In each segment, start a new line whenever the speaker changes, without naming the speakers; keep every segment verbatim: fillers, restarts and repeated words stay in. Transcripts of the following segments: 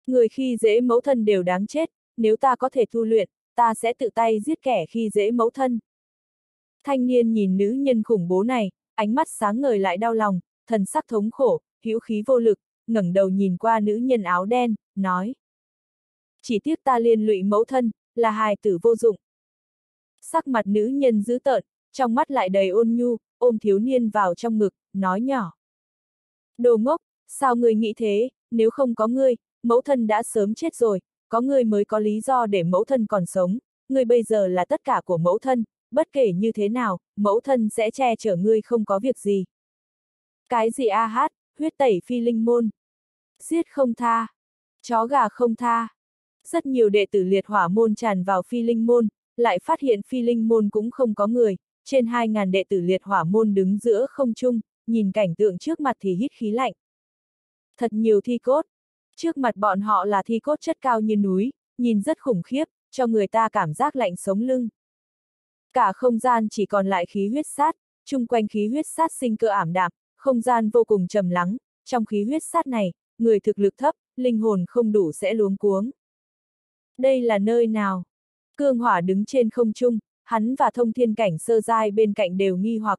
Người khi dễ mẫu thân đều đáng chết, nếu ta có thể tu luyện, ta sẽ tự tay giết kẻ khi dễ mẫu thân. Thanh niên nhìn nữ nhân khủng bố này, ánh mắt sáng ngời lại đau lòng, thần sắc thống khổ, hữu khí vô lực, ngẩng đầu nhìn qua nữ nhân áo đen, nói. Chỉ tiếc ta liên lụy mẫu thân, là hài tử vô dụng. Sắc mặt nữ nhân dữ tợn, trong mắt lại đầy ôn nhu, ôm thiếu niên vào trong ngực, nói nhỏ. Đồ ngốc, sao ngươi nghĩ thế, nếu không có ngươi, mẫu thân đã sớm chết rồi, có ngươi mới có lý do để mẫu thân còn sống, ngươi bây giờ là tất cả của mẫu thân, bất kể như thế nào, mẫu thân sẽ che chở ngươi không có việc gì. Cái gì a hát, huyết tẩy phi linh môn. Giết không tha, chó gà không tha. Rất nhiều đệ tử liệt hỏa môn tràn vào phi linh môn, lại phát hiện phi linh môn cũng không có người, trên hai ngàn đệ tử liệt hỏa môn đứng giữa không trung, nhìn cảnh tượng trước mặt thì hít khí lạnh. Thật nhiều thi cốt. Trước mặt bọn họ là thi cốt chất cao như núi, nhìn rất khủng khiếp, cho người ta cảm giác lạnh sống lưng. Cả không gian chỉ còn lại khí huyết sát, chung quanh khí huyết sát sinh cơ ảm đạm, không gian vô cùng trầm lắng, trong khí huyết sát này, người thực lực thấp, linh hồn không đủ sẽ luống cuống. Đây là nơi nào? Cương Hỏa đứng trên không trung, hắn và thông thiên cảnh sơ giai bên cạnh đều nghi hoặc.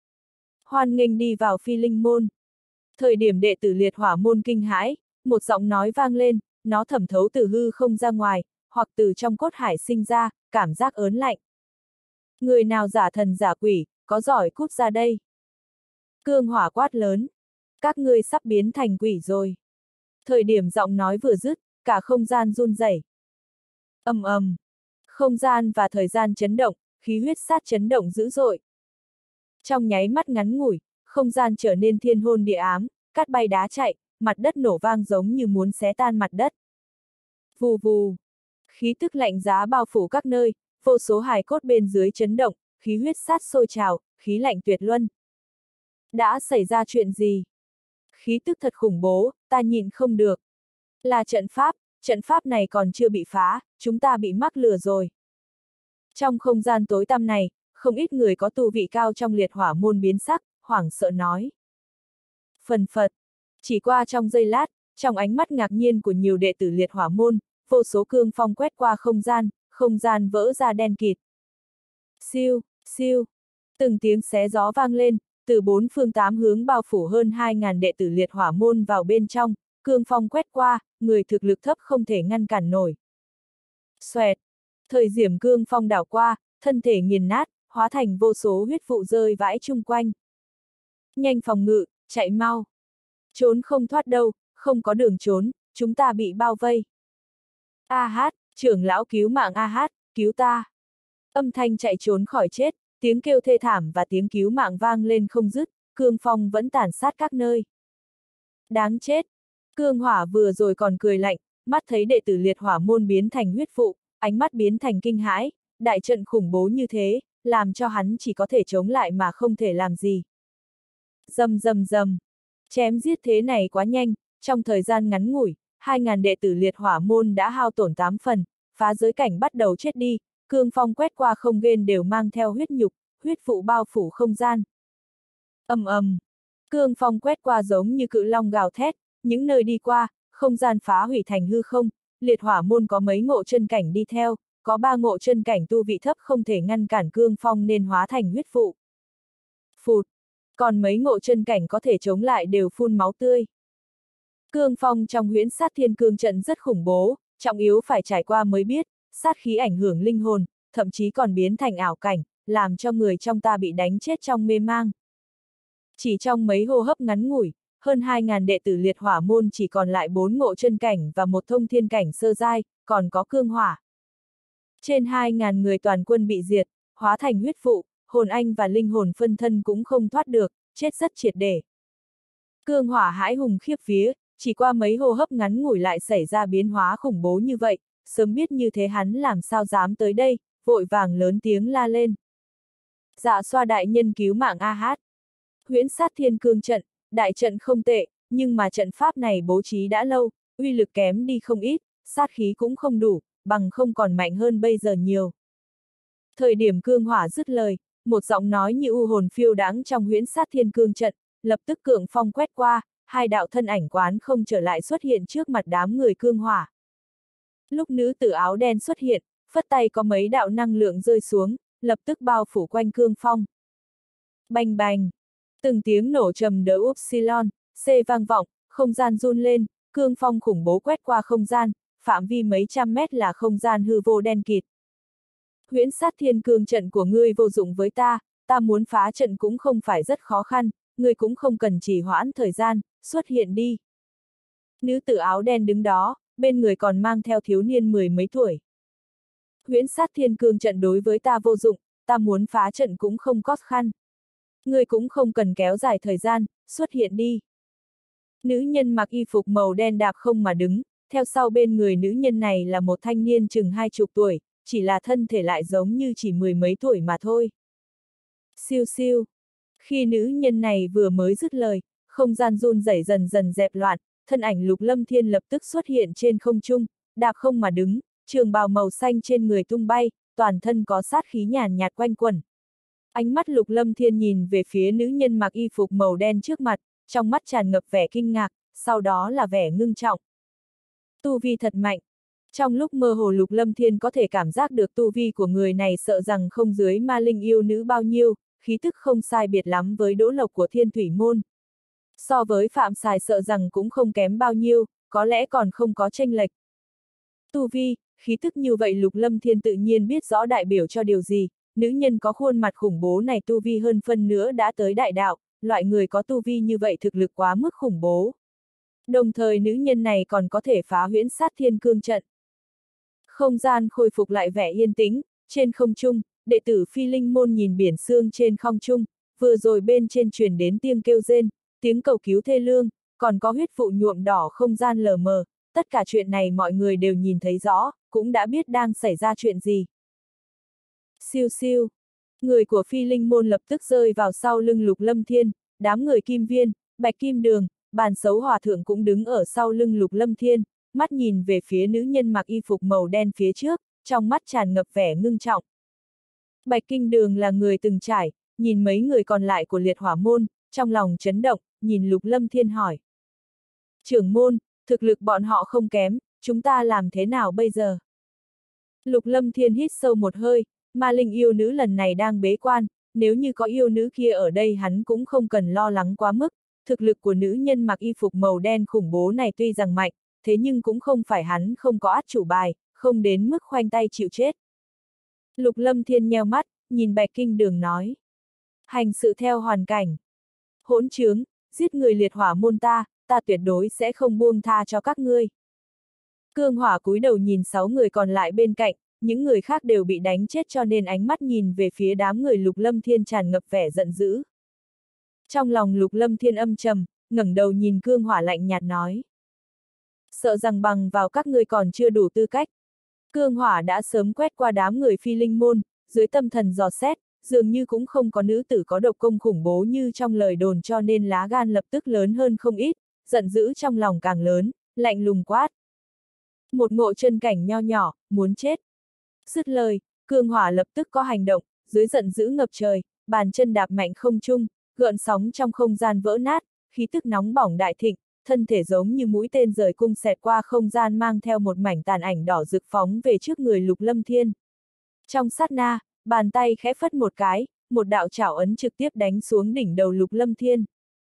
Hoan nghênh đi vào phi linh môn. Thời điểm đệ tử liệt hỏa môn kinh hãi, một giọng nói vang lên, nó thẩm thấu từ hư không ra ngoài, hoặc từ trong cốt hải sinh ra, cảm giác ớn lạnh. Người nào giả thần giả quỷ, có giỏi cút ra đây. Cương Hỏa quát lớn. Các ngươi sắp biến thành quỷ rồi. Thời điểm giọng nói vừa dứt, cả không gian run rẩy. Ầm ầm. Không gian và thời gian chấn động, khí huyết sát chấn động dữ dội. Trong nháy mắt ngắn ngủi, không gian trở nên thiên hôn địa ám, cát bay đá chạy, mặt đất nổ vang giống như muốn xé tan mặt đất. Vù vù. Khí tức lạnh giá bao phủ các nơi, vô số hài cốt bên dưới chấn động, khí huyết sát sôi trào, khí lạnh tuyệt luân. Đã xảy ra chuyện gì? Khí tức thật khủng bố, ta nhìn không được. Là trận pháp, trận pháp này còn chưa bị phá, chúng ta bị mắc lừa rồi. Trong không gian tối tăm này, không ít người có tu vị cao trong liệt hỏa môn biến sắc, hoảng sợ nói. Phần phật, chỉ qua trong giây lát, trong ánh mắt ngạc nhiên của nhiều đệ tử liệt hỏa môn, vô số cương phong quét qua không gian, không gian vỡ ra đen kịt. Siêu, siêu, từng tiếng xé gió vang lên, từ bốn phương tám hướng bao phủ hơn hai ngàn đệ tử liệt hỏa môn vào bên trong, cương phong quét qua, người thực lực thấp không thể ngăn cản nổi. Xoẹt, thời điểm cương phong đảo qua, thân thể nghiền nát, hóa thành vô số huyết vụ rơi vãi chung quanh. Nhanh phòng ngự, chạy mau. Trốn không thoát đâu, không có đường trốn, chúng ta bị bao vây. A hát, trưởng lão cứu mạng A hát, cứu ta. Âm thanh chạy trốn khỏi chết, tiếng kêu thê thảm và tiếng cứu mạng vang lên không dứt, cương phong vẫn tàn sát các nơi. Đáng chết. Cương Hỏa vừa rồi còn cười lạnh, mắt thấy đệ tử liệt hỏa môn biến thành huyết vụ, ánh mắt biến thành kinh hãi, đại trận khủng bố như thế, làm cho hắn chỉ có thể chống lại mà không thể làm gì. Rầm rầm rầm, chém giết thế này quá nhanh, trong thời gian ngắn ngủi, hai ngàn đệ tử liệt hỏa môn đã hao tổn tám phần, phá giới cảnh bắt đầu chết đi, cương phong quét qua không gên đều mang theo huyết nhục, huyết vụ bao phủ không gian. Ầm ầm, cương phong quét qua giống như cự long gào thét, những nơi đi qua, không gian phá hủy thành hư không, liệt hỏa môn có mấy ngộ chân cảnh đi theo, có ba ngộ chân cảnh tu vị thấp không thể ngăn cản cương phong nên hóa thành huyết vụ. Phụt, còn mấy ngộ chân cảnh có thể chống lại đều phun máu tươi. Cương phong trong huyễn sát thiên cương trận rất khủng bố, trọng yếu phải trải qua mới biết, sát khí ảnh hưởng linh hồn, thậm chí còn biến thành ảo cảnh, làm cho người trong ta bị đánh chết trong mê mang. Chỉ trong mấy hô hấp ngắn ngủi, hơn hai ngàn đệ tử liệt hỏa môn chỉ còn lại bốn ngộ chân cảnh và một thông thiên cảnh sơ giai, còn có cương hỏa. Trên hai ngàn người toàn quân bị diệt, hóa thành huyết vụ, hồn anh và linh hồn phân thân cũng không thoát được, chết rất triệt để. Cương hỏa hãi hùng khiếp vía, chỉ qua mấy hô hấp ngắn ngủi lại xảy ra biến hóa khủng bố như vậy, sớm biết như thế hắn làm sao dám tới đây, vội vàng lớn tiếng la lên. Dạ xoa đại nhân cứu mạng A hát. Huyễn sát thiên cương trận, đại trận không tệ, nhưng mà trận pháp này bố trí đã lâu, uy lực kém đi không ít, sát khí cũng không đủ, bằng không còn mạnh hơn bây giờ nhiều. Thời điểm cương hỏa dứt lời, một giọng nói như u hồn phiêu đáng trong huyễn sát thiên cương trận, lập tức cương phong quét qua, hai đạo thân ảnh quán không trở lại xuất hiện trước mặt đám người cương hỏa. Lúc nữ tử áo đen xuất hiện, phất tay có mấy đạo năng lượng rơi xuống, lập tức bao phủ quanh cương phong. Bành bành, từng tiếng nổ trầm đỡ upsilon, C vang vọng, không gian run lên, cương phong khủng bố quét qua không gian, phạm vi mấy trăm mét là không gian hư vô đen kịt. Huyễn sát thiên cương trận của ngươi vô dụng với ta, ta muốn phá trận cũng không phải rất khó khăn, ngươi cũng không cần trì hoãn thời gian, xuất hiện đi. Nữ tử áo đen đứng đó, bên người còn mang theo thiếu niên mười mấy tuổi. Huyễn sát thiên cương trận đối với ta vô dụng, ta muốn phá trận cũng không có khăn. Ngươi cũng không cần kéo dài thời gian, xuất hiện đi. Nữ nhân mặc y phục màu đen đạp không mà đứng, theo sau bên người nữ nhân này là một thanh niên chừng hai chục tuổi, chỉ là thân thể lại giống như chỉ mười mấy tuổi mà thôi. Siêu siêu. Khi nữ nhân này vừa mới dứt lời, không gian run rẩy dần dần dẹp loạn, thân ảnh Lục Lâm Thiên lập tức xuất hiện trên không trung, đạp không mà đứng, trường bào màu xanh trên người tung bay, toàn thân có sát khí nhàn nhạt quanh quẩn. Ánh mắt Lục Lâm Thiên nhìn về phía nữ nhân mặc y phục màu đen trước mặt, trong mắt tràn ngập vẻ kinh ngạc, sau đó là vẻ ngưng trọng. Tu vi thật mạnh. Trong lúc mơ hồ Lục Lâm Thiên có thể cảm giác được tu vi của người này sợ rằng không dưới ma linh yêu nữ bao nhiêu, khí tức không sai biệt lắm với Đỗ Lộc của Thiên Thủy Môn. So với Phạm Sài sợ rằng cũng không kém bao nhiêu, có lẽ còn không có chênh lệch. Tu vi, khí tức như vậy Lục Lâm Thiên tự nhiên biết rõ đại biểu cho điều gì, nữ nhân có khuôn mặt khủng bố này tu vi hơn phân nữa đã tới đại đạo, loại người có tu vi như vậy thực lực quá mức khủng bố. Đồng thời nữ nhân này còn có thể phá huyễn sát thiên cương trận. Không gian khôi phục lại vẻ yên tĩnh, trên không trung, đệ tử Phi Linh Môn nhìn biển sương trên không trung, vừa rồi bên trên truyền đến tiếng kêu rên, tiếng cầu cứu thê lương, còn có huyết vụ nhuộm đỏ không gian lờ mờ, tất cả chuyện này mọi người đều nhìn thấy rõ, cũng đã biết đang xảy ra chuyện gì. Siêu siêu, người của Phi Linh Môn lập tức rơi vào sau lưng Lục Lâm Thiên, đám người Kim Viên, Bạch Kim Đường, Bàn Sấu Hòa Thượng cũng đứng ở sau lưng Lục Lâm Thiên, mắt nhìn về phía nữ nhân mặc y phục màu đen phía trước, trong mắt tràn ngập vẻ ngưng trọng. Bạch Kinh Đường là người từng trải, nhìn mấy người còn lại của liệt hỏa môn, trong lòng chấn động, nhìn Lục Lâm Thiên hỏi. Trưởng môn, thực lực bọn họ không kém, chúng ta làm thế nào bây giờ? Lục Lâm Thiên hít sâu một hơi, ma linh yêu nữ lần này đang bế quan, nếu như có yêu nữ kia ở đây hắn cũng không cần lo lắng quá mức, thực lực của nữ nhân mặc y phục màu đen khủng bố này tuy rằng mạnh, thế nhưng cũng không phải hắn không có át chủ bài, không đến mức khoanh tay chịu chết. Lục Lâm Thiên nheo mắt, nhìn Bạch Kinh Đường nói. Hành sự theo hoàn cảnh. Hỗn trướng, giết người liệt hỏa môn ta, ta tuyệt đối sẽ không buông tha cho các ngươi. Cương Hỏa cúi đầu nhìn sáu người còn lại bên cạnh, những người khác đều bị đánh chết cho nên ánh mắt nhìn về phía đám người Lục Lâm Thiên tràn ngập vẻ giận dữ. Trong lòng Lục Lâm Thiên âm trầm, ngẩng đầu nhìn Cương Hỏa lạnh nhạt nói. Sợ rằng bằng vào các ngươi còn chưa đủ tư cách. Cương Hỏa đã sớm quét qua đám người Phi Linh Môn, dưới tâm thần dò xét, dường như cũng không có nữ tử có độc công khủng bố như trong lời đồn cho nên lá gan lập tức lớn hơn không ít, giận dữ trong lòng càng lớn, lạnh lùng quát. Một ngộ chân cảnh nho nhỏ, muốn chết. Dứt lời, Cương Hỏa lập tức có hành động, dưới giận dữ ngập trời, bàn chân đạp mạnh không trung, gợn sóng trong không gian vỡ nát, khí tức nóng bỏng đại thịnh, thân thể giống như mũi tên rời cung xẹt qua không gian mang theo một mảnh tàn ảnh đỏ rực phóng về trước người Lục Lâm Thiên. Trong sát na, bàn tay khẽ phất một cái, một đạo chảo ấn trực tiếp đánh xuống đỉnh đầu Lục Lâm Thiên.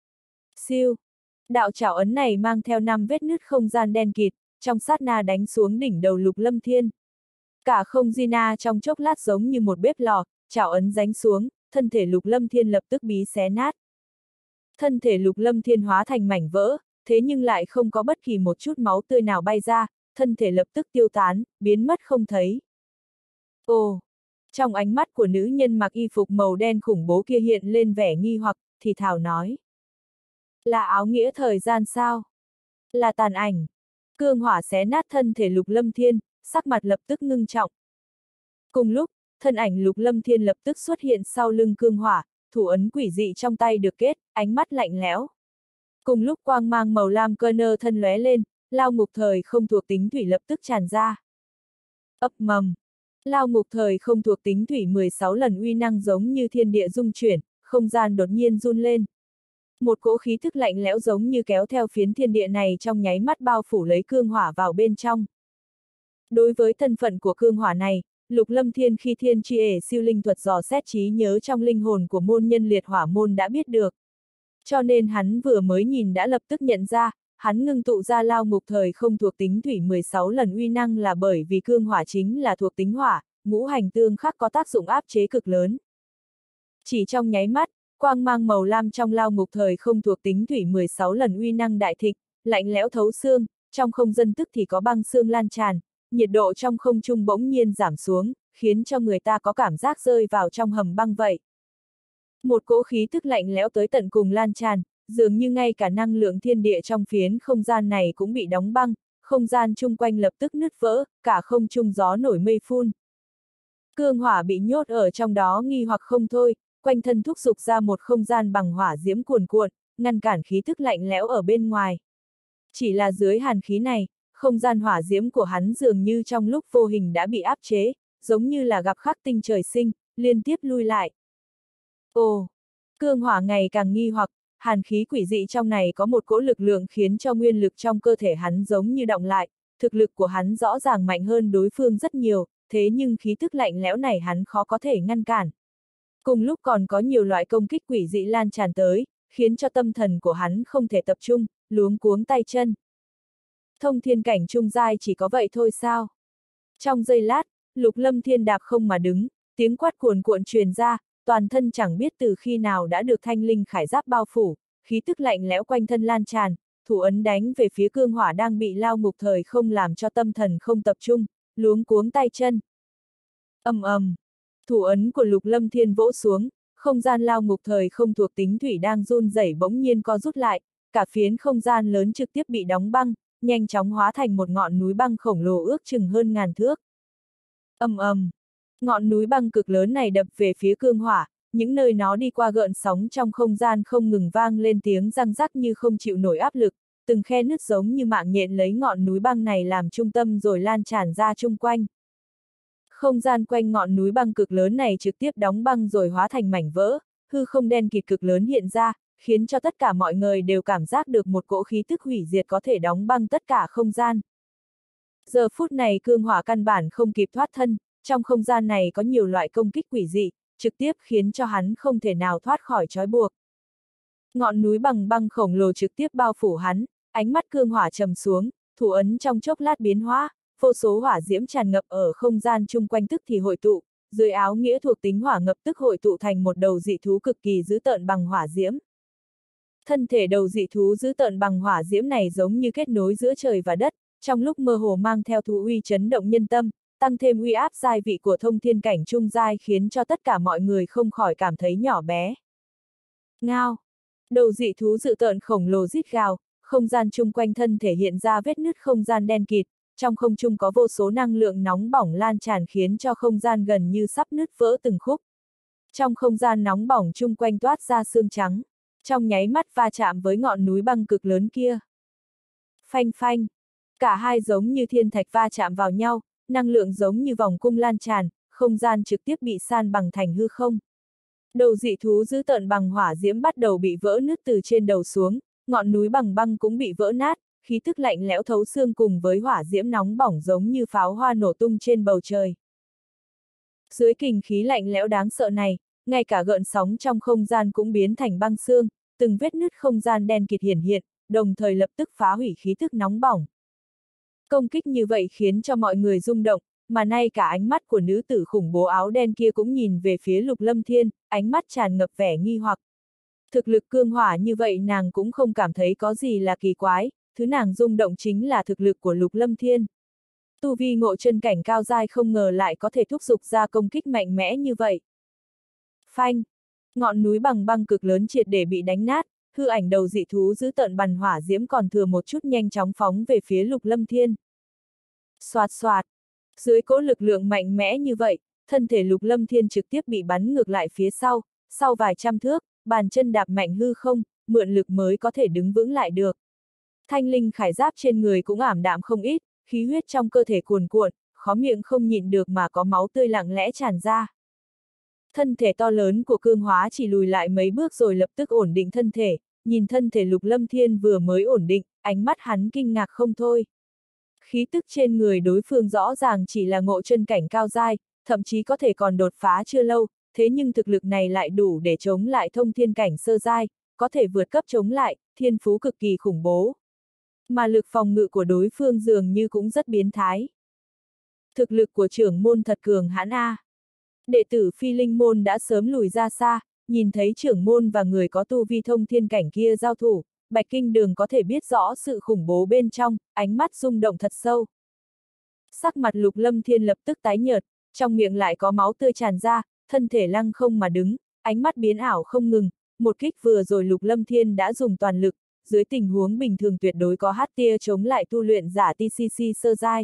Siêu! Đạo chảo ấn này mang theo năm vết nứt không gian đen kịt, trong sát na đánh xuống đỉnh đầu Lục Lâm Thiên. Cả không gian na trong chốc lát giống như một bếp lò, chảo ấn đánh xuống, thân thể Lục Lâm Thiên lập tức bí xé nát. Thân thể Lục Lâm Thiên hóa thành mảnh vỡ, thế nhưng lại không có bất kỳ một chút máu tươi nào bay ra, thân thể lập tức tiêu tán, biến mất không thấy. Ồ! Trong ánh mắt của nữ nhân mặc y phục màu đen khủng bố kia hiện lên vẻ nghi hoặc, thì thào nói. Là áo nghĩa thời gian sao? Là tàn ảnh. Cương Hỏa xé nát thân thể Lục Lâm Thiên, sắc mặt lập tức ngưng trọng. Cùng lúc, thân ảnh Lục Lâm Thiên lập tức xuất hiện sau lưng Cương Hỏa, thủ ấn quỷ dị trong tay được kết, ánh mắt lạnh lẽo. Cùng lúc quang mang màu lam cơ nơ thân lóe lên, lao ngục thời không thuộc tính thủy lập tức tràn ra. Ấp mầm. Lao ngục thời không thuộc tính thủy mười sáu lần uy năng giống như thiên địa rung chuyển, không gian đột nhiên run lên. Một cỗ khí thức lạnh lẽo giống như kéo theo phiến thiên địa này trong nháy mắt bao phủ lấy cương hỏa vào bên trong. Đối với thân phận của cương hỏa này, Lục Lâm Thiên khi thiên tri ể siêu linh thuật dò xét trí nhớ trong linh hồn của môn nhân liệt hỏa môn đã biết được. Cho nên hắn vừa mới nhìn đã lập tức nhận ra, hắn ngưng tụ ra lao ngục thời không thuộc tính thủy mười sáu lần uy năng là bởi vì cương hỏa chính là thuộc tính hỏa, ngũ hành tương khắc có tác dụng áp chế cực lớn. Chỉ trong nháy mắt, quang mang màu lam trong lao ngục thời không thuộc tính thủy mười sáu lần uy năng đại thịnh, lạnh lẽo thấu xương, trong không dân tức thì có băng xương lan tràn, nhiệt độ trong không trung bỗng nhiên giảm xuống, khiến cho người ta có cảm giác rơi vào trong hầm băng vậy. Một cỗ khí tức lạnh lẽo tới tận cùng lan tràn, dường như ngay cả năng lượng thiên địa trong phiến không gian này cũng bị đóng băng, không gian chung quanh lập tức nứt vỡ, cả không trung gió nổi mây phun. Cương hỏa bị nhốt ở trong đó nghi hoặc không thôi, quanh thân thúc giục ra một không gian bằng hỏa diễm cuồn cuộn, ngăn cản khí tức lạnh lẽo ở bên ngoài. Chỉ là dưới hàn khí này, không gian hỏa diễm của hắn dường như trong lúc vô hình đã bị áp chế, giống như là gặp khắc tinh trời sinh, liên tiếp lui lại. Ồ, cương hỏa ngày càng nghi hoặc, hàn khí quỷ dị trong này có một cỗ lực lượng khiến cho nguyên lực trong cơ thể hắn giống như động lại, thực lực của hắn rõ ràng mạnh hơn đối phương rất nhiều, thế nhưng khí tức lạnh lẽo này hắn khó có thể ngăn cản. Cùng lúc còn có nhiều loại công kích quỷ dị lan tràn tới, khiến cho tâm thần của hắn không thể tập trung, luống cuống tay chân. Thông thiên cảnh trung giai chỉ có vậy thôi sao? Trong giây lát, Lục Lâm Thiên đạp không mà đứng, tiếng quát cuồn cuộn truyền ra, toàn thân chẳng biết từ khi nào đã được thanh linh khải giáp bao phủ, khí tức lạnh lẽo quanh thân lan tràn, thủ ấn đánh về phía cương hỏa đang bị lao ngục thời không làm cho tâm thần không tập trung, luống cuống tay chân. Ầm ầm, thủ ấn của Lục Lâm Thiên vỗ xuống, không gian lao ngục thời không thuộc tính thủy đang run rẩy bỗng nhiên co rút lại, cả phiến không gian lớn trực tiếp bị đóng băng, nhanh chóng hóa thành một ngọn núi băng khổng lồ ước chừng hơn ngàn thước. Ầm ầm, ngọn núi băng cực lớn này đập về phía cương hỏa, những nơi nó đi qua gợn sóng trong không gian không ngừng vang lên tiếng răng rắc như không chịu nổi áp lực, từng khe nứt giống như mạng nhện lấy ngọn núi băng này làm trung tâm rồi lan tràn ra chung quanh. Không gian quanh ngọn núi băng cực lớn này trực tiếp đóng băng rồi hóa thành mảnh vỡ, hư không đen kịt cực lớn hiện ra, khiến cho tất cả mọi người đều cảm giác được một cỗ khí tức hủy diệt có thể đóng băng tất cả không gian. Giờ phút này cương hỏa căn bản không kịp thoát thân, trong không gian này có nhiều loại công kích quỷ dị, trực tiếp khiến cho hắn không thể nào thoát khỏi trói buộc. Ngọn núi bằng băng khổng lồ trực tiếp bao phủ hắn, ánh mắt cương hỏa trầm xuống, thủ ấn trong chốc lát biến hóa, vô số hỏa diễm tràn ngập ở không gian chung quanh tức thì hội tụ, dưới áo nghĩa thuộc tính hỏa ngập tức hội tụ thành một đầu dị thú cực kỳ dữ tợn bằng hỏa diễm. Thân thể đầu dị thú dữ tợn bằng hỏa diễm này giống như kết nối giữa trời và đất, trong lúc mơ hồ mang theo thú uy chấn động nhân tâm, tăng thêm uy áp giai vị của thông thiên cảnh trung giai khiến cho tất cả mọi người không khỏi cảm thấy nhỏ bé. Ngao! Đầu dị thú dữ tợn khổng lồ rít gào, không gian chung quanh thân thể hiện ra vết nứt không gian đen kịt, trong không trung có vô số năng lượng nóng bỏng lan tràn khiến cho không gian gần như sắp nứt vỡ từng khúc. Trong không gian nóng bỏng chung quanh toát ra xương trắng, trong nháy mắt va chạm với ngọn núi băng cực lớn kia. Phanh phanh! Cả hai giống như thiên thạch va chạm vào nhau, năng lượng giống như vòng cung lan tràn, không gian trực tiếp bị san bằng thành hư không. Đầu dị thú dữ tợn bằng hỏa diễm bắt đầu bị vỡ nứt từ trên đầu xuống, ngọn núi bằng băng cũng bị vỡ nát, khí tức lạnh lẽo thấu xương cùng với hỏa diễm nóng bỏng giống như pháo hoa nổ tung trên bầu trời. Dưới kình khí lạnh lẽo đáng sợ này, ngay cả gợn sóng trong không gian cũng biến thành băng xương, từng vết nứt không gian đen kịt hiển hiện, đồng thời lập tức phá hủy khí tức nóng bỏng. Công kích như vậy khiến cho mọi người rung động, mà nay cả ánh mắt của nữ tử khủng bố áo đen kia cũng nhìn về phía Lục Lâm Thiên, ánh mắt tràn ngập vẻ nghi hoặc. Thực lực cương hỏa như vậy nàng cũng không cảm thấy có gì là kỳ quái, thứ nàng rung động chính là thực lực của Lục Lâm Thiên. Tu vi ngộ chân cảnh cao giai không ngờ lại có thể thúc giục ra công kích mạnh mẽ như vậy. Phanh! Ngọn núi bằng băng cực lớn triệt để bị đánh nát, hư ảnh đầu dị thú giữ tợn bằng hỏa diễm còn thừa một chút nhanh chóng phóng về phía Lục Lâm Thiên. Xoạt xoạt! Dưới cỗ lực lượng mạnh mẽ như vậy, thân thể Lục Lâm Thiên trực tiếp bị bắn ngược lại phía sau, sau vài trăm thước, bàn chân đạp mạnh hư không, mượn lực mới có thể đứng vững lại được. Thanh linh khải giáp trên người cũng ảm đạm không ít, khí huyết trong cơ thể cuồn cuộn, khó miệng không nhịn được mà có máu tươi lặng lẽ tràn ra. Thân thể to lớn của cương hóa chỉ lùi lại mấy bước rồi lập tức ổn định thân thể, nhìn thân thể Lục Lâm Thiên vừa mới ổn định, ánh mắt hắn kinh ngạc không thôi. Khí tức trên người đối phương rõ ràng chỉ là ngộ chân cảnh cao giai, thậm chí có thể còn đột phá chưa lâu, thế nhưng thực lực này lại đủ để chống lại thông thiên cảnh sơ giai, có thể vượt cấp chống lại, thiên phú cực kỳ khủng bố. Mà lực phòng ngự của đối phương dường như cũng rất biến thái. Thực lực của trưởng môn thật cường hãn a. Đệ tử Phi Linh môn đã sớm lùi ra xa, nhìn thấy trưởng môn và người có tu vi thông thiên cảnh kia giao thủ, Bạch Kinh Đường có thể biết rõ sự khủng bố bên trong, ánh mắt rung động thật sâu. Sắc mặt Lục Lâm Thiên lập tức tái nhợt, trong miệng lại có máu tươi tràn ra, thân thể lăng không mà đứng, ánh mắt biến ảo không ngừng, một kích vừa rồi Lục Lâm Thiên đã dùng toàn lực, dưới tình huống bình thường tuyệt đối có hát tia chống lại tu luyện giả tê xê xê sơ giai.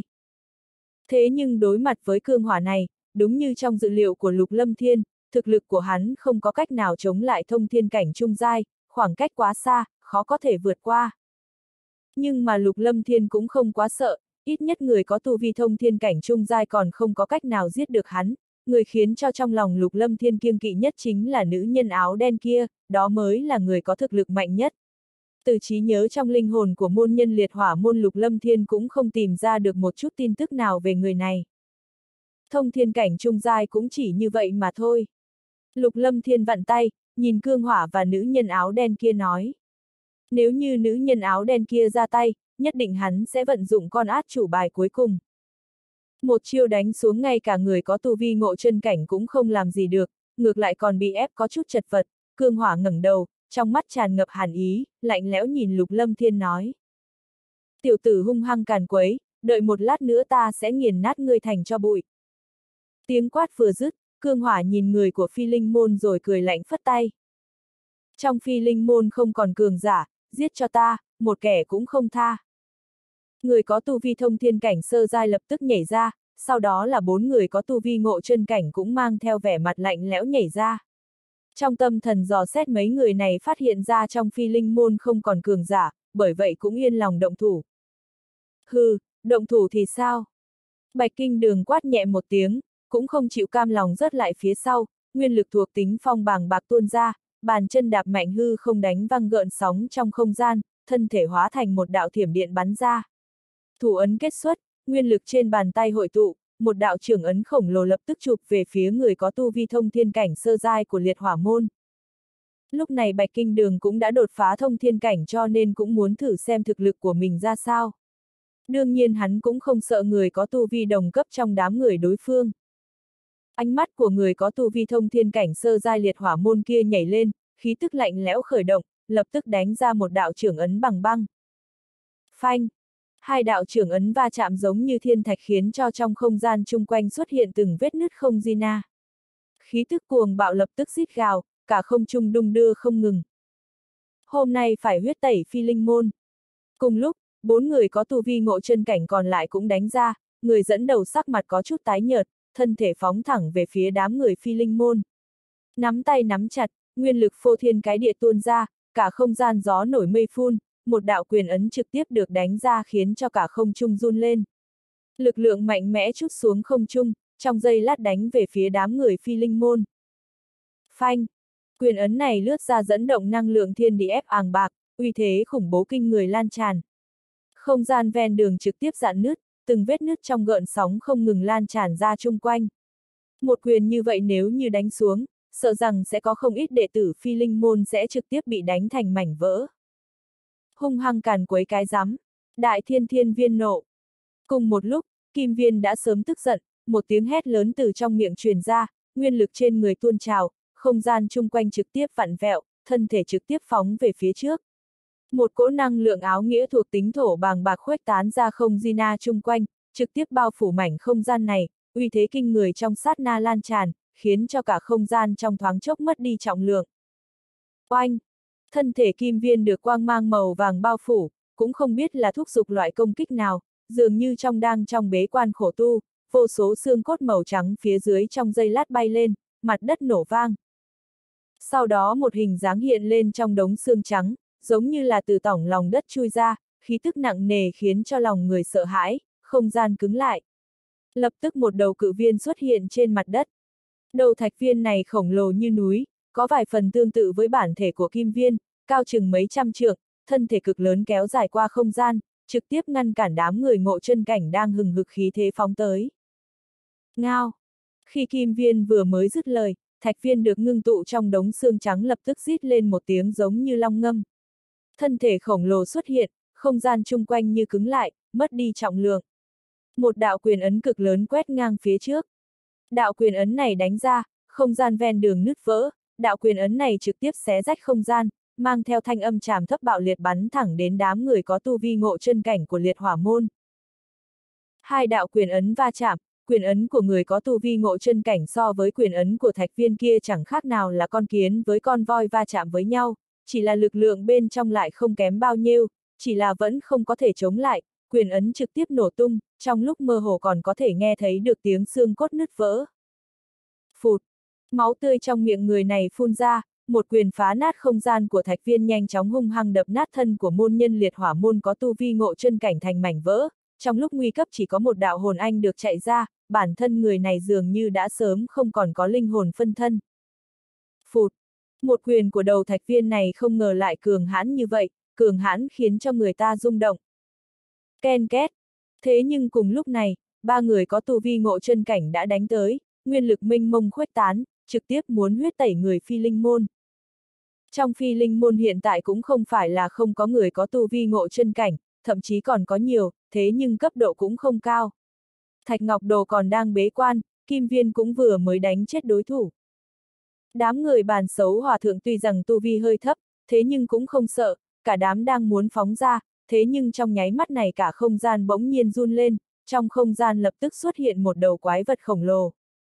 Thế nhưng đối mặt với cương hỏa này, đúng như trong dự liệu của Lục Lâm Thiên, thực lực của hắn không có cách nào chống lại thông thiên cảnh trung giai, khoảng cách quá xa, khó có thể vượt qua. Nhưng mà Lục Lâm Thiên cũng không quá sợ, ít nhất người có tu vi thông thiên cảnh trung giai còn không có cách nào giết được hắn, người khiến cho trong lòng Lục Lâm Thiên kiêng kỵ nhất chính là nữ nhân áo đen kia, đó mới là người có thực lực mạnh nhất. Từ trí nhớ trong linh hồn của môn nhân liệt hỏa môn Lục Lâm Thiên cũng không tìm ra được một chút tin tức nào về người này. Thông thiên cảnh trung giai cũng chỉ như vậy mà thôi. Lục Lâm Thiên vặn tay, nhìn cương hỏa và nữ nhân áo đen kia nói. Nếu như nữ nhân áo đen kia ra tay, nhất định hắn sẽ vận dụng con át chủ bài cuối cùng. Một chiêu đánh xuống ngay cả người có tu vi ngộ chân cảnh cũng không làm gì được, ngược lại còn bị ép có chút chật vật, cương hỏa ngẩng đầu, trong mắt tràn ngập hàn ý, lạnh lẽo nhìn Lục Lâm Thiên nói. Tiểu tử hung hăng càn quấy, đợi một lát nữa ta sẽ nghiền nát ngươi thành cho bụi. Tiếng quát vừa dứt, cương hỏa nhìn người của Phi Linh môn rồi cười lạnh phất tay. Trong Phi Linh môn không còn cường giả, giết cho ta, một kẻ cũng không tha. Người có tu vi thông thiên cảnh sơ giai lập tức nhảy ra, sau đó là bốn người có tu vi ngộ chân cảnh cũng mang theo vẻ mặt lạnh lẽo nhảy ra. Trong tâm thần dò xét mấy người này phát hiện ra trong Phi Linh môn không còn cường giả, bởi vậy cũng yên lòng động thủ. Hừ, động thủ thì sao? Bạch Kinh Đường quát nhẹ một tiếng, cũng không chịu cam lòng rớt lại phía sau, nguyên lực thuộc tính phong bàng bạc tuôn ra, bàn chân đạp mạnh hư không đánh văng gợn sóng trong không gian, thân thể hóa thành một đạo thiểm điện bắn ra. Thủ ấn kết xuất, nguyên lực trên bàn tay hội tụ, một đạo trưởng ấn khổng lồ lập tức chụp về phía người có tu vi thông thiên cảnh sơ giai của liệt hỏa môn. Lúc này Bạch Kinh Đường cũng đã đột phá thông thiên cảnh cho nên cũng muốn thử xem thực lực của mình ra sao. Đương nhiên hắn cũng không sợ người có tu vi đồng cấp trong đám người đối phương. Ánh mắt của người có tu vi thông thiên cảnh sơ giai liệt hỏa môn kia nhảy lên, khí tức lạnh lẽo khởi động, lập tức đánh ra một đạo trưởng ấn bằng băng. Phanh! Hai đạo trưởng ấn va chạm giống như thiên thạch khiến cho trong không gian chung quanh xuất hiện từng vết nứt không gian na. Khí tức cuồng bạo lập tức rít gào, cả không trung đung đưa không ngừng. Hôm nay phải huyết tẩy Phi Linh môn. Cùng lúc, bốn người có tu vi ngộ chân cảnh còn lại cũng đánh ra, người dẫn đầu sắc mặt có chút tái nhợt, thân thể phóng thẳng về phía đám người Phi Linh môn. Nắm tay nắm chặt, nguyên lực phô thiên cái địa tuôn ra, cả không gian gió nổi mây phun, một đạo quyền ấn trực tiếp được đánh ra khiến cho cả không trung run lên. Lực lượng mạnh mẽ trút xuống không trung, trong giây lát đánh về phía đám người Phi Linh môn. Phanh! Quyền ấn này lướt ra dẫn động năng lượng thiên địa ép àng bạc, uy thế khủng bố kinh người lan tràn. Không gian ven đường trực tiếp rạn nứt, từng vết nứt trong gợn sóng không ngừng lan tràn ra chung quanh. Một quyền như vậy nếu như đánh xuống, sợ rằng sẽ có không ít đệ tử Phi Linh môn sẽ trực tiếp bị đánh thành mảnh vỡ. Hung hăng càn quấy cái rắm, Đại Thiên Thiên Viên nộ. Cùng một lúc, Kim Viên đã sớm tức giận, một tiếng hét lớn từ trong miệng truyền ra, nguyên lực trên người tuôn trào, không gian chung quanh trực tiếp vặn vẹo, thân thể trực tiếp phóng về phía trước. Một cỗ năng lượng áo nghĩa thuộc tính thổ bàng bạc khuếch tán ra không gian na chung quanh, trực tiếp bao phủ mảnh không gian này, uy thế kinh người trong sát na lan tràn, khiến cho cả không gian trong thoáng chốc mất đi trọng lượng. Oanh! Thân thể Kim Viên được quang mang màu vàng bao phủ, cũng không biết là thúc giục loại công kích nào, dường như trong đang trong bế quan khổ tu, vô số xương cốt màu trắng phía dưới trong giây lát bay lên, mặt đất nổ vang. Sau đó một hình dáng hiện lên trong đống xương trắng, giống như là từ tỏng lòng đất chui ra, khí tức nặng nề khiến cho lòng người sợ hãi, không gian cứng lại. Lập tức một đầu cự viên xuất hiện trên mặt đất. Đầu thạch viên này khổng lồ như núi, có vài phần tương tự với bản thể của Kim Viên, cao chừng mấy trăm trượng, thân thể cực lớn kéo dài qua không gian, trực tiếp ngăn cản đám người ngộ chân cảnh đang hừng hực khí thế phóng tới. Ngao! Khi kim viên vừa mới dứt lời, thạch viên được ngưng tụ trong đống xương trắng lập tức rít lên một tiếng giống như long ngâm. Thân thể khổng lồ xuất hiện, không gian chung quanh như cứng lại, mất đi trọng lượng. Một đạo quyền ấn cực lớn quét ngang phía trước. Đạo quyền ấn này đánh ra, không gian ven đường nứt vỡ, đạo quyền ấn này trực tiếp xé rách không gian, mang theo thanh âm trảm thấp bạo liệt bắn thẳng đến đám người có tu vi ngộ chân cảnh của liệt hỏa môn. Hai đạo quyền ấn va chạm, quyền ấn của người có tu vi ngộ chân cảnh so với quyền ấn của thạch viên kia chẳng khác nào là con kiến với con voi va chạm với nhau, chỉ là lực lượng bên trong lại không kém bao nhiêu, chỉ là vẫn không có thể chống lại, quyền ấn trực tiếp nổ tung, trong lúc mơ hồ còn có thể nghe thấy được tiếng xương cốt nứt vỡ. Phụt! Máu tươi trong miệng người này phun ra, một quyền phá nát không gian của thạch viên nhanh chóng hung hăng đập nát thân của môn nhân liệt hỏa môn có tu vi ngộ chân cảnh thành mảnh vỡ, trong lúc nguy cấp chỉ có một đạo hồn anh được chạy ra, bản thân người này dường như đã sớm không còn có linh hồn phân thân. Phụt! Một quyền của đầu thạch viên này không ngờ lại cường hãn như vậy, cường hãn khiến cho người ta rung động. Ken két! Thế nhưng cùng lúc này, ba người có tu vi ngộ chân cảnh đã đánh tới, nguyên lực mênh mông khuếch tán, trực tiếp muốn huyết tẩy người phi linh môn. Trong phi linh môn hiện tại cũng không phải là không có người có tu vi ngộ chân cảnh, thậm chí còn có nhiều, thế nhưng cấp độ cũng không cao. Thạch Ngọc Đồ còn đang bế quan, Kim Viên cũng vừa mới đánh chết đối thủ. Đám người bàn xấu hòa thượng tuy rằng tu vi hơi thấp, thế nhưng cũng không sợ, cả đám đang muốn phóng ra, thế nhưng trong nháy mắt này cả không gian bỗng nhiên run lên, trong không gian lập tức xuất hiện một đầu quái vật khổng lồ.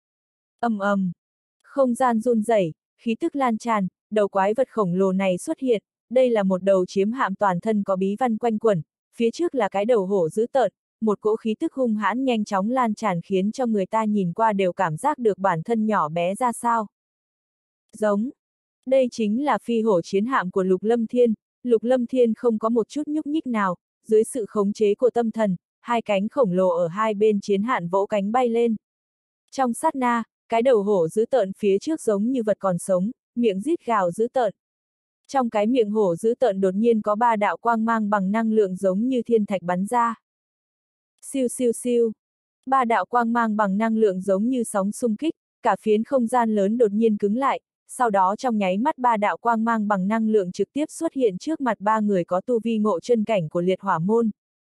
Ầm ầm, không gian run rẩy, khí tức lan tràn, đầu quái vật khổng lồ này xuất hiện, đây là một đầu chiếm hạm toàn thân có bí văn quanh quẩn, phía trước là cái đầu hổ dữ tợn, một cỗ khí tức hung hãn nhanh chóng lan tràn khiến cho người ta nhìn qua đều cảm giác được bản thân nhỏ bé ra sao. Giống, đây chính là phi hổ chiến hạm của Lục Lâm Thiên. Lục Lâm Thiên không có một chút nhúc nhích nào, dưới sự khống chế của tâm thần, hai cánh khổng lồ ở hai bên chiến hạm vỗ cánh bay lên. Trong sát na, cái đầu hổ dữ tợn phía trước giống như vật còn sống, miệng rít gào dữ tợn. Trong cái miệng hổ dữ tợn đột nhiên có ba đạo quang mang bằng năng lượng giống như thiên thạch bắn ra. Siêu siêu siêu. Ba đạo quang mang bằng năng lượng giống như sóng xung kích, cả phiến không gian lớn đột nhiên cứng lại. Sau đó trong nháy mắt ba đạo quang mang bằng năng lượng trực tiếp xuất hiện trước mặt ba người có tu vi ngộ chân cảnh của liệt hỏa môn.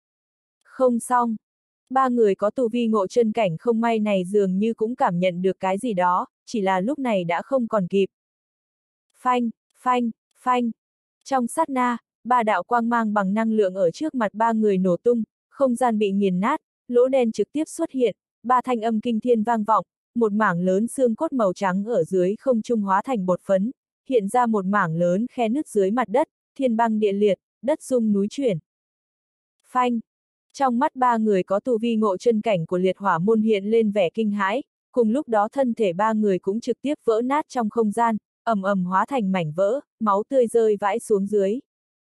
Không xong. Ba người có tu vi ngộ chân cảnh không may này dường như cũng cảm nhận được cái gì đó, chỉ là lúc này đã không còn kịp. Phanh, phanh, phanh. Trong sát na, ba đạo quang mang bằng năng lượng ở trước mặt ba người nổ tung, không gian bị nghiền nát, lỗ đen trực tiếp xuất hiện, ba thanh âm kinh thiên vang vọng. Một mảng lớn xương cốt màu trắng ở dưới không trung hóa thành bột phấn, hiện ra một mảng lớn khe nứt dưới mặt đất, thiên băng địa liệt, đất rung núi chuyển. Phanh! Trong mắt ba người có tu vi ngộ chân cảnh của liệt hỏa môn hiện lên vẻ kinh hãi, cùng lúc đó thân thể ba người cũng trực tiếp vỡ nát trong không gian, ầm ầm hóa thành mảnh vỡ, máu tươi rơi vãi xuống dưới.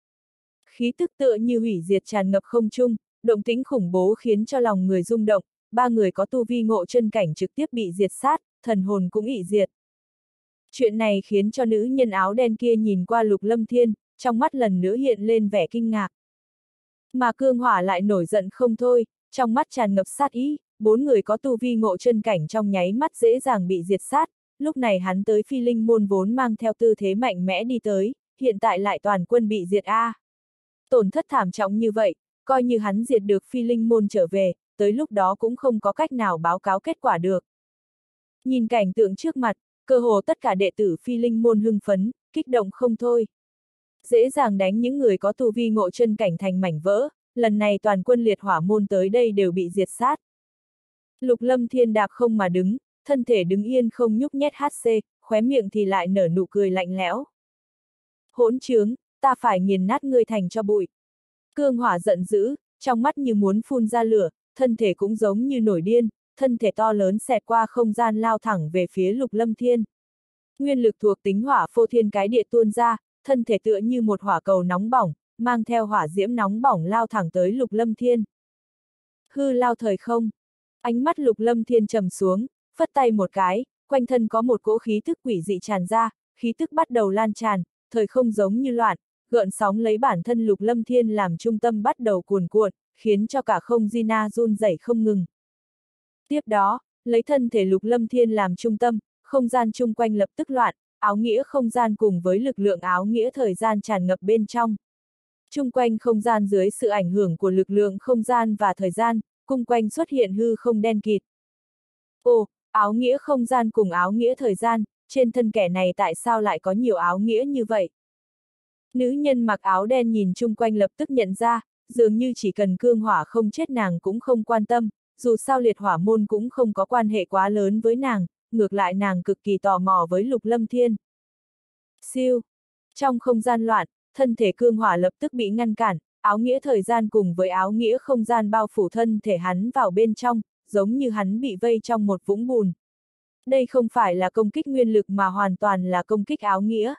Khí tức tựa như hủy diệt tràn ngập không trung, động tĩnh khủng bố khiến cho lòng người rung động. Ba người có tu vi ngộ chân cảnh trực tiếp bị diệt sát, thần hồn cũng ị diệt. Chuyện này khiến cho nữ nhân áo đen kia nhìn qua Lục Lâm Thiên, trong mắt lần nữa hiện lên vẻ kinh ngạc. Mà Cương Hỏa lại nổi giận không thôi, trong mắt tràn ngập sát ý, bốn người có tu vi ngộ chân cảnh trong nháy mắt dễ dàng bị diệt sát, lúc này hắn tới phi linh môn vốn mang theo tư thế mạnh mẽ đi tới, hiện tại lại toàn quân bị diệt a. Tổn thất thảm trọng như vậy, coi như hắn diệt được phi linh môn trở về, tới lúc đó cũng không có cách nào báo cáo kết quả được. Nhìn cảnh tượng trước mặt, cơ hồ tất cả đệ tử phi linh môn hưng phấn, kích động không thôi. Dễ dàng đánh những người có tu vi ngộ chân cảnh thành mảnh vỡ, lần này toàn quân liệt hỏa môn tới đây đều bị diệt sát. Lục Lâm Thiên đạp không mà đứng, thân thể đứng yên không nhúc nhét hát xê, khóe miệng thì lại nở nụ cười lạnh lẽo. Hỗn trướng, ta phải nghiền nát ngươi thành cho bụi. Cương Hỏa giận dữ, trong mắt như muốn phun ra lửa, thân thể cũng giống như nổi điên, thân thể to lớn xẹt qua không gian lao thẳng về phía Lục Lâm Thiên. Nguyên lực thuộc tính hỏa phô thiên cái địa tuôn ra, thân thể tựa như một hỏa cầu nóng bỏng, mang theo hỏa diễm nóng bỏng lao thẳng tới Lục Lâm Thiên. Hư lao thời không. Ánh mắt Lục Lâm Thiên trầm xuống, phất tay một cái, quanh thân có một cỗ khí tức quỷ dị tràn ra, khí tức bắt đầu lan tràn, thời không giống như loạn, gợn sóng lấy bản thân Lục Lâm Thiên làm trung tâm bắt đầu cuồn cuộn, khiến cho cả không gian run rẩy không ngừng. Tiếp đó, lấy thân thể Lục Lâm Thiên làm trung tâm, không gian chung quanh lập tức loạn, áo nghĩa không gian cùng với lực lượng áo nghĩa thời gian tràn ngập bên trong. Chung quanh không gian dưới sự ảnh hưởng của lực lượng không gian và thời gian, cung quanh xuất hiện hư không đen kịt. Ồ, áo nghĩa không gian cùng áo nghĩa thời gian, trên thân kẻ này tại sao lại có nhiều áo nghĩa như vậy? Nữ nhân mặc áo đen nhìn chung quanh lập tức nhận ra, dường như chỉ cần cương hỏa không chết nàng cũng không quan tâm, dù sao liệt hỏa môn cũng không có quan hệ quá lớn với nàng, ngược lại nàng cực kỳ tò mò với Lục Lâm Thiên. Siêu! Trong không gian loạn, thân thể cương hỏa lập tức bị ngăn cản, áo nghĩa thời gian cùng với áo nghĩa không gian bao phủ thân thể hắn vào bên trong, giống như hắn bị vây trong một vũng bùn. Đây không phải là công kích nguyên lực mà hoàn toàn là công kích áo nghĩa.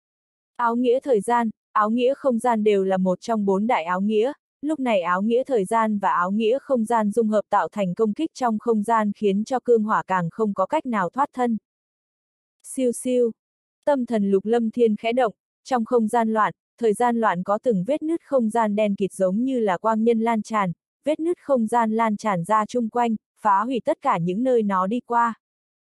Áo nghĩa thời gian, áo nghĩa không gian đều là một trong bốn đại áo nghĩa, lúc này áo nghĩa thời gian và áo nghĩa không gian dung hợp tạo thành công kích trong không gian khiến cho cương hỏa càng không có cách nào thoát thân. Siêu siêu, tâm thần Lục Lâm Thiên khẽ động, trong không gian loạn, thời gian loạn có từng vết nứt không gian đen kịt giống như là quang nhân lan tràn, vết nứt không gian lan tràn ra chung quanh, phá hủy tất cả những nơi nó đi qua.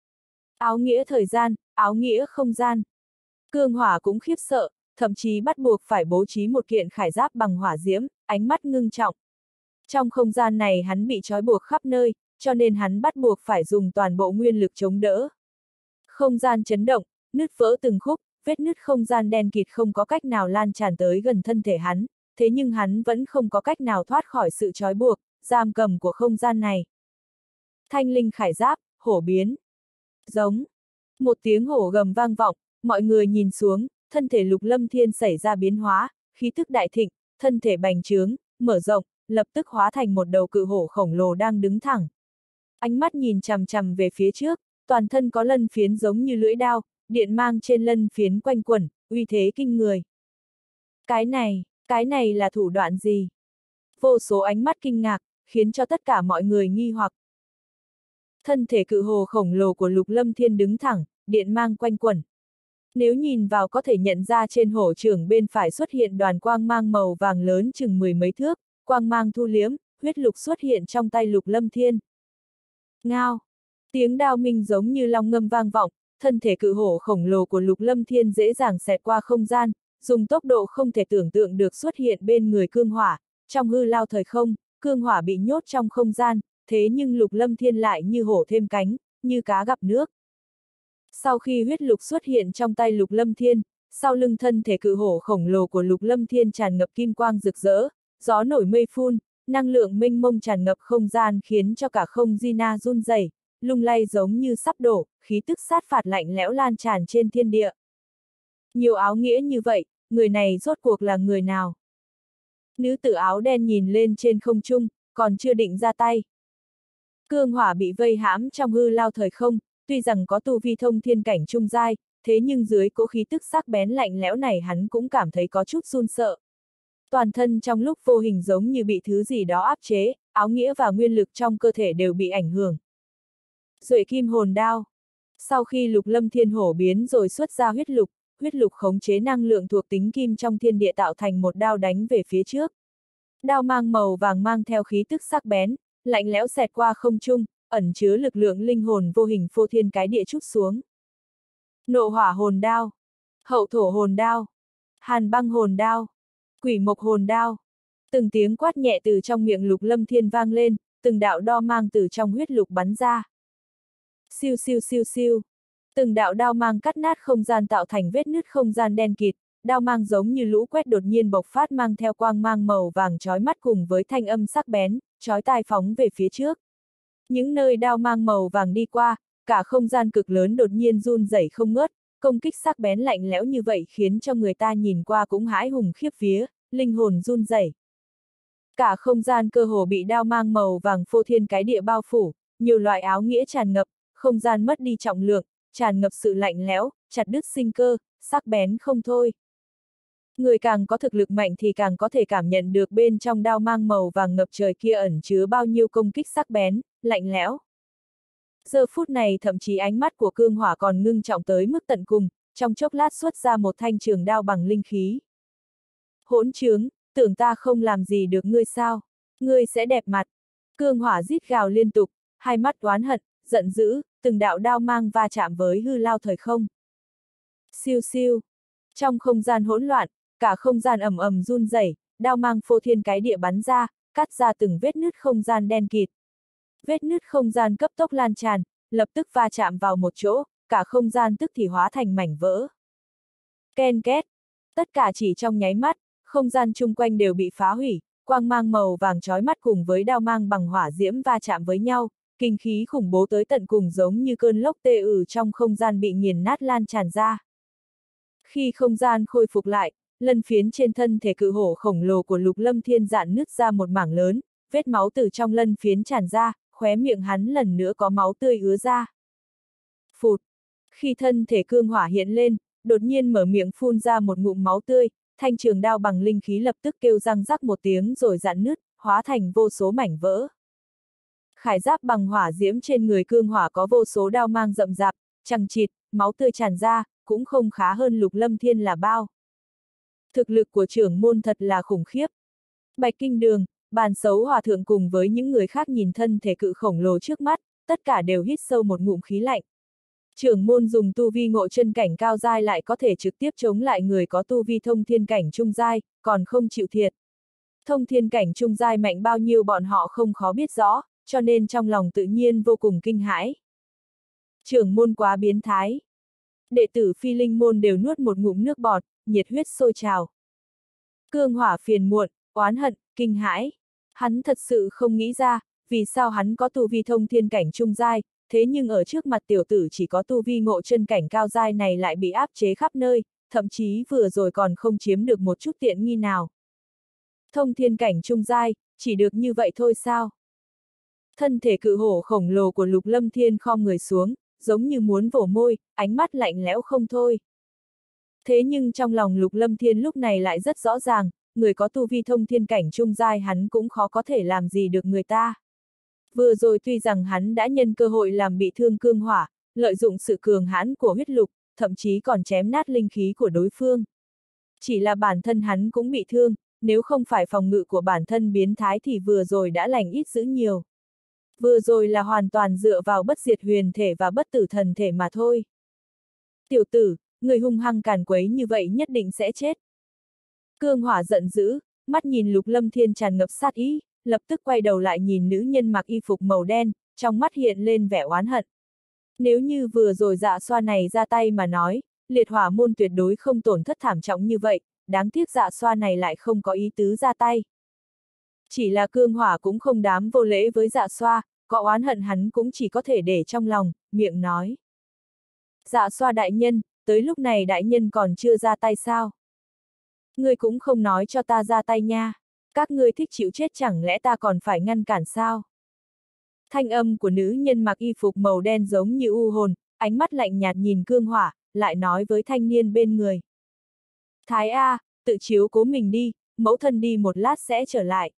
Áo nghĩa thời gian, áo nghĩa không gian. Cương hỏa cũng khiếp sợ, thậm chí bắt buộc phải bố trí một kiện khải giáp bằng hỏa diễm, ánh mắt ngưng trọng. Trong không gian này hắn bị trói buộc khắp nơi, cho nên hắn bắt buộc phải dùng toàn bộ nguyên lực chống đỡ. Không gian chấn động, nứt vỡ từng khúc, vết nứt không gian đen kịt không có cách nào lan tràn tới gần thân thể hắn, thế nhưng hắn vẫn không có cách nào thoát khỏi sự trói buộc, giam cầm của không gian này. Thanh linh khải giáp, hổ biến. Giống. Một tiếng hổ gầm vang vọng, mọi người nhìn xuống, thân thể Lục Lâm Thiên xảy ra biến hóa, khí tức đại thịnh, thân thể bành trướng, mở rộng, lập tức hóa thành một đầu cự hổ khổng lồ đang đứng thẳng. Ánh mắt nhìn chằm chằm về phía trước, toàn thân có lân phiến giống như lưỡi đao, điện mang trên lân phiến quanh quẩn, uy thế kinh người. Cái này, cái này là thủ đoạn gì? Vô số ánh mắt kinh ngạc, khiến cho tất cả mọi người nghi hoặc. Thân thể cự hổ khổng lồ của Lục Lâm Thiên đứng thẳng, điện mang quanh quẩn. Nếu nhìn vào có thể nhận ra trên hổ trưởng bên phải xuất hiện đoàn quang mang màu vàng lớn chừng mười mấy thước, quang mang thu liếm, huyết lục xuất hiện trong tay Lục Lâm Thiên. Ngao! Tiếng đao minh giống như long ngâm vang vọng, thân thể cự hổ khổng lồ của Lục Lâm Thiên dễ dàng xẹt qua không gian, dùng tốc độ không thể tưởng tượng được xuất hiện bên người cương hỏa, trong hư lao thời không, cương hỏa bị nhốt trong không gian, thế nhưng Lục Lâm Thiên lại như hổ thêm cánh, như cá gặp nước. Sau khi huyết lục xuất hiện trong tay Lục Lâm Thiên, sau lưng thân thể cự hổ khổng lồ của Lục Lâm Thiên tràn ngập kim quang rực rỡ, gió nổi mây phun, năng lượng mênh mông tràn ngập không gian khiến cho cả không gian run rẩy, lung lay giống như sắp đổ, khí tức sát phạt lạnh lẽo lan tràn trên thiên địa. Nhiều áo nghĩa như vậy, người này rốt cuộc là người nào? Nữ tử áo đen nhìn lên trên không trung, còn chưa định ra tay. Cương hỏa bị vây hãm trong hư lao thời không, tuy rằng có tu vi thông thiên cảnh trung giai, thế nhưng dưới cỗ khí tức sắc bén lạnh lẽo này hắn cũng cảm thấy có chút run sợ. Toàn thân trong lúc vô hình giống như bị thứ gì đó áp chế, áo nghĩa và nguyên lực trong cơ thể đều bị ảnh hưởng. Duệ kim hồn đao. Sau khi Lục Lâm Thiên hổ biến rồi xuất ra huyết lục, huyết lục khống chế năng lượng thuộc tính kim trong thiên địa tạo thành một đao đánh về phía trước. Đao mang màu vàng mang theo khí tức sắc bén, lạnh lẽo xẹt qua không trung, ẩn chứa lực lượng linh hồn vô hình phô thiên cái địa trút xuống. Nộ hỏa hồn đao, hậu thổ hồn đao, hàn băng hồn đao, quỷ mộc hồn đao. Từng tiếng quát nhẹ từ trong miệng Lục Lâm Thiên vang lên, từng đạo đao mang từ trong huyết lục bắn ra. Siêu siêu siêu siêu. Từng đạo đao mang cắt nát không gian tạo thành vết nứt không gian đen kịt, đao mang giống như lũ quét đột nhiên bộc phát mang theo quang mang màu vàng chói mắt cùng với thanh âm sắc bén, chói tai phóng về phía trước. Những nơi đao mang màu vàng đi qua, cả không gian cực lớn đột nhiên run rẩy không ngớt, công kích sắc bén lạnh lẽo như vậy khiến cho người ta nhìn qua cũng hãi hùng khiếp vía, linh hồn run rẩy. Cả không gian cơ hồ bị đao mang màu vàng phô thiên cái địa bao phủ, nhiều loại áo nghĩa tràn ngập, không gian mất đi trọng lượng, tràn ngập sự lạnh lẽo, chặt đứt sinh cơ, sắc bén không thôi. Người càng có thực lực mạnh thì càng có thể cảm nhận được bên trong đao mang màu vàng ngập trời kia ẩn chứa bao nhiêu công kích sắc bén, lạnh lẽo. Giờ phút này thậm chí ánh mắt của cương hỏa còn ngưng trọng tới mức tận cùng, trong chốc lát xuất ra một thanh trường đao bằng linh khí. Hỗn trướng, tưởng ta không làm gì được ngươi sao? Ngươi sẽ đẹp mặt. Cương hỏa rít gào liên tục, hai mắt oán hận, giận dữ, từng đạo đao mang va chạm với hư lao thời không. Siêu siêu. Trong không gian hỗn loạn, cả không gian ầm ầm run rẩy, đao mang phô thiên cái địa bắn ra, cắt ra từng vết nứt không gian đen kịt. Vết nứt không gian cấp tốc lan tràn, lập tức va chạm vào một chỗ, cả không gian tức thì hóa thành mảnh vỡ. Ken két. Tất cả chỉ trong nháy mắt, không gian chung quanh đều bị phá hủy, quang mang màu vàng chói mắt cùng với đao mang bằng hỏa diễm va chạm với nhau, kinh khí khủng bố tới tận cùng giống như cơn lốc tê ử trong không gian bị nghiền nát lan tràn ra. Khi không gian khôi phục lại, lân phiến trên thân thể cự hổ khổng lồ của Lục Lâm Thiên dạn nứt ra một mảng lớn, vết máu từ trong lân phiến tràn ra, khóe miệng hắn lần nữa có máu tươi ứa ra. Phụt! Khi thân thể cương hỏa hiện lên, đột nhiên mở miệng phun ra một ngụm máu tươi, thanh trường đao bằng linh khí lập tức kêu răng rắc một tiếng rồi dạn nứt, hóa thành vô số mảnh vỡ. Khải giáp bằng hỏa diễm trên người cương hỏa có vô số đao mang rậm rạp, chằng chịt, máu tươi tràn ra, cũng không khá hơn Lục Lâm Thiên là bao. Thực lực của trưởng môn thật là khủng khiếp. Bạch Kinh Đường, Bàn Sấu Hòa Thượng cùng với những người khác nhìn thân thể cự khổng lồ trước mắt, tất cả đều hít sâu một ngụm khí lạnh. Trưởng môn dùng tu vi ngộ chân cảnh cao giai lại có thể trực tiếp chống lại người có tu vi thông thiên cảnh trung giai, còn không chịu thiệt. Thông thiên cảnh trung giai mạnh bao nhiêu bọn họ không khó biết rõ, cho nên trong lòng tự nhiên vô cùng kinh hãi. Trưởng môn quá biến thái. Đệ tử Phi Linh môn đều nuốt một ngụm nước bọt, nhiệt huyết sôi trào. Cương hỏa phiền muộn, oán hận, kinh hãi. Hắn thật sự không nghĩ ra, vì sao hắn có tu vi thông thiên cảnh trung giai, thế nhưng ở trước mặt tiểu tử chỉ có tu vi ngộ chân cảnh cao giai này lại bị áp chế khắp nơi, thậm chí vừa rồi còn không chiếm được một chút tiện nghi nào. Thông thiên cảnh trung giai, chỉ được như vậy thôi sao? Thân thể cự hổ khổng lồ của Lục Lâm Thiên khom người xuống, giống như muốn vồ môi, ánh mắt lạnh lẽo không thôi. Thế nhưng trong lòng Lục Lâm Thiên lúc này lại rất rõ ràng, người có tu vi thông thiên cảnh trung giai hắn cũng khó có thể làm gì được người ta. Vừa rồi tuy rằng hắn đã nhân cơ hội làm bị thương cương hỏa, lợi dụng sự cường hãn của huyết lục, thậm chí còn chém nát linh khí của đối phương. Chỉ là bản thân hắn cũng bị thương, nếu không phải phòng ngự của bản thân biến thái thì vừa rồi đã lành ít dữ nhiều. Vừa rồi là hoàn toàn dựa vào bất diệt huyền thể và bất tử thần thể mà thôi. Tiểu tử, người hung hăng càn quấy như vậy nhất định sẽ chết. Cương hỏa giận dữ, mắt nhìn Lục Lâm Thiên tràn ngập sát ý, lập tức quay đầu lại nhìn nữ nhân mặc y phục màu đen, trong mắt hiện lên vẻ oán hận. Nếu như vừa rồi dạ xoa này ra tay mà nói, liệt hỏa môn tuyệt đối không tổn thất thảm trọng như vậy, đáng tiếc dạ xoa này lại không có ý tứ ra tay. Chỉ là cương hỏa cũng không dám vô lễ với dạ xoa, có oán hận hắn cũng chỉ có thể để trong lòng, miệng nói. Dạ xoa đại nhân, tới lúc này đại nhân còn chưa ra tay sao? Ngươi cũng không nói cho ta ra tay nha. Các ngươi thích chịu chết chẳng lẽ ta còn phải ngăn cản sao? Thanh âm của nữ nhân mặc y phục màu đen giống như u hồn, ánh mắt lạnh nhạt nhìn cương hỏa, lại nói với thanh niên bên người. Thái A, tự chiếu cố mình đi, mẫu thân đi một lát sẽ trở lại.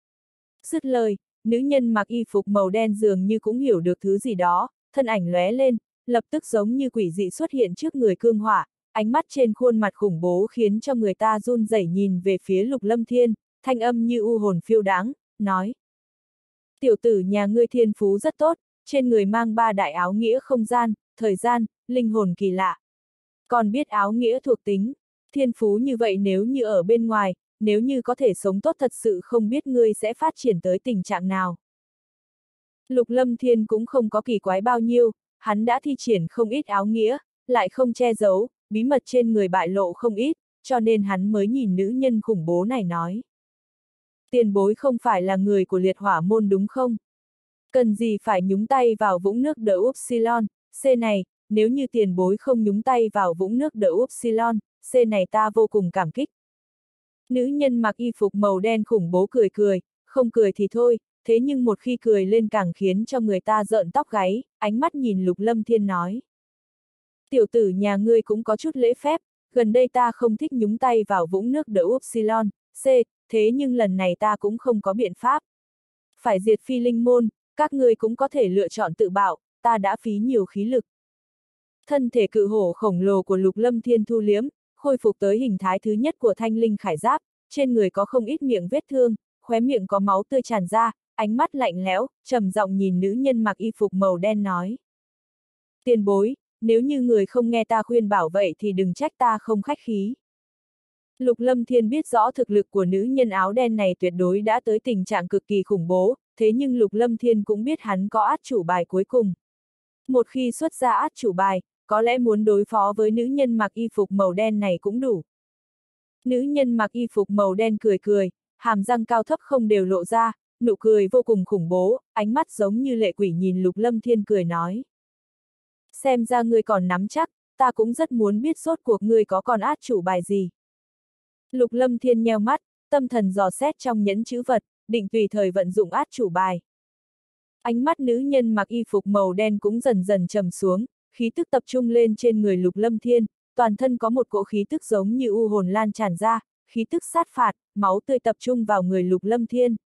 Dứt lời, nữ nhân mặc y phục màu đen dường như cũng hiểu được thứ gì đó, thân ảnh lóe lên, lập tức giống như quỷ dị xuất hiện trước người cương hỏa, ánh mắt trên khuôn mặt khủng bố khiến cho người ta run rẩy nhìn về phía Lục Lâm Thiên, thanh âm như u hồn phiêu đáng, nói. Tiểu tử nhà ngươi thiên phú rất tốt, trên người mang ba đại áo nghĩa không gian, thời gian, linh hồn kỳ lạ. Còn biết áo nghĩa thuộc tính, thiên phú như vậy nếu như ở bên ngoài, nếu như có thể sống tốt thật sự không biết ngươi sẽ phát triển tới tình trạng nào. Lục Lâm Thiên cũng không có kỳ quái bao nhiêu, hắn đã thi triển không ít áo nghĩa, lại không che giấu, bí mật trên người bại lộ không ít, cho nên hắn mới nhìn nữ nhân khủng bố này nói. Tiền bối không phải là người của liệt hỏa môn đúng không? Cần gì phải nhúng tay vào vũng nước The Upsilon, C này, nếu như tiền bối không nhúng tay vào vũng nước The Upsilon, C này ta vô cùng cảm kích. Nữ nhân mặc y phục màu đen khủng bố cười cười, không cười thì thôi, thế nhưng một khi cười lên càng khiến cho người ta rợn tóc gáy, ánh mắt nhìn Lục Lâm Thiên nói. Tiểu tử nhà ngươi cũng có chút lễ phép, gần đây ta không thích nhúng tay vào vũng nước The Upsilon, C, thế nhưng lần này ta cũng không có biện pháp. Phải diệt Phi Linh môn, các ngươi cũng có thể lựa chọn tự bạo, ta đã phí nhiều khí lực. Thân thể cự hổ khổng lồ của Lục Lâm Thiên thu liếm, khôi phục tới hình thái thứ nhất của thanh linh khải giáp, trên người có không ít miệng vết thương, khóe miệng có máu tươi tràn ra, ánh mắt lạnh lẽo, trầm giọng nhìn nữ nhân mặc y phục màu đen nói. Tiền bối, nếu như người không nghe ta khuyên bảo vậy thì đừng trách ta không khách khí. Lục Lâm Thiên biết rõ thực lực của nữ nhân áo đen này tuyệt đối đã tới tình trạng cực kỳ khủng bố, thế nhưng Lục Lâm Thiên cũng biết hắn có át chủ bài cuối cùng. Một khi xuất ra át chủ bài, có lẽ muốn đối phó với nữ nhân mặc y phục màu đen này cũng đủ. Nữ nhân mặc y phục màu đen cười cười, hàm răng cao thấp không đều lộ ra, nụ cười vô cùng khủng bố, ánh mắt giống như lệ quỷ nhìn Lục Lâm Thiên cười nói. Xem ra ngươi còn nắm chắc, ta cũng rất muốn biết rốt cuộc ngươi có còn át chủ bài gì. Lục Lâm Thiên nheo mắt, tâm thần dò xét trong nhẫn chữ vật, định tùy thời vận dụng át chủ bài. Ánh mắt nữ nhân mặc y phục màu đen cũng dần dần trầm xuống, khí tức tập trung lên trên người Lục Lâm Thiên, toàn thân có một cỗ khí tức giống như u hồn lan tràn ra, khí tức sát phạt, máu tươi tập trung vào người Lục Lâm Thiên.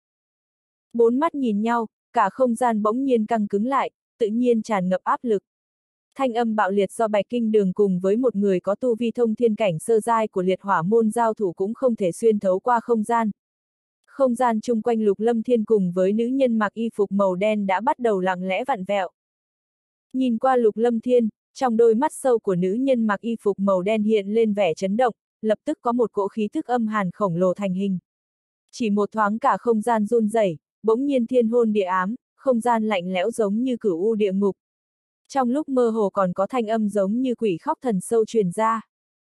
Bốn mắt nhìn nhau, cả không gian bỗng nhiên căng cứng lại, tự nhiên tràn ngập áp lực. Thanh âm bạo liệt do Bạch Kinh Đường cùng với một người có tu vi thông thiên cảnh sơ giai của liệt hỏa môn giao thủ cũng không thể xuyên thấu qua không gian. Không gian chung quanh Lục Lâm Thiên cùng với nữ nhân mặc y phục màu đen đã bắt đầu lặng lẽ vặn vẹo. Nhìn qua Lục Lâm Thiên, trong đôi mắt sâu của nữ nhân mặc y phục màu đen hiện lên vẻ chấn động, lập tức có một cỗ khí tức âm hàn khổng lồ thành hình. Chỉ một thoáng cả không gian run rẩy, bỗng nhiên thiên hôn địa ám, không gian lạnh lẽo giống như cửu u địa ngục. Trong lúc mơ hồ còn có thanh âm giống như quỷ khóc thần sâu truyền ra.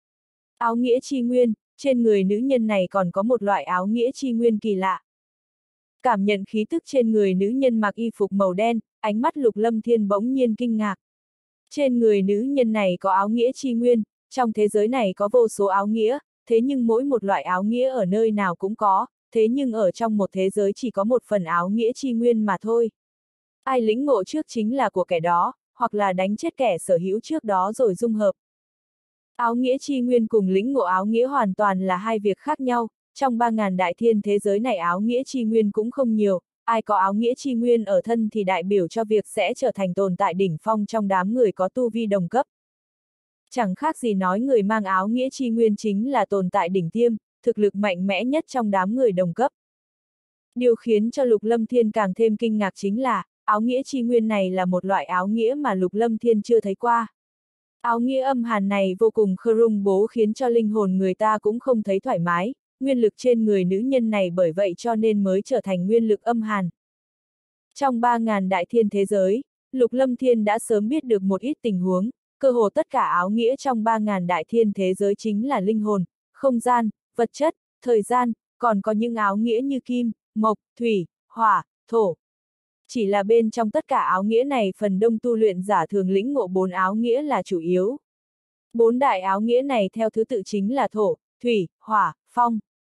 Áo nghĩa chi nguyên, trên người nữ nhân này còn có một loại áo nghĩa chi nguyên kỳ lạ. Cảm nhận khí tức trên người nữ nhân mặc y phục màu đen, ánh mắt Lục Lâm Thiên bỗng nhiên kinh ngạc. Trên người nữ nhân này có áo nghĩa chi nguyên, trong thế giới này có vô số áo nghĩa, thế nhưng mỗi một loại áo nghĩa ở nơi nào cũng có, thế nhưng ở trong một thế giới chỉ có một phần áo nghĩa chi nguyên mà thôi. Ai lĩnh ngộ trước chính là của kẻ đó, hoặc là đánh chết kẻ sở hữu trước đó rồi dung hợp. Áo nghĩa chi nguyên cùng lĩnh ngộ áo nghĩa hoàn toàn là hai việc khác nhau, trong ba ngàn đại thiên thế giới này áo nghĩa chi nguyên cũng không nhiều, ai có áo nghĩa chi nguyên ở thân thì đại biểu cho việc sẽ trở thành tồn tại đỉnh phong trong đám người có tu vi đồng cấp. Chẳng khác gì nói người mang áo nghĩa chi nguyên chính là tồn tại đỉnh tiêm, thực lực mạnh mẽ nhất trong đám người đồng cấp. Điều khiến cho Lục Lâm Thiên càng thêm kinh ngạc chính là, áo nghĩa chi nguyên này là một loại áo nghĩa mà Lục Lâm Thiên chưa thấy qua. Áo nghĩa âm hàn này vô cùng khủng bố khiến cho linh hồn người ta cũng không thấy thoải mái, nguyên lực trên người nữ nhân này bởi vậy cho nên mới trở thành nguyên lực âm hàn. Trong ba ngàn đại thiên thế giới, Lục Lâm Thiên đã sớm biết được một ít tình huống, cơ hồ tất cả áo nghĩa trong ba ngàn đại thiên thế giới chính là linh hồn, không gian, vật chất, thời gian, còn có những áo nghĩa như kim, mộc, thủy, hỏa, thổ. Chỉ là bên trong tất cả áo nghĩa này phần đông tu luyện giả thường lĩnh ngộ bốn áo nghĩa là chủ yếu. Bốn đại áo nghĩa này theo thứ tự chính là thổ, thủy, hỏa, phong.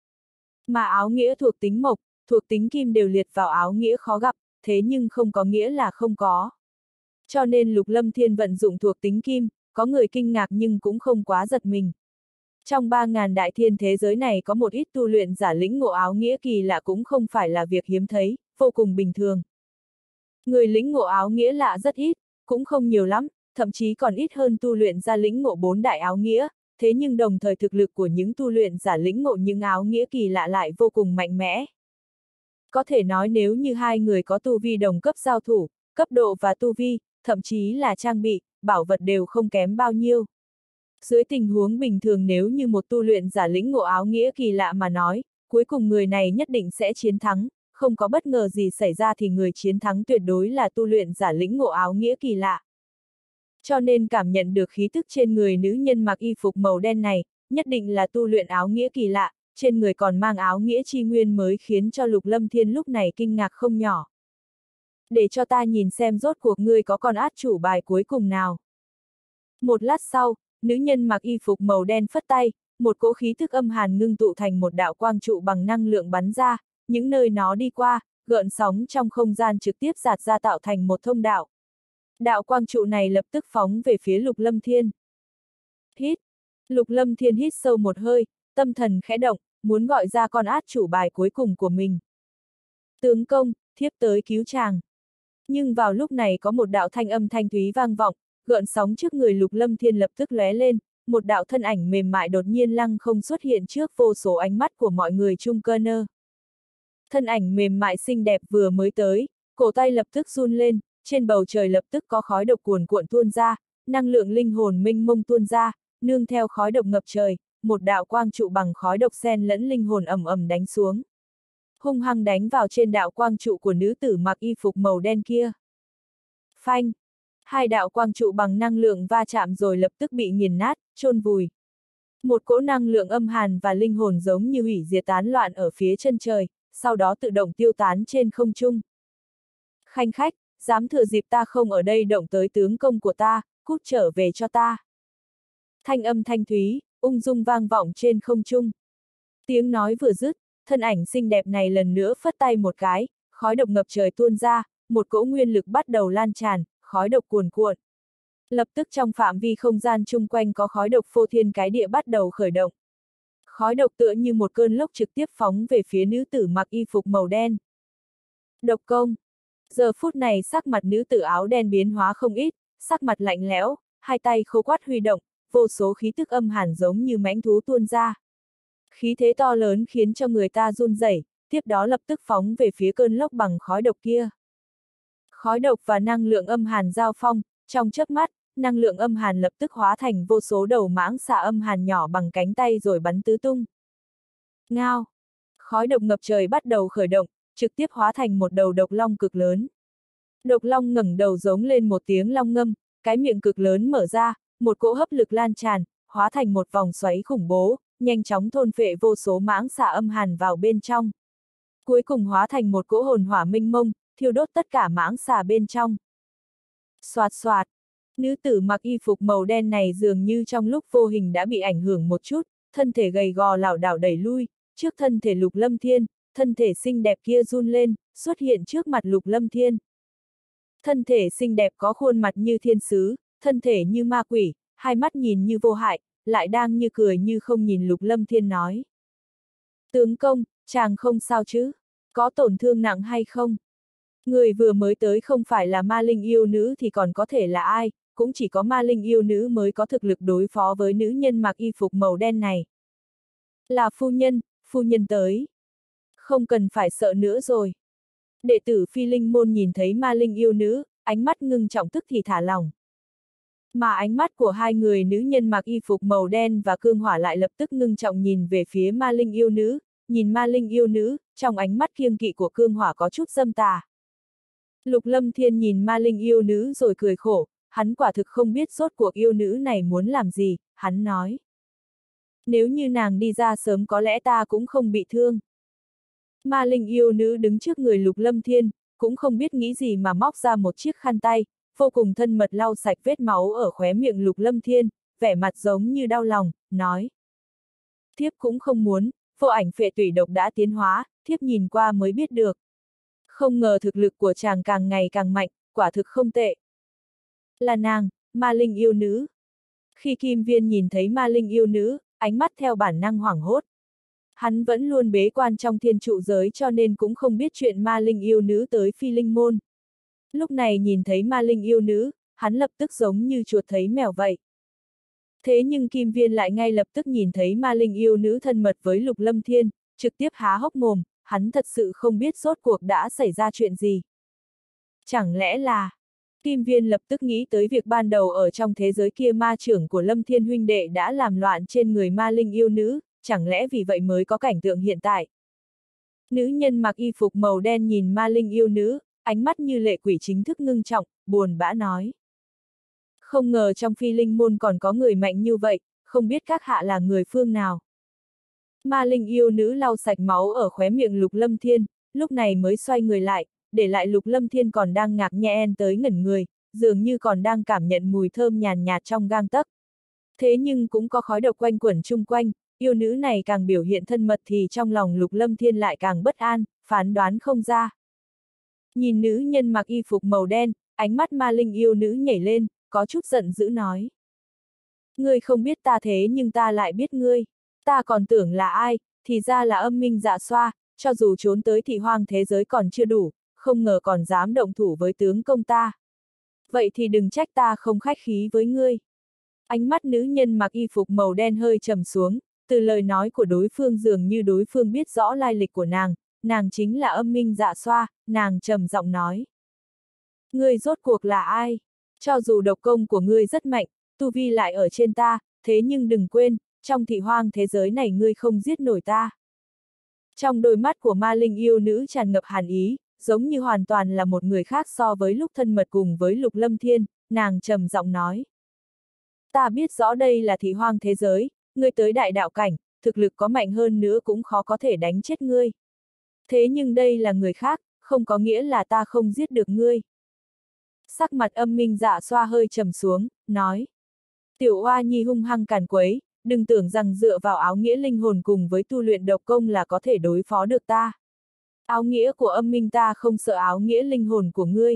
Mà áo nghĩa thuộc tính mộc, thuộc tính kim đều liệt vào áo nghĩa khó gặp, thế nhưng không có nghĩa là không có. Cho nên Lục Lâm Thiên vận dụng thuộc tính kim, có người kinh ngạc nhưng cũng không quá giật mình. Trong ba ngàn đại thiên thế giới này có một ít tu luyện giả lĩnh ngộ áo nghĩa kỳ lạ cũng không phải là việc hiếm thấy, vô cùng bình thường. Người lĩnh ngộ áo nghĩa lạ rất ít, cũng không nhiều lắm, thậm chí còn ít hơn tu luyện ra lĩnh ngộ bốn đại áo nghĩa, thế nhưng đồng thời thực lực của những tu luyện giả lĩnh ngộ những áo nghĩa kỳ lạ lại vô cùng mạnh mẽ. Có thể nói nếu như hai người có tu vi đồng cấp giao thủ, cấp độ và tu vi, thậm chí là trang bị, bảo vật đều không kém bao nhiêu. Dưới tình huống bình thường nếu như một tu luyện giả lĩnh ngộ áo nghĩa kỳ lạ mà nói, cuối cùng người này nhất định sẽ chiến thắng, không có bất ngờ gì xảy ra thì người chiến thắng tuyệt đối là tu luyện giả lĩnh ngộ áo nghĩa kỳ lạ. Cho nên cảm nhận được khí tức trên người nữ nhân mặc y phục màu đen này, nhất định là tu luyện áo nghĩa kỳ lạ, trên người còn mang áo nghĩa chi nguyên mới khiến cho Lục Lâm Thiên lúc này kinh ngạc không nhỏ. Để cho ta nhìn xem rốt cuộc ngươi có con át chủ bài cuối cùng nào. Một lát sau, nữ nhân mặc y phục màu đen phất tay, một cỗ khí tức âm hàn ngưng tụ thành một đạo quang trụ bằng năng lượng bắn ra, những nơi nó đi qua, gợn sóng trong không gian trực tiếp dạt ra tạo thành một thông đạo. Đạo quang trụ này lập tức phóng về phía Lục Lâm Thiên. Hít! Lục Lâm Thiên hít sâu một hơi, tâm thần khẽ động, muốn gọi ra con át chủ bài cuối cùng của mình. Tướng công, thiếp tới cứu chàng. Nhưng vào lúc này có một đạo thanh âm thanh thúy vang vọng, gợn sóng trước người Lục Lâm Thiên lập tức lóe lên, một đạo thân ảnh mềm mại đột nhiên lăng không xuất hiện trước vô số ánh mắt của mọi người chung cơ nơ. Thân ảnh mềm mại xinh đẹp vừa mới tới, cổ tay lập tức run lên, trên bầu trời lập tức có khói độc cuồn cuộn tuôn ra, năng lượng linh hồn mênh mông tuôn ra, nương theo khói độc ngập trời, một đạo quang trụ bằng khói độc xen lẫn linh hồn ầm ầm đánh xuống. Hung hăng đánh vào trên đạo quang trụ của nữ tử mặc y phục màu đen kia. Phanh! Hai đạo quang trụ bằng năng lượng va chạm rồi lập tức bị nghiền nát, chôn vùi. Một cỗ năng lượng âm hàn và linh hồn giống như hủy diệt tán loạn ở phía chân trời, sau đó tự động tiêu tán trên không trung. Khanh khách, dám thừa dịp ta không ở đây động tới tướng công của ta, cút trở về cho ta. Thanh âm thanh thúy, ung dung vang vọng trên không trung. Tiếng nói vừa dứt, thân ảnh xinh đẹp này lần nữa phất tay một cái, khói độc ngập trời tuôn ra, một cỗ nguyên lực bắt đầu lan tràn, khói độc cuồn cuộn. Lập tức trong phạm vi không gian chung quanh có khói độc phô thiên cái địa bắt đầu khởi động. Khói độc tựa như một cơn lốc trực tiếp phóng về phía nữ tử mặc y phục màu đen. Độc công. Giờ phút này sắc mặt nữ tử áo đen biến hóa không ít, sắc mặt lạnh lẽo, hai tay khô quắt huy động, vô số khí tức âm hàn giống như mãnh thú tuôn ra. Khí thế to lớn khiến cho người ta run rẩy, tiếp đó lập tức phóng về phía cơn lốc bằng khói độc kia. Khói độc và năng lượng âm hàn giao phong, trong chớp mắt, năng lượng âm hàn lập tức hóa thành vô số đầu mãng xà âm hàn nhỏ bằng cánh tay rồi bắn tứ tung. Ngao! Khói độc ngập trời bắt đầu khởi động, trực tiếp hóa thành một đầu độc long cực lớn. Độc long ngẩng đầu giống lên một tiếng long ngâm, cái miệng cực lớn mở ra, một cỗ hấp lực lan tràn, hóa thành một vòng xoáy khủng bố, nhanh chóng thôn phệ vô số mãng xà âm hàn vào bên trong. Cuối cùng hóa thành một cỗ hồn hỏa minh mông, thiêu đốt tất cả mãng xà bên trong. Xoạt xoạt, nữ tử mặc y phục màu đen này dường như trong lúc vô hình đã bị ảnh hưởng một chút, thân thể gầy gò lảo đảo đẩy lui, trước thân thể Lục Lâm Thiên, thân thể xinh đẹp kia run lên, xuất hiện trước mặt Lục Lâm Thiên. Thân thể xinh đẹp có khuôn mặt như thiên sứ, thân thể như ma quỷ, hai mắt nhìn như vô hại, lại đang như cười như không nhìn Lục Lâm Thiên nói. Tướng công, chàng không sao chứ? Có tổn thương nặng hay không? Người vừa mới tới không phải là ma linh yêu nữ thì còn có thể là ai, cũng chỉ có ma linh yêu nữ mới có thực lực đối phó với nữ nhân mặc y phục màu đen này. Là phu nhân, phu nhân tới. Không cần phải sợ nữa rồi. Đệ tử Phi Linh môn nhìn thấy ma linh yêu nữ, ánh mắt ngưng trọng tức thì thả lỏng. Mà ánh mắt của hai người nữ nhân mặc y phục màu đen và cương hỏa lại lập tức ngưng trọng nhìn về phía ma linh yêu nữ, nhìn ma linh yêu nữ, trong ánh mắt kiêng kỵ của cương hỏa có chút dâm tà. Lục Lâm Thiên nhìn ma linh yêu nữ rồi cười khổ, hắn quả thực không biết rốt cuộc yêu nữ này muốn làm gì, hắn nói. Nếu như nàng đi ra sớm có lẽ ta cũng không bị thương. Ma linh yêu nữ đứng trước người Lục Lâm Thiên, cũng không biết nghĩ gì mà móc ra một chiếc khăn tay, vô cùng thân mật lau sạch vết máu ở khóe miệng Lục Lâm Thiên, vẻ mặt giống như đau lòng, nói. Thiếp cũng không muốn, vô ảnh phệ tủy độc đã tiến hóa, thiếp nhìn qua mới biết được. Không ngờ thực lực của chàng càng ngày càng mạnh, quả thực không tệ. Là nàng, ma linh yêu nữ. Khi Kim Viên nhìn thấy ma linh yêu nữ, ánh mắt theo bản năng hoảng hốt. Hắn vẫn luôn bế quan trong thiên trụ giới cho nên cũng không biết chuyện ma linh yêu nữ tới Phi Linh môn. Lúc này nhìn thấy ma linh yêu nữ, hắn lập tức giống như chuột thấy mèo vậy. Thế nhưng Kim Viên lại ngay lập tức nhìn thấy ma linh yêu nữ thân mật với Lục Lâm Thiên, trực tiếp há hốc mồm, hắn thật sự không biết rốt cuộc đã xảy ra chuyện gì. Chẳng lẽ là... Kim Viên lập tức nghĩ tới việc ban đầu ở trong thế giới kia ma trưởng của Lâm Thiên huynh đệ đã làm loạn trên người ma linh yêu nữ, chẳng lẽ vì vậy mới có cảnh tượng hiện tại. Nữ nhân mặc y phục màu đen nhìn ma linh yêu nữ, ánh mắt như lệ quỷ chính thức ngưng trọng, buồn bã nói. Không ngờ trong Phi Linh môn còn có người mạnh như vậy, không biết các hạ là người phương nào. Ma linh yêu nữ lau sạch máu ở khóe miệng Lục Lâm Thiên, lúc này mới xoay người lại, để lại Lục Lâm Thiên còn đang ngạc nhẽn tới ngẩn người, dường như còn đang cảm nhận mùi thơm nhàn nhạt trong gang tấc. Thế nhưng cũng có khói độc quanh quẩn chung quanh, yêu nữ này càng biểu hiện thân mật thì trong lòng Lục Lâm Thiên lại càng bất an, phán đoán không ra. Nhìn nữ nhân mặc y phục màu đen, ánh mắt ma linh yêu nữ nhảy lên, có chút giận dữ nói. Ngươi không biết ta thế nhưng ta lại biết ngươi. Ta còn tưởng là ai, thì ra là âm minh dạ xoa, cho dù trốn tới thị hoang thế giới còn chưa đủ, không ngờ còn dám động thủ với tướng công ta. Vậy thì đừng trách ta không khách khí với ngươi. Ánh mắt nữ nhân mặc y phục màu đen hơi trầm xuống, từ lời nói của đối phương dường như đối phương biết rõ lai lịch của nàng, nàng chính là Âm Minh Dạ Xoa, nàng trầm giọng nói. Ngươi rốt cuộc là ai? Cho dù độc công của ngươi rất mạnh, tu vi lại ở trên ta, thế nhưng đừng quên, trong thị hoang thế giới này ngươi không giết nổi ta. Trong đôi mắt của ma linh yêu nữ tràn ngập hàn ý, giống như hoàn toàn là một người khác so với lúc thân mật cùng với Lục Lâm Thiên, nàng trầm giọng nói. Ta biết rõ đây là thị hoang thế giới, ngươi tới đại đạo cảnh, thực lực có mạnh hơn nữa cũng khó có thể đánh chết ngươi. Thế nhưng đây là người khác, không có nghĩa là ta không giết được ngươi. Sắc mặt Âm Minh Dạ Xoa hơi trầm xuống, nói. Tiểu oa nhi hung hăng càn quấy, đừng tưởng rằng dựa vào áo nghĩa linh hồn cùng với tu luyện độc công là có thể đối phó được ta. Áo nghĩa của Âm Minh ta không sợ áo nghĩa linh hồn của ngươi.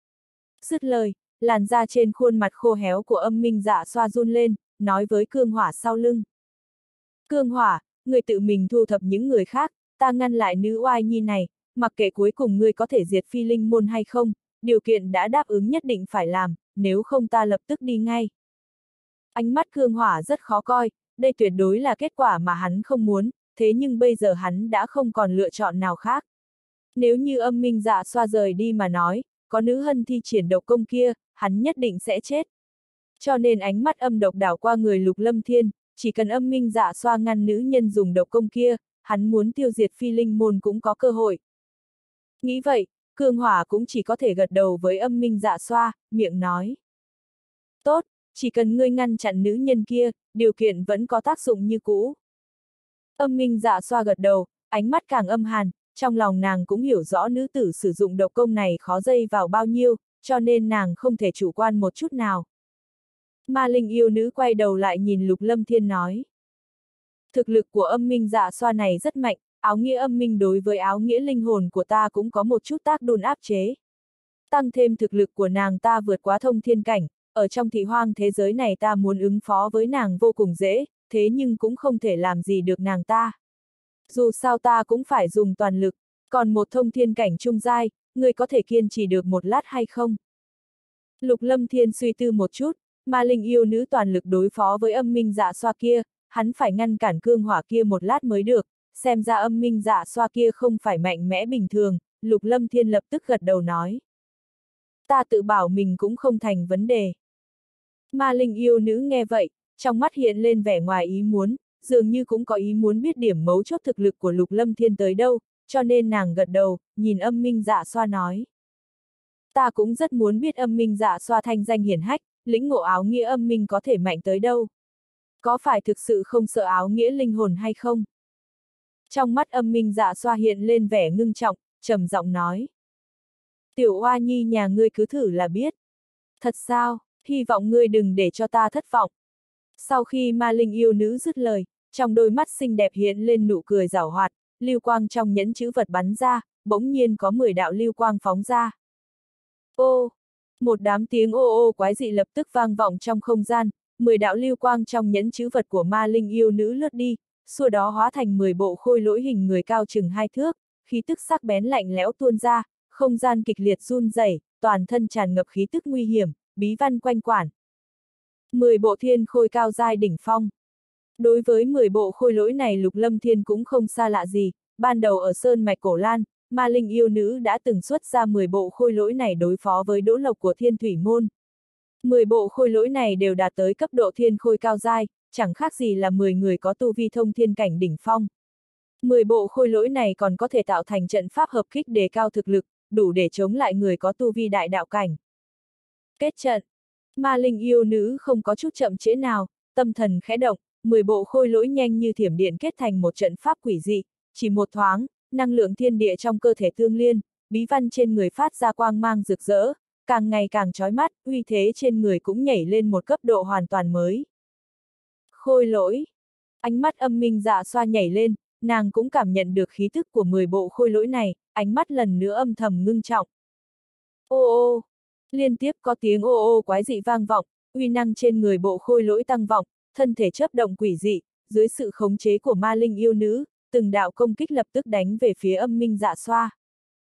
Dứt lời, làn da trên khuôn mặt khô héo của Âm Minh Dạ Xoa run lên, nói với Cương Hỏa sau lưng. Cương Hỏa, ngươi tự mình thu thập những người khác, ta ngăn lại nữ oai nhi này, mặc kệ cuối cùng ngươi có thể diệt phi linh môn hay không, điều kiện đã đáp ứng nhất định phải làm, nếu không ta lập tức đi ngay. Ánh mắt Cương Hỏa rất khó coi, đây tuyệt đối là kết quả mà hắn không muốn, thế nhưng bây giờ hắn đã không còn lựa chọn nào khác. Nếu như Âm Minh Dạ Xoa rời đi mà nói, có nữ hân thi triển độc công kia, hắn nhất định sẽ chết. Cho nên ánh mắt âm độc đảo qua người Lục Lâm Thiên, chỉ cần Âm Minh Dạ Xoa ngăn nữ nhân dùng độc công kia, hắn muốn tiêu diệt phi linh môn cũng có cơ hội. Nghĩ vậy, Cương Hỏa cũng chỉ có thể gật đầu với Âm Minh Dạ Xoa, miệng nói. Tốt, chỉ cần ngươi ngăn chặn nữ nhân kia, điều kiện vẫn có tác dụng như cũ. Âm Minh Dạ Xoa gật đầu, ánh mắt càng âm hàn, trong lòng nàng cũng hiểu rõ nữ tử sử dụng độc công này khó dây vào bao nhiêu, cho nên nàng không thể chủ quan một chút nào. Ma linh yêu nữ quay đầu lại nhìn Lục Lâm Thiên nói. Thực lực của Âm Minh Dạ Xoa này rất mạnh, áo nghĩa âm minh đối với áo nghĩa linh hồn của ta cũng có một chút tác đùn áp chế. Tăng thêm thực lực của nàng ta vượt quá thông thiên cảnh, ở trong thị hoang thế giới này ta muốn ứng phó với nàng vô cùng dễ, thế nhưng cũng không thể làm gì được nàng ta. Dù sao ta cũng phải dùng toàn lực, còn một thông thiên cảnh trung giai, người có thể kiên trì được một lát hay không? Lục Lâm Thiên suy tư một chút, ma linh yêu nữ toàn lực đối phó với Âm Minh Dạ Xoa kia, hắn phải ngăn cản Cương Hỏa kia một lát mới được, xem ra Âm Minh Dạ Xoa kia không phải mạnh mẽ bình thường, Lục Lâm Thiên lập tức gật đầu nói. Ta tự bảo mình cũng không thành vấn đề. Ma linh yêu nữ nghe vậy, trong mắt hiện lên vẻ ngoài ý muốn, dường như cũng có ý muốn biết điểm mấu chốt thực lực của Lục Lâm Thiên tới đâu, cho nên nàng gật đầu, nhìn Âm Minh Dạ Xoa nói. Ta cũng rất muốn biết Âm Minh Dạ Xoa thanh danh hiển hách, lĩnh ngộ áo nghĩa âm minh có thể mạnh tới đâu. Có phải thực sự không sợ áo nghĩa linh hồn hay không? Trong mắt Âm Minh Dạ Xoa hiện lên vẻ ngưng trọng, trầm giọng nói. Tiểu oa nhi nhà ngươi cứ thử là biết. Thật sao, hy vọng ngươi đừng để cho ta thất vọng. Sau khi ma linh yêu nữ dứt lời, trong đôi mắt xinh đẹp hiện lên nụ cười giảo hoạt, lưu quang trong nhẫn chữ vật bắn ra, bỗng nhiên có mười đạo lưu quang phóng ra. Ô! Một đám tiếng ô ô quái dị lập tức vang vọng trong không gian, mười đạo lưu quang trong nhẫn chữ vật của ma linh yêu nữ lướt đi, xua đó hóa thành mười bộ khôi lỗi hình người cao chừng hai thước, khí tức sắc bén lạnh lẽo tuôn ra, không gian kịch liệt run rẩy, toàn thân tràn ngập khí tức nguy hiểm, bí văn quanh quẩn. Mười bộ thiên khôi cao giai đỉnh phong. Đối với mười bộ khôi lỗi này Lục Lâm Thiên cũng không xa lạ gì, ban đầu ở Sơn Mạch Cổ Lan, ma linh yêu nữ đã từng xuất ra mười bộ khôi lỗi này đối phó với Đỗ Lộc của Thiên Thủy Môn. mười bộ khôi lỗi này đều đạt tới cấp độ thiên khôi cao giai, chẳng khác gì là mười người có tu vi thông thiên cảnh đỉnh phong. mười bộ khôi lỗi này còn có thể tạo thành trận pháp hợp kích đề cao thực lực, đủ để chống lại người có tu vi đại đạo cảnh. Kết trận. Ma linh yêu nữ không có chút chậm trễ nào, tâm thần khẽ động, mười bộ khôi lỗi nhanh như thiểm điện kết thành một trận pháp quỷ dị, chỉ một thoáng, năng lượng thiên địa trong cơ thể tương liên, bí văn trên người phát ra quang mang rực rỡ, càng ngày càng chói mắt, uy thế trên người cũng nhảy lên một cấp độ hoàn toàn mới. Khôi lỗi. Ánh mắt Âm Minh Dạ Xoa nhảy lên, nàng cũng cảm nhận được khí thức của mười bộ khôi lỗi này, ánh mắt lần nữa âm thầm ngưng trọng. Ô ô. Liên tiếp có tiếng ô ô quái dị vang vọng, uy năng trên người bộ khôi lỗi tăng vọng, thân thể chớp động quỷ dị, dưới sự khống chế của ma linh yêu nữ, từng đạo công kích lập tức đánh về phía Âm Minh Dạ Xoa.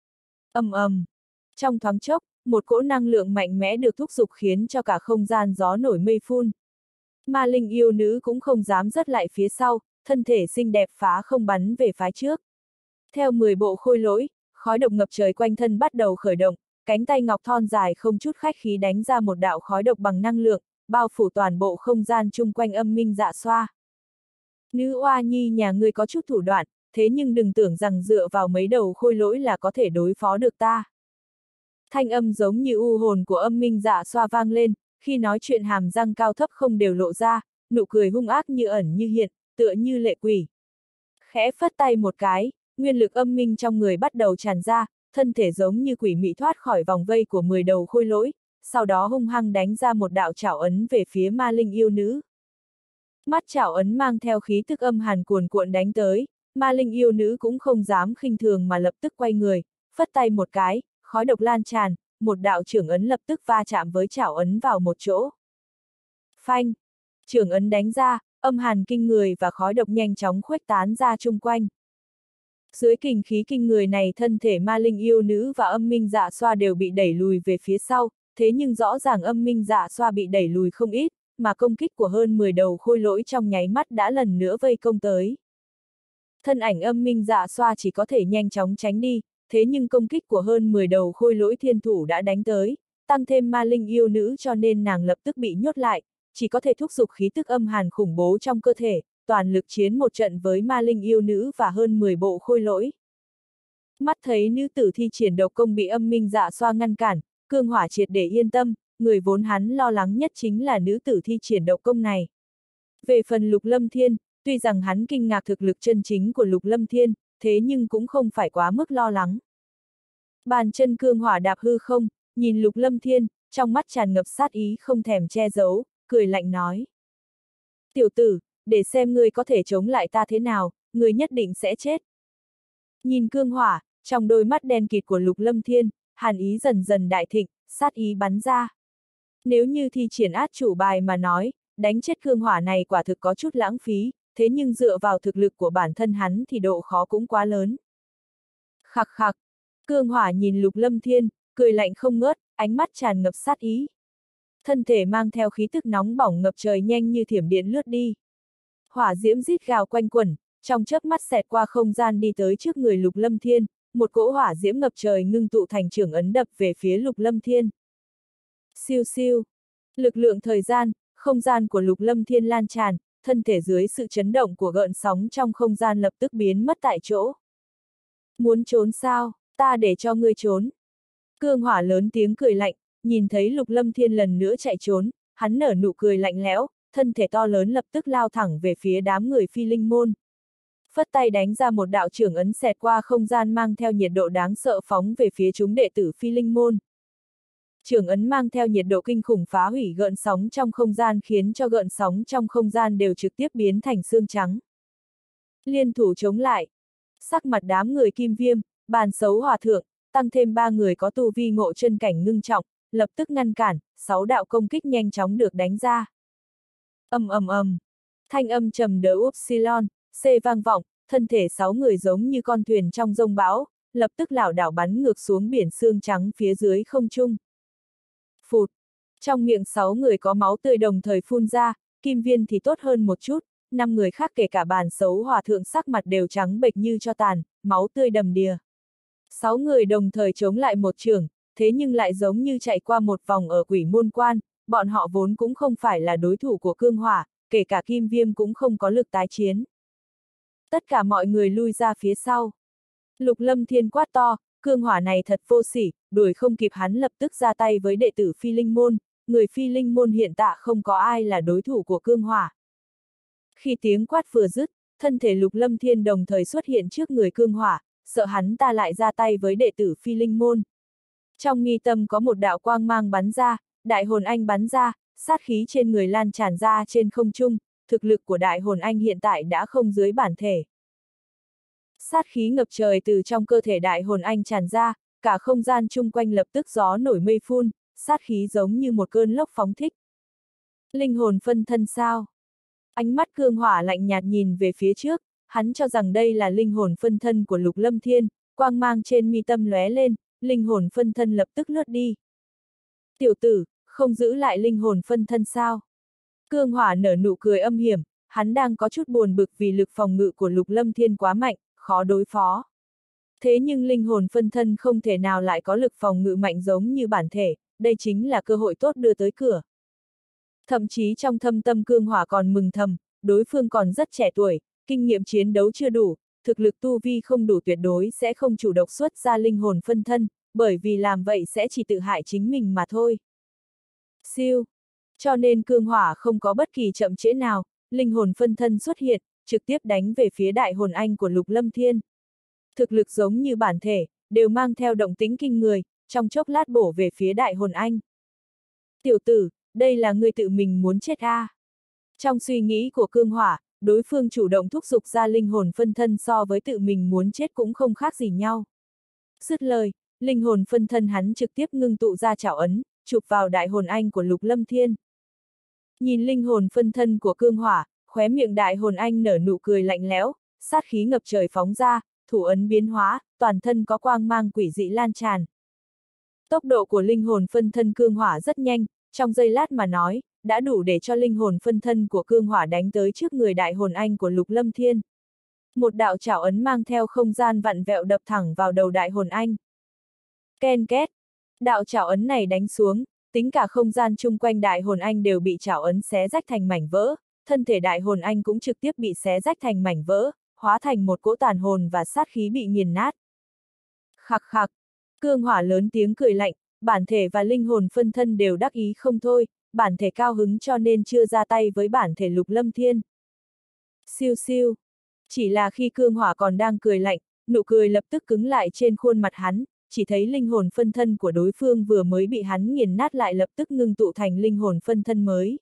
Ầm ầm. Trong thoáng chốc, một cỗ năng lượng mạnh mẽ được thúc giục khiến cho cả không gian gió nổi mây phun. Ma linh yêu nữ cũng không dám rớt lại phía sau, thân thể xinh đẹp phá không bắn về phái trước. Theo mười bộ khôi lỗi, khói độc ngập trời quanh thân bắt đầu khởi động, cánh tay ngọc thon dài không chút khách khí đánh ra một đạo khói độc bằng năng lượng, bao phủ toàn bộ không gian chung quanh âm minh dạ xoa. Nữ oa nhi nhà ngươi có chút thủ đoạn, thế nhưng đừng tưởng rằng dựa vào mấy đầu khôi lỗi là có thể đối phó được ta. Thanh âm giống như u hồn của âm minh dạ xoa vang lên, khi nói chuyện hàm răng cao thấp không đều lộ ra, nụ cười hung ác như ẩn như hiện, tựa như lệ quỷ. Khẽ phất tay một cái, nguyên lực âm minh trong người bắt đầu tràn ra, thân thể giống như quỷ mị thoát khỏi vòng vây của mười đầu khôi lỗi, sau đó hung hăng đánh ra một đạo trảo ấn về phía ma linh yêu nữ. Mắt trảo ấn mang theo khí tức âm hàn cuồn cuộn đánh tới, ma linh yêu nữ cũng không dám khinh thường mà lập tức quay người, phất tay một cái, khói độc lan tràn, một đạo trưởng ấn lập tức va chạm với trảo ấn vào một chỗ. Phanh! Trưởng ấn đánh ra, âm hàn kinh người và khói độc nhanh chóng khuếch tán ra chung quanh. Dưới kình khí kinh người này thân thể ma linh yêu nữ và âm minh dạ xoa đều bị đẩy lùi về phía sau, thế nhưng rõ ràng âm minh dạ xoa bị đẩy lùi không ít, mà công kích của hơn mười đầu khôi lỗi trong nháy mắt đã lần nữa vây công tới. Thân ảnh âm minh dạ xoa chỉ có thể nhanh chóng tránh đi, thế nhưng công kích của hơn mười đầu khôi lỗi thiên thủ đã đánh tới, tăng thêm ma linh yêu nữ cho nên nàng lập tức bị nhốt lại, chỉ có thể thúc giục khí tức âm hàn khủng bố trong cơ thể, toàn lực chiến một trận với ma linh yêu nữ và hơn mười bộ khôi lỗi. Mắt thấy nữ tử thi triển độc công bị âm minh dạ xoa ngăn cản, Cương Hỏa triệt để yên tâm, người vốn hắn lo lắng nhất chính là nữ tử thi triển độc công này. Về phần Lục Lâm Thiên, tuy rằng hắn kinh ngạc thực lực chân chính của Lục Lâm Thiên, thế nhưng cũng không phải quá mức lo lắng. Bàn chân Cương Hỏa đạp hư không, nhìn Lục Lâm Thiên, trong mắt tràn ngập sát ý không thèm che giấu, cười lạnh nói. Tiểu tử, để xem ngươi có thể chống lại ta thế nào, ngươi nhất định sẽ chết. Nhìn Cương Hỏa, trong đôi mắt đen kịt của Lục Lâm Thiên, hàn ý dần dần đại thịnh, sát ý bắn ra. Nếu như thi triển át chủ bài mà nói, đánh chết Cương Hỏa này quả thực có chút lãng phí, thế nhưng dựa vào thực lực của bản thân hắn thì độ khó cũng quá lớn. Khặc khặc, Cương Hỏa nhìn Lục Lâm Thiên, cười lạnh không ngớt, ánh mắt tràn ngập sát ý. Thân thể mang theo khí tức nóng bỏng ngập trời nhanh như thiểm điện lướt đi. Hỏa diễm rít gào quanh quẩn, trong chớp mắt xẹt qua không gian đi tới trước người Lục Lâm Thiên, một cỗ hỏa diễm ngập trời ngưng tụ thành trưởng ấn đập về phía Lục Lâm Thiên. Siêu siêu, lực lượng thời gian, không gian của Lục Lâm Thiên lan tràn, thân thể dưới sự chấn động của gợn sóng trong không gian lập tức biến mất tại chỗ. Muốn trốn sao, ta để cho ngươi trốn. Cương Hỏa lớn tiếng cười lạnh, nhìn thấy Lục Lâm Thiên lần nữa chạy trốn, hắn nở nụ cười lạnh lẽo, thân thể to lớn lập tức lao thẳng về phía đám người Phi Linh môn. Phất tay đánh ra một đạo trưởng ấn xẹt qua không gian mang theo nhiệt độ đáng sợ phóng về phía chúng đệ tử Phi Linh môn. Trưởng ấn mang theo nhiệt độ kinh khủng phá hủy gợn sóng trong không gian khiến cho gợn sóng trong không gian đều trực tiếp biến thành xương trắng. Liên thủ chống lại. Sắc mặt đám người Kim Viêm, Bàn Sấu Hòa Thượng, tăng thêm ba người có tu vi ngộ chân cảnh ngưng trọng, lập tức ngăn cản, sáu đạo công kích nhanh chóng được đánh ra. Ầm ầm ầm, thanh âm trầm đỡ upsilon, C vang vọng, thân thể sáu người giống như con thuyền trong giông bão, lập tức lảo đảo bắn ngược xuống biển xương trắng phía dưới không trung. Phụt, trong miệng sáu người có máu tươi đồng thời phun ra, Kim Viên thì tốt hơn một chút, năm người khác kể cả Bàn Sấu Hòa Thượng sắc mặt đều trắng bệch như tro tàn, máu tươi đầm đìa. Sáu người đồng thời chống lại một chưởng, thế nhưng lại giống như chạy qua một vòng ở Quỷ Môn Quan, bọn họ vốn cũng không phải là đối thủ của Cương Hỏa, kể cả Kim Viêm cũng không có lực tái chiến. Tất cả mọi người lui ra phía sau. Lục Lâm Thiên quát to, Cương Hỏa này thật vô sỉ, đuổi không kịp hắn lập tức ra tay với đệ tử Phi Linh môn, người Phi Linh môn hiện tại không có ai là đối thủ của Cương Hỏa. Khi tiếng quát vừa dứt, thân thể Lục Lâm Thiên đồng thời xuất hiện trước người Cương Hỏa, sợ hắn ta lại ra tay với đệ tử Phi Linh môn. Trong mi tâm có một đạo quang mang bắn ra, đại hồn anh bắn ra, sát khí trên người lan tràn ra trên không trung, thực lực của đại hồn anh hiện tại đã không dưới bản thể. Sát khí ngập trời từ trong cơ thể đại hồn anh tràn ra, cả không gian chung quanh lập tức gió nổi mây phun, sát khí giống như một cơn lốc phóng thích. Linh hồn phân thân sao? Ánh mắt Cương Hỏa lạnh nhạt nhìn về phía trước, hắn cho rằng đây là linh hồn phân thân của Lục Lâm Thiên, quang mang trên mi tâm lóe lên, linh hồn phân thân lập tức lướt đi. Tiểu tử, không giữ lại linh hồn phân thân sao? Cương Hỏa nở nụ cười âm hiểm, hắn đang có chút buồn bực vì lực phòng ngự của Lục Lâm Thiên quá mạnh, khó đối phó. Thế nhưng linh hồn phân thân không thể nào lại có lực phòng ngự mạnh giống như bản thể, đây chính là cơ hội tốt đưa tới cửa. Thậm chí trong thâm tâm Cương Hỏa còn mừng thầm, đối phương còn rất trẻ tuổi, kinh nghiệm chiến đấu chưa đủ, thực lực tu vi không đủ tuyệt đối sẽ không chủ động xuất ra linh hồn phân thân, bởi vì làm vậy sẽ chỉ tự hại chính mình mà thôi. Siêu. Cho nên Cương Hỏa không có bất kỳ chậm trễ nào, linh hồn phân thân xuất hiện, trực tiếp đánh về phía đại hồn anh của Lục Lâm Thiên. Thực lực giống như bản thể, đều mang theo động tính kinh người, trong chốc lát bổ về phía đại hồn anh. Tiểu tử, đây là ngươi tự mình muốn chết a? À? Trong suy nghĩ của Cương Hỏa, đối phương chủ động thúc giục ra linh hồn phân thân so với tự mình muốn chết cũng không khác gì nhau. Dứt lời, linh hồn phân thân hắn trực tiếp ngưng tụ ra trảo ấn, chụp vào đại hồn anh của Lục Lâm Thiên. Nhìn linh hồn phân thân của Cương Hỏa, khóe miệng đại hồn anh nở nụ cười lạnh lẽo, sát khí ngập trời phóng ra, thủ ấn biến hóa, toàn thân có quang mang quỷ dị lan tràn. Tốc độ của linh hồn phân thân Cương Hỏa rất nhanh, trong giây lát mà nói, đã đủ để cho linh hồn phân thân của Cương Hỏa đánh tới trước người đại hồn anh của Lục Lâm Thiên. Một đạo trảo ấn mang theo không gian vặn vẹo đập thẳng vào đầu đại hồn anh. Ken két, đạo trảo ấn này đánh xuống, tính cả không gian chung quanh đại hồn anh đều bị trảo ấn xé rách thành mảnh vỡ, thân thể đại hồn anh cũng trực tiếp bị xé rách thành mảnh vỡ, hóa thành một cỗ tàn hồn và sát khí bị nghiền nát. Khặc khặc, Cương Hỏa lớn tiếng cười lạnh, bản thể và linh hồn phân thân đều đắc ý không thôi, bản thể cao hứng cho nên chưa ra tay với bản thể Lục Lâm Thiên. Siêu siêu, chỉ là khi Cương Hỏa còn đang cười lạnh, nụ cười lập tức cứng lại trên khuôn mặt hắn, chỉ thấy linh hồn phân thân của đối phương vừa mới bị hắn nghiền nát lại lập tức ngưng tụ thành linh hồn phân thân mới.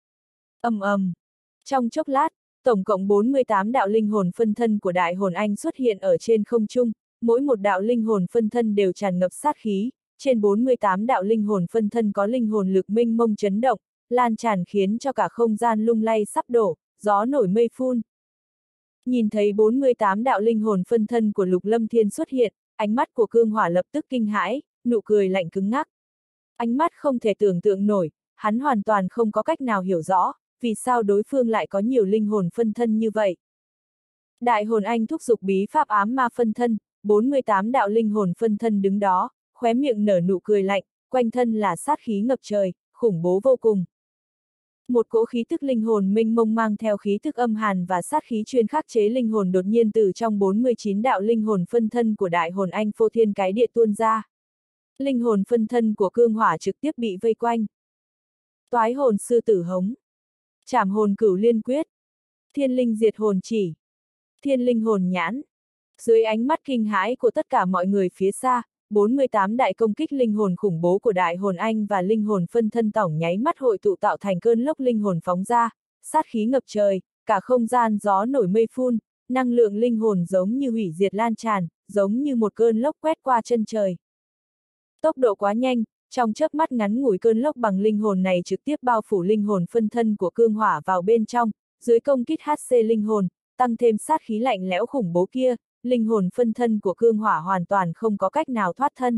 Ầm ầm, trong chốc lát, tổng cộng bốn mươi tám đạo linh hồn phân thân của đại hồn anh xuất hiện ở trên không trung, mỗi một đạo linh hồn phân thân đều tràn ngập sát khí, trên bốn mươi tám đạo linh hồn phân thân có linh hồn lực mênh mông chấn động, lan tràn khiến cho cả không gian lung lay sắp đổ, gió nổi mây phun. Nhìn thấy bốn mươi tám đạo linh hồn phân thân của Lục Lâm Thiên xuất hiện, ánh mắt của Cương Hỏa lập tức kinh hãi, nụ cười lạnh cứng ngắc. Ánh mắt không thể tưởng tượng nổi, hắn hoàn toàn không có cách nào hiểu rõ, vì sao đối phương lại có nhiều linh hồn phân thân như vậy. Đại hồn anh thúc giục bí pháp ám ma phân thân, bốn mươi tám đạo linh hồn phân thân đứng đó, khóe miệng nở nụ cười lạnh, quanh thân là sát khí ngập trời, khủng bố vô cùng. Một cỗ khí tức linh hồn mênh mông mang theo khí tức âm hàn và sát khí chuyên khắc chế linh hồn đột nhiên từ trong bốn mươi chín đạo linh hồn phân thân của đại hồn anh phô thiên cái địa tuôn ra. Linh hồn phân thân của Cương Hỏa trực tiếp bị vây quanh. Toái hồn sư tử hống, trảm hồn cửu liên quyết, thiên linh diệt hồn chỉ, thiên linh hồn nhãn. Dưới ánh mắt kinh hãi của tất cả mọi người phía xa, bốn mươi tám đại công kích linh hồn khủng bố của đại hồn anh và linh hồn phân thân tổng nháy mắt hội tụ tạo thành cơn lốc linh hồn phóng ra, sát khí ngập trời, cả không gian gió nổi mây phun, năng lượng linh hồn giống như hủy diệt lan tràn, giống như một cơn lốc quét qua chân trời. Tốc độ quá nhanh, trong chớp mắt ngắn ngủi cơn lốc bằng linh hồn này trực tiếp bao phủ linh hồn phân thân của Cương Hỏa vào bên trong, dưới công kích hát xê linh hồn, tăng thêm sát khí lạnh lẽo khủng bố kia, linh hồn phân thân của Cương Hỏa hoàn toàn không có cách nào thoát thân.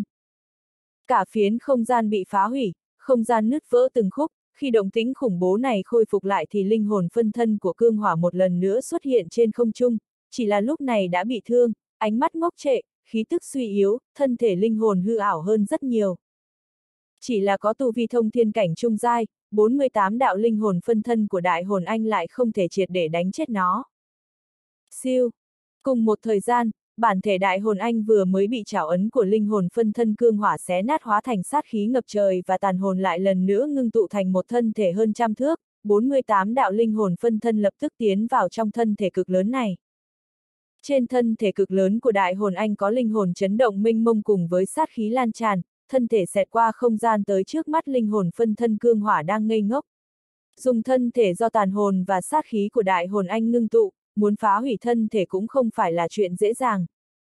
Cả phiến không gian bị phá hủy, không gian nứt vỡ từng khúc, khi động tĩnh khủng bố này khôi phục lại thì linh hồn phân thân của Cương Hỏa một lần nữa xuất hiện trên không trung, chỉ là lúc này đã bị thương, ánh mắt ngốc trệ, khí tức suy yếu, thân thể linh hồn hư ảo hơn rất nhiều. Chỉ là có tu vi thông thiên cảnh trung giai, bốn mươi tám đạo linh hồn phân thân của đại hồn anh lại không thể triệt để đánh chết nó. Siêu. Cùng một thời gian, bản thể đại hồn anh vừa mới bị trảo ấn của linh hồn phân thân Cương Hỏa xé nát hóa thành sát khí ngập trời và tàn hồn lại lần nữa ngưng tụ thành một thân thể hơn trăm thước, bốn mươi tám đạo linh hồn phân thân lập tức tiến vào trong thân thể cực lớn này. Trên thân thể cực lớn của đại hồn anh có linh hồn chấn động mênh mông cùng với sát khí lan tràn, thân thể xẹt qua không gian tới trước mắt linh hồn phân thân Cương Hỏa đang ngây ngốc. Dùng thân thể do tàn hồn và sát khí của đại hồn anh ngưng tụ, muốn phá hủy thân thể cũng không phải là chuyện dễ dàng.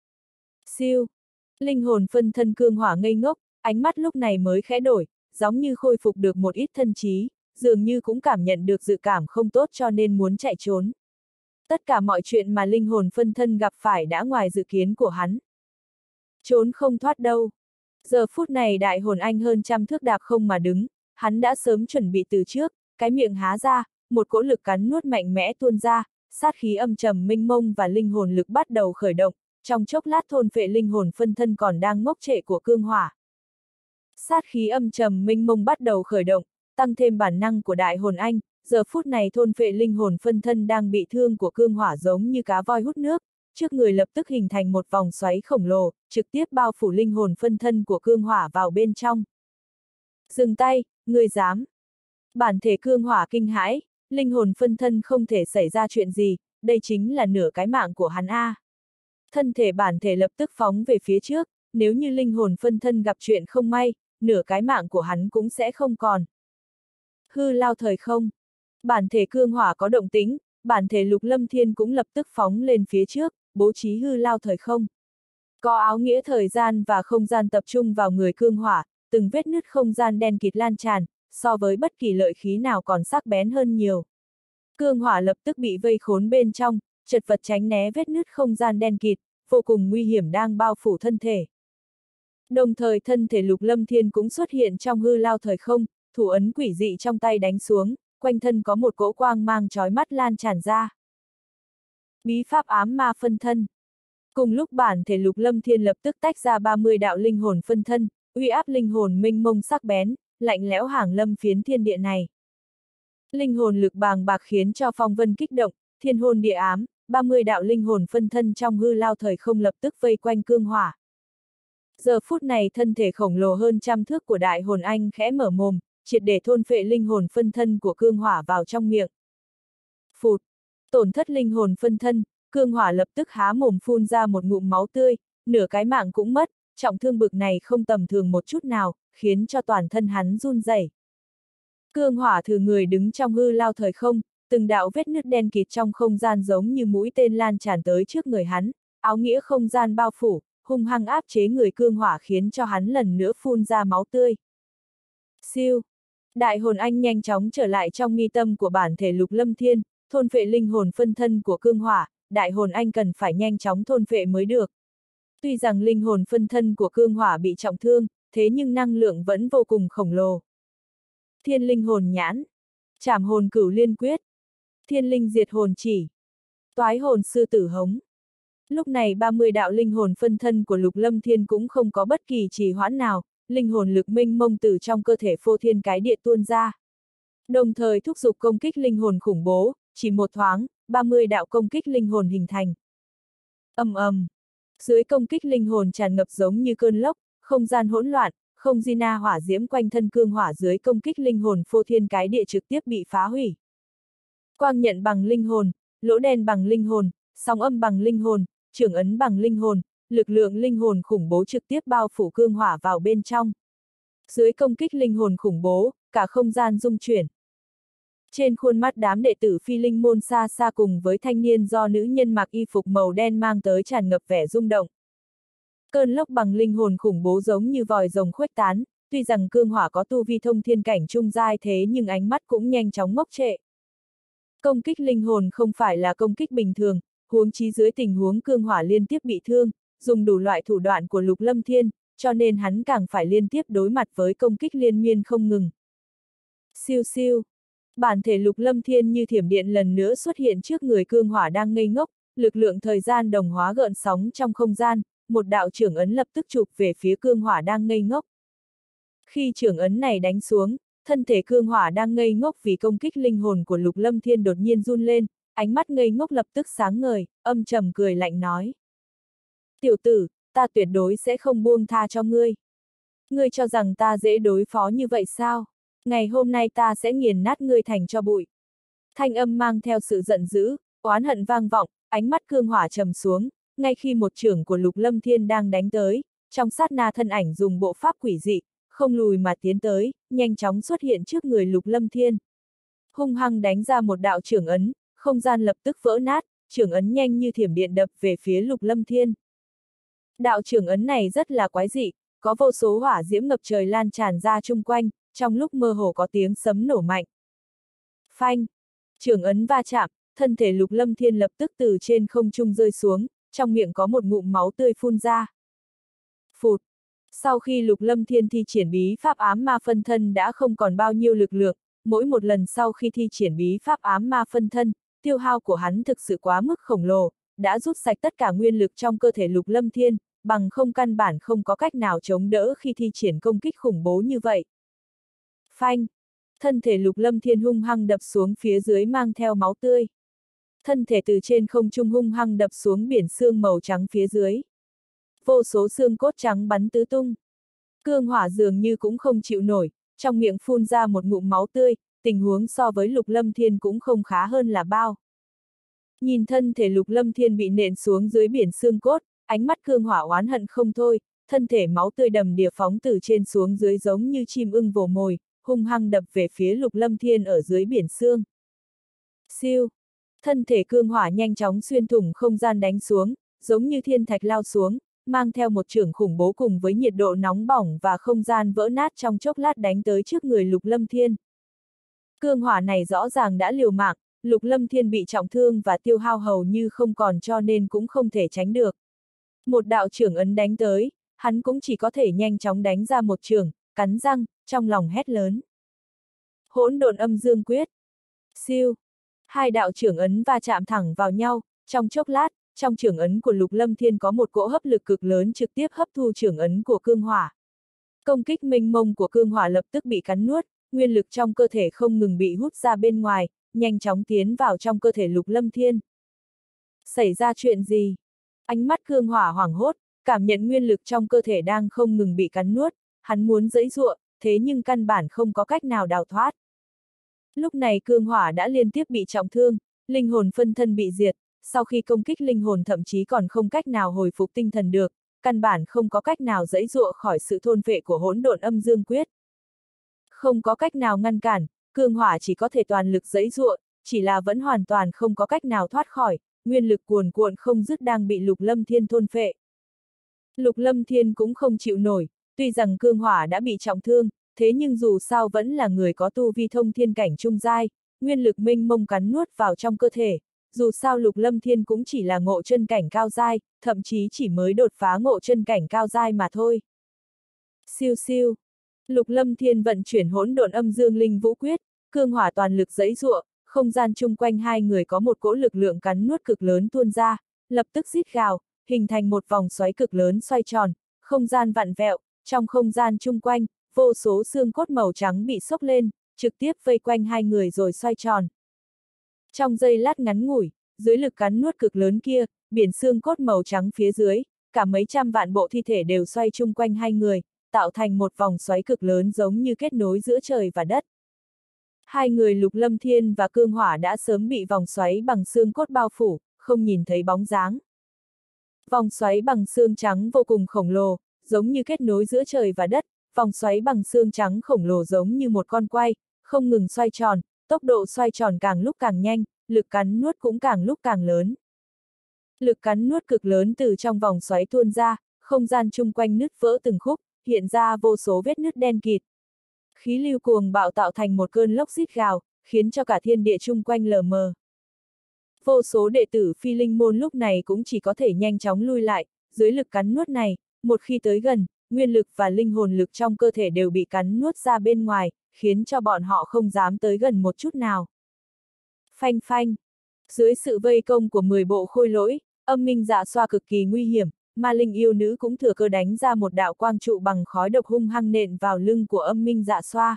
Siêu. Linh hồn phân thân Cương Hỏa ngây ngốc, ánh mắt lúc này mới khẽ đổi, giống như khôi phục được một ít thân trí, dường như cũng cảm nhận được dự cảm không tốt cho nên muốn chạy trốn. Tất cả mọi chuyện mà linh hồn phân thân gặp phải đã ngoài dự kiến của hắn. Trốn không thoát đâu. Giờ phút này đại hồn anh hơn trăm thước đạp không mà đứng, hắn đã sớm chuẩn bị từ trước, cái miệng há ra, một cỗ lực cắn nuốt mạnh mẽ tuôn ra, sát khí âm trầm mênh mông và linh hồn lực bắt đầu khởi động, trong chốc lát thôn phệ linh hồn phân thân còn đang ngốc trệ của cương hỏa. Sát khí âm trầm mênh mông bắt đầu khởi động, tăng thêm bản năng của đại hồn anh, giờ phút này thôn phệ linh hồn phân thân đang bị thương của cương hỏa giống như cá voi hút nước, trước người lập tức hình thành một vòng xoáy khổng lồ, trực tiếp bao phủ linh hồn phân thân của cương hỏa vào bên trong. Dừng tay, ngươi dám! Bản thể cương hỏa kinh hãi, linh hồn phân thân không thể xảy ra chuyện gì, đây chính là nửa cái mạng của hắn a. Thân thể bản thể lập tức phóng về phía trước, nếu như linh hồn phân thân gặp chuyện không may, nửa cái mạng của hắn cũng sẽ không còn. Hư lao thời không. Bản thể cương hỏa có động tĩnh, bản thể Lục Lâm Thiên cũng lập tức phóng lên phía trước, bố trí hư lao thời không. Có áo nghĩa thời gian và không gian tập trung vào người cương hỏa, từng vết nứt không gian đen kịt lan tràn, so với bất kỳ lợi khí nào còn sắc bén hơn nhiều. Cương hỏa lập tức bị vây khốn bên trong, chật vật tránh né vết nứt không gian đen kịt, vô cùng nguy hiểm đang bao phủ thân thể. Đồng thời thân thể Lục Lâm Thiên cũng xuất hiện trong hư lao thời không, thủ ấn quỷ dị trong tay đánh xuống, quanh thân có một cỗ quang mang chói mắt lan tràn ra. Bí pháp ám ma phân thân. Cùng lúc bản thể Lục Lâm Thiên lập tức tách ra ba mươi đạo linh hồn phân thân, uy áp linh hồn mênh mông sắc bén, lạnh lẽo hàng lâm phiến thiên địa này. Linh hồn lực bàng bạc khiến cho phong vân kích động, thiên hồn địa ám, ba mươi đạo linh hồn phân thân trong hư lao thời không lập tức vây quanh cương hỏa. Giờ phút này thân thể khổng lồ hơn trăm thước của đại hồn anh khẽ mở mồm, triệt để thôn phệ linh hồn phân thân của cương hỏa vào trong miệng. Phụt! Tổn thất linh hồn phân thân, cương hỏa lập tức há mồm phun ra một ngụm máu tươi, nửa cái mạng cũng mất, trọng thương bực này không tầm thường một chút nào, khiến cho toàn thân hắn run rẩy. Cương hỏa thử người đứng trong hư lao thời không, từng đạo vết nứt đen kịt trong không gian giống như mũi tên lan tràn tới trước người hắn, áo nghĩa không gian bao phủ, hung hăng áp chế người cương hỏa khiến cho hắn lần nữa phun ra máu tươi. Siêu! Đại hồn anh nhanh chóng trở lại trong mi tâm của bản thể Lục Lâm Thiên, thôn phệ linh hồn phân thân của cương hỏa, đại hồn anh cần phải nhanh chóng thôn phệ mới được. Tuy rằng linh hồn phân thân của cương hỏa bị trọng thương, thế nhưng năng lượng vẫn vô cùng khổng lồ. Thiên linh hồn nhãn, trảm hồn cửu liên quyết, thiên linh diệt hồn chỉ, toái hồn sư tử hống. Lúc này ba mươi đạo linh hồn phân thân của Lục Lâm Thiên cũng không có bất kỳ trì hoãn nào, linh hồn lực mênh mông từ trong cơ thể phô thiên cái địa tuôn ra. Đồng thời thúc giục công kích linh hồn khủng bố, chỉ một thoáng, ba mươi đạo công kích linh hồn hình thành. Ầm ầm, dưới công kích linh hồn tràn ngập giống như cơn lốc, không gian hỗn loạn, không di na hỏa diễm quanh thân cương hỏa dưới công kích linh hồn phô thiên cái địa trực tiếp bị phá hủy. Quang nhận bằng linh hồn, lỗ đen bằng linh hồn, sóng âm bằng linh hồn, trưởng ấn bằng linh hồn, lực lượng linh hồn khủng bố trực tiếp bao phủ cương hỏa vào bên trong. Dưới công kích linh hồn khủng bố, cả không gian rung chuyển. Trên khuôn mắt đám đệ tử phi linh môn xa xa cùng với thanh niên do nữ nhân mặc y phục màu đen mang tới tràn ngập vẻ rung động. Cơn lốc bằng linh hồn khủng bố giống như vòi rồng khuếch tán, tuy rằng cương hỏa có tu vi thông thiên cảnh trung giai thế nhưng ánh mắt cũng nhanh chóng ngốc trệ. Công kích linh hồn không phải là công kích bình thường, huống chí dưới tình huống cương hỏa liên tiếp bị thương, dùng đủ loại thủ đoạn của Lục Lâm Thiên, cho nên hắn càng phải liên tiếp đối mặt với công kích liên miên không ngừng. Siêu siêu! Bản thể Lục Lâm Thiên như thiểm điện lần nữa xuất hiện trước người cương hỏa đang ngây ngốc, lực lượng thời gian đồng hóa gợn sóng trong không gian, một đạo trưởng ấn lập tức chụp về phía cương hỏa đang ngây ngốc. Khi trưởng ấn này đánh xuống, thân thể cương hỏa đang ngây ngốc vì công kích linh hồn của Lục Lâm Thiên đột nhiên run lên, ánh mắt ngây ngốc lập tức sáng ngời, âm trầm cười lạnh nói. Tiểu tử, ta tuyệt đối sẽ không buông tha cho ngươi. Ngươi cho rằng ta dễ đối phó như vậy sao? Ngày hôm nay ta sẽ nghiền nát ngươi thành cho bụi. Thanh âm mang theo sự giận dữ, oán hận vang vọng, ánh mắt cương hỏa trầm xuống, ngay khi một trưởng của Lục Lâm Thiên đang đánh tới, trong sát na thân ảnh dùng bộ pháp quỷ dị, không lùi mà tiến tới, nhanh chóng xuất hiện trước người Lục Lâm Thiên. Hung hăng đánh ra một đạo trưởng ấn, không gian lập tức vỡ nát, trưởng ấn nhanh như thiểm điện đập về phía Lục Lâm Thiên. Đạo trưởng ấn này rất là quái dị, có vô số hỏa diễm ngập trời lan tràn ra chung quanh, trong lúc mơ hồ có tiếng sấm nổ mạnh. Phanh! Trưởng ấn va chạm, thân thể Lục Lâm Thiên lập tức từ trên không trung rơi xuống, trong miệng có một ngụm máu tươi phun ra. Phụt! Sau khi Lục Lâm Thiên thi triển bí pháp ám ma phân thân đã không còn bao nhiêu lực lượng, mỗi một lần sau khi thi triển bí pháp ám ma phân thân, tiêu hao của hắn thực sự quá mức khổng lồ, đã rút sạch tất cả nguyên lực trong cơ thể Lục Lâm Thiên, bằng không căn bản không có cách nào chống đỡ khi thi triển công kích khủng bố như vậy. Phanh! Thân thể Lục Lâm Thiên hung hăng đập xuống phía dưới mang theo máu tươi. Thân thể từ trên không trung hung hăng đập xuống biển xương màu trắng phía dưới. Vô số xương cốt trắng bắn tứ tung. Cương Hỏa dường như cũng không chịu nổi, trong miệng phun ra một ngụm máu tươi, tình huống so với Lục Lâm Thiên cũng không khá hơn là bao. Nhìn thân thể Lục Lâm Thiên bị nện xuống dưới biển xương cốt, ánh mắt Cương Hỏa oán hận không thôi, thân thể máu tươi đầm đìa phóng từ trên xuống dưới giống như chim ưng vồ mồi, hung hăng đập về phía Lục Lâm Thiên ở dưới biển xương. Siêu! Thân thể Cương Hỏa nhanh chóng xuyên thủng không gian đánh xuống, giống như thiên thạch lao xuống, mang theo một chưởng khủng bố cùng với nhiệt độ nóng bỏng và không gian vỡ nát trong chốc lát đánh tới trước người Lục Lâm Thiên. Cương Hỏa này rõ ràng đã liều mạng, Lục Lâm Thiên bị trọng thương và tiêu hao hầu như không còn cho nên cũng không thể tránh được. Một đạo chưởng ấn đánh tới, hắn cũng chỉ có thể nhanh chóng đánh ra một chưởng, cắn răng, trong lòng hét lớn. Hỗn độn âm dương quyết. Siêu. Hai đạo chưởng ấn va chạm thẳng vào nhau, trong chốc lát, trong chưởng ấn của Lục Lâm Thiên có một cỗ hấp lực cực lớn trực tiếp hấp thu chưởng ấn của Cương Hỏa. Công kích mênh mông của Cương Hỏa lập tức bị cắn nuốt, nguyên lực trong cơ thể không ngừng bị hút ra bên ngoài, nhanh chóng tiến vào trong cơ thể Lục Lâm Thiên. Xảy ra chuyện gì? Ánh mắt Cương Hỏa hoảng hốt, cảm nhận nguyên lực trong cơ thể đang không ngừng bị cắn nuốt, hắn muốn giãy giụa, thế nhưng căn bản không có cách nào đào thoát. Lúc này Cương Hỏa đã liên tiếp bị trọng thương, linh hồn phân thân bị diệt, sau khi công kích linh hồn thậm chí còn không cách nào hồi phục tinh thần được, căn bản không có cách nào giãy giụa khỏi sự thôn phệ của hỗn độn âm dương quyết. Không có cách nào ngăn cản, Cương Hỏa chỉ có thể toàn lực giãy giụa, chỉ là vẫn hoàn toàn không có cách nào thoát khỏi, nguyên lực cuồn cuộn không dứt đang bị Lục Lâm Thiên thôn phệ. Lục Lâm Thiên cũng không chịu nổi, tuy rằng Cương Hỏa đã bị trọng thương, thế nhưng dù sao vẫn là người có tu vi thông thiên cảnh trung giai, nguyên lực mênh mông cắn nuốt vào trong cơ thể, dù sao Lục Lâm Thiên cũng chỉ là ngộ chân cảnh cao giai, thậm chí chỉ mới đột phá ngộ chân cảnh cao giai mà thôi. Siêu siêu. Lục Lâm Thiên vận chuyển hỗn độn âm dương linh vũ quyết, Cương Hỏa toàn lực giãy giụa, không gian chung quanh hai người có một cỗ lực lượng cắn nuốt cực lớn tuôn ra, lập tức rít gào, hình thành một vòng xoáy cực lớn xoay tròn, không gian vặn vẹo, trong không gian chung quanh, vô số xương cốt màu trắng bị xốc lên, trực tiếp vây quanh hai người rồi xoay tròn. Trong giây lát ngắn ngủi, dưới lực cắn nuốt cực lớn kia, biển xương cốt màu trắng phía dưới, cả mấy trăm vạn bộ thi thể đều xoay chung quanh hai người, tạo thành một vòng xoáy cực lớn giống như kết nối giữa trời và đất. Hai người Lục Lâm Thiên và Cương Hỏa đã sớm bị vòng xoáy bằng xương cốt bao phủ, không nhìn thấy bóng dáng. Vòng xoáy bằng xương trắng vô cùng khổng lồ, giống như kết nối giữa trời và đất, vòng xoáy bằng xương trắng khổng lồ giống như một con quay, không ngừng xoay tròn, tốc độ xoay tròn càng lúc càng nhanh, lực cắn nuốt cũng càng lúc càng lớn. Lực cắn nuốt cực lớn từ trong vòng xoáy tuôn ra, không gian chung quanh nứt vỡ từng khúc, hiện ra vô số vết nứt đen kịt. Khí lưu cuồng bạo tạo thành một cơn lốc rít gào, khiến cho cả thiên địa chung quanh lờ mờ. Vô số đệ tử Phi Linh môn lúc này cũng chỉ có thể nhanh chóng lui lại, dưới lực cắn nuốt này, một khi tới gần, nguyên lực và linh hồn lực trong cơ thể đều bị cắn nuốt ra bên ngoài, khiến cho bọn họ không dám tới gần một chút nào. Phanh phanh. Dưới sự vây công của mười bộ khôi lỗi, âm minh dạ xoa cực kỳ nguy hiểm, ma linh yêu nữ cũng thừa cơ đánh ra một đạo quang trụ bằng khói độc hung hăng nện vào lưng của âm minh dạ xoa.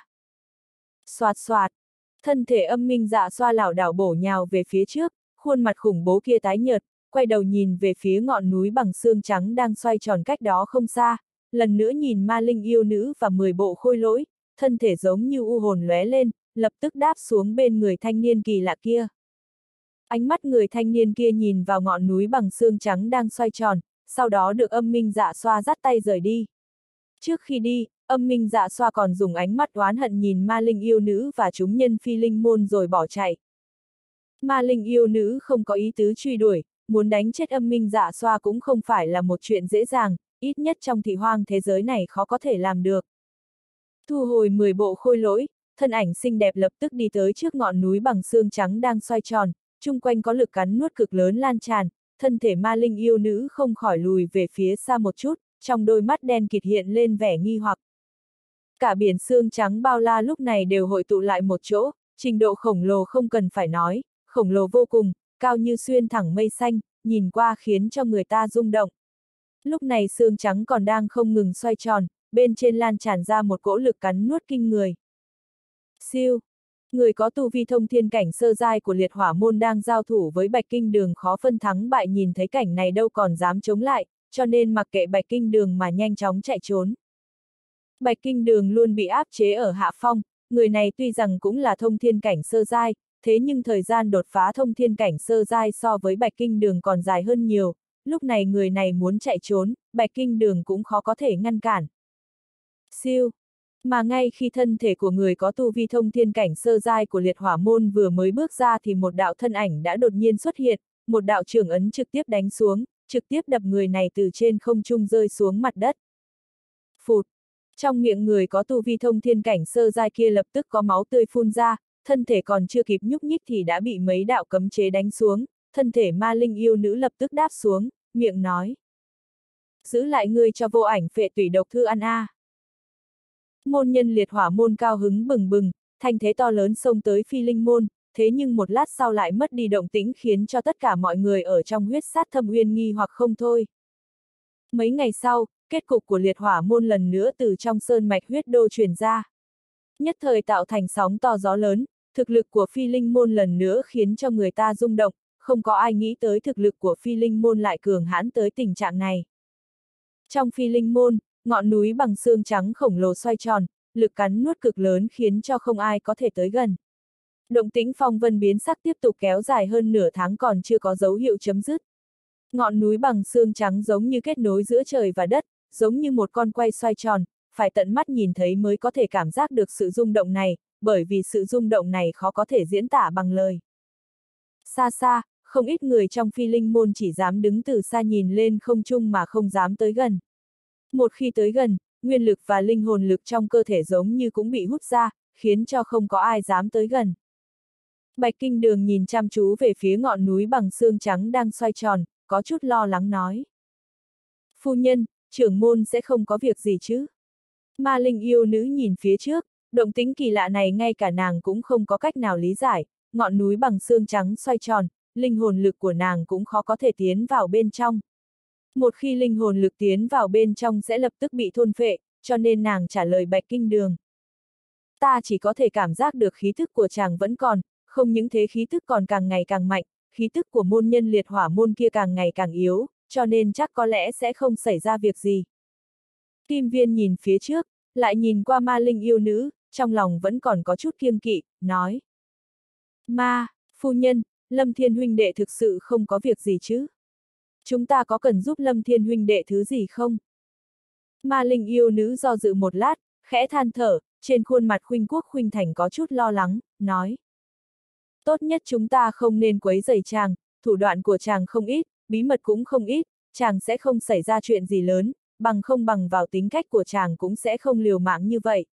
Xoạt xoạt. Thân thể âm minh dạ xoa lảo đảo bổ nhào về phía trước, khuôn mặt khủng bố kia tái nhợt, quay đầu nhìn về phía ngọn núi bằng xương trắng đang xoay tròn cách đó không xa, lần nữa nhìn ma linh yêu nữ và mười bộ khôi lỗi, thân thể giống như u hồn lóe lên, lập tức đáp xuống bên người thanh niên kỳ lạ kia. Ánh mắt người thanh niên kia nhìn vào ngọn núi bằng xương trắng đang xoay tròn, sau đó được âm minh dạ xoa dắt tay rời đi. Trước khi đi, âm minh dạ xoa còn dùng ánh mắt oán hận nhìn ma linh yêu nữ và chúng nhân Phi Linh môn rồi bỏ chạy. Ma linh yêu nữ không có ý tứ truy đuổi, muốn đánh chết âm minh dạ xoa cũng không phải là một chuyện dễ dàng, ít nhất trong thị hoang thế giới này khó có thể làm được. Thu hồi mười bộ khôi lỗi, thân ảnh xinh đẹp lập tức đi tới trước ngọn núi bằng xương trắng đang xoay tròn, chung quanh có lực cắn nuốt cực lớn lan tràn, thân thể ma linh yêu nữ không khỏi lùi về phía xa một chút, trong đôi mắt đen kịt hiện lên vẻ nghi hoặc. Cả biển xương trắng bao la lúc này đều hội tụ lại một chỗ, trình độ khổng lồ không cần phải nói, khổng lồ vô cùng, cao như xuyên thẳng mây xanh, nhìn qua khiến cho người ta rung động. Lúc này xương trắng còn đang không ngừng xoay tròn, bên trên lan tràn ra một cỗ lực cắn nuốt kinh người. Siêu! Người có tu vi thông thiên cảnh sơ giai của liệt hỏa môn đang giao thủ với Bạch Kinh Đường khó phân thắng bại, nhìn thấy cảnh này đâu còn dám chống lại, cho nên mặc kệ Bạch Kinh Đường mà nhanh chóng chạy trốn. Bạch Kinh Đường luôn bị áp chế ở hạ phong, người này tuy rằng cũng là thông thiên cảnh sơ giai, thế nhưng thời gian đột phá thông thiên cảnh sơ giai so với Bạch Kinh Đường còn dài hơn nhiều, lúc này người này muốn chạy trốn, Bạch Kinh Đường cũng khó có thể ngăn cản. Siêu! Mà ngay khi thân thể của người có tu vi thông thiên cảnh sơ giai của liệt hỏa môn vừa mới bước ra thì một đạo thân ảnh đã đột nhiên xuất hiện, một đạo trưởng ấn trực tiếp đánh xuống, trực tiếp đập người này từ trên không trung rơi xuống mặt đất. Phụt! Trong miệng người có tu vi thông thiên cảnh sơ giai kia lập tức có máu tươi phun ra, thân thể còn chưa kịp nhúc nhích thì đã bị mấy đạo cấm chế đánh xuống, thân thể ma linh yêu nữ lập tức đáp xuống, miệng nói. Giữ lại ngươi cho vô ảnh phệ tủy độc thư ăn a. À. Môn nhân liệt hỏa môn cao hứng bừng bừng, thanh thế to lớn xông tới phi linh môn, thế nhưng một lát sau lại mất đi động tĩnh khiến cho tất cả mọi người ở trong huyết sát thâm uyên nghi hoặc không thôi. Mấy ngày sau, kết cục của liệt hỏa môn lần nữa từ trong sơn mạch huyết đô truyền ra. Nhất thời tạo thành sóng to gió lớn, thực lực của phi linh môn lần nữa khiến cho người ta rung động, không có ai nghĩ tới thực lực của phi linh môn lại cường hãn tới tình trạng này. Trong phi linh môn, ngọn núi bằng xương trắng khổng lồ xoay tròn, lực cắn nuốt cực lớn khiến cho không ai có thể tới gần. Động tĩnh phong vân biến sắc tiếp tục kéo dài hơn nửa tháng còn chưa có dấu hiệu chấm dứt. Ngọn núi bằng xương trắng giống như kết nối giữa trời và đất, giống như một con quay xoay tròn, phải tận mắt nhìn thấy mới có thể cảm giác được sự rung động này, bởi vì sự rung động này khó có thể diễn tả bằng lời. Xa xa, không ít người trong phi linh môn chỉ dám đứng từ xa nhìn lên không trung mà không dám tới gần. Một khi tới gần, nguyên lực và linh hồn lực trong cơ thể giống như cũng bị hút ra, khiến cho không có ai dám tới gần. Bạch Kinh Đường nhìn chăm chú về phía ngọn núi bằng xương trắng đang xoay tròn, có chút lo lắng nói. Phu nhân, trưởng môn sẽ không có việc gì chứ? Ma linh yêu nữ nhìn phía trước, động tĩnh kỳ lạ này ngay cả nàng cũng không có cách nào lý giải, ngọn núi bằng xương trắng xoay tròn, linh hồn lực của nàng cũng khó có thể tiến vào bên trong. Một khi linh hồn lực tiến vào bên trong sẽ lập tức bị thôn phệ, cho nên nàng trả lời Bạch Kinh Đường. Ta chỉ có thể cảm giác được khí thức của chàng vẫn còn, không những thế khí thức còn càng ngày càng mạnh, khí thức của môn nhân liệt hỏa môn kia càng ngày càng yếu, cho nên chắc có lẽ sẽ không xảy ra việc gì. Kim Viên nhìn phía trước, lại nhìn qua ma linh yêu nữ, trong lòng vẫn còn có chút kiêng kỵ, nói. Ma, phu nhân, Lâm Thiên huynh đệ thực sự không có việc gì chứ? Chúng ta có cần giúp Lâm Thiên huynh đệ thứ gì không? Ma linh yêu nữ do dự một lát, khẽ than thở, trên khuôn mặt khuynh quốc khuynh thành có chút lo lắng, nói. Tốt nhất chúng ta không nên quấy rầy chàng, thủ đoạn của chàng không ít, bí mật cũng không ít, chàng sẽ không xảy ra chuyện gì lớn, bằng không bằng vào tính cách của chàng cũng sẽ không liều mạng như vậy.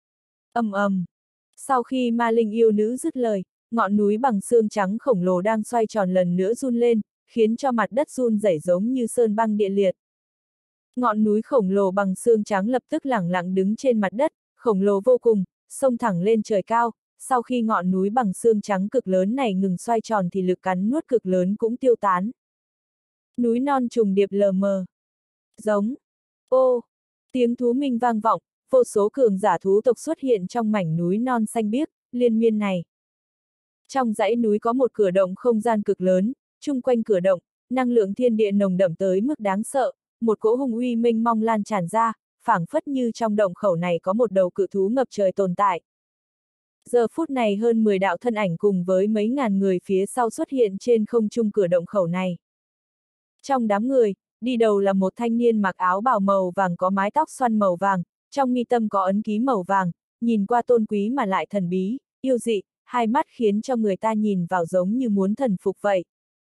Ầm ầm. Sau khi ma linh yêu nữ dứt lời, ngọn núi bằng xương trắng khổng lồ đang xoay tròn lần nữa run lên, khiến cho mặt đất run rẩy giống như sơn băng địa liệt. Ngọn núi khổng lồ bằng xương trắng lập tức lẳng lặng đứng trên mặt đất, khổng lồ vô cùng, xông thẳng lên trời cao. Sau khi ngọn núi bằng xương trắng cực lớn này ngừng xoay tròn thì lực cắn nuốt cực lớn cũng tiêu tán. Núi non trùng điệp lờ mờ. Giống. Ô. Tiếng thú minh vang vọng, vô số cường giả thú tộc xuất hiện trong mảnh núi non xanh biếc, liên miên này. Trong dãy núi có một cửa động không gian cực lớn, chung quanh cửa động, năng lượng thiên địa nồng đậm tới mức đáng sợ, một cỗ hung uy mênh mong lan tràn ra, phảng phất như trong động khẩu này có một đầu cự thú ngập trời tồn tại. Giờ phút này hơn mười đạo thân ảnh cùng với mấy ngàn người phía sau xuất hiện trên không trung cửa động khẩu này. Trong đám người, đi đầu là một thanh niên mặc áo bào màu vàng có mái tóc xoăn màu vàng, trong mi tâm có ấn ký màu vàng, nhìn qua tôn quý mà lại thần bí, yêu dị, hai mắt khiến cho người ta nhìn vào giống như muốn thần phục vậy.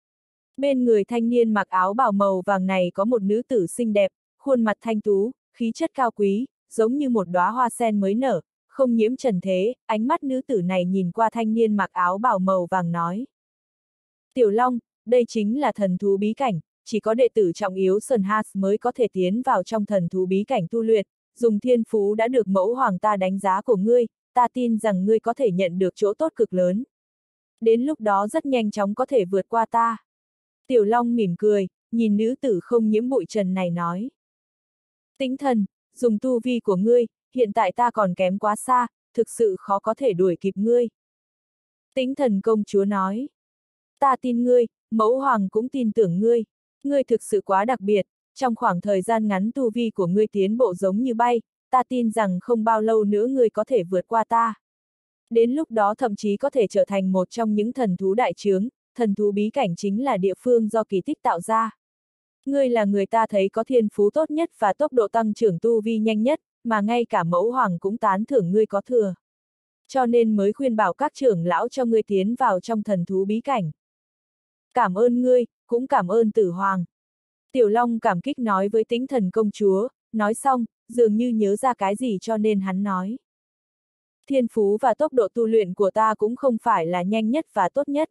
Bên người thanh niên mặc áo bào màu vàng này có một nữ tử xinh đẹp, khuôn mặt thanh tú, khí chất cao quý, giống như một đóa hoa sen mới nở, không nhiễm trần thế, ánh mắt nữ tử này nhìn qua thanh niên mặc áo bào màu vàng nói. Tiểu Long, đây chính là thần thú bí cảnh, chỉ có đệ tử trọng yếu Sơn Hạt mới có thể tiến vào trong thần thú bí cảnh tu luyện, dùng thiên phú đã được mẫu hoàng ta đánh giá của ngươi, ta tin rằng ngươi có thể nhận được chỗ tốt cực lớn. Đến lúc đó rất nhanh chóng có thể vượt qua ta. Tiểu Long mỉm cười, nhìn nữ tử không nhiễm bụi trần này nói. Tĩnh Thần, dùng tu vi của ngươi, hiện tại ta còn kém quá xa, thực sự khó có thể đuổi kịp ngươi. Tĩnh Thần công chúa nói. Ta tin ngươi, mẫu hoàng cũng tin tưởng ngươi. Ngươi thực sự quá đặc biệt, trong khoảng thời gian ngắn tu vi của ngươi tiến bộ giống như bay, ta tin rằng không bao lâu nữa ngươi có thể vượt qua ta. Đến lúc đó thậm chí có thể trở thành một trong những thần thú đại chướng, thần thú bí cảnh chính là địa phương do kỳ tích tạo ra. Ngươi là người ta thấy có thiên phú tốt nhất và tốc độ tăng trưởng tu vi nhanh nhất, mà ngay cả mẫu hoàng cũng tán thưởng ngươi có thừa. Cho nên mới khuyên bảo các trưởng lão cho ngươi tiến vào trong thần thú bí cảnh. Cảm ơn ngươi, cũng cảm ơn Tử Hoàng. Tiểu Long cảm kích nói với Tĩnh Thần công chúa, nói xong, dường như nhớ ra cái gì cho nên hắn nói. Thiên phú và tốc độ tu luyện của ta cũng không phải là nhanh nhất và tốt nhất.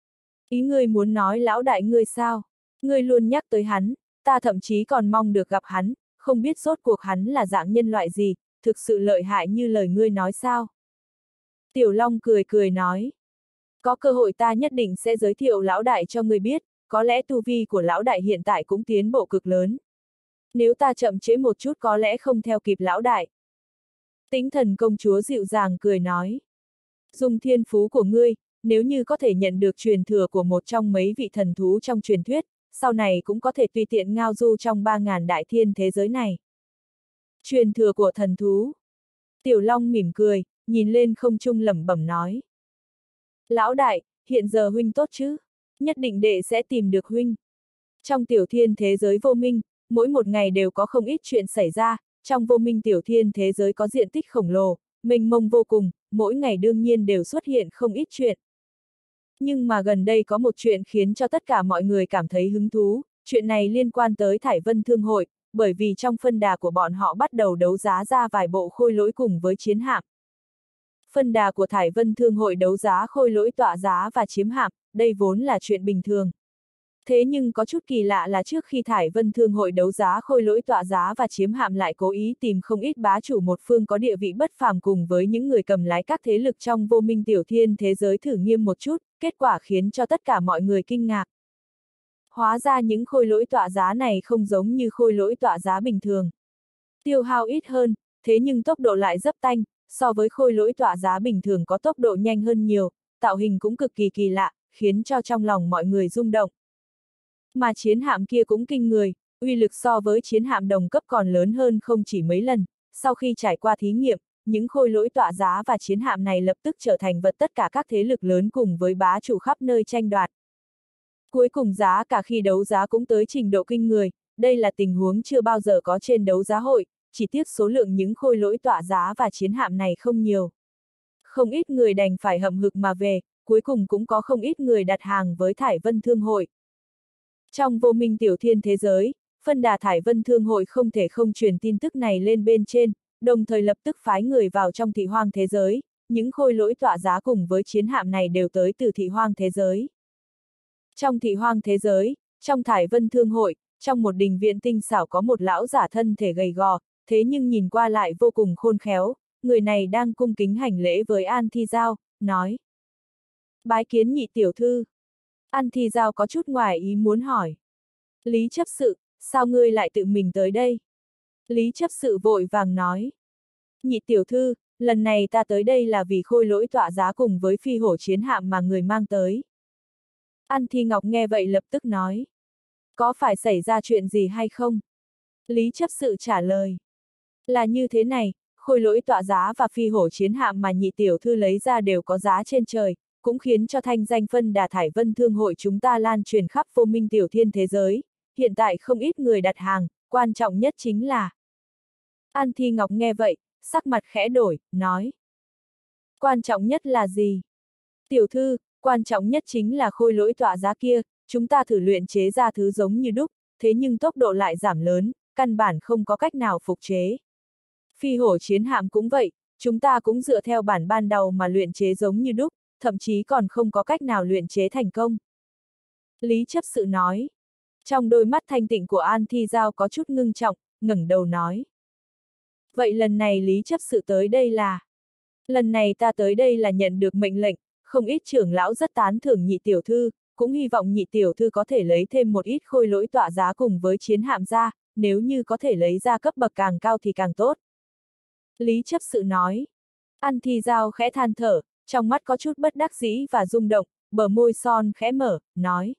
Ý ngươi muốn nói lão đại ngươi sao? Ngươi luôn nhắc tới hắn, ta thậm chí còn mong được gặp hắn, không biết rốt cuộc hắn là dạng nhân loại gì, thực sự lợi hại như lời ngươi nói sao? Tiểu Long cười cười nói. Có cơ hội ta nhất định sẽ giới thiệu lão đại cho ngươi biết, có lẽ tu vi của lão đại hiện tại cũng tiến bộ cực lớn. Nếu ta chậm trễ một chút có lẽ không theo kịp lão đại. Tĩnh Thần công chúa dịu dàng cười nói. Dùng thiên phú của ngươi, nếu như có thể nhận được truyền thừa của một trong mấy vị thần thú trong truyền thuyết, sau này cũng có thể tùy tiện ngao du trong ba ngàn đại thiên thế giới này. Truyền thừa của thần thú. Tiểu Long mỉm cười, nhìn lên không trung lẩm bẩm nói. Lão đại, hiện giờ huynh tốt chứ? Nhất định đệ sẽ tìm được huynh. Trong tiểu thiên thế giới vô minh, mỗi một ngày đều có không ít chuyện xảy ra, trong vô minh tiểu thiên thế giới có diện tích khổng lồ, mênh mông vô cùng, mỗi ngày đương nhiên đều xuất hiện không ít chuyện. Nhưng mà gần đây có một chuyện khiến cho tất cả mọi người cảm thấy hứng thú, chuyện này liên quan tới Thải Vân Thương Hội, bởi vì trong phân đà của bọn họ bắt đầu đấu giá ra vài bộ khôi lỗi cùng với chiến hạm. Phân đà của Thải Vân Thương Hội đấu giá khôi lỗi tọa giá và chiếm hạm, đây vốn là chuyện bình thường. Thế nhưng có chút kỳ lạ là trước khi Thải Vân Thương Hội đấu giá khôi lỗi tọa giá và chiếm hạm lại cố ý tìm không ít bá chủ một phương có địa vị bất phàm cùng với những người cầm lái các thế lực trong vô minh tiểu thiên thế giới thử nghiêm một chút, kết quả khiến cho tất cả mọi người kinh ngạc. Hóa ra những khôi lỗi tọa giá này không giống như khôi lỗi tọa giá bình thường. Tiêu hao ít hơn, thế nhưng tốc độ lại rất tanh, so với khôi lỗi tọa giá bình thường có tốc độ nhanh hơn nhiều, tạo hình cũng cực kỳ kỳ lạ, khiến cho trong lòng mọi người rung động. Mà chiến hạm kia cũng kinh người, uy lực so với chiến hạm đồng cấp còn lớn hơn không chỉ mấy lần, sau khi trải qua thí nghiệm, những khôi lỗi tọa giá và chiến hạm này lập tức trở thành vật tất cả các thế lực lớn cùng với bá chủ khắp nơi tranh đoạt. Cuối cùng giá cả khi đấu giá cũng tới trình độ kinh người, đây là tình huống chưa bao giờ có trên đấu giá hội, chỉ tiếc số lượng những khôi lỗi tọa giá và chiến hạm này không nhiều. Không ít người đành phải hậm hực mà về, cuối cùng cũng có không ít người đặt hàng với Thải Vân Thương Hội. Trong vô minh tiểu thiên thế giới, phân đà Thải Vân Thương Hội không thể không truyền tin tức này lên bên trên, đồng thời lập tức phái người vào trong thị hoang thế giới, những khôi lỗi tọa giá cùng với chiến hạm này đều tới từ thị hoang thế giới. Trong thị hoang thế giới, trong Thải Vân Thương Hội, trong một đình viện tinh xảo có một lão giả thân thể gầy gò, thế nhưng nhìn qua lại vô cùng khôn khéo, người này đang cung kính hành lễ với An Thi Giao, nói. Bái kiến nhị tiểu thư. An Thi Giao có chút ngoài ý muốn hỏi. Lý chấp sự, sao ngươi lại tự mình tới đây? Lý chấp sự vội vàng nói. Nhị tiểu thư, lần này ta tới đây là vì khôi lỗi tọa giá cùng với phi hổ chiến hạm mà người mang tới. An Thi Ngọc nghe vậy lập tức nói. Có phải xảy ra chuyện gì hay không? Lý chấp sự trả lời. Là như thế này, khôi lỗi tọa giá và phi hổ chiến hạm mà nhị tiểu thư lấy ra đều có giá trên trời, cũng khiến cho thanh danh phân đà Thải Vân Thương Hội chúng ta lan truyền khắp vô minh tiểu thiên thế giới, hiện tại không ít người đặt hàng, quan trọng nhất chính là. An Thi Ngọc nghe vậy, sắc mặt khẽ đổi, nói. Quan trọng nhất là gì? Tiểu thư, quan trọng nhất chính là khôi lỗi tọa giá kia, chúng ta thử luyện chế ra thứ giống như đúc, thế nhưng tốc độ lại giảm lớn, căn bản không có cách nào phục chế. Phi hổ chiến hạm cũng vậy, chúng ta cũng dựa theo bản ban đầu mà luyện chế giống như đúc, thậm chí còn không có cách nào luyện chế thành công. Lý chấp sự nói. Trong đôi mắt thanh tịnh của An Thi Giao có chút ngưng trọng, ngẩng đầu nói. Vậy lần này Lý chấp sự tới đây là? Lần này ta tới đây là nhận được mệnh lệnh, không ít trưởng lão rất tán thưởng nhị tiểu thư, cũng hy vọng nhị tiểu thư có thể lấy thêm một ít khôi lỗi tọa giá cùng với chiến hạm ra, nếu như có thể lấy ra cấp bậc càng cao thì càng tốt. Lý chấp sự nói. An Thi Giao khẽ than thở, trong mắt có chút bất đắc dĩ và rung động, bờ môi son khẽ mở, nói.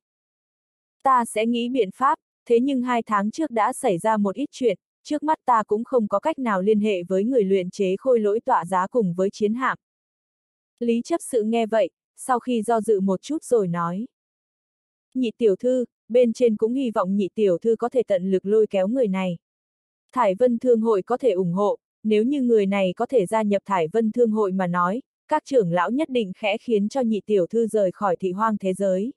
Ta sẽ nghĩ biện pháp, thế nhưng hai tháng trước đã xảy ra một ít chuyện, trước mắt ta cũng không có cách nào liên hệ với người luyện chế khôi lỗi tọa giá cùng với chiến hạm. Lý chấp sự nghe vậy, sau khi do dự một chút rồi nói. Nhị tiểu thư, bên trên cũng hy vọng nhị tiểu thư có thể tận lực lôi kéo người này. Thải Vân Thương hội có thể ủng hộ, nếu như người này có thể gia nhập Thải Vân Thương hội mà nói, các trưởng lão nhất định khẽ khiến cho nhị tiểu thư rời khỏi thị hoang thế giới.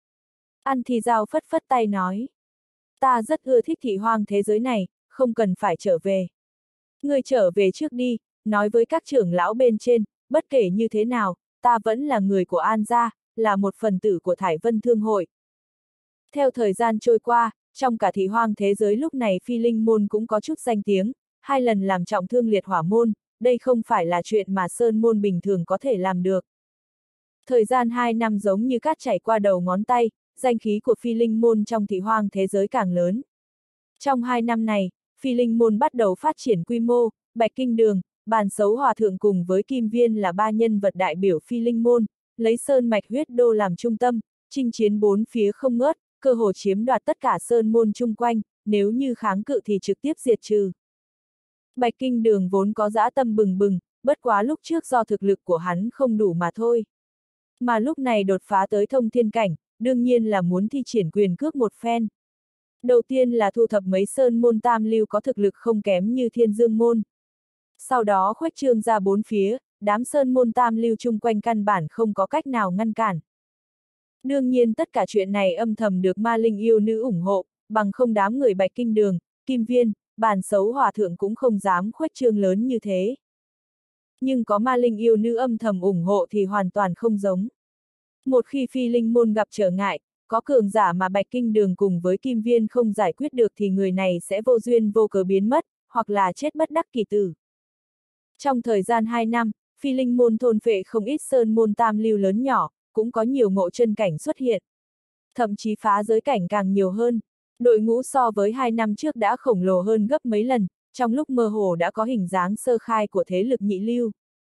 An Thi Giao phất phất tay nói. Ta rất ưa thích thị hoang thế giới này, không cần phải trở về. Ngươi trở về trước đi, nói với các trưởng lão bên trên, bất kể như thế nào, ta vẫn là người của An gia, là một phần tử của Thải Vân Thương hội. Theo thời gian trôi qua, trong cả thị hoang thế giới lúc này Phi Linh môn cũng có chút danh tiếng, hai lần làm trọng thương liệt hỏa môn, đây không phải là chuyện mà Sơn môn bình thường có thể làm được. Thời gian hai năm giống như cát chảy qua đầu ngón tay, danh khí của Phi Linh môn trong thị hoang thế giới càng lớn. Trong hai năm này, Phi Linh môn bắt đầu phát triển quy mô, Bạch Kinh Đường, Bàn Sấu Hòa Thượng cùng với Kim Viên là ba nhân vật đại biểu Phi Linh môn, lấy Sơn Mạch Huyết Đô làm trung tâm, chinh chiến bốn phía không ngớt, cơ hồ chiếm đoạt tất cả Sơn môn chung quanh, nếu như kháng cự thì trực tiếp diệt trừ. Bạch Kinh Đường vốn có dã tâm bừng bừng, bất quá lúc trước do thực lực của hắn không đủ mà thôi. Mà lúc này đột phá tới thông thiên cảnh, đương nhiên là muốn thi triển quyền cước một phen. Đầu tiên là thu thập mấy sơn môn tam lưu có thực lực không kém như Thiên Dương môn. Sau đó khuếch trương ra bốn phía, đám sơn môn tam lưu chung quanh căn bản không có cách nào ngăn cản. Đương nhiên tất cả chuyện này âm thầm được Ma Linh yêu nữ ủng hộ, bằng không đám người Bạch Kinh Đường, Kim Viên, Bàn Sấu Hòa Thượng cũng không dám khuếch trương lớn như thế. Nhưng có Ma Linh yêu nữ âm thầm ủng hộ thì hoàn toàn không giống. Một khi Phi Linh môn gặp trở ngại, có cường giả mà Bạch Kinh Đường cùng với Kim Viên không giải quyết được thì người này sẽ vô duyên vô cớ biến mất, hoặc là chết bất đắc kỳ tử. Trong thời gian hai năm, Phi Linh môn thôn phệ không ít sơn môn tam lưu lớn nhỏ, cũng có nhiều ngộ chân cảnh xuất hiện. Thậm chí phá giới cảnh càng nhiều hơn. Đội ngũ so với hai năm trước đã khổng lồ hơn gấp mấy lần, trong lúc mơ hồ đã có hình dáng sơ khai của thế lực nhị lưu.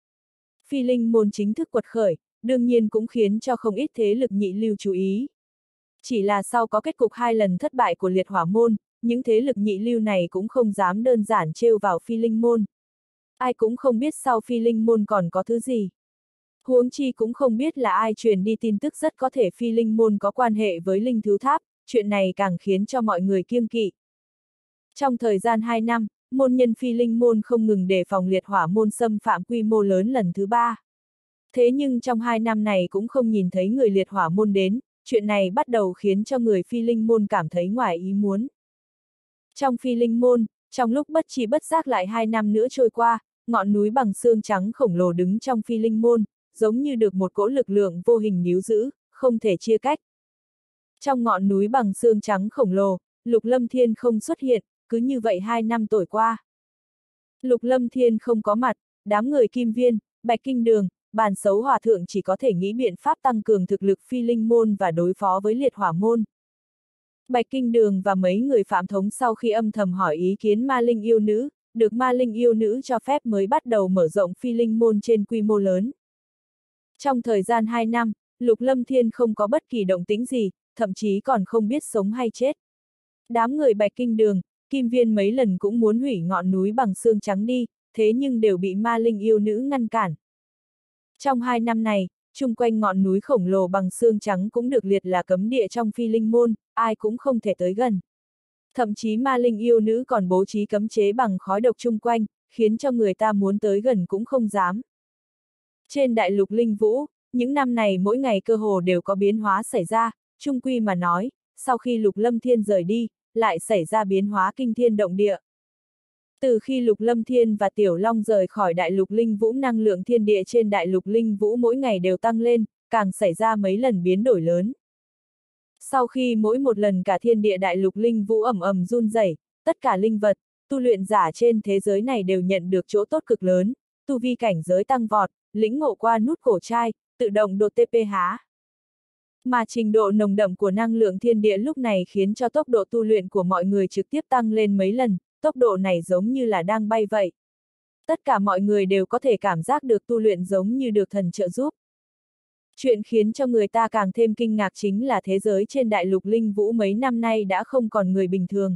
Phi Linh môn chính thức quật khởi, đương nhiên cũng khiến cho không ít thế lực nhị lưu chú ý. Chỉ là sau có kết cục hai lần thất bại của liệt hỏa môn, những thế lực nhị lưu này cũng không dám đơn giản trêu vào Phi Linh môn. Ai cũng không biết sau Phi Linh môn còn có thứ gì. Huống chi cũng không biết là ai truyền đi tin tức rất có thể Phi Linh môn có quan hệ với Linh Thú Tháp, chuyện này càng khiến cho mọi người kiêng kỵ. Trong thời gian hai năm, môn nhân Phi Linh môn không ngừng đề phòng liệt hỏa môn xâm phạm quy mô lớn lần thứ ba. Thế nhưng trong hai năm này cũng không nhìn thấy người liệt hỏa môn đến, chuyện này bắt đầu khiến cho người Phi Linh môn cảm thấy ngoài ý muốn. Trong Phi Linh môn, trong lúc bất chi bất giác lại hai năm nữa trôi qua, ngọn núi bằng xương trắng khổng lồ đứng trong Phi Linh môn, giống như được một cỗ lực lượng vô hình níu giữ, không thể chia cách. Trong ngọn núi bằng xương trắng khổng lồ, Lục Lâm Thiên không xuất hiện, cứ như vậy hai năm trôi qua. Lục Lâm Thiên không có mặt, đám người Kim Viên, Bạch Kinh Đường, Bàn Sấu Hòa Thượng chỉ có thể nghĩ biện pháp tăng cường thực lực Phi Linh môn và đối phó với liệt hỏa môn. Bạch Kinh Đường và mấy người phạm thống sau khi âm thầm hỏi ý kiến Ma Linh yêu nữ, được Ma Linh yêu nữ cho phép mới bắt đầu mở rộng Phi Linh môn trên quy mô lớn. Trong thời gian hai năm, Lục Lâm Thiên không có bất kỳ động tĩnh gì, thậm chí còn không biết sống hay chết. Đám người Bạch Kinh Đường, Kim Viên mấy lần cũng muốn hủy ngọn núi bằng xương trắng đi, thế nhưng đều bị Ma Linh yêu nữ ngăn cản. Trong hai năm này, chung quanh ngọn núi khổng lồ bằng xương trắng cũng được liệt là cấm địa trong Phi Linh môn, ai cũng không thể tới gần. Thậm chí Ma Linh yêu nữ còn bố trí cấm chế bằng khói độc chung quanh, khiến cho người ta muốn tới gần cũng không dám. Trên đại lục Linh Vũ, những năm này mỗi ngày cơ hồ đều có biến hóa xảy ra, chung quy mà nói, sau khi Lục Lâm Thiên rời đi, lại xảy ra biến hóa kinh thiên động địa. Từ khi Lục Lâm Thiên và Tiểu Long rời khỏi đại lục Linh Vũ, năng lượng thiên địa trên đại lục Linh Vũ mỗi ngày đều tăng lên, càng xảy ra mấy lần biến đổi lớn. Sau khi mỗi một lần cả thiên địa đại lục Linh Vũ ầm ầm run rẩy, tất cả linh vật, tu luyện giả trên thế giới này đều nhận được chỗ tốt cực lớn, tu vi cảnh giới tăng vọt, lĩnh ngộ qua nút cổ trai, tự động đột tê pê há. Mà trình độ nồng đậm của năng lượng thiên địa lúc này khiến cho tốc độ tu luyện của mọi người trực tiếp tăng lên mấy lần, tốc độ này giống như là đang bay vậy. Tất cả mọi người đều có thể cảm giác được tu luyện giống như được thần trợ giúp. Chuyện khiến cho người ta càng thêm kinh ngạc chính là thế giới trên đại lục linh vũ mấy năm nay đã không còn người bình thường.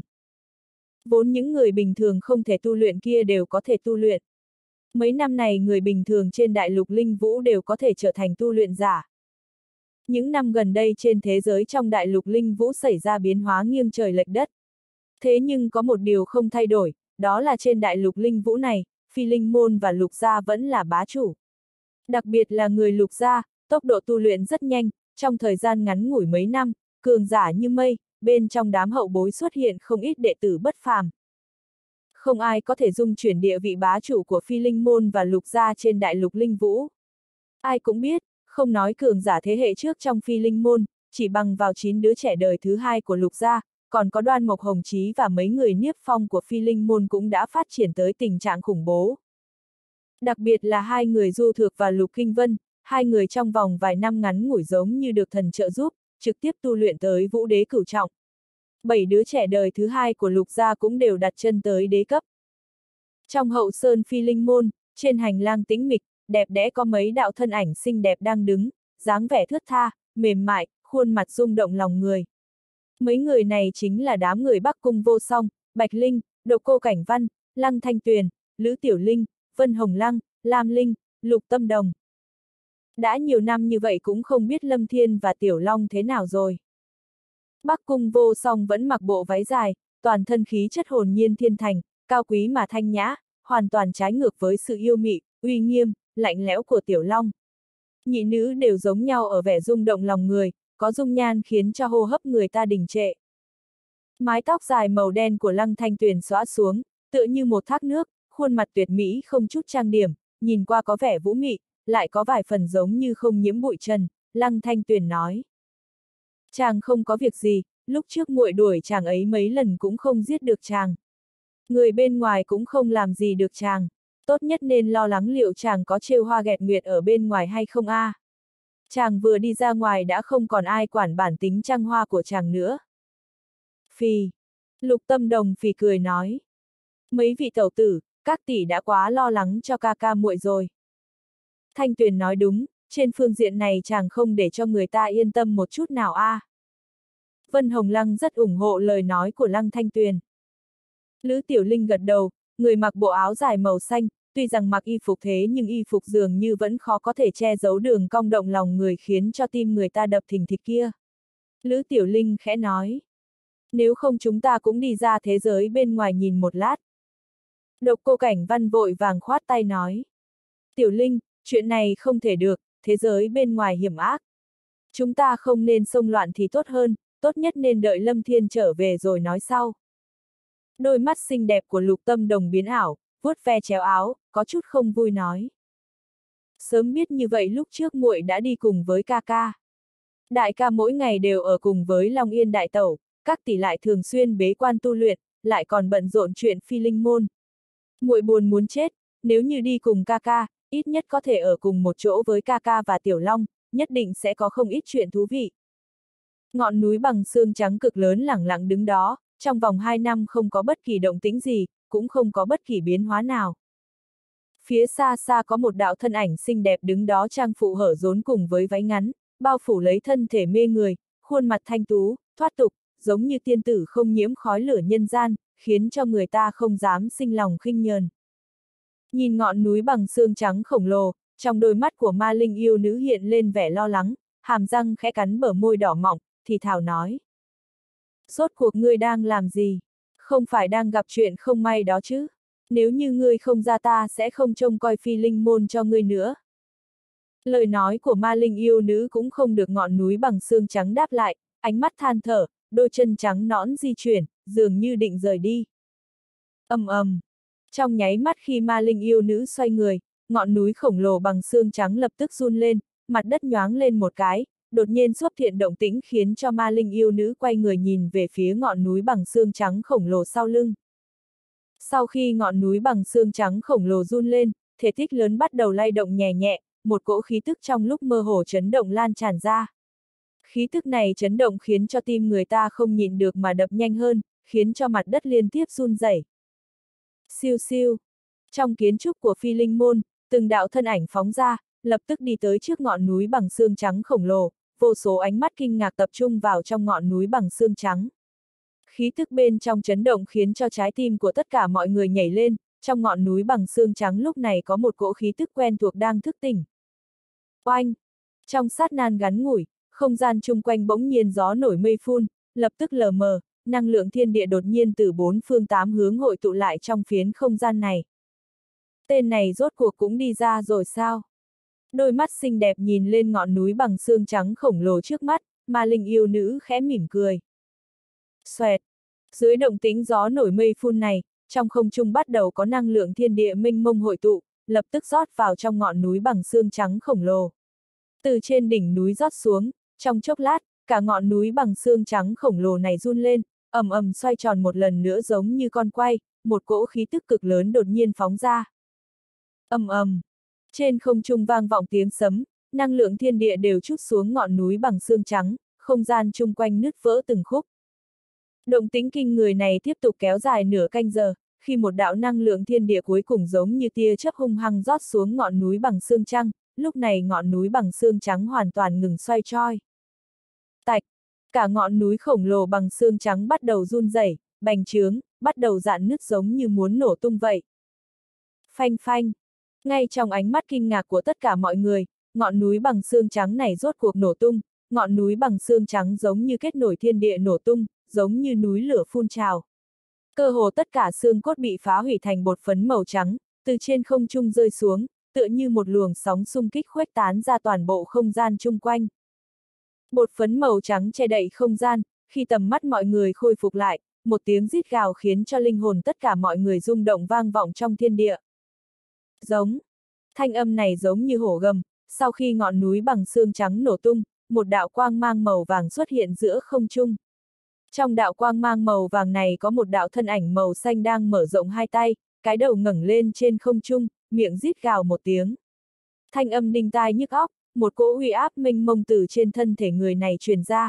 Vốn những người bình thường không thể tu luyện kia đều có thể tu luyện. Mấy năm này người bình thường trên đại lục linh vũ đều có thể trở thành tu luyện giả. Những năm gần đây trên thế giới trong đại lục linh vũ xảy ra biến hóa nghiêng trời lệch đất. Thế nhưng có một điều không thay đổi, đó là trên đại lục linh vũ này, Phi Linh Môn và Lục Gia vẫn là bá chủ. Đặc biệt là người Lục Gia, tốc độ tu luyện rất nhanh, trong thời gian ngắn ngủi mấy năm, cường giả như mây, bên trong đám hậu bối xuất hiện không ít đệ tử bất phàm. Không ai có thể dung chuyển địa vị bá chủ của Phi Linh Môn và Lục Gia trên đại lục linh vũ. Ai cũng biết, không nói cường giả thế hệ trước trong Phi Linh Môn, chỉ bằng vào chín đứa trẻ đời thứ hai của Lục Gia, còn có Đoan Mộc Hồng Chí và mấy người Niếp Phong của Phi Linh Môn cũng đã phát triển tới tình trạng khủng bố. Đặc biệt là hai người Du Thược và Lục Kinh Vân, hai người trong vòng vài năm ngắn ngủi giống như được thần trợ giúp, trực tiếp tu luyện tới vũ đế cửu trọng. Bảy đứa trẻ đời thứ hai của Lục Gia cũng đều đặt chân tới đế cấp. Trong hậu sơn Phi Linh Môn, trên hành lang tĩnh mịch, đẹp đẽ có mấy đạo thân ảnh xinh đẹp đang đứng, dáng vẻ thướt tha, mềm mại, khuôn mặt rung động lòng người. Mấy người này chính là đám người Bắc Cung Vô Song, Bạch Linh, Độc Cô Cảnh Văn, Lăng Thanh Tuyền, Lữ Tiểu Linh, Vân Hồng Lăng, Lam Linh, Lục Tâm Đồng. Đã nhiều năm như vậy cũng không biết Lâm Thiên và Tiểu Long thế nào rồi. Bắc Cung Vô Song vẫn mặc bộ váy dài, toàn thân khí chất hồn nhiên thiên thành, cao quý mà thanh nhã, hoàn toàn trái ngược với sự yêu mị, uy nghiêm, lạnh lẽo của Tiểu Long. Nhị nữ đều giống nhau ở vẻ rung động lòng người, có dung nhan khiến cho hô hấp người ta đình trệ. Mái tóc dài màu đen của Lăng Thanh Tuyền xõa xuống, tựa như một thác nước, khuôn mặt tuyệt mỹ không chút trang điểm, nhìn qua có vẻ vũ mị, lại có vài phần giống như không nhiễm bụi trần. Lăng Thanh Tuyền nói: chàng không có việc gì, lúc trước muội đuổi chàng ấy mấy lần cũng không giết được chàng. Người bên ngoài cũng không làm gì được chàng, tốt nhất nên lo lắng liệu chàng có trêu hoa ghẹt nguyệt ở bên ngoài hay không a. À? Chàng vừa đi ra ngoài đã không còn ai quản bản tính trăng hoa của chàng nữa. Phì. Lục Tâm Đồng phì cười nói: mấy vị tẩu tử, các tỷ đã quá lo lắng cho ca ca muội rồi. Thanh Tuyền nói đúng, trên phương diện này chàng không để cho người ta yên tâm một chút nào a. À. Vân Hồng Lăng rất ủng hộ lời nói của Lăng Thanh Tuyền. Lữ Tiểu Linh gật đầu, người mặc bộ áo dài màu xanh, tuy rằng mặc y phục thế nhưng y phục dường như vẫn khó có thể che giấu đường cong động lòng người khiến cho tim người ta đập thình thịch kia. Lữ Tiểu Linh khẽ nói: nếu không chúng ta cũng đi ra thế giới bên ngoài nhìn một lát. Độc Cô Cảnh Văn vội vàng khoát tay nói: Tiểu Linh, chuyện này không thể được, thế giới bên ngoài hiểm ác. Chúng ta không nên xông loạn thì tốt hơn, tốt nhất nên đợi Lâm Thiên trở về rồi nói sau. Đôi mắt xinh đẹp của Lục Tâm Đồng biến ảo, vuốt ve chéo áo, có chút không vui nói: sớm biết như vậy lúc trước muội đã đi cùng với ca ca. Đại ca mỗi ngày đều ở cùng với Long Yên đại tẩu, các tỷ lại thường xuyên bế quan tu luyện, lại còn bận rộn chuyện Phi Linh Môn. Muội buồn muốn chết, nếu như đi cùng ca ca, ít nhất có thể ở cùng một chỗ với ca ca và Tiểu Long, nhất định sẽ có không ít chuyện thú vị. Ngọn núi bằng xương trắng cực lớn lẳng lặng đứng đó, trong vòng hai năm không có bất kỳ động tĩnh gì, cũng không có bất kỳ biến hóa nào. Phía xa xa có một đạo thân ảnh xinh đẹp đứng đó trang phụ hở rốn cùng với váy ngắn, bao phủ lấy thân thể mê người, khuôn mặt thanh tú, thoát tục, giống như tiên tử không nhiễm khói lửa nhân gian, khiến cho người ta không dám sinh lòng khinh nhờn. Nhìn ngọn núi bằng xương trắng khổng lồ, trong đôi mắt của ma linh yêu nữ hiện lên vẻ lo lắng, hàm răng khẽ cắn bờ môi đỏ mọng, thì thào nói: rốt cuộc ngươi đang làm gì? Không phải đang gặp chuyện không may đó chứ? Nếu như ngươi không ra ta sẽ không trông coi Phi Linh Môn cho ngươi nữa. Lời nói của ma linh yêu nữ cũng không được ngọn núi bằng xương trắng đáp lại, ánh mắt than thở, đôi chân trắng nõn di chuyển, dường như định rời đi. Ầm ầm. Trong nháy mắt khi ma linh yêu nữ xoay người, ngọn núi khổng lồ bằng xương trắng lập tức run lên, mặt đất nhoáng lên một cái, đột nhiên xuất hiện động tĩnh khiến cho ma linh yêu nữ quay người nhìn về phía ngọn núi bằng xương trắng khổng lồ sau lưng. Sau khi ngọn núi bằng xương trắng khổng lồ run lên, thể tích lớn bắt đầu lay động nhẹ nhẹ, một cỗ khí tức trong lúc mơ hồ chấn động lan tràn ra. Khí tức này chấn động khiến cho tim người ta không nhịn được mà đập nhanh hơn, khiến cho mặt đất liên tiếp run rẩy. Siêu siêu. Trong kiến trúc của Phi Linh Môn, từng đạo thân ảnh phóng ra, lập tức đi tới trước ngọn núi bằng xương trắng khổng lồ, vô số ánh mắt kinh ngạc tập trung vào trong ngọn núi bằng xương trắng. Khí tức bên trong chấn động khiến cho trái tim của tất cả mọi người nhảy lên, trong ngọn núi bằng xương trắng lúc này có một cỗ khí tức quen thuộc đang thức tỉnh. Oanh! Trong sát nan ngắn ngủi, không gian chung quanh bỗng nhiên gió nổi mây phun, lập tức lờ mờ, năng lượng thiên địa đột nhiên từ bốn phương tám hướng hội tụ lại trong phiến không gian này. Tên này rốt cuộc cũng đi ra rồi sao? Đôi mắt xinh đẹp nhìn lên ngọn núi bằng xương trắng khổng lồ trước mắt, Ma Linh yêu nữ khẽ mỉm cười. Xoẹt! Dưới động tĩnh gió nổi mây phun này, trong không trung bắt đầu có năng lượng thiên địa mênh mông hội tụ, lập tức rót vào trong ngọn núi bằng xương trắng khổng lồ. Từ trên đỉnh núi rót xuống, trong chốc lát, cả ngọn núi bằng xương trắng khổng lồ này run lên, ầm ầm xoay tròn một lần nữa giống như con quay, một cỗ khí tức cực lớn đột nhiên phóng ra. Ầm ầm, trên không trung vang vọng tiếng sấm, năng lượng thiên địa đều trút xuống ngọn núi bằng xương trắng, không gian chung quanh nứt vỡ từng khúc. Động tĩnh kinh người này tiếp tục kéo dài nửa canh giờ, khi một đạo năng lượng thiên địa cuối cùng giống như tia chớp hung hăng rót xuống ngọn núi bằng xương trắng, lúc này ngọn núi bằng xương trắng hoàn toàn ngừng xoay troi. Tạch, cả ngọn núi khổng lồ bằng xương trắng bắt đầu run rẩy, bành trướng, bắt đầu rạn nứt giống như muốn nổ tung vậy. Phanh phanh, ngay trong ánh mắt kinh ngạc của tất cả mọi người, ngọn núi bằng xương trắng này rốt cuộc nổ tung, ngọn núi bằng xương trắng giống như kết nổi thiên địa nổ tung, giống như núi lửa phun trào. Cơ hồ tất cả xương cốt bị phá hủy thành bột phấn màu trắng, từ trên không trung rơi xuống, tựa như một luồng sóng xung kích khuếch tán ra toàn bộ không gian chung quanh. Bột phấn màu trắng che đậy không gian, khi tầm mắt mọi người khôi phục lại, một tiếng rít gào khiến cho linh hồn tất cả mọi người rung động vang vọng trong thiên địa. Giống. Thanh âm này giống như hổ gầm, sau khi ngọn núi bằng xương trắng nổ tung, một đạo quang mang màu vàng xuất hiện giữa không trung. Trong đạo quang mang màu vàng này có một đạo thân ảnh màu xanh đang mở rộng hai tay, cái đầu ngẩng lên trên không trung, miệng rít gào một tiếng. Thanh âm đinh tai nhức óc, một cỗ uy áp mênh mông từ trên thân thể người này truyền ra.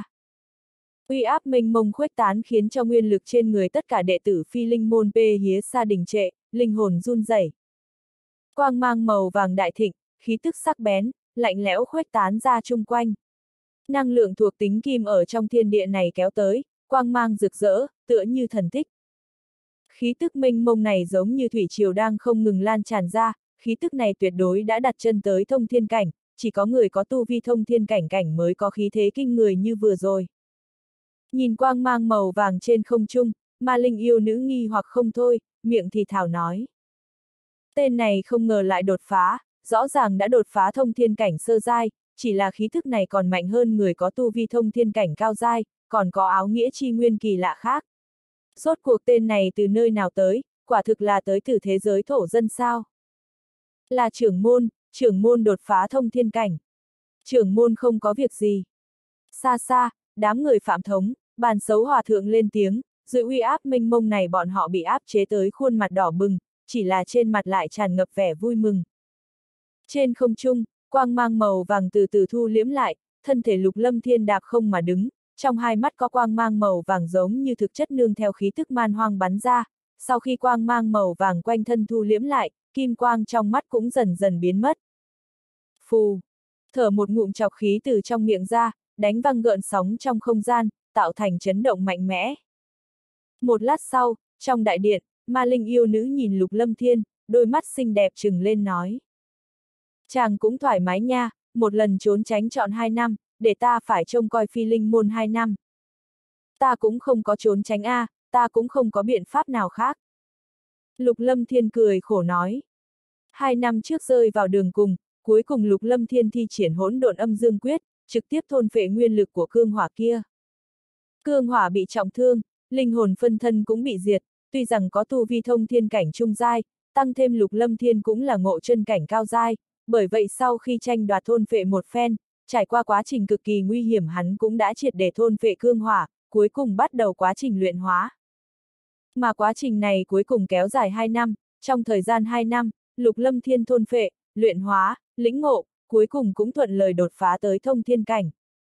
Uy áp mênh mông khuếch tán khiến cho nguyên lực trên người tất cả đệ tử Phi Linh Môn Pê Hía Sa đình trệ, linh hồn run rẩy. Quang mang màu vàng đại thịnh, khí tức sắc bén, lạnh lẽo khuếch tán ra chung quanh. Năng lượng thuộc tính kim ở trong thiên địa này kéo tới, quang mang rực rỡ, tựa như thần tích. Khí tức mênh mông này giống như thủy triều đang không ngừng lan tràn ra, khí tức này tuyệt đối đã đặt chân tới thông thiên cảnh, chỉ có người có tu vi thông thiên cảnh cảnh mới có khí thế kinh người như vừa rồi. Nhìn quang mang màu vàng trên không trung, Ma Linh yêu nữ nghi hoặc không thôi, miệng thì thào nói. Tên này không ngờ lại đột phá, rõ ràng đã đột phá thông thiên cảnh sơ giai, chỉ là khí thức này còn mạnh hơn người có tu vi thông thiên cảnh cao giai, còn có áo nghĩa chi nguyên kỳ lạ khác. Rốt cuộc tên này từ nơi nào tới, quả thực là tới từ thế giới thổ dân sao? Là trưởng môn, trưởng môn đột phá thông thiên cảnh. Trưởng môn không có việc gì. Xa xa, đám người Phạm Thống, Bàn Xấu Hòa Thượng lên tiếng, dưới uy áp mênh mông này bọn họ bị áp chế tới khuôn mặt đỏ bừng, chỉ là trên mặt lại tràn ngập vẻ vui mừng. Trên không trung, quang mang màu vàng từ từ thu liễm lại, thân thể Lục Lâm Thiên đạp không mà đứng, trong hai mắt có quang mang màu vàng giống như thực chất nương theo khí tức man hoang bắn ra, sau khi quang mang màu vàng quanh thân thu liễm lại, kim quang trong mắt cũng dần dần biến mất. Phù! Thở một ngụm trọc khí từ trong miệng ra, đánh văng gợn sóng trong không gian, tạo thành chấn động mạnh mẽ. Một lát sau, trong đại điện, Ma Linh yêu nữ nhìn Lục Lâm Thiên, đôi mắt xinh đẹp trừng lên nói. Chàng cũng thoải mái nha, một lần trốn tránh trọn hai năm, để ta phải trông coi Phi Linh Môn hai năm. Ta cũng không có trốn tránh a, à, ta cũng không có biện pháp nào khác. Lục Lâm Thiên cười khổ nói. Hai năm trước rơi vào đường cùng, cuối cùng Lục Lâm Thiên thi triển hỗn độn âm dương quyết, trực tiếp thôn phệ nguyên lực của cương hỏa kia. Cương hỏa bị trọng thương, linh hồn phân thân cũng bị diệt, tuy rằng có tu vi thông thiên cảnh trung giai, tăng thêm Lục Lâm Thiên cũng là ngộ chân cảnh cao giai, bởi vậy sau khi tranh đoạt thôn phệ một phen, trải qua quá trình cực kỳ nguy hiểm hắn cũng đã triệt để thôn phệ cương hỏa, cuối cùng bắt đầu quá trình luyện hóa. Mà quá trình này cuối cùng kéo dài hai năm, trong thời gian hai năm, Lục Lâm Thiên thôn phệ, luyện hóa, lĩnh ngộ, cuối cùng cũng thuận lời đột phá tới thông thiên cảnh.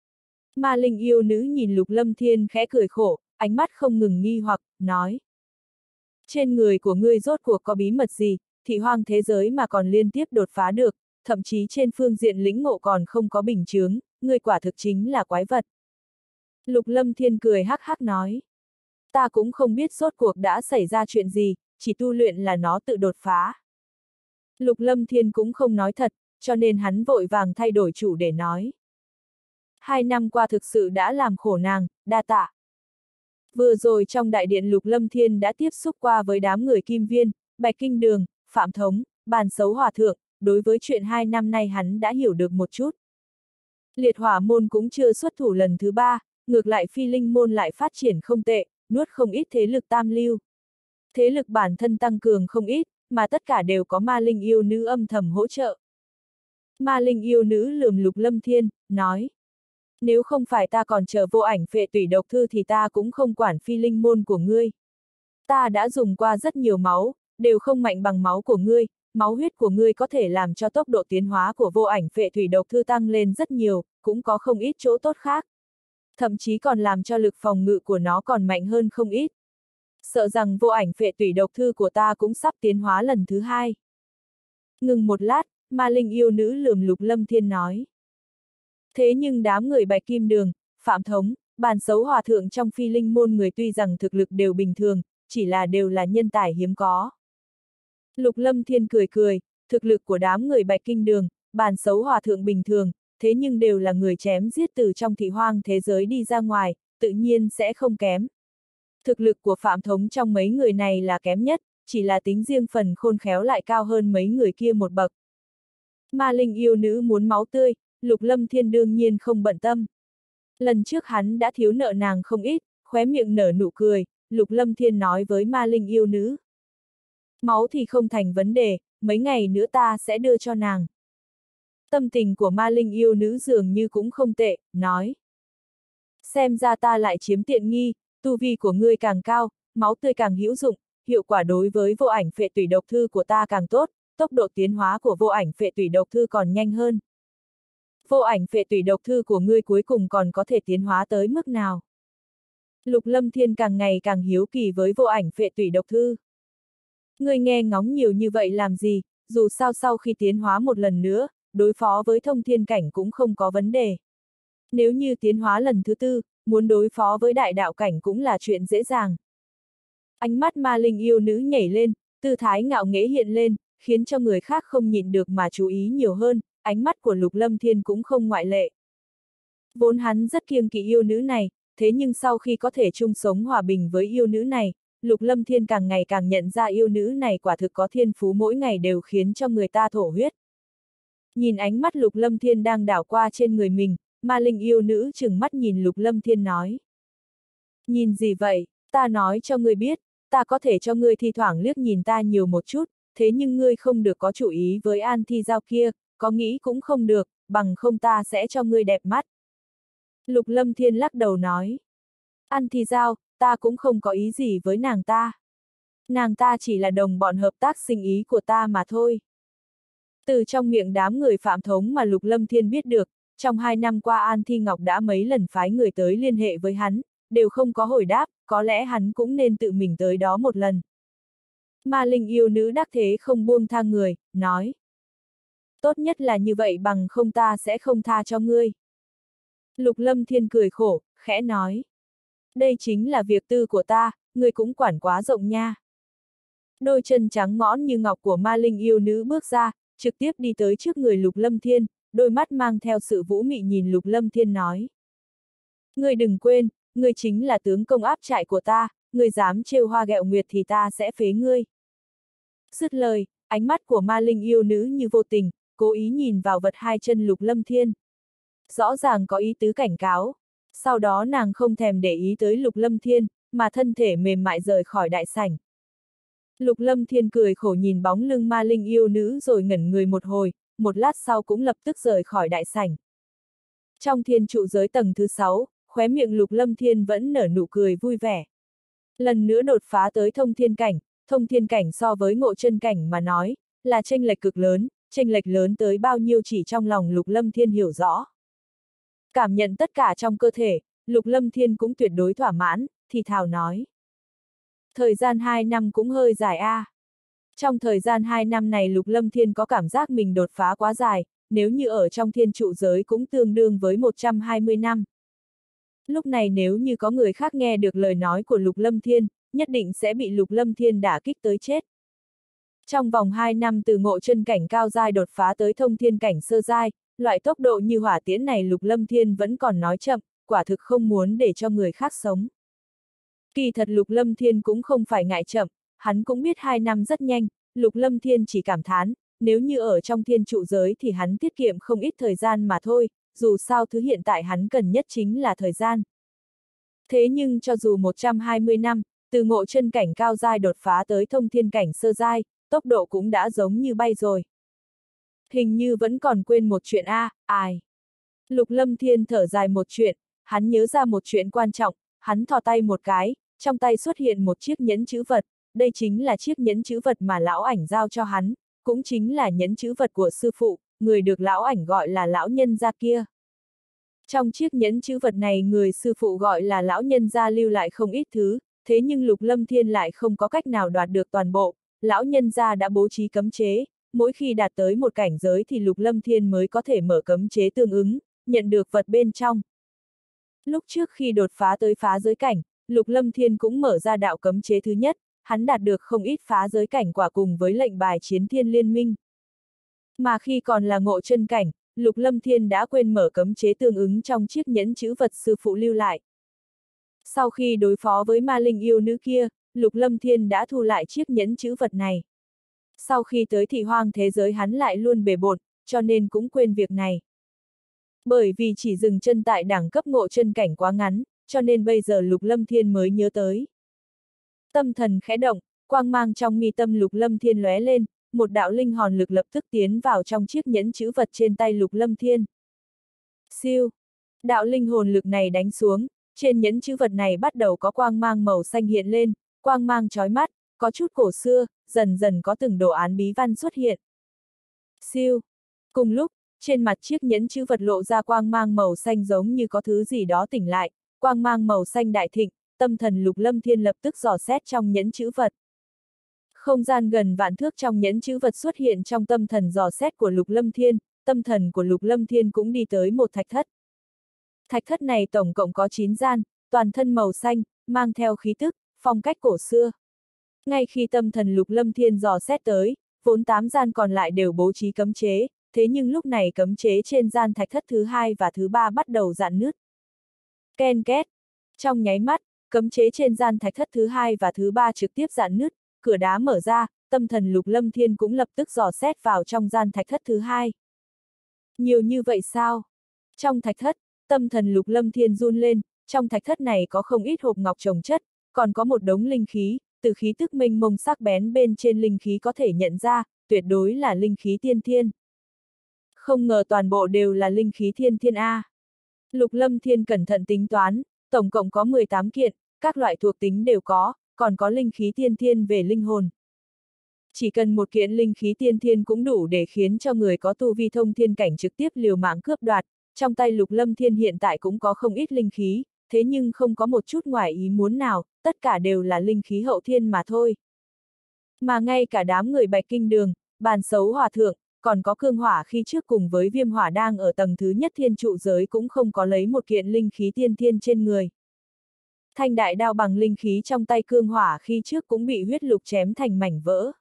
Ma Linh yêu nữ nhìn Lục Lâm Thiên khẽ cười khổ, ánh mắt không ngừng nghi hoặc, nói. Trên người của ngươi rốt cuộc có bí mật gì, thị hoang thế giới mà còn liên tiếp đột phá được, thậm chí trên phương diện lĩnh ngộ còn không có bình chướng, ngươi quả thực chính là quái vật. Lục Lâm Thiên cười hắc hắc nói. Ta cũng không biết rốt cuộc đã xảy ra chuyện gì, chỉ tu luyện là nó tự đột phá. Lục Lâm Thiên cũng không nói thật, cho nên hắn vội vàng thay đổi chủ để nói. Hai năm qua thực sự đã làm khổ nàng, đa tạ. Vừa rồi trong đại điện Lục Lâm Thiên đã tiếp xúc qua với đám người Kim Viên, Bạch Kinh Đường, Phạm Thống, Bàn Sấu Hòa Thượng, đối với chuyện hai năm nay hắn đã hiểu được một chút. Liệt Hỏa Môn cũng chưa xuất thủ lần thứ ba, ngược lại Phi Linh Môn lại phát triển không tệ, nuốt không ít thế lực tam lưu. Thế lực bản thân tăng cường không ít, mà tất cả đều có Ma Linh yêu nữ âm thầm hỗ trợ. Ma Linh yêu nữ lườm Lục Lâm Thiên, nói. Nếu không phải ta còn chờ Vô Ảnh Phệ Tủy độc thư thì ta cũng không quản Phi Linh Môn của ngươi. Ta đã dùng qua rất nhiều máu, đều không mạnh bằng máu của ngươi, máu huyết của ngươi có thể làm cho tốc độ tiến hóa của Vô Ảnh Phệ Tủy độc thư tăng lên rất nhiều, cũng có không ít chỗ tốt khác. Thậm chí còn làm cho lực phòng ngự của nó còn mạnh hơn không ít. Sợ rằng Vô Ảnh Phệ Tủy độc thư của ta cũng sắp tiến hóa lần thứ hai. Ngừng một lát, Ma Linh yêu nữ lườm Lục Lâm Thiên nói. Thế nhưng đám người Bạch Kim Đường, Phạm Thống, Bàn Sấu Hòa Thượng trong Phi Linh Môn người tuy rằng thực lực đều bình thường, chỉ là đều là nhân tài hiếm có. Lục Lâm Thiên cười cười, thực lực của đám người Bạch Kinh Đường, Bàn Sấu Hòa Thượng bình thường, thế nhưng đều là người chém giết từ trong thị hoang thế giới đi ra ngoài, tự nhiên sẽ không kém. Thực lực của Phạm Thống trong mấy người này là kém nhất, chỉ là tính riêng phần khôn khéo lại cao hơn mấy người kia một bậc. Ma Linh yêu nữ muốn máu tươi, Lục Lâm Thiên đương nhiên không bận tâm. Lần trước hắn đã thiếu nợ nàng không ít, khóe miệng nở nụ cười, Lục Lâm Thiên nói với Ma Linh yêu nữ. Máu thì không thành vấn đề, mấy ngày nữa ta sẽ đưa cho nàng. Tâm tình của Ma Linh yêu nữ dường như cũng không tệ, nói. Xem ra ta lại chiếm tiện nghi, tu vi của ngươi càng cao, máu tươi càng hữu dụng, hiệu quả đối với Vô Ảnh Phệ Tủy độc thư của ta càng tốt, tốc độ tiến hóa của Vô Ảnh Phệ Tủy độc thư còn nhanh hơn. Vô Ảnh Phệ Tủy độc thư của ngươi cuối cùng còn có thể tiến hóa tới mức nào? Lục Lâm Thiên càng ngày càng hiếu kỳ với Vô Ảnh Phệ Tủy độc thư. Ngươi nghe ngóng nhiều như vậy làm gì, dù sao sau khi tiến hóa một lần nữa, đối phó với thông thiên cảnh cũng không có vấn đề. Nếu như tiến hóa lần thứ tư, muốn đối phó với đại đạo cảnh cũng là chuyện dễ dàng. Ánh mắt Ma Linh yêu nữ nhảy lên, tư thái ngạo nghễ hiện lên, khiến cho người khác không nhịn được mà chú ý nhiều hơn, ánh mắt của Lục Lâm Thiên cũng không ngoại lệ. Vốn hắn rất kiêng kỵ yêu nữ này, thế nhưng sau khi có thể chung sống hòa bình với yêu nữ này, Lục Lâm Thiên càng ngày càng nhận ra yêu nữ này quả thực có thiên phú mỗi ngày đều khiến cho người ta thổ huyết. Nhìn ánh mắt Lục Lâm Thiên đang đảo qua trên người mình, Ma Linh yêu nữ trừng mắt nhìn Lục Lâm Thiên nói. Nhìn gì vậy, ta nói cho ngươi biết, ta có thể cho ngươi thi thoảng liếc nhìn ta nhiều một chút, thế nhưng ngươi không được có chủ ý với An Thi Giao kia, có nghĩ cũng không được, bằng không ta sẽ cho ngươi đẹp mắt. Lục Lâm Thiên lắc đầu nói. An Thi Giao, ta cũng không có ý gì với nàng ta. Nàng ta chỉ là đồng bọn hợp tác sinh ý của ta mà thôi. Từ trong miệng đám người Phạm Thống mà Lục Lâm Thiên biết được, trong hai năm qua An Thi Ngọc đã mấy lần phái người tới liên hệ với hắn, đều không có hồi đáp, có lẽ hắn cũng nên tự mình tới đó một lần. Ma Linh yêu nữ đắc thế không buông tha người, nói. Tốt nhất là như vậy bằng không ta sẽ không tha cho ngươi. Lục Lâm Thiên cười khổ, khẽ nói. Đây chính là việc tư của ta, ngươi cũng quản quá rộng nha. Đôi chân trắng nõn như ngọc của Ma Linh yêu nữ bước ra, trực tiếp đi tới trước người Lục Lâm Thiên, đôi mắt mang theo sự vũ mị nhìn Lục Lâm Thiên nói. Ngươi đừng quên, ngươi chính là tướng công áp trại của ta, ngươi dám trêu hoa ghẹo nguyệt thì ta sẽ phế ngươi. Dứt lời, ánh mắt của Ma Linh yêu nữ như vô tình, cố ý nhìn vào vật hai chân Lục Lâm Thiên. Rõ ràng có ý tứ cảnh cáo. Sau đó nàng không thèm để ý tới Lục Lâm Thiên, mà thân thể mềm mại rời khỏi đại sảnh. Lục Lâm Thiên cười khổ nhìn bóng lưng Ma Linh yêu nữ rồi ngẩn người một hồi, một lát sau cũng lập tức rời khỏi đại sảnh. Trong thiên trụ giới tầng thứ sáu, khóe miệng Lục Lâm Thiên vẫn nở nụ cười vui vẻ. Lần nữa đột phá tới thông thiên cảnh, thông thiên cảnh so với ngộ chân cảnh mà nói, là chênh lệch cực lớn, chênh lệch lớn tới bao nhiêu chỉ trong lòng Lục Lâm Thiên hiểu rõ. Cảm nhận tất cả trong cơ thể, Lục Lâm Thiên cũng tuyệt đối thỏa mãn, thì thào nói. Thời gian hai năm cũng hơi dài a. À. Trong thời gian hai năm này Lục Lâm Thiên có cảm giác mình đột phá quá dài, nếu như ở trong thiên trụ giới cũng tương đương với một trăm hai mươi năm. Lúc này nếu như có người khác nghe được lời nói của Lục Lâm Thiên, nhất định sẽ bị Lục Lâm Thiên đả kích tới chết. Trong vòng hai năm từ ngộ chân cảnh cao giai đột phá tới thông thiên cảnh sơ giai, loại tốc độ như hỏa tiễn này Lục Lâm Thiên vẫn còn nói chậm, quả thực không muốn để cho người khác sống. Kỳ thật Lục Lâm Thiên cũng không phải ngại chậm, hắn cũng biết hai năm rất nhanh, Lục Lâm Thiên chỉ cảm thán, nếu như ở trong thiên trụ giới thì hắn tiết kiệm không ít thời gian mà thôi, dù sao thứ hiện tại hắn cần nhất chính là thời gian. Thế nhưng cho dù một trăm hai mươi năm, từ ngộ chân cảnh cao giai đột phá tới thông thiên cảnh sơ giai, tốc độ cũng đã giống như bay rồi. Hình như vẫn còn quên một chuyện a, à, ai? Lục Lâm Thiên thở dài một chuyện, hắn nhớ ra một chuyện quan trọng, hắn thò tay một cái, trong tay xuất hiện một chiếc nhẫn chữ vật, đây chính là chiếc nhẫn chữ vật mà lão ảnh giao cho hắn, cũng chính là nhẫn chữ vật của sư phụ, người được lão ảnh gọi là lão nhân gia kia. Trong chiếc nhẫn chữ vật này người sư phụ gọi là lão nhân gia lưu lại không ít thứ, thế nhưng Lục Lâm Thiên lại không có cách nào đoạt được toàn bộ, lão nhân gia đã bố trí cấm chế, mỗi khi đạt tới một cảnh giới thì Lục Lâm Thiên mới có thể mở cấm chế tương ứng, nhận được vật bên trong. Lúc trước khi đột phá tới phá giới cảnh, Lục Lâm Thiên cũng mở ra đạo cấm chế thứ nhất, hắn đạt được không ít phá giới cảnh quả cùng với lệnh bài chiến thiên liên minh. Mà khi còn là ngộ chân cảnh, Lục Lâm Thiên đã quên mở cấm chế tương ứng trong chiếc nhẫn chữ vật sư phụ lưu lại. Sau khi đối phó với ma linh yêu nữ kia, Lục Lâm Thiên đã thu lại chiếc nhẫn chữ vật này. Sau khi tới thị hoang thế giới hắn lại luôn bề bộn, cho nên cũng quên việc này. Bởi vì chỉ dừng chân tại đẳng cấp ngộ chân cảnh quá ngắn, cho nên bây giờ Lục Lâm Thiên mới nhớ tới. Tâm thần khẽ động, quang mang trong mi tâm Lục Lâm Thiên lóe lên, một đạo linh hồn lực lập tức tiến vào trong chiếc nhẫn chữ vật trên tay Lục Lâm Thiên. Siêu! Đạo linh hồn lực này đánh xuống, trên nhẫn chữ vật này bắt đầu có quang mang màu xanh hiện lên, quang mang chói mắt, có chút cổ xưa, dần dần có từng đồ án bí văn xuất hiện. Siêu! Cùng lúc, trên mặt chiếc nhẫn chữ vật lộ ra quang mang màu xanh giống như có thứ gì đó tỉnh lại, quang mang màu xanh đại thịnh, tâm thần Lục Lâm Thiên lập tức dò xét trong nhẫn chữ vật. Không gian gần vạn thước trong nhẫn chữ vật xuất hiện trong tâm thần dò xét của Lục Lâm Thiên, tâm thần của Lục Lâm Thiên cũng đi tới một thạch thất. Thạch thất này tổng cộng có chín gian, toàn thân màu xanh, mang theo khí tức, phong cách cổ xưa. Ngay khi tâm thần Lục Lâm Thiên dò xét tới, vốn tám gian còn lại đều bố trí cấm chế, thế nhưng lúc này cấm chế trên gian thạch thất thứ hai và thứ ba bắt đầu rạn nứt. Ken két. Trong nháy mắt, cấm chế trên gian thạch thất thứ hai và thứ ba trực tiếp rạn nứt, cửa đá mở ra, tâm thần Lục Lâm Thiên cũng lập tức dò xét vào trong gian thạch thất thứ hai. Nhiều như vậy sao? Trong thạch thất, tâm thần Lục Lâm Thiên run lên, trong thạch thất này có không ít hộp ngọc chồng chất, còn có một đống linh khí, từ khí tức mênh mông sắc bén bên trên linh khí có thể nhận ra, tuyệt đối là linh khí tiên thiên. Không ngờ toàn bộ đều là linh khí thiên thiên A. Lục Lâm Thiên cẩn thận tính toán, tổng cộng có mười tám kiện, các loại thuộc tính đều có, còn có linh khí tiên thiên về linh hồn. Chỉ cần một kiện linh khí tiên thiên cũng đủ để khiến cho người có tu vi thông thiên cảnh trực tiếp liều mạng cướp đoạt, trong tay Lục Lâm Thiên hiện tại cũng có không ít linh khí, thế nhưng không có một chút ngoài ý muốn nào, tất cả đều là linh khí hậu thiên mà thôi. Mà ngay cả đám người Bạch Kinh Đường, Bàn Sấu Hòa Thượng, còn có Cương Hỏa khi trước cùng với Viêm Hỏa đang ở tầng thứ nhất thiên trụ giới cũng không có lấy một kiện linh khí tiên thiên trên người. Thanh đại đao bằng linh khí trong tay Cương Hỏa khi trước cũng bị huyết lục chém thành mảnh vỡ.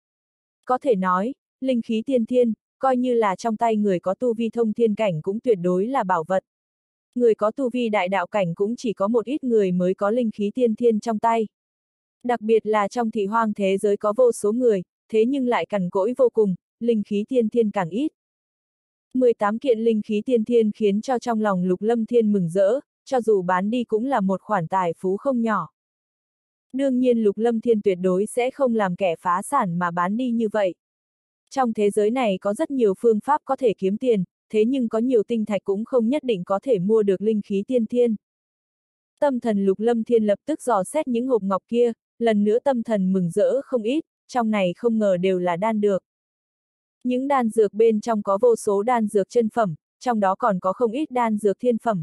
Có thể nói, linh khí tiên thiên, coi như là trong tay người có tu vi thông thiên cảnh cũng tuyệt đối là bảo vật. Người có tu vi đại đạo cảnh cũng chỉ có một ít người mới có linh khí tiên thiên trong tay. Đặc biệt là trong thị hoang thế giới có vô số người, thế nhưng lại cằn cỗi vô cùng, linh khí tiên thiên càng ít. mười tám kiện linh khí tiên thiên khiến cho trong lòng Lục Lâm Thiên mừng rỡ, cho dù bán đi cũng là một khoản tài phú không nhỏ. Đương nhiên Lục Lâm Thiên tuyệt đối sẽ không làm kẻ phá sản mà bán đi như vậy. Trong thế giới này có rất nhiều phương pháp có thể kiếm tiền, thế nhưng có nhiều tinh thạch cũng không nhất định có thể mua được linh khí tiên thiên. Tâm thần Lục Lâm Thiên lập tức dò xét những hộp ngọc kia, lần nữa tâm thần mừng rỡ không ít, trong này không ngờ đều là đan dược. Những đan dược bên trong có vô số đan dược chân phẩm, trong đó còn có không ít đan dược thiên phẩm.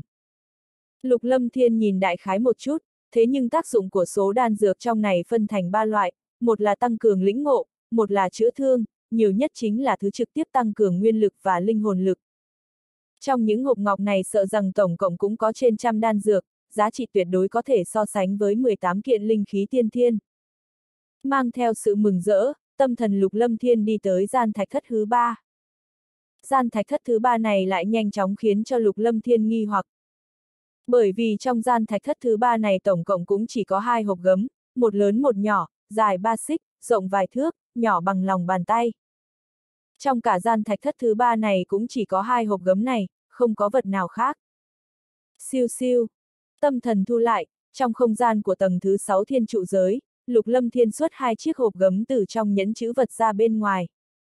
Lục Lâm Thiên nhìn đại khái một chút, thế nhưng tác dụng của số đan dược trong này phân thành ba loại, một là tăng cường lĩnh ngộ, một là chữa thương, nhiều nhất chính là thứ trực tiếp tăng cường nguyên lực và linh hồn lực. Trong những hộp ngọc này sợ rằng tổng cộng cũng có trên trăm đan dược, giá trị tuyệt đối có thể so sánh với mười tám kiện linh khí tiên thiên. Mang theo sự mừng rỡ, tâm thần Lục Lâm Thiên đi tới gian thạch thất thứ ba. Gian thạch thất thứ ba này lại nhanh chóng khiến cho Lục Lâm Thiên nghi hoặc. Bởi vì trong gian thạch thất thứ ba này tổng cộng cũng chỉ có hai hộp gấm, một lớn một nhỏ, dài ba xích, rộng vài thước, nhỏ bằng lòng bàn tay. Trong cả gian thạch thất thứ ba này cũng chỉ có hai hộp gấm này, không có vật nào khác. Siêu siêu, tâm thần thu lại, trong không gian của tầng thứ sáu thiên trụ giới, Lục Lâm Thiên xuất hai chiếc hộp gấm từ trong nhẫn chữ vật ra bên ngoài.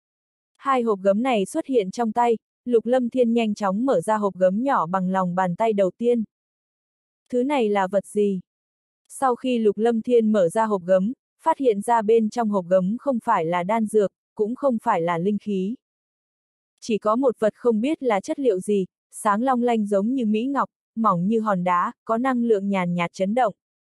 Hai hộp gấm này xuất hiện trong tay, Lục Lâm Thiên nhanh chóng mở ra hộp gấm nhỏ bằng lòng bàn tay đầu tiên. Thứ này là vật gì? Sau khi Lục Lâm Thiên mở ra hộp gấm, phát hiện ra bên trong hộp gấm không phải là đan dược, cũng không phải là linh khí. Chỉ có một vật không biết là chất liệu gì, sáng long lanh giống như mỹ ngọc, mỏng như hòn đá, có năng lượng nhàn nhạt chấn động.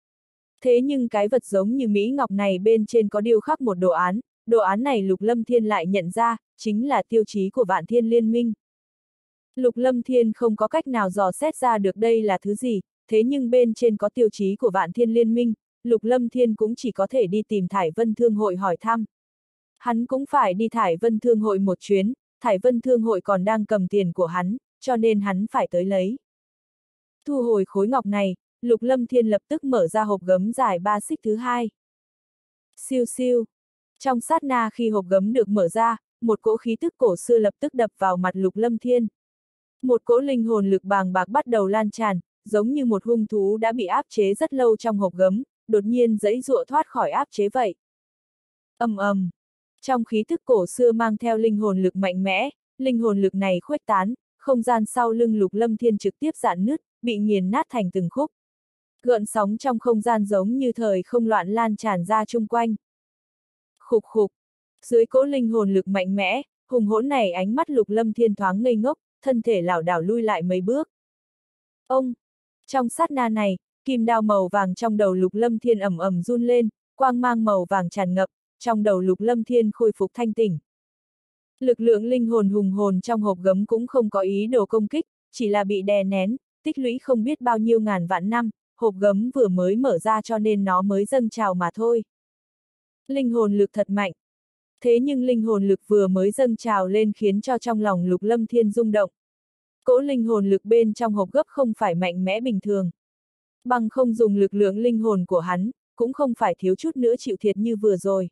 Thế nhưng cái vật giống như mỹ ngọc này bên trên có điêu khắc một đồ án, đồ án này Lục Lâm Thiên lại nhận ra, chính là tiêu chí của Vạn Thiên Liên Minh. Lục Lâm Thiên không có cách nào dò xét ra được đây là thứ gì, thế nhưng bên trên có tiêu chí của Vạn Thiên Liên Minh, Lục Lâm Thiên cũng chỉ có thể đi tìm Thải Vân Thương Hội hỏi thăm. Hắn cũng phải đi Thải Vân Thương Hội một chuyến, Thải Vân Thương Hội còn đang cầm tiền của hắn, cho nên hắn phải tới lấy. Thu hồi khối ngọc này, Lục Lâm Thiên lập tức mở ra hộp gấm dài ba xích thứ hai. Siêu siêu. Trong sát na khi hộp gấm được mở ra, một cỗ khí tức cổ xưa lập tức đập vào mặt Lục Lâm Thiên. Một cỗ linh hồn lực bàng bạc bắt đầu lan tràn, giống như một hung thú đã bị áp chế rất lâu trong hộp gấm, đột nhiên giãy giụa thoát khỏi áp chế vậy. Ầm ầm. Trong khí tức cổ xưa mang theo linh hồn lực mạnh mẽ, linh hồn lực này khuếch tán, không gian sau lưng Lục Lâm Thiên trực tiếp rạn nứt, bị nghiền nát thành từng khúc. Gợn sóng trong không gian giống như thời không loạn lan tràn ra chung quanh. Khục khục. Dưới cỗ linh hồn lực mạnh mẽ, hùng hỗn này ánh mắt Lục Lâm Thiên thoáng ngây ngốc, thân thể lảo đảo lui lại mấy bước. Ông! Trong sát na này, kim đao màu vàng trong đầu Lục Lâm Thiên ầm ầm run lên, quang mang màu vàng tràn ngập, trong đầu Lục Lâm Thiên khôi phục thanh tỉnh. Lực lượng linh hồn hùng hồn trong hộp gấm cũng không có ý đồ công kích, chỉ là bị đè nén, tích lũy không biết bao nhiêu ngàn vạn năm, hộp gấm vừa mới mở ra cho nên nó mới dâng trào mà thôi. Linh hồn lực thật mạnh. Thế nhưng linh hồn lực vừa mới dâng trào lên khiến cho trong lòng Lục Lâm Thiên rung động. Cỗ linh hồn lực bên trong hộp gấp không phải mạnh mẽ bình thường. Bằng không dùng lực lượng linh hồn của hắn, cũng không phải thiếu chút nữa chịu thiệt như vừa rồi.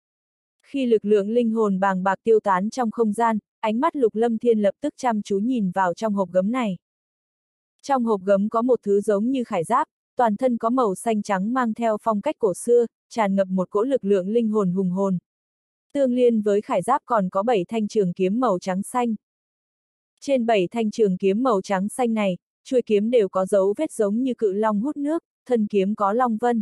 Khi lực lượng linh hồn bàng bạc tiêu tán trong không gian, ánh mắt Lục Lâm Thiên lập tức chăm chú nhìn vào trong hộp gấm này. Trong hộp gấm có một thứ giống như khải giáp, toàn thân có màu xanh trắng mang theo phong cách cổ xưa, tràn ngập một cỗ lực lượng linh hồn hùng hồn. Tương liên với khải giáp còn có bảy thanh trường kiếm màu trắng xanh. Trên bảy thanh trường kiếm màu trắng xanh này, chuôi kiếm đều có dấu vết giống như cự long hút nước, thân kiếm có long vân.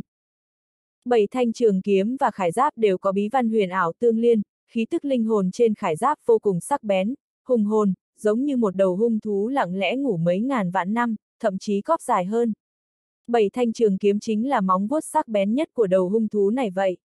Bảy thanh trường kiếm và khải giáp đều có bí văn huyền ảo tương liên, khí tức linh hồn trên khải giáp vô cùng sắc bén, hùng hồn, giống như một đầu hung thú lặng lẽ ngủ mấy ngàn vạn năm, thậm chí cóp dài hơn. Bảy thanh trường kiếm chính là móng vuốt sắc bén nhất của đầu hung thú này vậy.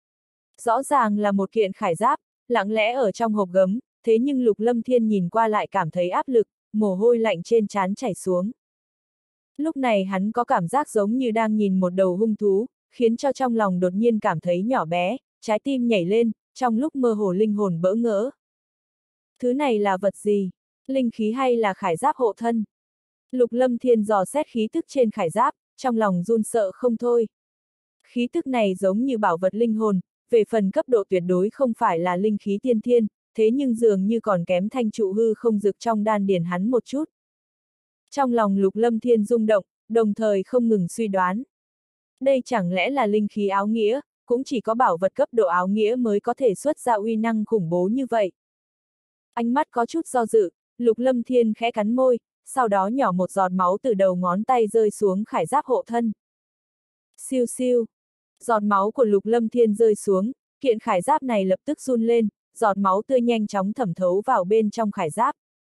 Rõ ràng là một kiện khải giáp, lặng lẽ ở trong hộp gấm, thế nhưng Lục Lâm Thiên nhìn qua lại cảm thấy áp lực, mồ hôi lạnh trên trán chảy xuống. Lúc này hắn có cảm giác giống như đang nhìn một đầu hung thú, khiến cho trong lòng đột nhiên cảm thấy nhỏ bé, trái tim nhảy lên, trong lúc mơ hồ linh hồn bỡ ngỡ. Thứ này là vật gì? Linh khí hay là khải giáp hộ thân? Lục Lâm Thiên dò xét khí tức trên khải giáp, trong lòng run sợ không thôi. Khí tức này giống như bảo vật linh hồn, về phần cấp độ tuyệt đối không phải là linh khí tiên thiên, thế nhưng dường như còn kém thanh trụ hư không dực trong đan điền hắn một chút. Trong lòng Lục Lâm Thiên rung động, đồng thời không ngừng suy đoán. Đây chẳng lẽ là linh khí áo nghĩa, cũng chỉ có bảo vật cấp độ áo nghĩa mới có thể xuất ra uy năng khủng bố như vậy. Ánh mắt có chút do dự, Lục Lâm Thiên khẽ cắn môi, sau đó nhỏ một giọt máu từ đầu ngón tay rơi xuống khải giáp hộ thân. Siêu siêu, giọt máu của Lục Lâm Thiên rơi xuống, kiện khải giáp này lập tức run lên, giọt máu tươi nhanh chóng thẩm thấu vào bên trong khải giáp.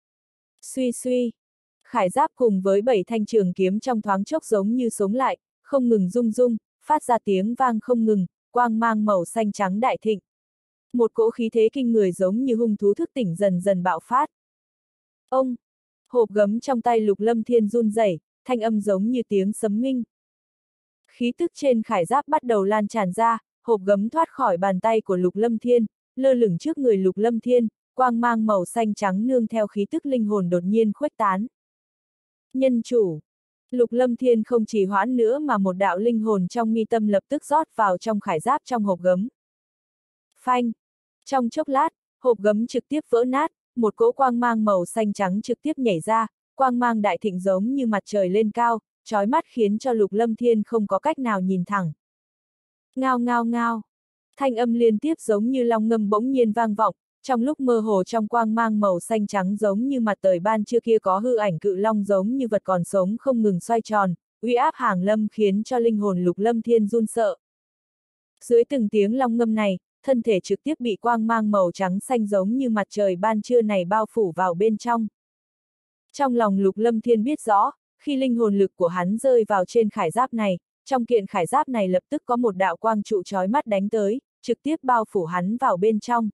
Suy suy, khải giáp cùng với bảy thanh trường kiếm trong thoáng chốc giống như sống lại, không ngừng rung rung, phát ra tiếng vang không ngừng, quang mang màu xanh trắng đại thịnh. Một cỗ khí thế kinh người giống như hung thú thức tỉnh dần dần bạo phát. Ông, hộp gấm trong tay Lục Lâm Thiên run rẩy, thanh âm giống như tiếng sấm minh. Khí tức trên khải giáp bắt đầu lan tràn ra, hộp gấm thoát khỏi bàn tay của Lục Lâm Thiên, lơ lửng trước người Lục Lâm Thiên, quang mang màu xanh trắng nương theo khí tức linh hồn đột nhiên khuếch tán. Nhân chủ, Lục Lâm Thiên không chỉ hoãn nữa mà một đạo linh hồn trong mi tâm lập tức rót vào trong khải giáp trong hộp gấm. Phanh, trong chốc lát, hộp gấm trực tiếp vỡ nát, một cỗ quang mang màu xanh trắng trực tiếp nhảy ra, quang mang đại thịnh giống như mặt trời lên cao, chói mắt khiến cho Lục Lâm Thiên không có cách nào nhìn thẳng. Ngao ngao ngao, thanh âm liên tiếp giống như long ngâm bỗng nhiên vang vọng, trong lúc mơ hồ trong quang mang màu xanh trắng giống như mặt trời ban trưa kia có hư ảnh cự long giống như vật còn sống không ngừng xoay tròn, uy áp hàng lâm khiến cho linh hồn Lục Lâm Thiên run sợ. Dưới từng tiếng long ngâm này, thân thể trực tiếp bị quang mang màu trắng xanh giống như mặt trời ban trưa này bao phủ vào bên trong. Trong lòng Lục Lâm Thiên biết rõ, khi linh hồn lực của hắn rơi vào trên khải giáp này, trong kiện khải giáp này lập tức có một đạo quang trụ chói mắt đánh tới, trực tiếp bao phủ hắn vào bên trong.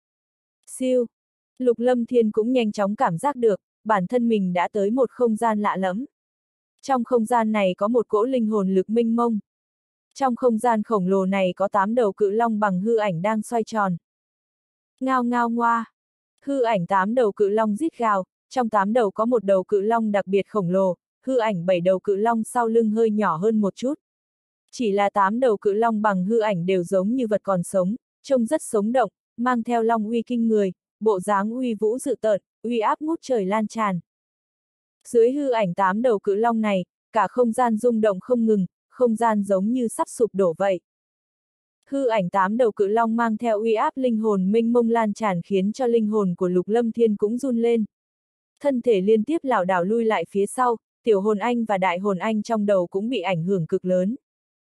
Siêu! Lục Lâm Thiên cũng nhanh chóng cảm giác được, bản thân mình đã tới một không gian lạ lẫm. Trong không gian này có một cỗ linh hồn lực mênh mông. Trong không gian khổng lồ này có tám đầu cự long bằng hư ảnh đang xoay tròn. Ngao ngao ngoa! Hư ảnh tám đầu cự long rít gào, trong tám đầu có một đầu cự long đặc biệt khổng lồ, hư ảnh bảy đầu cự long sau lưng hơi nhỏ hơn một chút. Chỉ là tám đầu cự long bằng hư ảnh đều giống như vật còn sống, trông rất sống động, mang theo long uy kinh người, bộ dáng uy vũ dự tợn, uy áp ngút trời lan tràn. Dưới hư ảnh tám đầu cự long này, cả không gian rung động không ngừng, không gian giống như sắp sụp đổ vậy. Hư ảnh tám đầu cự long mang theo uy áp linh hồn mênh mông lan tràn khiến cho linh hồn của Lục Lâm Thiên cũng run lên. Thân thể liên tiếp lảo đảo lui lại phía sau, tiểu hồn anh và đại hồn anh trong đầu cũng bị ảnh hưởng cực lớn.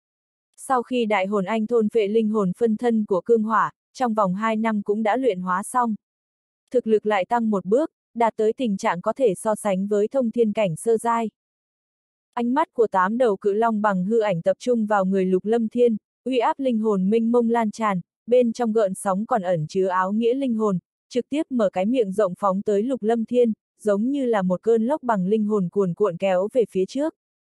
Sau khi đại hồn anh thôn phệ linh hồn phân thân của cương hỏa, trong vòng hai năm cũng đã luyện hóa xong. Thực lực lại tăng một bước, đạt tới tình trạng có thể so sánh với thông thiên cảnh sơ giai. Ánh mắt của tám đầu cự long bằng hư ảnh tập trung vào người Lục Lâm Thiên, uy áp linh hồn mênh mông lan tràn, bên trong gợn sóng còn ẩn chứa áo nghĩa linh hồn, trực tiếp mở cái miệng rộng phóng tới Lục Lâm Thiên, giống như là một cơn lốc bằng linh hồn cuồn cuộn kéo về phía trước.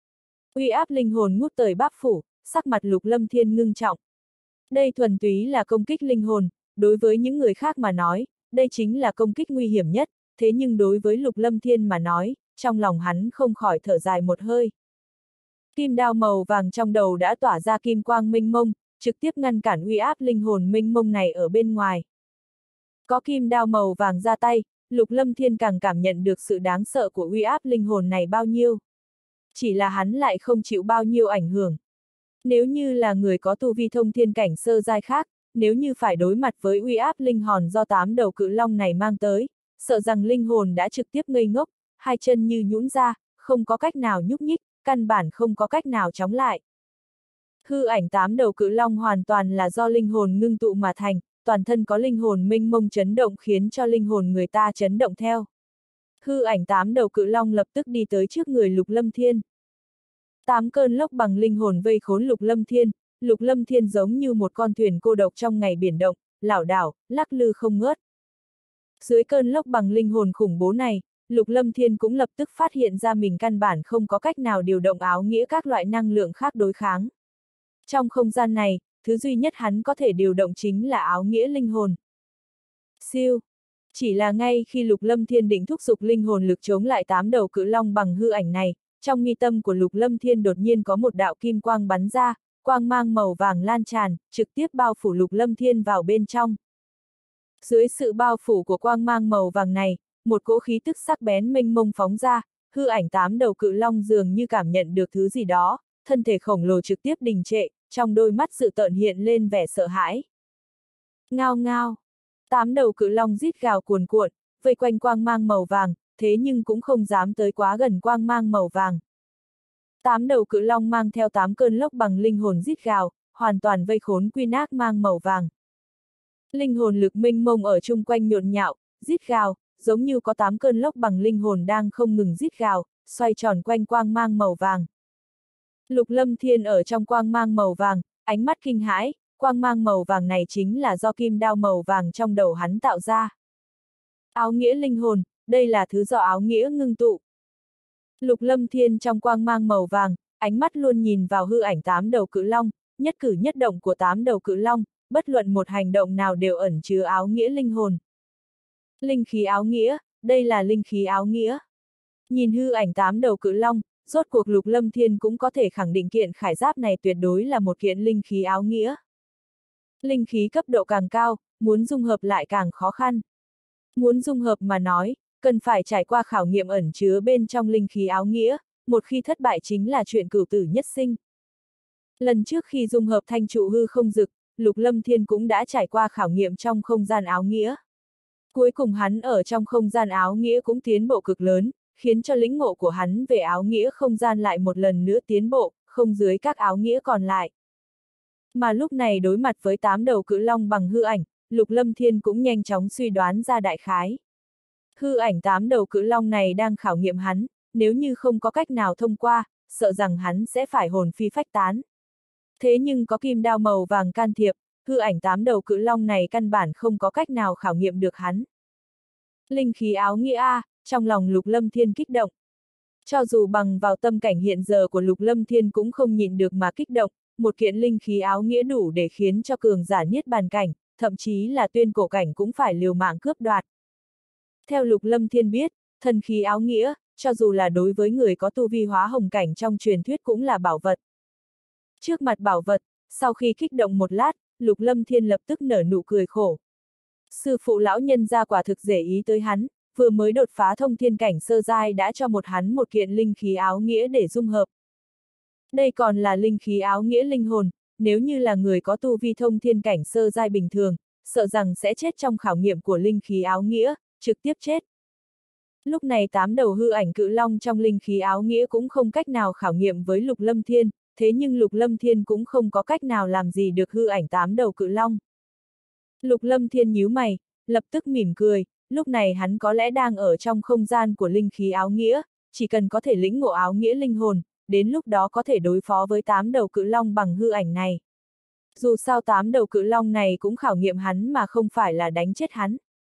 Uy áp linh hồn ngút trời bát phủ, sắc mặt Lục Lâm Thiên ngưng trọng. Đây thuần túy là công kích linh hồn, đối với những người khác mà nói, đây chính là công kích nguy hiểm nhất, thế nhưng đối với Lục Lâm Thiên mà nói, trong lòng hắn không khỏi thở dài một hơi. Kim đao màu vàng trong đầu đã tỏa ra kim quang mênh mông, trực tiếp ngăn cản uy áp linh hồn mênh mông này ở bên ngoài. Có kim đao màu vàng ra tay, Lục Lâm Thiên càng cảm nhận được sự đáng sợ của uy áp linh hồn này bao nhiêu. Chỉ là hắn lại không chịu bao nhiêu ảnh hưởng. Nếu như là người có tu vi thông thiên cảnh sơ giai khác, nếu như phải đối mặt với uy áp linh hồn do tám đầu cự long này mang tới, sợ rằng linh hồn đã trực tiếp ngây ngốc, hai chân như nhũn ra, không có cách nào nhúc nhích, căn bản không có cách nào chống lại. Hư ảnh tám đầu cự long hoàn toàn là do linh hồn ngưng tụ mà thành, toàn thân có linh hồn mênh mông chấn động khiến cho linh hồn người ta chấn động theo. Hư ảnh tám đầu cự long lập tức đi tới trước người Lục Lâm Thiên. Tám cơn lốc bằng linh hồn vây khốn Lục Lâm Thiên, Lục Lâm Thiên giống như một con thuyền cô độc trong ngày biển động, lảo đảo, lắc lư không ngớt. Dưới cơn lốc bằng linh hồn khủng bố này, Lục Lâm Thiên cũng lập tức phát hiện ra mình căn bản không có cách nào điều động áo nghĩa các loại năng lượng khác đối kháng. Trong không gian này, thứ duy nhất hắn có thể điều động chính là áo nghĩa linh hồn. Siêu! Chỉ là ngay khi Lục Lâm Thiên định thúc giục linh hồn lực chống lại tám đầu cự long bằng hư ảnh này, trong mi tâm của Lục Lâm Thiên đột nhiên có một đạo kim quang bắn ra, quang mang màu vàng lan tràn, trực tiếp bao phủ Lục Lâm Thiên vào bên trong. Dưới sự bao phủ của quang mang màu vàng này, một cỗ khí tức sắc bén mênh mông phóng ra, hư ảnh tám đầu cự long dường như cảm nhận được thứ gì đó, thân thể khổng lồ trực tiếp đình trệ, trong đôi mắt sự tợn hiện lên vẻ sợ hãi. Ngao ngao, tám đầu cự long rít gào cuồn cuộn, vây quanh quang mang màu vàng, thế nhưng cũng không dám tới quá gần quang mang màu vàng. Tám đầu cự long mang theo tám cơn lốc bằng linh hồn rít gào, hoàn toàn vây khốn quy nác mang màu vàng. Linh hồn lực mênh mông ở chung quanh nhộn nhạo, rít gào, giống như có tám cơn lốc bằng linh hồn đang không ngừng rít gào, xoay tròn quanh quang mang màu vàng. Lục Lâm Thiên ở trong quang mang màu vàng, ánh mắt kinh hãi, quang mang màu vàng này chính là do kim đao màu vàng trong đầu hắn tạo ra. Áo nghĩa linh hồn, đây là thứ do áo nghĩa ngưng tụ. Lục Lâm Thiên trong quang mang màu vàng, ánh mắt luôn nhìn vào hư ảnh tám đầu cự long, nhất cử nhất động của tám đầu cự long, bất luận một hành động nào đều ẩn chứa áo nghĩa linh hồn. Linh khí áo nghĩa, đây là linh khí áo nghĩa. Nhìn hư ảnh tám đầu cự long, rốt cuộc Lục Lâm Thiên cũng có thể khẳng định kiện khải giáp này tuyệt đối là một kiện linh khí áo nghĩa. Linh khí cấp độ càng cao, muốn dung hợp lại càng khó khăn. Muốn dung hợp mà nói, cần phải trải qua khảo nghiệm ẩn chứa bên trong linh khí áo nghĩa, một khi thất bại chính là chuyện cửu tử nhất sinh. Lần trước khi dung hợp thanh trụ hư không dực, Lục Lâm Thiên cũng đã trải qua khảo nghiệm trong không gian áo nghĩa. Cuối cùng hắn ở trong không gian áo nghĩa cũng tiến bộ cực lớn, khiến cho lĩnh ngộ của hắn về áo nghĩa không gian lại một lần nữa tiến bộ, không dưới các áo nghĩa còn lại. Mà lúc này đối mặt với tám đầu cự long bằng hư ảnh, Lục Lâm Thiên cũng nhanh chóng suy đoán ra đại khái. Hư ảnh tám đầu cự long này đang khảo nghiệm hắn, nếu như không có cách nào thông qua, sợ rằng hắn sẽ phải hồn phi phách tán. Thế nhưng có kim đao màu vàng can thiệp, hư ảnh tám đầu cự long này căn bản không có cách nào khảo nghiệm được hắn. Linh khí áo nghĩa A, trong lòng Lục Lâm Thiên kích động. Cho dù bằng vào tâm cảnh hiện giờ của Lục Lâm Thiên cũng không nhịn được mà kích động, một kiện linh khí áo nghĩa đủ để khiến cho cường giả niết bàn cảnh, thậm chí là tuyên cổ cảnh cũng phải liều mạng cướp đoạt. Theo Lục Lâm Thiên biết, thần khí áo nghĩa, cho dù là đối với người có tu vi hóa hồng cảnh trong truyền thuyết cũng là bảo vật. Trước mặt bảo vật, sau khi kích động một lát, Lục Lâm Thiên lập tức nở nụ cười khổ. Sư phụ lão nhân gia quả thực để ý tới hắn, vừa mới đột phá thông thiên cảnh sơ giai đã cho một hắn một kiện linh khí áo nghĩa để dung hợp. Đây còn là linh khí áo nghĩa linh hồn, nếu như là người có tu vi thông thiên cảnh sơ giai bình thường, sợ rằng sẽ chết trong khảo nghiệm của linh khí áo nghĩa, trực tiếp chết. Lúc này tám đầu hư ảnh cự long trong linh khí áo nghĩa cũng không cách nào khảo nghiệm với Lục Lâm Thiên, thế nhưng Lục Lâm Thiên cũng không có cách nào làm gì được hư ảnh tám đầu cự long. Lục Lâm Thiên nhíu mày, lập tức mỉm cười, lúc này hắn có lẽ đang ở trong không gian của linh khí áo nghĩa, chỉ cần có thể lĩnh ngộ áo nghĩa linh hồn, đến lúc đó có thể đối phó với tám đầu cự long bằng hư ảnh này. Dù sao tám đầu cự long này cũng khảo nghiệm hắn mà không phải là đánh chết hắn.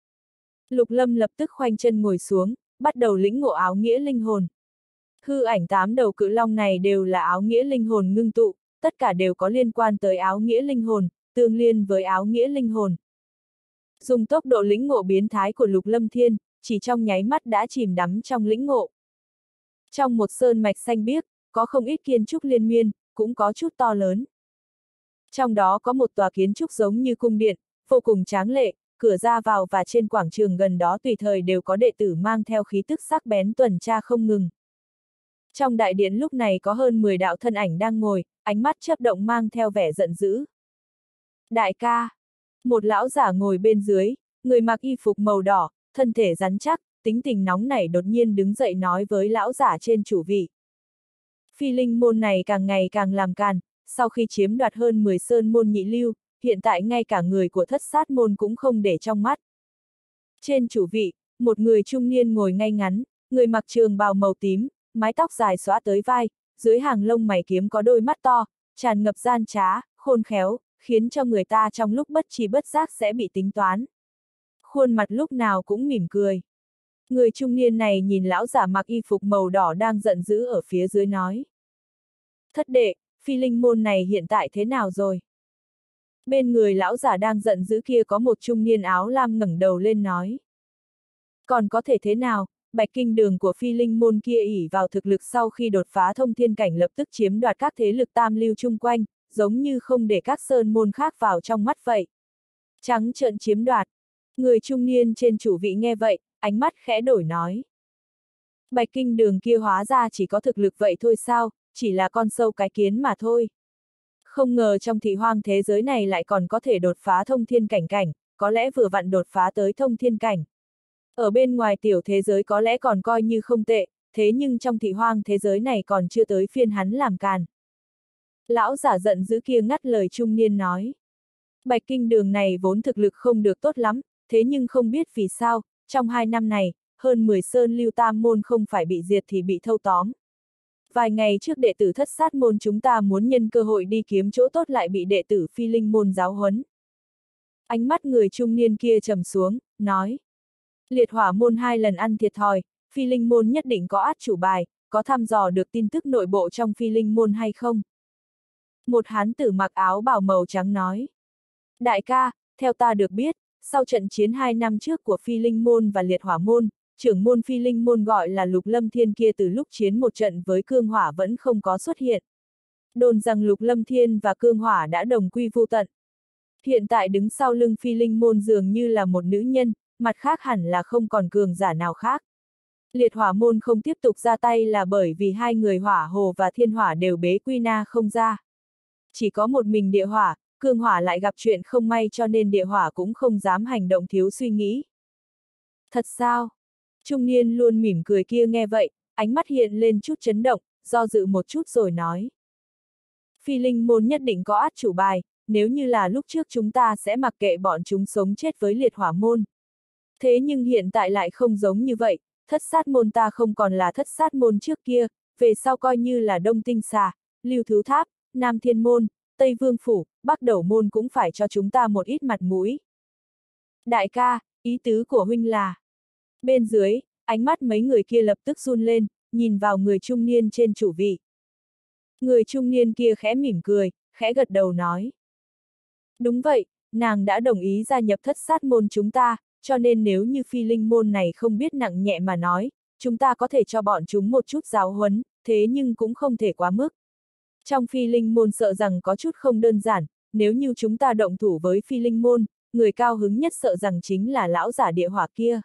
Lục Lâm lập tức khoanh chân ngồi xuống, bắt đầu lĩnh ngộ áo nghĩa linh hồn. Hư ảnh tám đầu cự long này đều là áo nghĩa linh hồn ngưng tụ, tất cả đều có liên quan tới áo nghĩa linh hồn, tương liên với áo nghĩa linh hồn. Dùng tốc độ lĩnh ngộ biến thái của Lục Lâm Thiên, chỉ trong nháy mắt đã chìm đắm trong lĩnh ngộ. Trong một sơn mạch xanh biếc, có không ít kiến trúc liên miên, cũng có chút to lớn. Trong đó có một tòa kiến trúc giống như cung điện, vô cùng tráng lệ, cửa ra vào và trên quảng trường gần đó tùy thời đều có đệ tử mang theo khí tức sắc bén tuần tra không ngừng. Trong đại điện lúc này có hơn mười đạo thân ảnh đang ngồi, ánh mắt chớp động mang theo vẻ giận dữ. Đại ca! Một lão giả ngồi bên dưới, người mặc y phục màu đỏ, thân thể rắn chắc, tính tình nóng nảy đột nhiên đứng dậy nói với lão giả trên chủ vị. Phi linh môn này càng ngày càng làm càn, sau khi chiếm đoạt hơn mười sơn môn nhị lưu, hiện tại ngay cả người của thất sát môn cũng không để trong mắt. Trên chủ vị, một người trung niên ngồi ngay ngắn, người mặc trường bào màu tím, mái tóc dài xõa tới vai, dưới hàng lông mày kiếm có đôi mắt to, tràn ngập gian trá, khôn khéo, khiến cho người ta trong lúc bất tri bất giác sẽ bị tính toán. Khuôn mặt lúc nào cũng mỉm cười. Người trung niên này nhìn lão giả mặc y phục màu đỏ đang giận dữ ở phía dưới nói. Thất đệ, phi linh môn này hiện tại thế nào rồi? Bên người lão giả đang giận dữ kia có một trung niên áo lam ngẩng đầu lên nói. Còn có thể thế nào, bạch kinh đường của phi linh môn kia ỷ vào thực lực sau khi đột phá thông thiên cảnh lập tức chiếm đoạt các thế lực tam lưu chung quanh, giống như không để các sơn môn khác vào trong mắt vậy. Trắng trợn chiếm đoạt. Người trung niên trên chủ vị nghe vậy, ánh mắt khẽ đổi nói. Bạch kinh đường kia hóa ra chỉ có thực lực vậy thôi sao, chỉ là con sâu cái kiến mà thôi. Không ngờ trong thị hoang thế giới này lại còn có thể đột phá thông thiên cảnh cảnh, có lẽ vừa vặn đột phá tới thông thiên cảnh. Ở bên ngoài tiểu thế giới có lẽ còn coi như không tệ, thế nhưng trong thị hoang thế giới này còn chưa tới phiên hắn làm càn. Lão giả giận dữ kia ngắt lời trung niên nói. Bạch Kinh Đường này vốn thực lực không được tốt lắm, thế nhưng không biết vì sao, trong hai năm này, hơn mười sơn lưu tam môn không phải bị diệt thì bị thâu tóm. Vài ngày trước đệ tử thất sát môn chúng ta muốn nhân cơ hội đi kiếm chỗ tốt lại bị đệ tử phi linh môn giáo huấn. Ánh mắt người trung niên kia trầm xuống, nói. Liệt hỏa môn hai lần ăn thiệt thòi, phi linh môn nhất định có át chủ bài, có thăm dò được tin tức nội bộ trong phi linh môn hay không? Một hán tử mặc áo bào màu trắng nói. Đại ca, theo ta được biết, sau trận chiến hai năm trước của phi linh môn và liệt hỏa môn, trưởng môn phi linh môn gọi là Lục Lâm Thiên kia từ lúc chiến một trận với cương hỏa vẫn không có xuất hiện. Đồn rằng Lục Lâm Thiên và cương hỏa đã đồng quy vô tận. Hiện tại đứng sau lưng phi linh môn dường như là một nữ nhân, mặt khác hẳn là không còn cường giả nào khác. Liệt hỏa môn không tiếp tục ra tay là bởi vì hai người hỏa hồ và thiên hỏa đều bế quy na không ra. Chỉ có một mình địa hỏa, cương hỏa lại gặp chuyện không may cho nên địa hỏa cũng không dám hành động thiếu suy nghĩ. Thật sao? Trung niên luôn mỉm cười kia nghe vậy, ánh mắt hiện lên chút chấn động, do dự một chút rồi nói. Phi linh môn nhất định có át chủ bài, nếu như là lúc trước chúng ta sẽ mặc kệ bọn chúng sống chết với liệt hỏa môn. Thế nhưng hiện tại lại không giống như vậy, thất sát môn ta không còn là thất sát môn trước kia, về sau coi như là Đông Tinh Xà, Lưu Thứ Tháp, Nam Thiên Môn, Tây Vương Phủ, Bắc Đẩu Môn cũng phải cho chúng ta một ít mặt mũi. Đại ca, ý tứ của huynh là. Bên dưới, ánh mắt mấy người kia lập tức run lên, nhìn vào người trung niên trên chủ vị. Người trung niên kia khẽ mỉm cười, khẽ gật đầu nói. Đúng vậy, nàng đã đồng ý gia nhập thất sát môn chúng ta, cho nên nếu như phi linh môn này không biết nặng nhẹ mà nói, chúng ta có thể cho bọn chúng một chút giáo huấn, thế nhưng cũng không thể quá mức. Trong phi linh môn sợ rằng có chút không đơn giản, nếu như chúng ta động thủ với phi linh môn, người cao hứng nhất sợ rằng chính là lão giả địa hỏa kia.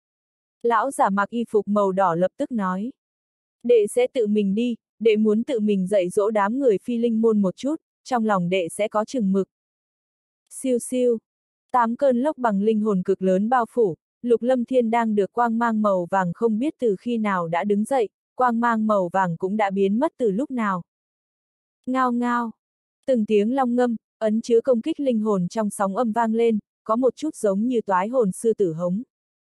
Lão giả mặc y phục màu đỏ lập tức nói. Đệ sẽ tự mình đi, đệ muốn tự mình dạy dỗ đám người phi linh môn một chút, trong lòng đệ sẽ có chừng mực. Siêu siêu. Tám cơn lốc bằng linh hồn cực lớn bao phủ, Lục Lâm Thiên đang được quang mang màu vàng không biết từ khi nào đã đứng dậy, quang mang màu vàng cũng đã biến mất từ lúc nào. Ngao ngao. Từng tiếng long ngâm, ấn chứa công kích linh hồn trong sóng âm vang lên, có một chút giống như toái hồn sư tử hống.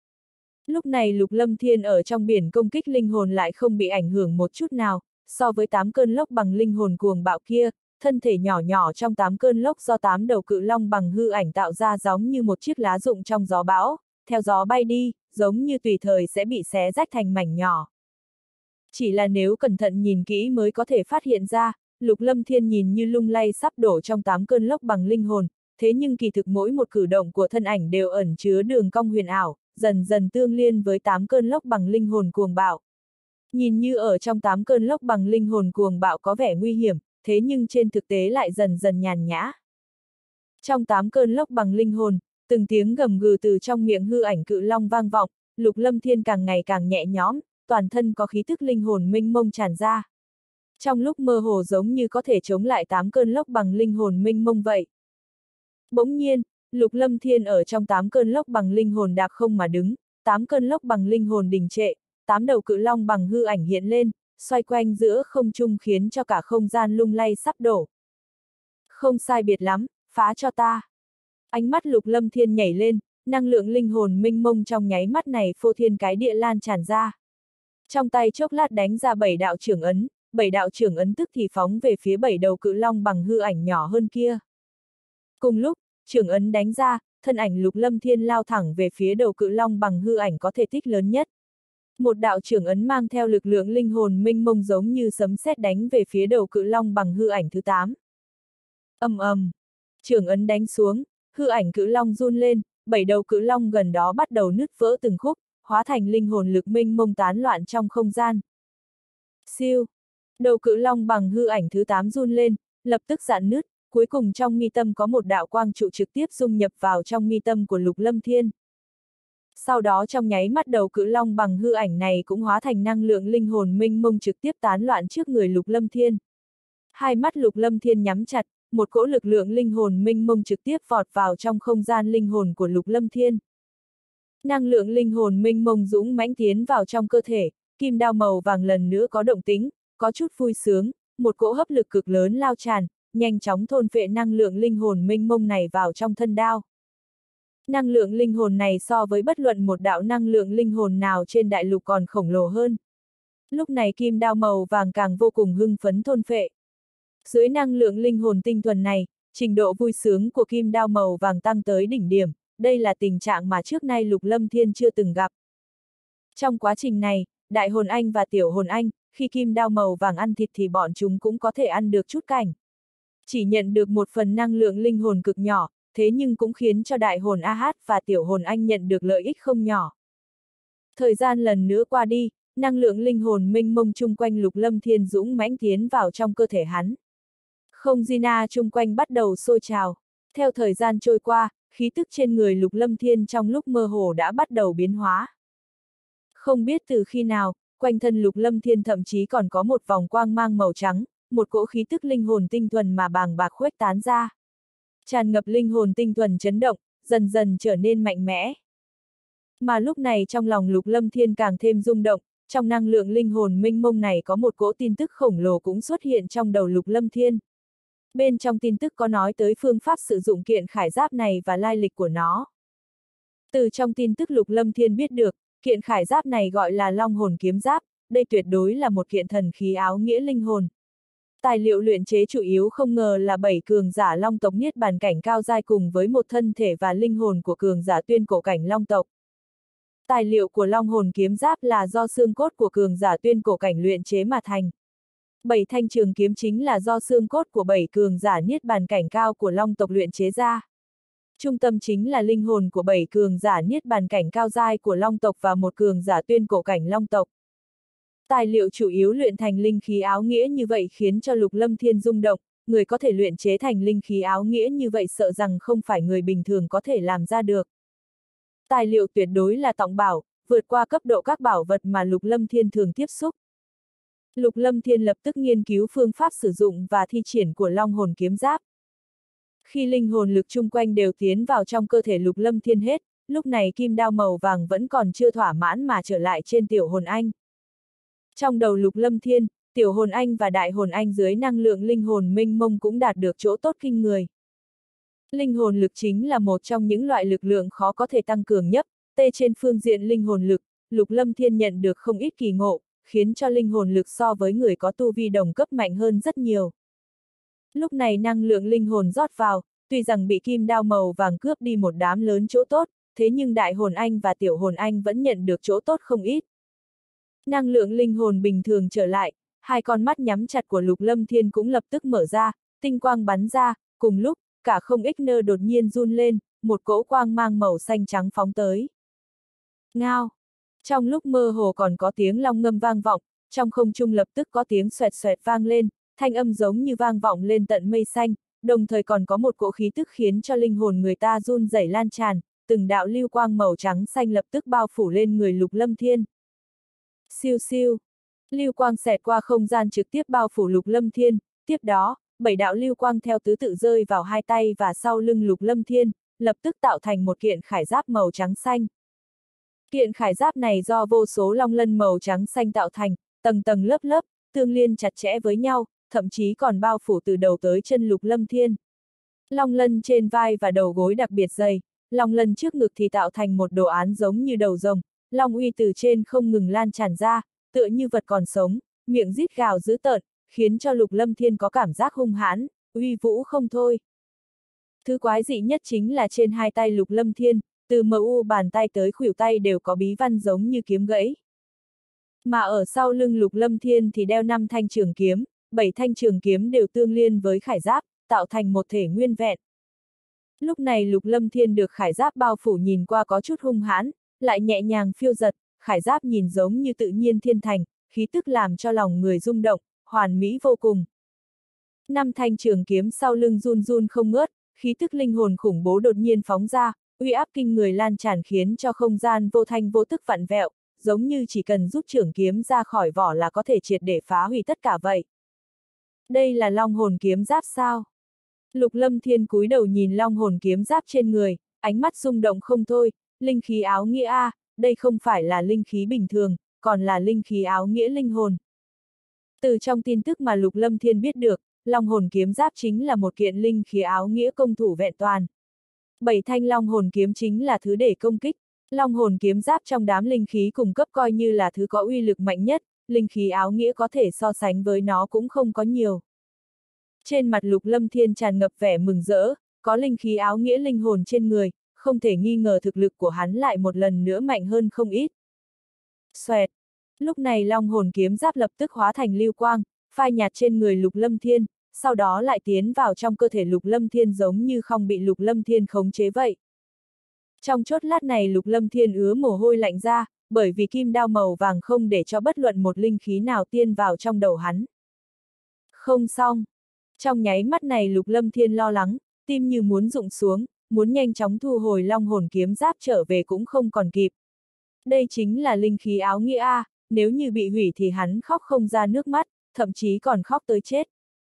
Lúc này Lục Lâm Thiên ở trong biển công kích linh hồn lại không bị ảnh hưởng một chút nào, so với tám cơn lốc bằng linh hồn cuồng bạo kia, thân thể nhỏ nhỏ trong tám cơn lốc do tám đầu cự long bằng hư ảnh tạo ra giống như một chiếc lá rụng trong gió bão, theo gió bay đi, giống như tùy thời sẽ bị xé rách thành mảnh nhỏ. Chỉ là nếu cẩn thận nhìn kỹ mới có thể phát hiện ra, Lục Lâm Thiên nhìn như lung lay sắp đổ trong tám cơn lốc bằng linh hồn, thế nhưng kỳ thực mỗi một cử động của thân ảnh đều ẩn chứa đường cong huyền ảo, dần dần tương liên với tám cơn lốc bằng linh hồn cuồng bạo. Nhìn như ở trong tám cơn lốc bằng linh hồn cuồng bạo có vẻ nguy hiểm, thế nhưng trên thực tế lại dần dần nhàn nhã. Trong tám cơn lốc bằng linh hồn, từng tiếng gầm gừ từ trong miệng hư ảnh cự long vang vọng, Lục Lâm Thiên càng ngày càng nhẹ nhõm, toàn thân có khí tức linh hồn mênh mông tràn ra. Trong lúc mơ hồ giống như có thể chống lại tám cơn lốc bằng linh hồn mênh mông vậy. Bỗng nhiên, Lục Lâm Thiên ở trong tám cơn lốc bằng linh hồn đạp không mà đứng, tám cơn lốc bằng linh hồn đình trệ, tám đầu cự long bằng hư ảnh hiện lên, xoay quanh giữa không trung khiến cho cả không gian lung lay sắp đổ. Không sai biệt lắm, phá cho ta. Ánh mắt Lục Lâm Thiên nhảy lên, năng lượng linh hồn mênh mông trong nháy mắt này phô thiên cái địa lan tràn ra. Trong tay chốc lát đánh ra bảy đạo trưởng ấn, bảy đạo trưởng ấn tức thì phóng về phía bảy đầu cự long bằng hư ảnh nhỏ hơn kia. Cùng lúc, trưởng ấn đánh ra, thân ảnh Lục Lâm Thiên lao thẳng về phía đầu cự long bằng hư ảnh có thể tích lớn nhất. Một đạo trưởng ấn mang theo lực lượng linh hồn mênh mông giống như sấm sét đánh về phía đầu cự long bằng hư ảnh thứ tám. Ầm ầm, trưởng ấn đánh xuống, hư ảnh cự long run lên, bảy đầu cự long gần đó bắt đầu nứt vỡ từng khúc, hóa thành linh hồn lực mênh mông tán loạn trong không gian. Siêu, đầu cự long bằng hư ảnh thứ tám run lên, lập tức rạn nứt, cuối cùng trong mi tâm có một đạo quang trụ trực tiếp dung nhập vào trong mi tâm của Lục Lâm Thiên. Sau đó trong nháy mắt đầu cự long bằng hư ảnh này cũng hóa thành năng lượng linh hồn mênh mông trực tiếp tán loạn trước người Lục Lâm Thiên. Hai mắt Lục Lâm Thiên nhắm chặt, một cỗ lực lượng linh hồn mênh mông trực tiếp vọt vào trong không gian linh hồn của Lục Lâm Thiên. Năng lượng linh hồn mênh mông dũng mãnh tiến vào trong cơ thể, kim đao màu vàng lần nữa có động tính, có chút vui sướng, một cỗ hấp lực cực lớn lao tràn, nhanh chóng thôn phệ năng lượng linh hồn mênh mông này vào trong thân đao. Năng lượng linh hồn này so với bất luận một đạo năng lượng linh hồn nào trên đại lục còn khổng lồ hơn. Lúc này kim đao màu vàng càng vô cùng hưng phấn thôn phệ. Dưới năng lượng linh hồn tinh thuần này, trình độ vui sướng của kim đao màu vàng tăng tới đỉnh điểm, đây là tình trạng mà trước nay Lục Lâm Thiên chưa từng gặp. Trong quá trình này, đại hồn anh và tiểu hồn anh, khi kim đao màu vàng ăn thịt thì bọn chúng cũng có thể ăn được chút cảnh. Chỉ nhận được một phần năng lượng linh hồn cực nhỏ, thế nhưng cũng khiến cho đại hồn a hát và tiểu hồn anh nhận được lợi ích không nhỏ. Thời gian lần nữa qua đi, năng lượng linh hồn mênh mông chung quanh Lục Lâm Thiên dũng mãnh tiến vào trong cơ thể hắn. Không gian na chung quanh bắt đầu sôi trào. Theo thời gian trôi qua, khí tức trên người Lục Lâm Thiên trong lúc mơ hồ đã bắt đầu biến hóa. Không biết từ khi nào, quanh thân Lục Lâm Thiên thậm chí còn có một vòng quang mang màu trắng, một cỗ khí tức linh hồn tinh thuần mà bàng bạc khuếch tán ra. Tràn ngập linh hồn tinh thuần chấn động, dần dần trở nên mạnh mẽ. Mà lúc này trong lòng Lục Lâm Thiên càng thêm rung động, trong năng lượng linh hồn mênh mông này có một cỗ tin tức khổng lồ cũng xuất hiện trong đầu Lục Lâm Thiên. Bên trong tin tức có nói tới phương pháp sử dụng kiện khải giáp này và lai lịch của nó. Từ trong tin tức Lục Lâm Thiên biết được, kiện khải giáp này gọi là Long Hồn Kiếm Giáp, đây tuyệt đối là một kiện thần khí áo nghĩa linh hồn. Tài liệu luyện chế chủ yếu không ngờ là bảy cường giả Long tộc niết bàn cảnh cao giai cùng với một thân thể và linh hồn của cường giả tuyên cổ cảnh Long tộc. Tài liệu của Long Hồn Kiếm Giáp là do xương cốt của cường giả tuyên cổ cảnh luyện chế mà thành. Bảy thanh trường kiếm chính là do xương cốt của bảy cường giả niết bàn cảnh cao của Long tộc luyện chế ra. Trung tâm chính là linh hồn của bảy cường giả niết bàn cảnh cao giai của Long tộc và một cường giả tuyên cổ cảnh Long tộc. Tài liệu chủ yếu luyện thành linh khí áo nghĩa như vậy khiến cho Lục Lâm Thiên rung động, người có thể luyện chế thành linh khí áo nghĩa như vậy sợ rằng không phải người bình thường có thể làm ra được. Tài liệu tuyệt đối là tọng bảo, vượt qua cấp độ các bảo vật mà Lục Lâm Thiên thường tiếp xúc. Lục Lâm Thiên lập tức nghiên cứu phương pháp sử dụng và thi triển của Long Hồn Kiếm Giáp. Khi linh hồn lực chung quanh đều tiến vào trong cơ thể Lục Lâm Thiên hết, lúc này kim đao màu vàng vẫn còn chưa thỏa mãn mà trở lại trên tiểu hồn anh. Trong đầu Lục Lâm Thiên, tiểu hồn anh và đại hồn anh dưới năng lượng linh hồn mênh mông cũng đạt được chỗ tốt kinh người. Linh hồn lực chính là một trong những loại lực lượng khó có thể tăng cường nhất, tê trên phương diện linh hồn lực, Lục Lâm Thiên nhận được không ít kỳ ngộ, khiến cho linh hồn lực so với người có tu vi đồng cấp mạnh hơn rất nhiều. Lúc này năng lượng linh hồn rót vào, tuy rằng bị kim đao màu vàng cướp đi một đám lớn chỗ tốt, thế nhưng đại hồn anh và tiểu hồn anh vẫn nhận được chỗ tốt không ít. Năng lượng linh hồn bình thường trở lại, hai con mắt nhắm chặt của Lục Lâm Thiên cũng lập tức mở ra, tinh quang bắn ra, cùng lúc, cả không ích nơ đột nhiên run lên, một cỗ quang mang màu xanh trắng phóng tới. Ngao! Trong lúc mơ hồ còn có tiếng long ngâm vang vọng, trong không trung lập tức có tiếng xoẹt xoẹt vang lên, thanh âm giống như vang vọng lên tận mây xanh, đồng thời còn có một cỗ khí tức khiến cho linh hồn người ta run rẩy lan tràn, từng đạo lưu quang màu trắng xanh lập tức bao phủ lên người Lục Lâm Thiên. Siêu siêu! Lưu quang xẹt qua không gian trực tiếp bao phủ Lục Lâm Thiên, tiếp đó, bảy đạo lưu quang theo tứ tự rơi vào hai tay và sau lưng Lục Lâm Thiên, lập tức tạo thành một kiện khải giáp màu trắng xanh. Kiện khải giáp này do vô số long lân màu trắng xanh tạo thành, tầng tầng lớp lớp, tương liên chặt chẽ với nhau, thậm chí còn bao phủ từ đầu tới chân Lục Lâm Thiên. Long lân trên vai và đầu gối đặc biệt dày, long lân trước ngực thì tạo thành một đồ án giống như đầu rồng, long uy từ trên không ngừng lan tràn ra, tựa như vật còn sống, miệng rít gào dữ tợn, khiến cho Lục Lâm Thiên có cảm giác hung hãn, uy vũ không thôi. Thứ quái dị nhất chính là trên hai tay Lục Lâm Thiên, từ mờ u bàn tay tới khuỷu tay đều có bí văn giống như kiếm gãy. Mà ở sau lưng Lục Lâm Thiên thì đeo năm thanh trường kiếm, bảy thanh trường kiếm đều tương liên với khải giáp, tạo thành một thể nguyên vẹn. Lúc này Lục Lâm Thiên được khải giáp bao phủ nhìn qua có chút hung hãn, lại nhẹ nhàng phiêu giật, khải giáp nhìn giống như tự nhiên thiên thành, khí tức làm cho lòng người rung động, hoàn mỹ vô cùng. Năm thanh trường kiếm sau lưng run run không ngớt, khí tức linh hồn khủng bố đột nhiên phóng ra, uy áp kinh người lan tràn khiến cho không gian vô thanh vô tức vặn vẹo, giống như chỉ cần rút trường kiếm ra khỏi vỏ là có thể triệt để phá hủy tất cả vậy. Đây là Long Hồn Kiếm Giáp sao? Lục Lâm Thiên cúi đầu nhìn Long Hồn Kiếm Giáp trên người, ánh mắt rung động không thôi, Linh khí áo nghĩa a, đây không phải là linh khí bình thường, còn là linh khí áo nghĩa linh hồn. Từ trong tin tức mà Lục Lâm Thiên biết được, Long hồn kiếm giáp chính là một kiện linh khí áo nghĩa công thủ vẹn toàn. Bảy thanh long hồn kiếm chính là thứ để công kích. Long hồn kiếm giáp trong đám linh khí cung cấp coi như là thứ có uy lực mạnh nhất, linh khí áo nghĩa có thể so sánh với nó cũng không có nhiều. Trên mặt Lục Lâm Thiên tràn ngập vẻ mừng rỡ, có linh khí áo nghĩa linh hồn trên người, không thể nghi ngờ thực lực của hắn lại một lần nữa mạnh hơn không ít. Xoẹt! Lúc này long hồn kiếm giáp lập tức hóa thành lưu quang, phai nhạt trên người Lục Lâm Thiên, sau đó lại tiến vào trong cơ thể Lục Lâm Thiên giống như không bị Lục Lâm Thiên khống chế vậy. Trong chốt lát này Lục Lâm Thiên ứa mồ hôi lạnh ra, bởi vì kim đao màu vàng không để cho bất luận một linh khí nào tiên vào trong đầu hắn. Không xong. Trong nháy mắt này Lục Lâm Thiên lo lắng, tim như muốn rụng xuống, muốn nhanh chóng thu hồi long hồn kiếm giáp trở về cũng không còn kịp. Đây chính là linh khí áo nghĩa a, nếu như bị hủy thì hắn khóc không ra nước mắt, thậm chí còn khóc tới chết.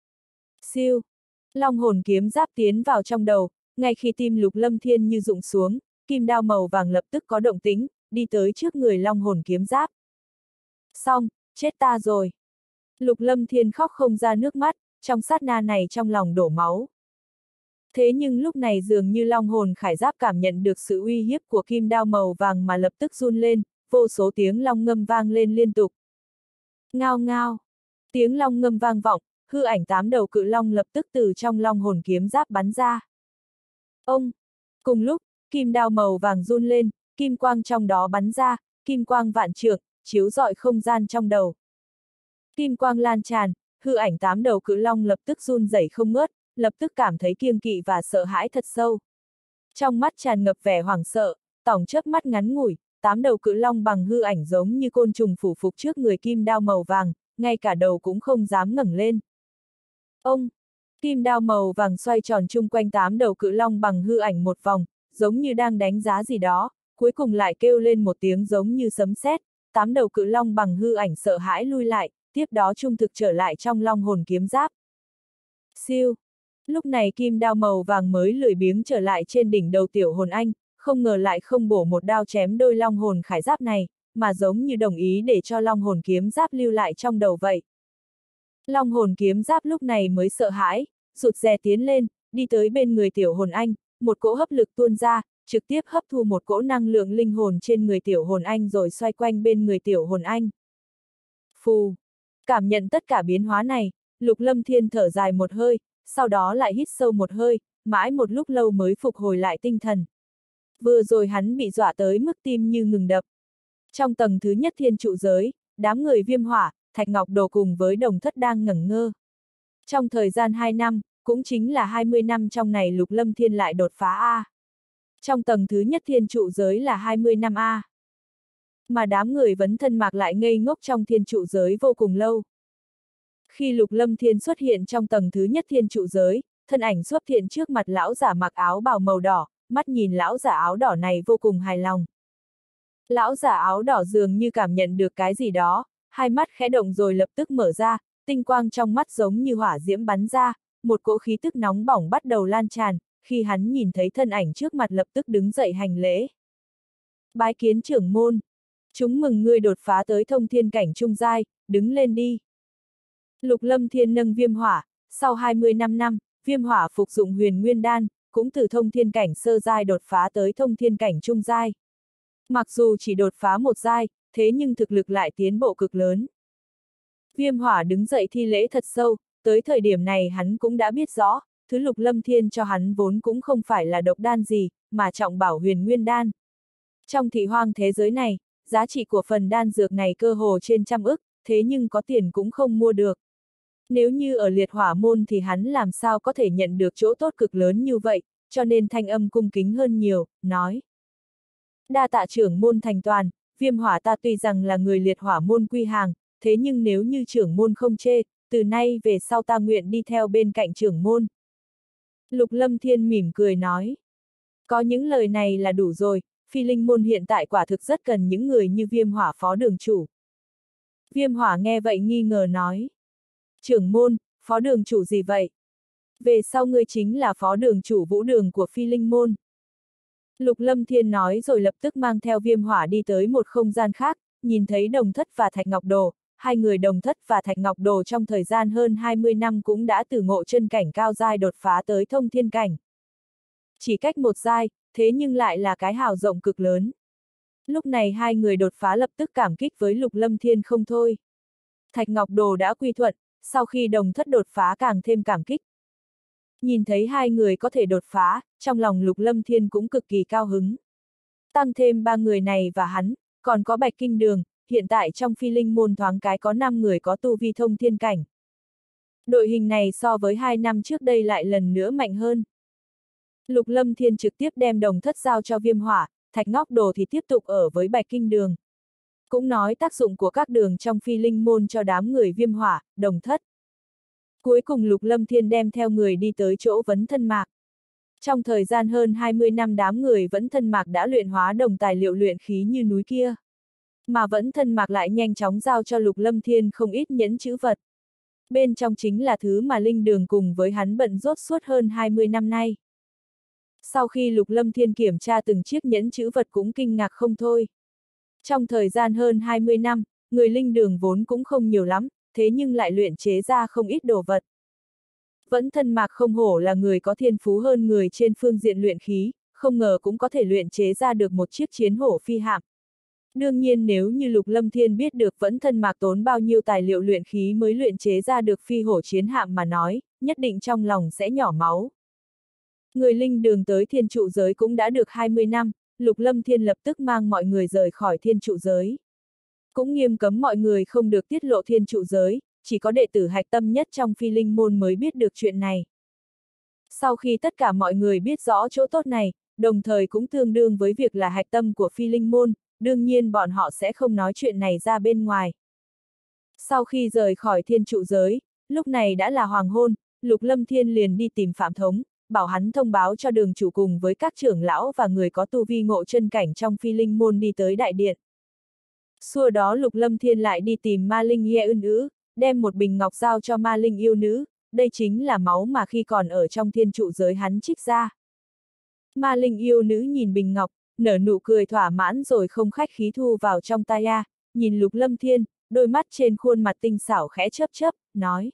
Siêu! Long hồn kiếm giáp tiến vào trong đầu, ngay khi tim Lục Lâm Thiên như rụng xuống, kim đao màu vàng lập tức có động tĩnh, đi tới trước người long hồn kiếm giáp. Xong, chết ta rồi! Lục Lâm Thiên khóc không ra nước mắt, trong sát na này trong lòng đổ máu. Thế nhưng lúc này dường như long hồn khải giáp cảm nhận được sự uy hiếp của kim đao màu vàng mà lập tức run lên, vô số tiếng long ngâm vang lên liên tục. Ngao ngao! Tiếng long ngâm vang vọng, hư ảnh tám đầu cự long lập tức từ trong long hồn kiếm giáp bắn ra. Ông! Cùng lúc, kim đao màu vàng run lên, kim quang trong đó bắn ra, kim quang vạn trượng, chiếu rọi không gian trong đầu. Kim quang lan tràn, hư ảnh tám đầu cự long lập tức run rẩy không ngớt, lập tức cảm thấy kiêng kỵ và sợ hãi thật sâu. Trong mắt tràn ngập vẻ hoảng sợ, tỏng chớp mắt ngắn ngủi, tám đầu cự long bằng hư ảnh giống như côn trùng phủ phục trước người kim đao màu vàng, ngay cả đầu cũng không dám ngẩng lên. Ông! Kim đao màu vàng xoay tròn chung quanh tám đầu cự long bằng hư ảnh một vòng, giống như đang đánh giá gì đó, cuối cùng lại kêu lên một tiếng giống như sấm sét, tám đầu cự long bằng hư ảnh sợ hãi lui lại, tiếp đó trung thực trở lại trong long hồn kiếm giáp. Siêu! Lúc này kim đao màu vàng mới lười biếng trở lại trên đỉnh đầu tiểu hồn anh, không ngờ lại không bổ một đao chém đôi long hồn khải giáp này, mà giống như đồng ý để cho long hồn kiếm giáp lưu lại trong đầu vậy. Long hồn kiếm giáp lúc này mới sợ hãi, rụt rè tiến lên, đi tới bên người tiểu hồn anh, một cỗ hấp lực tuôn ra, trực tiếp hấp thu một cỗ năng lượng linh hồn trên người tiểu hồn anh rồi xoay quanh bên người tiểu hồn anh. Phù! Cảm nhận tất cả biến hóa này, Lục Lâm Thiên thở dài một hơi, sau đó lại hít sâu một hơi, mãi một lúc lâu mới phục hồi lại tinh thần. Vừa rồi hắn bị dọa tới mức tim như ngừng đập. Trong tầng thứ nhất thiên trụ giới, đám người Viêm Hỏa, Thạch Ngọc Đồ cùng với Đồng Thất đang ngẩn ngơ. Trong thời gian hai năm, cũng chính là hai mươi năm trong này Lục Lâm Thiên lại đột phá A. Trong tầng thứ nhất thiên trụ giới là hai mươi năm A. Mà đám người Vấn Thân Mạc lại ngây ngốc trong thiên trụ giới vô cùng lâu. Khi Lục Lâm Thiên xuất hiện trong tầng thứ nhất thiên trụ giới, thân ảnh xuất hiện trước mặt lão giả mặc áo bào màu đỏ, mắt nhìn lão giả áo đỏ này vô cùng hài lòng. Lão giả áo đỏ dường như cảm nhận được cái gì đó, hai mắt khẽ động rồi lập tức mở ra, tinh quang trong mắt giống như hỏa diễm bắn ra, một cỗ khí tức nóng bỏng bắt đầu lan tràn, khi hắn nhìn thấy thân ảnh trước mặt lập tức đứng dậy hành lễ. Bái kiến trưởng môn, chúng mừng ngươi đột phá tới thông thiên cảnh trung giai, đứng lên đi. Lục Lâm Thiên nâng Viêm Hỏa, sau hai mươi lăm năm, Viêm Hỏa phục dụng Huyền Nguyên Đan, cũng từ thông thiên cảnh sơ giai đột phá tới thông thiên cảnh trung giai. Mặc dù chỉ đột phá một giai, thế nhưng thực lực lại tiến bộ cực lớn. Viêm Hỏa đứng dậy thi lễ thật sâu, tới thời điểm này hắn cũng đã biết rõ, thứ Lục Lâm Thiên cho hắn vốn cũng không phải là độc đan gì, mà trọng bảo Huyền Nguyên Đan. Trong thị hoang thế giới này, giá trị của phần đan dược này cơ hồ trên trăm ức, thế nhưng có tiền cũng không mua được. Nếu như ở liệt hỏa môn thì hắn làm sao có thể nhận được chỗ tốt cực lớn như vậy, cho nên thanh âm cung kính hơn nhiều, nói. Đa tạ trưởng môn thành toàn, Viêm Hỏa ta tuy rằng là người liệt hỏa môn quy hàng, thế nhưng nếu như trưởng môn không chê, từ nay về sau ta nguyện đi theo bên cạnh trưởng môn. Lục Lâm Thiên mỉm cười nói. Có những lời này là đủ rồi, Phi Linh môn hiện tại quả thực rất cần những người như Viêm Hỏa phó đường chủ. Viêm Hỏa nghe vậy nghi ngờ nói. Trưởng môn, phó đường chủ gì vậy? Về sau ngươi chính là phó đường chủ vũ đường của Phi Linh môn. Lục Lâm Thiên nói rồi lập tức mang theo Viêm Hỏa đi tới một không gian khác, nhìn thấy Đồng Thất và Thạch Ngọc Đồ, hai người Đồng Thất và Thạch Ngọc Đồ trong thời gian hơn hai mươi năm cũng đã từ ngộ chân cảnh cao giai đột phá tới thông thiên cảnh. Chỉ cách một giai, thế nhưng lại là cái hào rộng cực lớn. Lúc này hai người đột phá lập tức cảm kích với Lục Lâm Thiên không thôi. Thạch Ngọc Đồ đã quy thuận, sau khi Đồng Thất đột phá càng thêm cảm kích. Nhìn thấy hai người có thể đột phá, trong lòng Lục Lâm Thiên cũng cực kỳ cao hứng. Tăng thêm ba người này và hắn, còn có Bạch Kinh Đường, hiện tại trong Phi Linh môn thoáng cái có năm người có tu vi thông thiên cảnh. Đội hình này so với hai năm trước đây lại lần nữa mạnh hơn. Lục Lâm Thiên trực tiếp đem Đồng Thất giao cho Viêm Hỏa, Thạch Ngọc Đồ thì tiếp tục ở với Bạch Kinh Đường. Cũng nói tác dụng của các đường trong Phi Linh môn cho đám người Viêm Hỏa, Đồng Thất. Cuối cùng Lục Lâm Thiên đem theo người đi tới chỗ Vấn Thân Mạc. Trong thời gian hơn hai mươi năm đám người Vấn Thân Mạc đã luyện hóa đồng tài liệu luyện khí như núi kia. Mà Vấn Thân Mạc lại nhanh chóng giao cho Lục Lâm Thiên không ít nhẫn chữ vật. Bên trong chính là thứ mà Linh Đường cùng với hắn bận rốt suốt hơn hai mươi năm nay. Sau khi Lục Lâm Thiên kiểm tra từng chiếc nhẫn chữ vật cũng kinh ngạc không thôi. Trong thời gian hơn hai mươi năm, người Linh Đường vốn cũng không nhiều lắm, thế nhưng lại luyện chế ra không ít đồ vật. Vẫn Thân Mạc không hổ là người có thiên phú hơn người trên phương diện luyện khí, không ngờ cũng có thể luyện chế ra được một chiếc chiến hổ phi hạm. Đương nhiên nếu như Lục Lâm Thiên biết được Vẫn Thân Mạc tốn bao nhiêu tài liệu luyện khí mới luyện chế ra được phi hổ chiến hạm mà nói, nhất định trong lòng sẽ nhỏ máu. Người Linh Đường tới thiên trụ giới cũng đã được hai mươi năm, Lục Lâm Thiên lập tức mang mọi người rời khỏi thiên trụ giới. Cũng nghiêm cấm mọi người không được tiết lộ thiên trụ giới, chỉ có đệ tử hạch tâm nhất trong Phi Linh môn mới biết được chuyện này. Sau khi tất cả mọi người biết rõ chỗ tốt này, đồng thời cũng tương đương với việc là hạch tâm của Phi Linh môn, đương nhiên bọn họ sẽ không nói chuyện này ra bên ngoài. Sau khi rời khỏi thiên trụ giới, lúc này đã là hoàng hôn, Lục Lâm Thiên liền đi tìm Phạm Thống, bảo hắn thông báo cho đường chủ cùng với các trưởng lão và người có tu vi ngộ chân cảnh trong Phi Linh môn đi tới đại điện. Xua đó Lục Lâm Thiên lại đi tìm Ma Linh Ye Ưn Ứ, đem một bình ngọc giao cho Ma Linh yêu nữ, đây chính là máu mà khi còn ở trong thiên trụ giới hắn trích ra. Ma Linh yêu nữ nhìn bình ngọc, nở nụ cười thỏa mãn rồi không khách khí thu vào trong tay a, nhìn Lục Lâm Thiên, đôi mắt trên khuôn mặt tinh xảo khẽ chớp chớp, nói.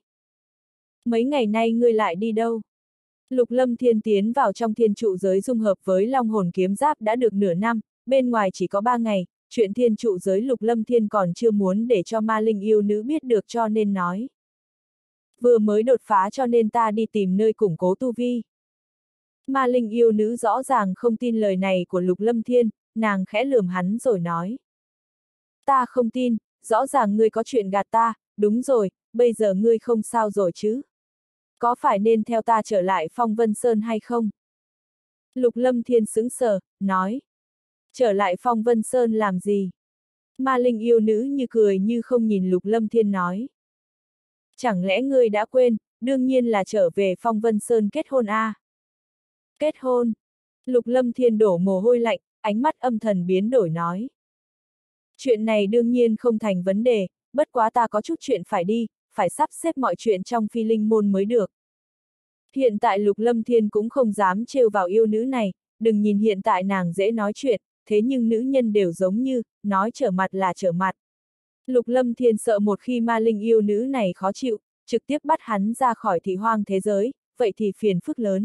Mấy ngày nay ngươi lại đi đâu? Lục Lâm Thiên tiến vào trong thiên trụ giới dung hợp với Long Hồn Kiếm Giáp đã được nửa năm, bên ngoài chỉ có ba ngày, chuyện thiên trụ giới Lục Lâm Thiên còn chưa muốn để cho Ma Linh yêu nữ biết được cho nên nói. Vừa mới đột phá cho nên ta đi tìm nơi củng cố tu vi. Ma Linh yêu nữ rõ ràng không tin lời này của Lục Lâm Thiên, nàng khẽ lườm hắn rồi nói. Ta không tin, rõ ràng ngươi có chuyện gạt ta, đúng rồi, bây giờ ngươi không sao rồi chứ? Có phải nên theo ta trở lại Phong Vân Sơn hay không? Lục Lâm Thiên sững sờ, nói. Trở lại Phong Vân Sơn làm gì? Ma Linh yêu nữ như cười như không nhìn Lục Lâm Thiên nói. Chẳng lẽ ngươi đã quên, đương nhiên là trở về Phong Vân Sơn kết hôn a. À? Kết hôn? Lục Lâm Thiên đổ mồ hôi lạnh, ánh mắt âm thần biến đổi nói. Chuyện này đương nhiên không thành vấn đề, bất quá ta có chút chuyện phải đi, phải sắp xếp mọi chuyện trong Phi Linh môn mới được. Hiện tại Lục Lâm Thiên cũng không dám trêu vào yêu nữ này, đừng nhìn hiện tại nàng dễ nói chuyện, thế nhưng nữ nhân đều giống như, nói trở mặt là trở mặt. Lục Lâm Thiên sợ một khi Ma Linh yêu nữ này khó chịu, trực tiếp bắt hắn ra khỏi thị hoang thế giới, vậy thì phiền phức lớn.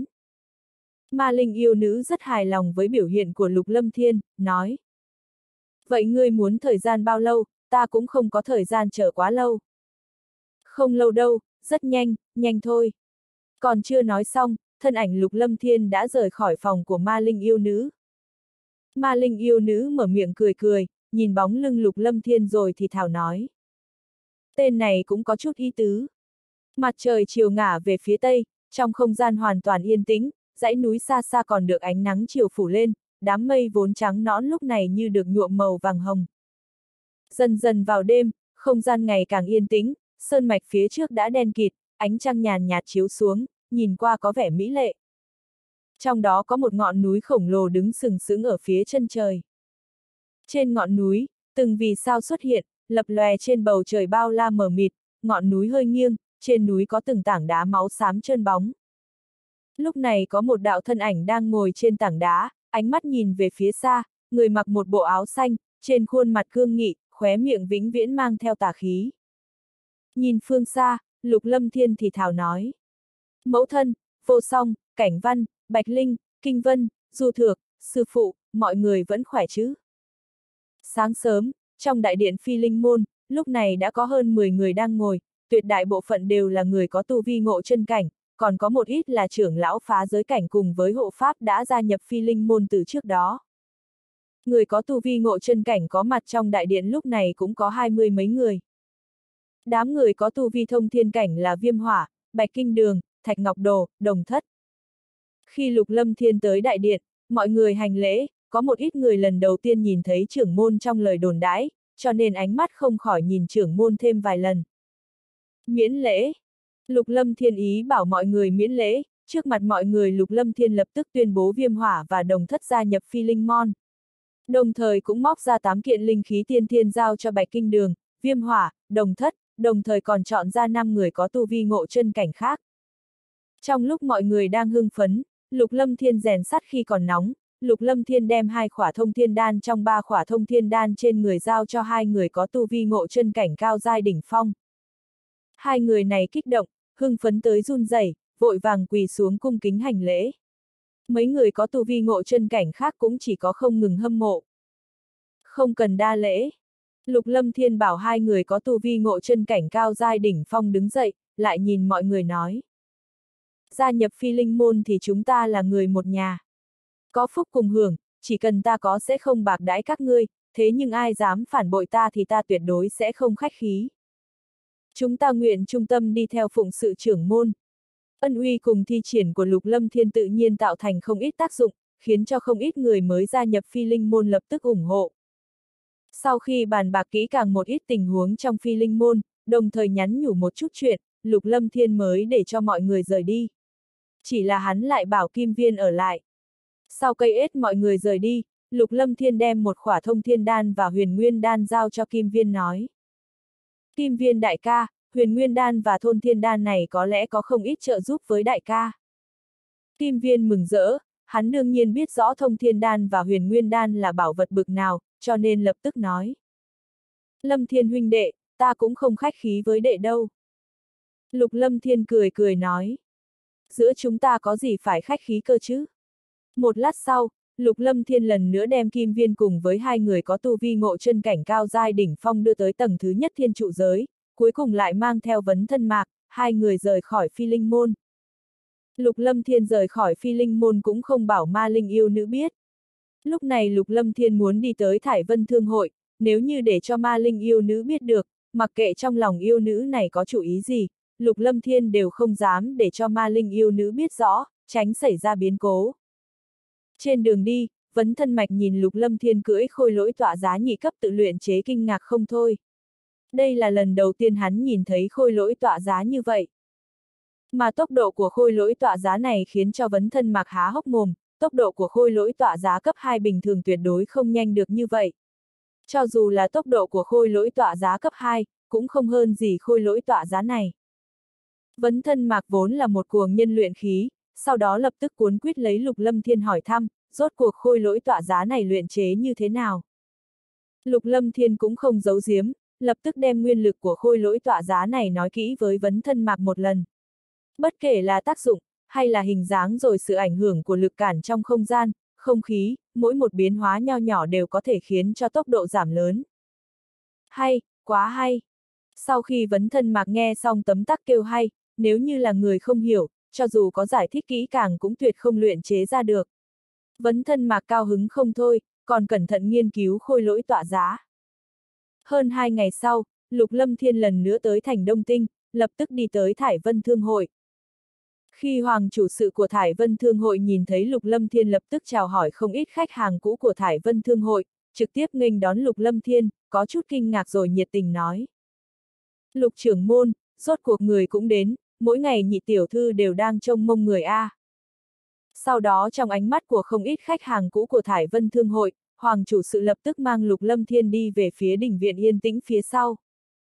Ma Linh yêu nữ rất hài lòng với biểu hiện của Lục Lâm Thiên, nói. Vậy ngươi muốn thời gian bao lâu, ta cũng không có thời gian chờ quá lâu. Không lâu đâu, rất nhanh, nhanh thôi. Còn chưa nói xong, thân ảnh Lục Lâm Thiên đã rời khỏi phòng của Ma Linh yêu nữ. Ma Linh yêu nữ mở miệng cười cười, nhìn bóng lưng Lục Lâm Thiên rồi thì thào nói. Tên này cũng có chút ý tứ. Mặt trời chiều ngả về phía tây, trong không gian hoàn toàn yên tĩnh, dãy núi xa xa còn được ánh nắng chiều phủ lên, đám mây vốn trắng nõn lúc này như được nhuộm màu vàng hồng. Dần dần vào đêm, không gian ngày càng yên tĩnh, sơn mạch phía trước đã đen kịt, ánh trăng nhàn nhạt chiếu xuống, nhìn qua có vẻ mỹ lệ. Trong đó có một ngọn núi khổng lồ đứng sừng sững ở phía chân trời. Trên ngọn núi, từng vì sao xuất hiện, lập lòe trên bầu trời bao la mờ mịt, ngọn núi hơi nghiêng, trên núi có từng tảng đá máu xám trơn bóng. Lúc này có một đạo thân ảnh đang ngồi trên tảng đá, ánh mắt nhìn về phía xa, người mặc một bộ áo xanh, trên khuôn mặt cương nghị, khóe miệng vĩnh viễn mang theo tà khí. Nhìn phương xa, Lục Lâm Thiên thì thào nói. Mẫu thân, Vô Song, Cảnh Văn, Bạch Linh, Kinh Vân, Du Thược, sư phụ, mọi người vẫn khỏe chứ? Sáng sớm, trong đại điện Phi Linh Môn, lúc này đã có hơn mười người đang ngồi, tuyệt đại bộ phận đều là người có tu vi ngộ chân cảnh, còn có một ít là trưởng lão phá giới cảnh cùng với hộ pháp đã gia nhập Phi Linh Môn từ trước đó. Người có tu vi ngộ chân cảnh có mặt trong đại điện lúc này cũng có hai mươi mấy người. Đám người có tu vi thông thiên cảnh là Viêm Hỏa, Bạch Kinh Đường, Thạch Ngọc Đồ, Đồng Thất. Khi Lục Lâm Thiên tới đại điện, mọi người hành lễ, có một ít người lần đầu tiên nhìn thấy trưởng môn trong lời đồn đãi, cho nên ánh mắt không khỏi nhìn trưởng môn thêm vài lần. Miễn lễ. Lục Lâm Thiên ý bảo mọi người miễn lễ, trước mặt mọi người Lục Lâm Thiên lập tức tuyên bố Viêm Hỏa và Đồng Thất gia nhập Phi Linh Môn. Đồng thời cũng móc ra tám kiện linh khí tiên thiên giao cho Bạch Kinh Đường, Viêm Hỏa, Đồng Thất, đồng thời còn chọn ra năm người có tu vi ngộ chân cảnh khác. Trong lúc mọi người đang hưng phấn, Lục Lâm Thiên rèn sắt khi còn nóng, Lục Lâm Thiên đem hai khỏa thông thiên đan trong ba khỏa thông thiên đan trên người giao cho hai người có tu vi ngộ chân cảnh cao giai đỉnh phong. Hai người này kích động, hưng phấn tới run rẩy, vội vàng quỳ xuống cung kính hành lễ. Mấy người có tu vi ngộ chân cảnh khác cũng chỉ có không ngừng hâm mộ. Không cần đa lễ. Lục Lâm Thiên bảo hai người có tu vi ngộ chân cảnh cao giai đỉnh phong đứng dậy, lại nhìn mọi người nói. Gia nhập Phi Linh Môn thì chúng ta là người một nhà. Có phúc cùng hưởng, chỉ cần ta có sẽ không bạc đãi các ngươi, thế nhưng ai dám phản bội ta thì ta tuyệt đối sẽ không khách khí. Chúng ta nguyện trung tâm đi theo phụng sự trưởng môn. Ân uy cùng thi triển của Lục Lâm Thiên tự nhiên tạo thành không ít tác dụng, khiến cho không ít người mới gia nhập Phi Linh Môn lập tức ủng hộ. Sau khi bàn bạc kỹ càng một ít tình huống trong Phi Linh Môn, đồng thời nhắn nhủ một chút chuyện, Lục Lâm Thiên mới để cho mọi người rời đi. Chỉ là hắn lại bảo Kim Viên ở lại. Sau cây ết mọi người rời đi, Lục Lâm Thiên đem một khỏa thông thiên đan và huyền nguyên đan giao cho Kim Viên nói. Kim Viên đại ca, huyền nguyên đan và thôn thiên đan này có lẽ có không ít trợ giúp với đại ca. Kim Viên mừng rỡ, hắn đương nhiên biết rõ thông thiên đan và huyền nguyên đan là bảo vật bực nào, cho nên lập tức nói. Lâm Thiên huynh đệ, ta cũng không khách khí với đệ đâu. Lục Lâm Thiên cười cười nói. Giữa chúng ta có gì phải khách khí cơ chứ? Một lát sau, Lục Lâm Thiên lần nữa đem Kim Viên cùng với hai người có tu vi ngộ chân cảnh cao giai đỉnh phong đưa tới tầng thứ nhất thiên trụ giới, cuối cùng lại mang theo vấn thân mạc, hai người rời khỏi Phi Linh Môn. Lục Lâm Thiên rời khỏi Phi Linh Môn cũng không bảo Ma Linh yêu nữ biết. Lúc này Lục Lâm Thiên muốn đi tới Thải Vân Thương hội, nếu như để cho Ma Linh yêu nữ biết được, mặc kệ trong lòng yêu nữ này có chủ ý gì, Lục Lâm Thiên đều không dám để cho Ma Linh yêu nữ biết rõ, tránh xảy ra biến cố. Trên đường đi, Vấn Thân Mạch nhìn Lục Lâm Thiên cưỡi khôi lỗi tọa giá nhị cấp tự luyện chế kinh ngạc không thôi. Đây là lần đầu tiên hắn nhìn thấy khôi lỗi tọa giá như vậy. Mà tốc độ của khôi lỗi tọa giá này khiến cho Vấn Thân Mạc há hốc mồm, tốc độ của khôi lỗi tọa giá cấp hai bình thường tuyệt đối không nhanh được như vậy. Cho dù là tốc độ của khôi lỗi tọa giá cấp hai, cũng không hơn gì khôi lỗi tọa giá này. Vấn Thân Mạc vốn là một cuồng nhân luyện khí, sau đó lập tức cuốn quýt lấy Lục Lâm Thiên hỏi thăm, rốt cuộc khôi lỗi tọa giá này luyện chế như thế nào. Lục Lâm Thiên cũng không giấu giếm, lập tức đem nguyên lực của khôi lỗi tọa giá này nói kỹ với Vấn Thân Mạc một lần. Bất kể là tác dụng, hay là hình dáng rồi sự ảnh hưởng của lực cản trong không gian, không khí, mỗi một biến hóa nho nhỏ đều có thể khiến cho tốc độ giảm lớn. Hay, quá hay! Sau khi Vấn Thân Mạc nghe xong tấm tắc kêu hay, nếu như là người không hiểu, cho dù có giải thích kỹ càng cũng tuyệt không luyện chế ra được. Vấn Thân Mạc cao hứng không thôi, còn cẩn thận nghiên cứu khôi lỗi tọa giá. Hơn hai ngày sau, Lục Lâm Thiên lần nữa tới thành Đông Tinh, lập tức đi tới Thải Vân Thương hội. Khi Hoàng chủ sự của Thải Vân Thương hội nhìn thấy Lục Lâm Thiên lập tức chào hỏi không ít khách hàng cũ của Thải Vân Thương hội, trực tiếp nghênh đón Lục Lâm Thiên, có chút kinh ngạc rồi nhiệt tình nói. Lục trưởng môn, rốt cuộc người cũng đến, mỗi ngày nhị tiểu thư đều đang trông mông người a. Sau đó trong ánh mắt của không ít khách hàng cũ của Thải Vân Thương hội, Hoàng chủ sự lập tức mang Lục Lâm Thiên đi về phía đình viện yên tĩnh phía sau.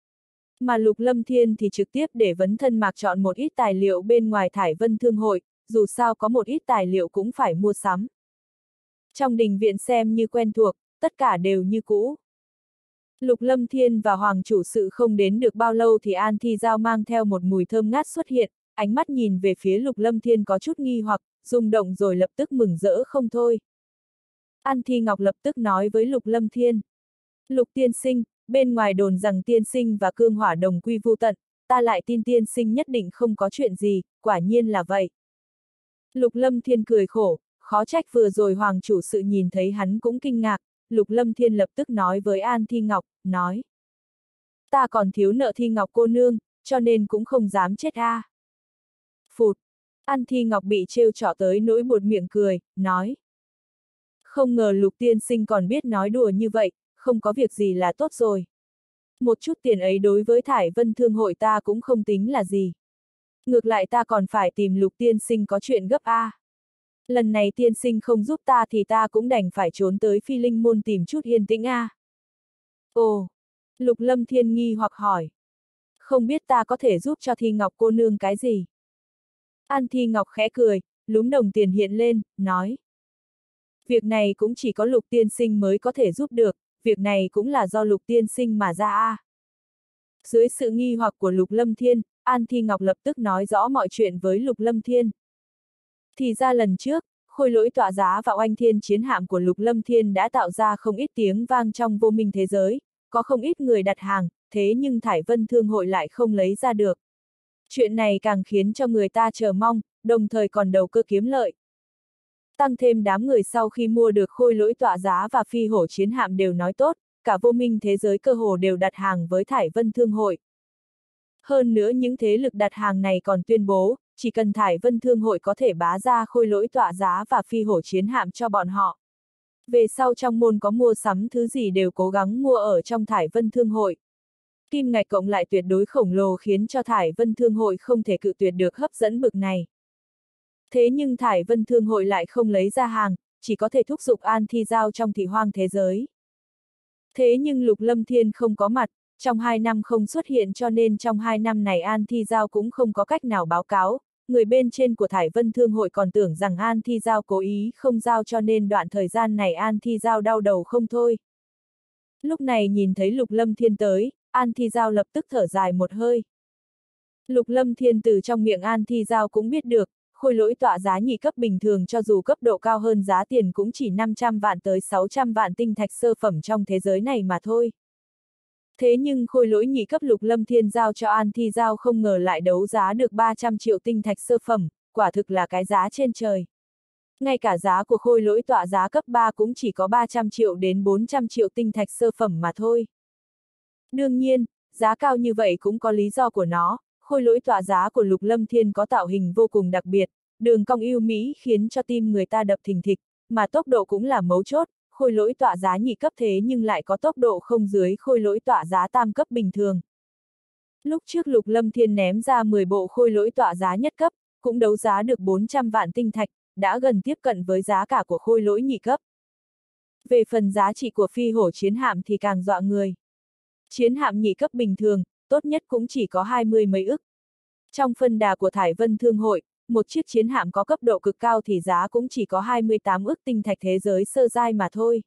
Mà Lục Lâm Thiên thì trực tiếp để Vấn Thân Mạc chọn một ít tài liệu bên ngoài Thải Vân Thương hội, dù sao có một ít tài liệu cũng phải mua sắm. Trong đình viện xem như quen thuộc, tất cả đều như cũ. Lục Lâm Thiên và Hoàng chủ sự không đến được bao lâu thì An Thi Giao mang theo một mùi thơm ngát xuất hiện, ánh mắt nhìn về phía Lục Lâm Thiên có chút nghi hoặc, rung động rồi lập tức mừng rỡ không thôi. An Thi Ngọc lập tức nói với Lục Lâm Thiên. Lục tiên sinh, bên ngoài đồn rằng tiên sinh và cương hỏa đồng quy vu tận, ta lại tin tiên sinh nhất định không có chuyện gì, quả nhiên là vậy. Lục Lâm Thiên cười khổ, khó trách vừa rồi Hoàng chủ sự nhìn thấy hắn cũng kinh ngạc, Lục Lâm Thiên lập tức nói với An Thi Ngọc, nói. Ta còn thiếu nợ Thi Ngọc cô nương, cho nên cũng không dám chết a. À. Phụt! An Thi Ngọc bị trêu trỏ tới nỗi buột miệng cười, nói. Không ngờ Lục tiên sinh còn biết nói đùa như vậy, không có việc gì là tốt rồi. Một chút tiền ấy đối với Thải Vân Thương hội ta cũng không tính là gì. Ngược lại ta còn phải tìm Lục tiên sinh có chuyện gấp a. À. Lần này tiên sinh không giúp ta thì ta cũng đành phải trốn tới Phi Linh môn tìm chút yên tĩnh a. À. Ồ! Lục Lâm Thiên nghi hoặc hỏi. Không biết ta có thể giúp cho Thi Ngọc cô nương cái gì? An Thi Ngọc khẽ cười, lúm đồng tiền hiện lên, nói. Việc này cũng chỉ có Lục tiên sinh mới có thể giúp được, việc này cũng là do Lục tiên sinh mà ra a. À. Dưới sự nghi hoặc của Lục Lâm Thiên, An Thi Ngọc lập tức nói rõ mọi chuyện với Lục Lâm Thiên. Thì ra lần trước, khôi lỗi tọa giá và oanh thiên chiến hạm của Lục Lâm Thiên đã tạo ra không ít tiếng vang trong vô minh thế giới, có không ít người đặt hàng, thế nhưng Thải Vân Thương hội lại không lấy ra được. Chuyện này càng khiến cho người ta chờ mong, đồng thời còn đầu cơ kiếm lợi. Tăng thêm đám người sau khi mua được khôi lỗi tọa giá và phi hổ chiến hạm đều nói tốt, cả vô minh thế giới cơ hồ đều đặt hàng với Thải Vân Thương hội. Hơn nữa những thế lực đặt hàng này còn tuyên bố, chỉ cần Thải Vân Thương hội có thể bá ra khôi lỗi tọa giá và phi hổ chiến hạm cho bọn họ. Về sau trong môn có mua sắm thứ gì đều cố gắng mua ở trong Thải Vân Thương hội. Kim ngạch cộng lại tuyệt đối khổng lồ khiến cho Thải Vân Thương hội không thể cự tuyệt được hấp dẫn bực này. Thế nhưng Thải Vân Thương hội lại không lấy ra hàng, chỉ có thể thúc giục An Thi Giao trong thị hoang thế giới. Thế nhưng Lục Lâm Thiên không có mặt, trong hai năm không xuất hiện cho nên trong hai năm này An Thi Giao cũng không có cách nào báo cáo, người bên trên của Thải Vân Thương hội còn tưởng rằng An Thi Giao cố ý không giao cho nên đoạn thời gian này An Thi Giao đau đầu không thôi. Lúc này nhìn thấy Lục Lâm Thiên tới, An Thi Giao lập tức thở dài một hơi. Lục Lâm Thiên từ trong miệng An Thi Giao cũng biết được, khôi lỗi tọa giá nhị cấp bình thường cho dù cấp độ cao hơn giá tiền cũng chỉ năm trăm vạn tới sáu trăm vạn tinh thạch sơ phẩm trong thế giới này mà thôi. Thế nhưng khôi lỗi nhị cấp Lục Lâm Thiên giao cho An Thi Giao không ngờ lại đấu giá được ba trăm triệu tinh thạch sơ phẩm, quả thực là cái giá trên trời. Ngay cả giá của khôi lỗi tọa giá cấp ba cũng chỉ có ba trăm triệu đến bốn trăm triệu tinh thạch sơ phẩm mà thôi. Đương nhiên, giá cao như vậy cũng có lý do của nó, khôi lỗi tọa giá của Lục Lâm Thiên có tạo hình vô cùng đặc biệt, đường cong ưu mỹ khiến cho tim người ta đập thình thịch, mà tốc độ cũng là mấu chốt, khôi lỗi tọa giá nhị cấp thế nhưng lại có tốc độ không dưới khôi lỗi tọa giá tam cấp bình thường. Lúc trước Lục Lâm Thiên ném ra mười bộ khôi lỗi tọa giá nhất cấp, cũng đấu giá được bốn trăm vạn tinh thạch, đã gần tiếp cận với giá cả của khôi lỗi nhị cấp. Về phần giá trị của phi hổ chiến hạm thì càng dọa người. Chiến hạm nhị cấp bình thường, tốt nhất cũng chỉ có hai mươi mấy ức. Trong phân đà của Thải Vân Thương hội, một chiếc chiến hạm có cấp độ cực cao thì giá cũng chỉ có hai mươi tám ức tinh thạch thế giới sơ giai mà thôi.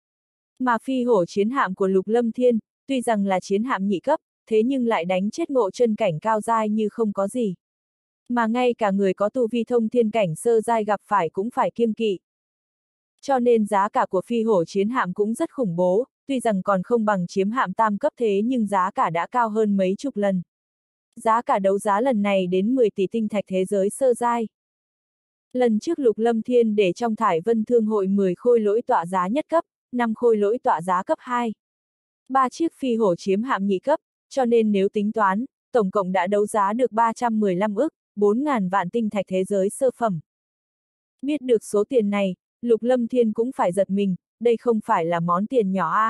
Mà phi hổ chiến hạm của Lục Lâm Thiên, tuy rằng là chiến hạm nhị cấp, thế nhưng lại đánh chết ngộ chân cảnh cao giai như không có gì. Mà ngay cả người có tu vi thông thiên cảnh sơ giai gặp phải cũng phải kiêng kỵ. Cho nên giá cả của phi hổ chiến hạm cũng rất khủng bố, tuy rằng còn không bằng chiếm hạm tam cấp thế nhưng giá cả đã cao hơn mấy chục lần. Giá cả đấu giá lần này đến mười tỷ tinh thạch thế giới sơ giai. Lần trước Lục Lâm Thiên để trong Thải Vân Thương hội mười khôi lỗi tọa giá nhất cấp, năm khôi lỗi tọa giá cấp hai. ba chiếc phi hổ chiếm hạm nhị cấp, cho nên nếu tính toán, tổng cộng đã đấu giá được ba trăm mười lăm ức, bốn ngàn vạn tinh thạch thế giới sơ phẩm. Biết được số tiền này, Lục Lâm Thiên cũng phải giật mình, đây không phải là món tiền nhỏ a. À.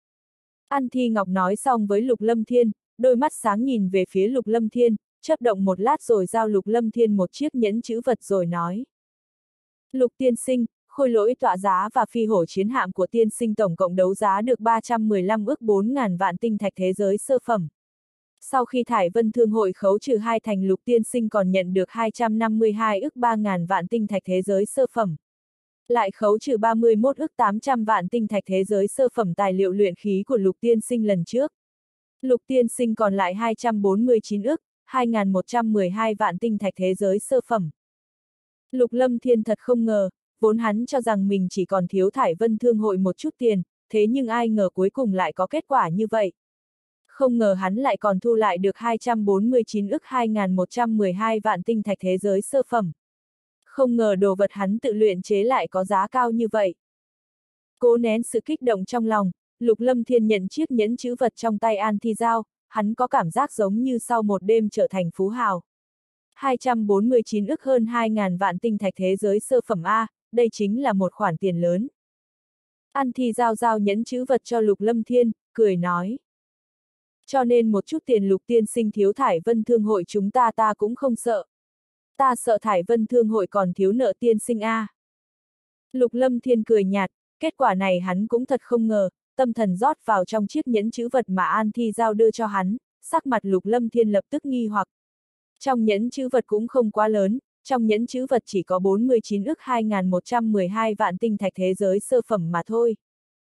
An Thi Ngọc nói xong với Lục Lâm Thiên, đôi mắt sáng nhìn về phía Lục Lâm Thiên, chớp động một lát rồi giao Lục Lâm Thiên một chiếc nhẫn chữ vật rồi nói. Lục tiên sinh, khôi lỗi tọa giá và phi hổ chiến hạm của tiên sinh tổng cộng đấu giá được ba trăm mười lăm ức bốn ngàn vạn tinh thạch thế giới sơ phẩm. Sau khi Thải Vân Thương hội khấu trừ hai thành Lục tiên sinh còn nhận được hai trăm năm mươi hai ức ba ngàn vạn tinh thạch thế giới sơ phẩm. Lại khấu trừ ba mươi mốt ức tám trăm vạn tinh thạch thế giới sơ phẩm tài liệu luyện khí của Lục tiên sinh lần trước. Lục tiên sinh còn lại hai trăm bốn mươi chín ức, hai nghìn một trăm mười hai vạn tinh thạch thế giới sơ phẩm. Lục Lâm Thiên thật không ngờ, vốn hắn cho rằng mình chỉ còn thiếu Thải Vân Thương hội một chút tiền, thế nhưng ai ngờ cuối cùng lại có kết quả như vậy. Không ngờ hắn lại còn thu lại được hai trăm bốn mươi chín ức hai nghìn một trăm mười hai vạn tinh thạch thế giới sơ phẩm. Không ngờ đồ vật hắn tự luyện chế lại có giá cao như vậy. Cố nén sự kích động trong lòng, Lục Lâm Thiên nhận chiếc nhẫn chữ vật trong tay An Thi Giao, hắn có cảm giác giống như sau một đêm trở thành phú hào. hai trăm bốn mươi chín ức hơn hai nghìn vạn tinh thạch thế giới sơ phẩm A, đây chính là một khoản tiền lớn. An Thi Giao giao nhẫn chữ vật cho Lục Lâm Thiên, cười nói. Cho nên một chút tiền Lục tiên sinh thiếu Thải Vân Thương hội chúng ta ta cũng không sợ. Ta sợ Thải Vân Thương hội còn thiếu nợ tiên sinh A. Lục Lâm Thiên cười nhạt, kết quả này hắn cũng thật không ngờ, tâm thần rót vào trong chiếc nhẫn chữ vật mà An Thi Giao đưa cho hắn, sắc mặt Lục Lâm Thiên lập tức nghi hoặc. Trong nhẫn chữ vật cũng không quá lớn, trong nhẫn chữ vật chỉ có bốn mươi chín ức hai nghìn một trăm mười hai vạn tinh thạch thế giới sơ phẩm mà thôi.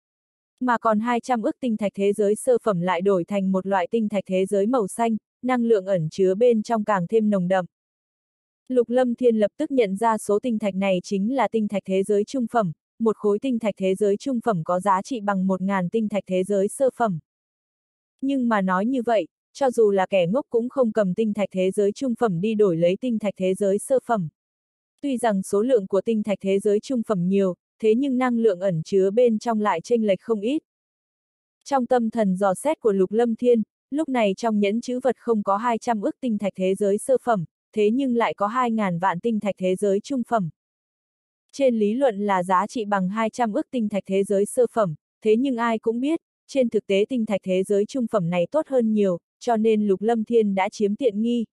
Mà còn hai trăm ức tinh thạch thế giới sơ phẩm lại đổi thành một loại tinh thạch thế giới màu xanh, năng lượng ẩn chứa bên trong càng thêm nồng đậm. Lục Lâm Thiên lập tức nhận ra số tinh thạch này chính là tinh thạch thế giới trung phẩm, một khối tinh thạch thế giới trung phẩm có giá trị bằng một nghìn tinh thạch thế giới sơ phẩm. Nhưng mà nói như vậy, cho dù là kẻ ngốc cũng không cầm tinh thạch thế giới trung phẩm đi đổi lấy tinh thạch thế giới sơ phẩm. Tuy rằng số lượng của tinh thạch thế giới trung phẩm nhiều, thế nhưng năng lượng ẩn chứa bên trong lại chênh lệch không ít. Trong tâm thần dò xét của Lục Lâm Thiên, lúc này trong nhẫn chữ vật không có hai trăm ức tinh thạch thế giới sơ phẩm, thế nhưng lại có hai nghìn vạn tinh thạch thế giới trung phẩm. Trên lý luận là giá trị bằng hai trăm ức tinh thạch thế giới sơ phẩm, thế nhưng ai cũng biết, trên thực tế tinh thạch thế giới trung phẩm này tốt hơn nhiều, cho nên Lục Lâm Thiên đã chiếm tiện nghi.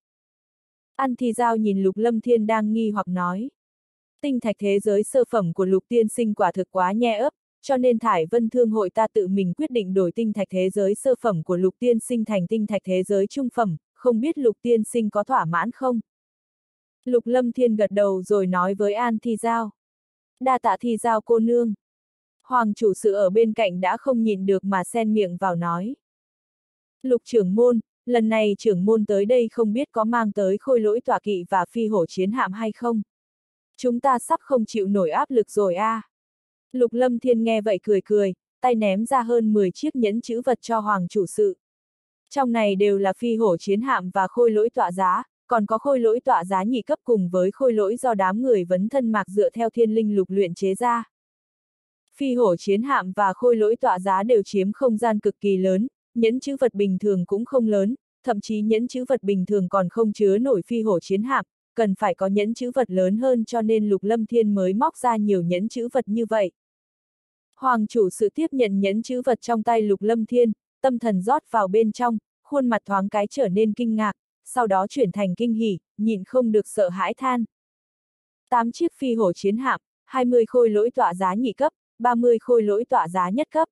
An Thi Giao nhìn Lục Lâm Thiên đang nghi hoặc nói. Tinh thạch thế giới sơ phẩm của Lục tiên sinh quả thực quá nhe ấp, cho nên Thải Vân Thương hội ta tự mình quyết định đổi tinh thạch thế giới sơ phẩm của Lục tiên sinh thành tinh thạch thế giới trung phẩm, không biết Lục tiên sinh có thỏa mãn không? Lục Lâm Thiên gật đầu rồi nói với An Thi Giao. Đa tạ Thi Giao cô nương. Hoàng chủ sự ở bên cạnh đã không nhịn được mà xen miệng vào nói. Lục trưởng môn, lần này trưởng môn tới đây không biết có mang tới khôi lỗi tọa kỵ và phi hổ chiến hạm hay không? Chúng ta sắp không chịu nổi áp lực rồi a. À. Lục Lâm Thiên nghe vậy cười cười, tay ném ra hơn mười chiếc nhẫn chữ vật cho Hoàng chủ sự. Trong này đều là phi hổ chiến hạm và khôi lỗi tọa giá, còn có khôi lỗi tọa giá nhị cấp cùng với khôi lỗi do đám người vấn thân mạc dựa theo thiên linh lục luyện chế ra. Phi hổ chiến hạm và khôi lỗi tọa giá đều chiếm không gian cực kỳ lớn, nhẫn chữ vật bình thường cũng không lớn, thậm chí nhẫn chữ vật bình thường còn không chứa nổi phi hổ chiến hạm, cần phải có nhẫn chữ vật lớn hơn cho nên Lục Lâm Thiên mới móc ra nhiều nhẫn chữ vật như vậy. Hoàng chủ sự tiếp nhận nhẫn chữ vật trong tay Lục Lâm Thiên, tâm thần rót vào bên trong, khuôn mặt thoáng cái trở nên kinh ngạc, sau đó chuyển thành kinh hỉ, nhịn không được sợ hãi than. tám chiếc phi hổ chiến hạm, hai mươi khôi lỗi tọa giá nhị cấp, ba mươi khôi lỗi tọa giá nhất cấp.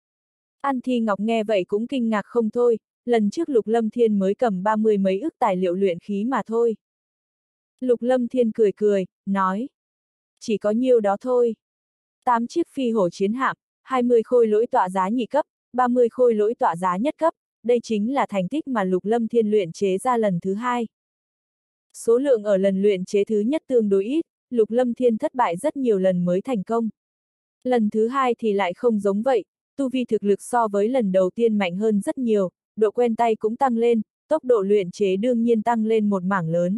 An Thi Ngọc nghe vậy cũng kinh ngạc không thôi, lần trước Lục Lâm Thiên mới cầm ba mươi mấy ức tài liệu luyện khí mà thôi. Lục Lâm Thiên cười cười, nói. Chỉ có nhiêu đó thôi. tám chiếc phi hổ chiến hạm, hai mươi khôi lỗi tọa giá nhị cấp, ba mươi khôi lỗi tọa giá nhất cấp, đây chính là thành tích mà Lục Lâm Thiên luyện chế ra lần thứ hai. Số lượng ở lần luyện chế thứ nhất tương đối ít, Lục Lâm Thiên thất bại rất nhiều lần mới thành công. Lần thứ hai thì lại không giống vậy, tu vi thực lực so với lần đầu tiên mạnh hơn rất nhiều, độ quen tay cũng tăng lên, tốc độ luyện chế đương nhiên tăng lên một mảng lớn.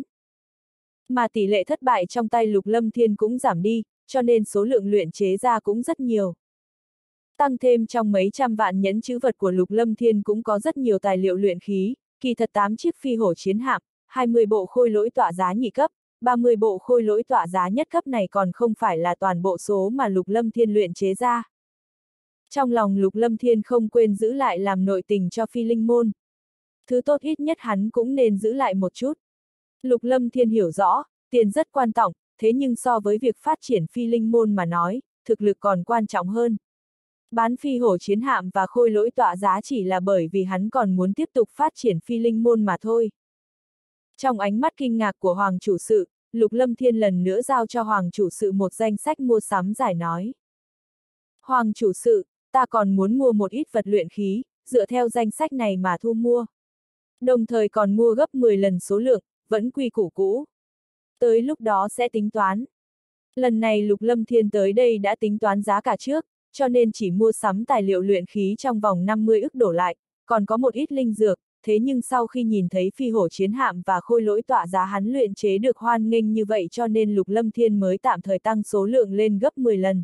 Mà tỷ lệ thất bại trong tay Lục Lâm Thiên cũng giảm đi, cho nên số lượng luyện chế ra cũng rất nhiều. Tăng thêm trong mấy trăm vạn nhẫn chữ vật của Lục Lâm Thiên cũng có rất nhiều tài liệu luyện khí, kỳ thật tám chiếc phi hổ chiến hạm, hai mươi bộ khôi lỗi tọa giá nhị cấp, ba mươi bộ khôi lỗi tọa giá nhất cấp này còn không phải là toàn bộ số mà Lục Lâm Thiên luyện chế ra. Trong lòng Lục Lâm Thiên không quên giữ lại làm nội tình cho phi linh môn. Thứ tốt ít nhất hắn cũng nên giữ lại một chút. Lục Lâm Thiên hiểu rõ, tiền rất quan trọng, thế nhưng so với việc phát triển phi linh môn mà nói, thực lực còn quan trọng hơn. Bán phi hổ chiến hạm và khôi lỗi tọa giá chỉ là bởi vì hắn còn muốn tiếp tục phát triển phi linh môn mà thôi. Trong ánh mắt kinh ngạc của Hoàng chủ sự, Lục Lâm Thiên lần nữa giao cho Hoàng chủ sự một danh sách mua sắm giải nói. Hoàng chủ sự, ta còn muốn mua một ít vật luyện khí, dựa theo danh sách này mà thu mua. Đồng thời còn mua gấp mười lần số lượng, vẫn quy củ cũ. Tới lúc đó sẽ tính toán. Lần này Lục Lâm Thiên tới đây đã tính toán giá cả trước, cho nên chỉ mua sắm tài liệu luyện khí trong vòng năm mươi ức đổ lại, còn có một ít linh dược, thế nhưng sau khi nhìn thấy phi hổ chiến hạm và khôi lỗi tọa giá hắn luyện chế được hoan nghênh như vậy cho nên Lục Lâm Thiên mới tạm thời tăng số lượng lên gấp mười lần.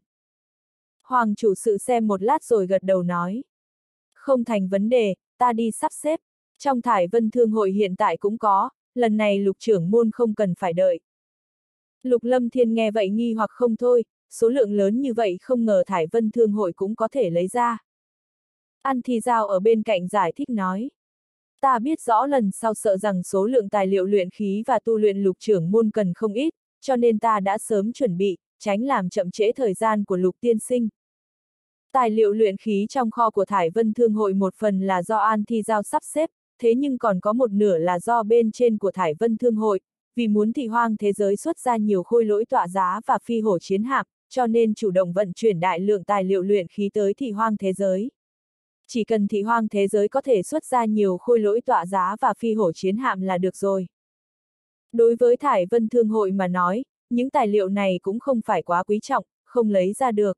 Hoàng chủ sự xem một lát rồi gật đầu nói. Không thành vấn đề, ta đi sắp xếp. Trong Thải Vân Thương hội hiện tại cũng có, lần này Lục trưởng môn không cần phải đợi. Lục Lâm Thiên nghe vậy nghi hoặc không thôi, số lượng lớn như vậy không ngờ Thải Vân Thương hội cũng có thể lấy ra. An Thi Giao ở bên cạnh giải thích nói. Ta biết rõ lần sau sợ rằng số lượng tài liệu luyện khí và tu luyện Lục trưởng môn cần không ít, cho nên ta đã sớm chuẩn bị, tránh làm chậm trễ thời gian của Lục tiên sinh. Tài liệu luyện khí trong kho của Thải Vân Thương hội một phần là do An Thi Giao sắp xếp, thế nhưng còn có một nửa là do bên trên của Thải Vân Thương hội, vì muốn Thị Hoang thế giới xuất ra nhiều khôi lỗi tọa giá và phi hổ chiến hạm, cho nên chủ động vận chuyển đại lượng tài liệu luyện khí tới Thị Hoang thế giới. Chỉ cần Thị Hoang thế giới có thể xuất ra nhiều khôi lỗi tọa giá và phi hổ chiến hạm là được rồi. Đối với Thải Vân Thương hội mà nói, những tài liệu này cũng không phải quá quý trọng, không lấy ra được.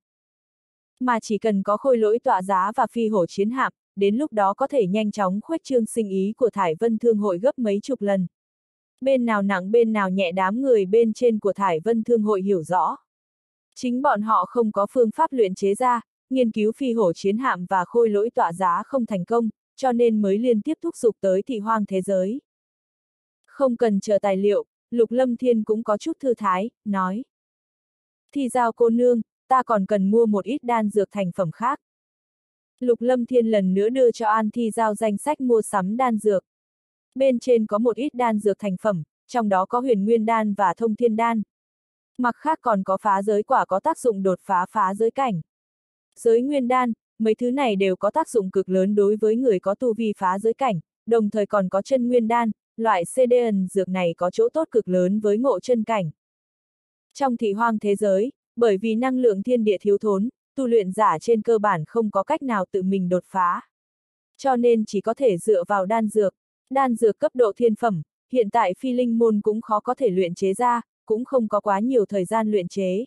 Mà chỉ cần có khôi lỗi tọa giá và phi hổ chiến hạm, đến lúc đó có thể nhanh chóng khuếch trương sinh ý của Thải Vân Thương hội gấp mấy chục lần. Bên nào nặng bên nào nhẹ đám người bên trên của Thải Vân Thương hội hiểu rõ. Chính bọn họ không có phương pháp luyện chế ra, nghiên cứu phi hổ chiến hạm và khôi lỗi tọa giá không thành công, cho nên mới liên tiếp thúc giục tới Thị Hoang thế giới. Không cần chờ tài liệu, Lục Lâm Thiên cũng có chút thư thái, nói. Thi Giao cô nương, ta còn cần mua một ít đan dược thành phẩm khác. Lục Lâm Thiên lần nữa đưa cho An Thi Giao danh sách mua sắm đan dược. Bên trên có một ít đan dược thành phẩm, trong đó có huyền nguyên đan và thông thiên đan. Mặt khác còn có phá giới quả có tác dụng đột phá phá giới cảnh. Giới nguyên đan, mấy thứ này đều có tác dụng cực lớn đối với người có tu vi phá giới cảnh, đồng thời còn có chân nguyên đan, loại xê đê en dược này có chỗ tốt cực lớn với ngộ chân cảnh. Trong Thị Hoang thế giới, bởi vì năng lượng thiên địa thiếu thốn, tu luyện giả trên cơ bản không có cách nào tự mình đột phá. Cho nên chỉ có thể dựa vào đan dược. Đan dược cấp độ thiên phẩm, hiện tại phi linh môn cũng khó có thể luyện chế ra, cũng không có quá nhiều thời gian luyện chế.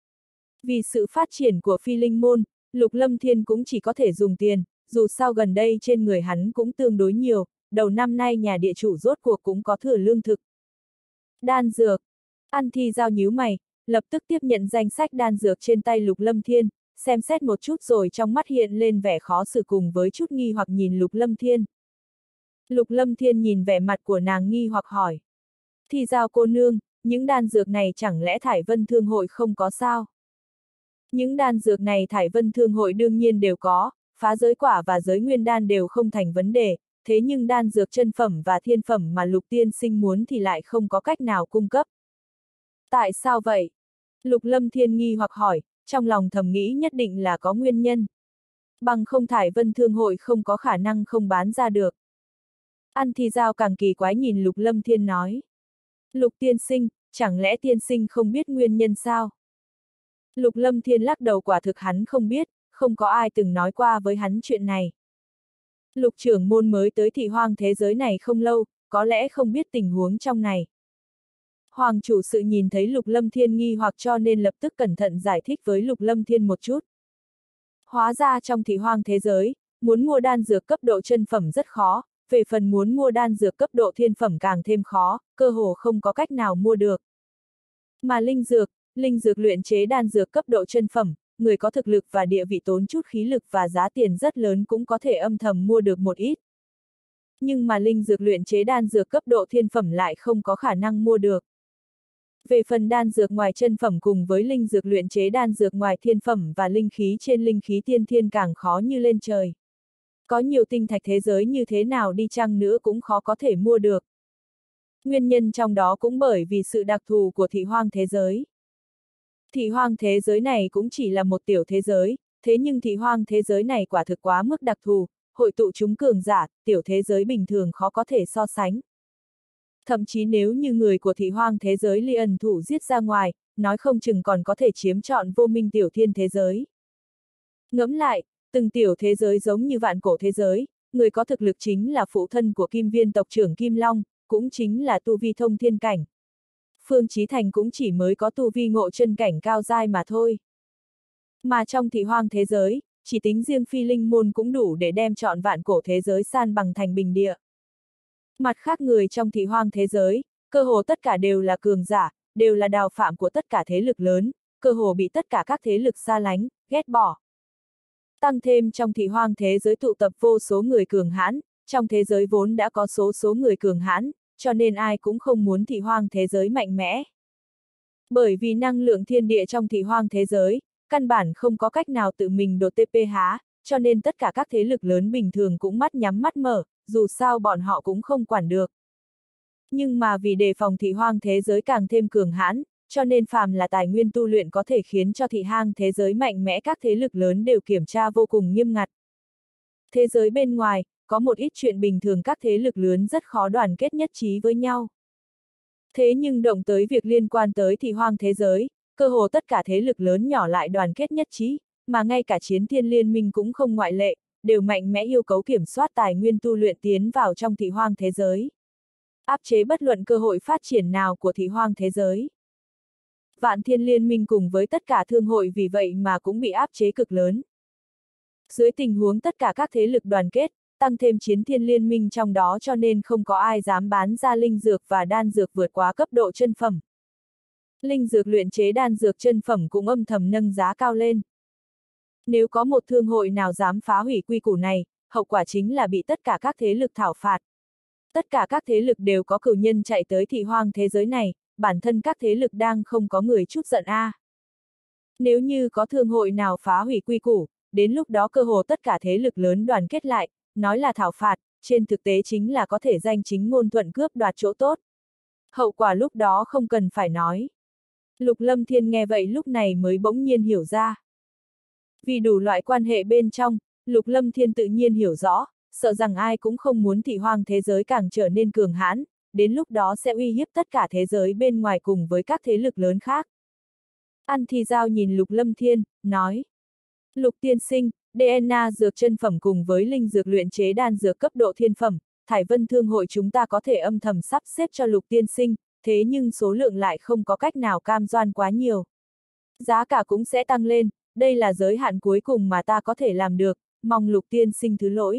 Vì sự phát triển của phi linh môn, Lục Lâm Thiên cũng chỉ có thể dùng tiền, dù sao gần đây trên người hắn cũng tương đối nhiều, đầu năm nay nhà địa chủ rốt cuộc cũng có thừa lương thực. Đan dược. An Thi Giao nhíu mày, lập tức tiếp nhận danh sách đan dược trên tay Lục Lâm Thiên, xem xét một chút rồi trong mắt hiện lên vẻ khó xử cùng với chút nghi hoặc nhìn Lục Lâm Thiên. Lục Lâm Thiên nhìn vẻ mặt của nàng nghi hoặc hỏi. Thi Giao cô nương, những đan dược này chẳng lẽ Thải Vân Thương hội không có sao? Những đan dược này Thải Vân Thương hội đương nhiên đều có, phá giới quả và giới nguyên đan đều không thành vấn đề, thế nhưng đan dược chân phẩm và thiên phẩm mà Lục tiên sinh muốn thì lại không có cách nào cung cấp. Tại sao vậy? Lục Lâm Thiên nghi hoặc hỏi, trong lòng thầm nghĩ nhất định là có nguyên nhân. Bằng không Thải Vân Thương hội không có khả năng không bán ra được. An Thi Giao càng kỳ quái nhìn Lục Lâm Thiên nói. Lục tiên sinh, chẳng lẽ tiên sinh không biết nguyên nhân sao? Lục Lâm Thiên lắc đầu quả thực hắn không biết, không có ai từng nói qua với hắn chuyện này. Lục trưởng môn mới tới Thị Hoang thế giới này không lâu, có lẽ không biết tình huống trong này. Hoàng chủ sự nhìn thấy Lục Lâm Thiên nghi hoặc cho nên lập tức cẩn thận giải thích với Lục Lâm Thiên một chút. Hóa ra trong Thị Hoang thế giới, muốn mua đan dược cấp độ chân phẩm rất khó, về phần muốn mua đan dược cấp độ thiên phẩm càng thêm khó, cơ hồ không có cách nào mua được. Mà linh dược, linh dược luyện chế đan dược cấp độ chân phẩm, người có thực lực và địa vị tốn chút khí lực và giá tiền rất lớn cũng có thể âm thầm mua được một ít. Nhưng mà linh dược luyện chế đan dược cấp độ thiên phẩm lại không có khả năng mua được. Về phần đan dược ngoài chân phẩm cùng với linh dược luyện chế đan dược ngoài thiên phẩm và linh khí trên linh khí tiên thiên càng khó như lên trời. Có nhiều tinh thạch thế giới như thế nào đi chăng nữa cũng khó có thể mua được. Nguyên nhân trong đó cũng bởi vì sự đặc thù của Thị Hoang thế giới. Thị Hoang thế giới này cũng chỉ là một tiểu thế giới, thế nhưng Thị Hoang thế giới này quả thực quá mức đặc thù, hội tụ chúng cường giả, tiểu thế giới bình thường khó có thể so sánh. Thậm chí nếu như người của thị hoang thế giới li ẩn thủ giết ra ngoài, nói không chừng còn có thể chiếm trọn vô minh tiểu thiên thế giới. Ngẫm lại, từng tiểu thế giới giống như vạn cổ thế giới, người có thực lực chính là phụ thân của Kim Viên tộc trưởng Kim Long, cũng chính là tu vi thông thiên cảnh. Phương Chí Thành cũng chỉ mới có tu vi ngộ chân cảnh cao giai mà thôi. Mà trong thị hoang thế giới, chỉ tính riêng phi linh môn cũng đủ để đem trọn vạn cổ thế giới san bằng thành bình địa. Mặt khác người trong thị hoang thế giới, cơ hồ tất cả đều là cường giả, đều là đào phạm của tất cả thế lực lớn, cơ hồ bị tất cả các thế lực xa lánh, ghét bỏ. Tăng thêm trong thị hoang thế giới tụ tập vô số người cường hãn, trong thế giới vốn đã có số số người cường hãn, cho nên ai cũng không muốn thị hoang thế giới mạnh mẽ. Bởi vì năng lượng thiên địa trong thị hoang thế giới, căn bản không có cách nào tự mình đột tê pê há, cho nên tất cả các thế lực lớn bình thường cũng mắt nhắm mắt mở, dù sao bọn họ cũng không quản được. Nhưng mà vì đề phòng thị hoang thế giới càng thêm cường hãn, cho nên phàm là tài nguyên tu luyện có thể khiến cho thị hoang thế giới mạnh mẽ các thế lực lớn đều kiểm tra vô cùng nghiêm ngặt. Thế giới bên ngoài, có một ít chuyện bình thường các thế lực lớn rất khó đoàn kết nhất trí với nhau. Thế nhưng động tới việc liên quan tới thị hoang thế giới, cơ hồ tất cả thế lực lớn nhỏ lại đoàn kết nhất trí, mà ngay cả chiến thiên liên minh cũng không ngoại lệ, đều mạnh mẽ yêu cầu kiểm soát tài nguyên tu luyện tiến vào trong thị hoang thế giới. Áp chế bất luận cơ hội phát triển nào của thị hoang thế giới. Vạn thiên liên minh cùng với tất cả thương hội vì vậy mà cũng bị áp chế cực lớn. Dưới tình huống tất cả các thế lực đoàn kết, tăng thêm chiến thiên liên minh trong đó cho nên không có ai dám bán ra linh dược và đan dược vượt quá cấp độ chân phẩm. Linh dược luyện chế đan dược chân phẩm cũng âm thầm nâng giá cao lên. Nếu có một thương hội nào dám phá hủy quy củ này, hậu quả chính là bị tất cả các thế lực thảo phạt. Tất cả các thế lực đều có cửu nhân chạy tới thị hoang thế giới này, bản thân các thế lực đang không có người chút giận a. À. Nếu như có thương hội nào phá hủy quy củ, đến lúc đó cơ hồ tất cả thế lực lớn đoàn kết lại, nói là thảo phạt, trên thực tế chính là có thể danh chính ngôn thuận cướp đoạt chỗ tốt. Hậu quả lúc đó không cần phải nói. Lục Lâm Thiên nghe vậy lúc này mới bỗng nhiên hiểu ra. Vì đủ loại quan hệ bên trong, Lục Lâm Thiên tự nhiên hiểu rõ, sợ rằng ai cũng không muốn thị hoang thế giới càng trở nên cường hãn, đến lúc đó sẽ uy hiếp tất cả thế giới bên ngoài cùng với các thế lực lớn khác. An Thi Giao nhìn Lục Lâm Thiên, nói. Lục tiên sinh, đê en a dược chân phẩm cùng với linh dược luyện chế đan dược cấp độ thiên phẩm, Thải Vân Thương hội chúng ta có thể âm thầm sắp xếp cho Lục tiên sinh, thế nhưng số lượng lại không có cách nào cam đoan quá nhiều. Giá cả cũng sẽ tăng lên, đây là giới hạn cuối cùng mà ta có thể làm được, mong Lục tiên sinh thứ lỗi.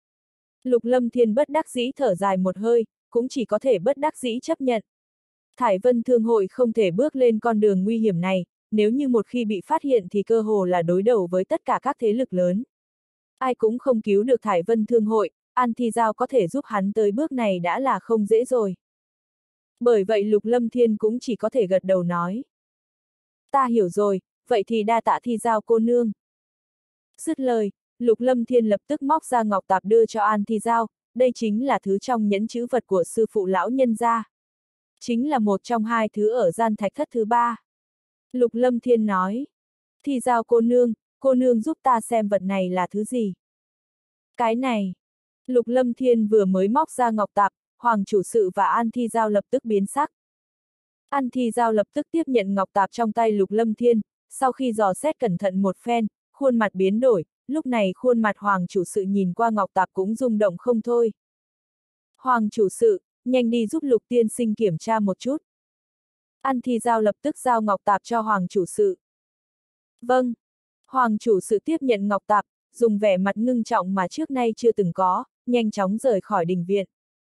Lục Lâm Thiên bất đắc dĩ thở dài một hơi, cũng chỉ có thể bất đắc dĩ chấp nhận. Thải Vân Thương hội không thể bước lên con đường nguy hiểm này, nếu như một khi bị phát hiện thì cơ hồ là đối đầu với tất cả các thế lực lớn. Ai cũng không cứu được Thải Vân Thương hội, An Thi Giao có thể giúp hắn tới bước này đã là không dễ rồi. Bởi vậy Lục Lâm Thiên cũng chỉ có thể gật đầu nói. Ta hiểu rồi, vậy thì đa tạ Thi Giao cô nương. Dứt lời, Lục Lâm Thiên lập tức móc ra ngọc tạp đưa cho An Thi Giao, đây chính là thứ trong nhẫn chữ vật của sư phụ lão nhân gia. Chính là một trong hai thứ ở gian thạch thất thứ ba. Lục Lâm Thiên nói. Thi Giao cô nương, cô nương giúp ta xem vật này là thứ gì. Cái này. Lục Lâm Thiên vừa mới móc ra ngọc tạp, Hoàng chủ sự và An Thi Giao lập tức biến sắc. An Thi Giao lập tức tiếp nhận ngọc tạp trong tay Lục Lâm Thiên, sau khi dò xét cẩn thận một phen, khuôn mặt biến đổi, lúc này khuôn mặt Hoàng chủ sự nhìn qua ngọc tạp cũng rung động không thôi. Hoàng chủ sự, nhanh đi giúp Lục tiên sinh kiểm tra một chút. An Thi Giao lập tức giao ngọc tạp cho Hoàng chủ sự. Vâng. Hoàng chủ sự tiếp nhận ngọc tạp, dùng vẻ mặt ngưng trọng mà trước nay chưa từng có, nhanh chóng rời khỏi đình viện.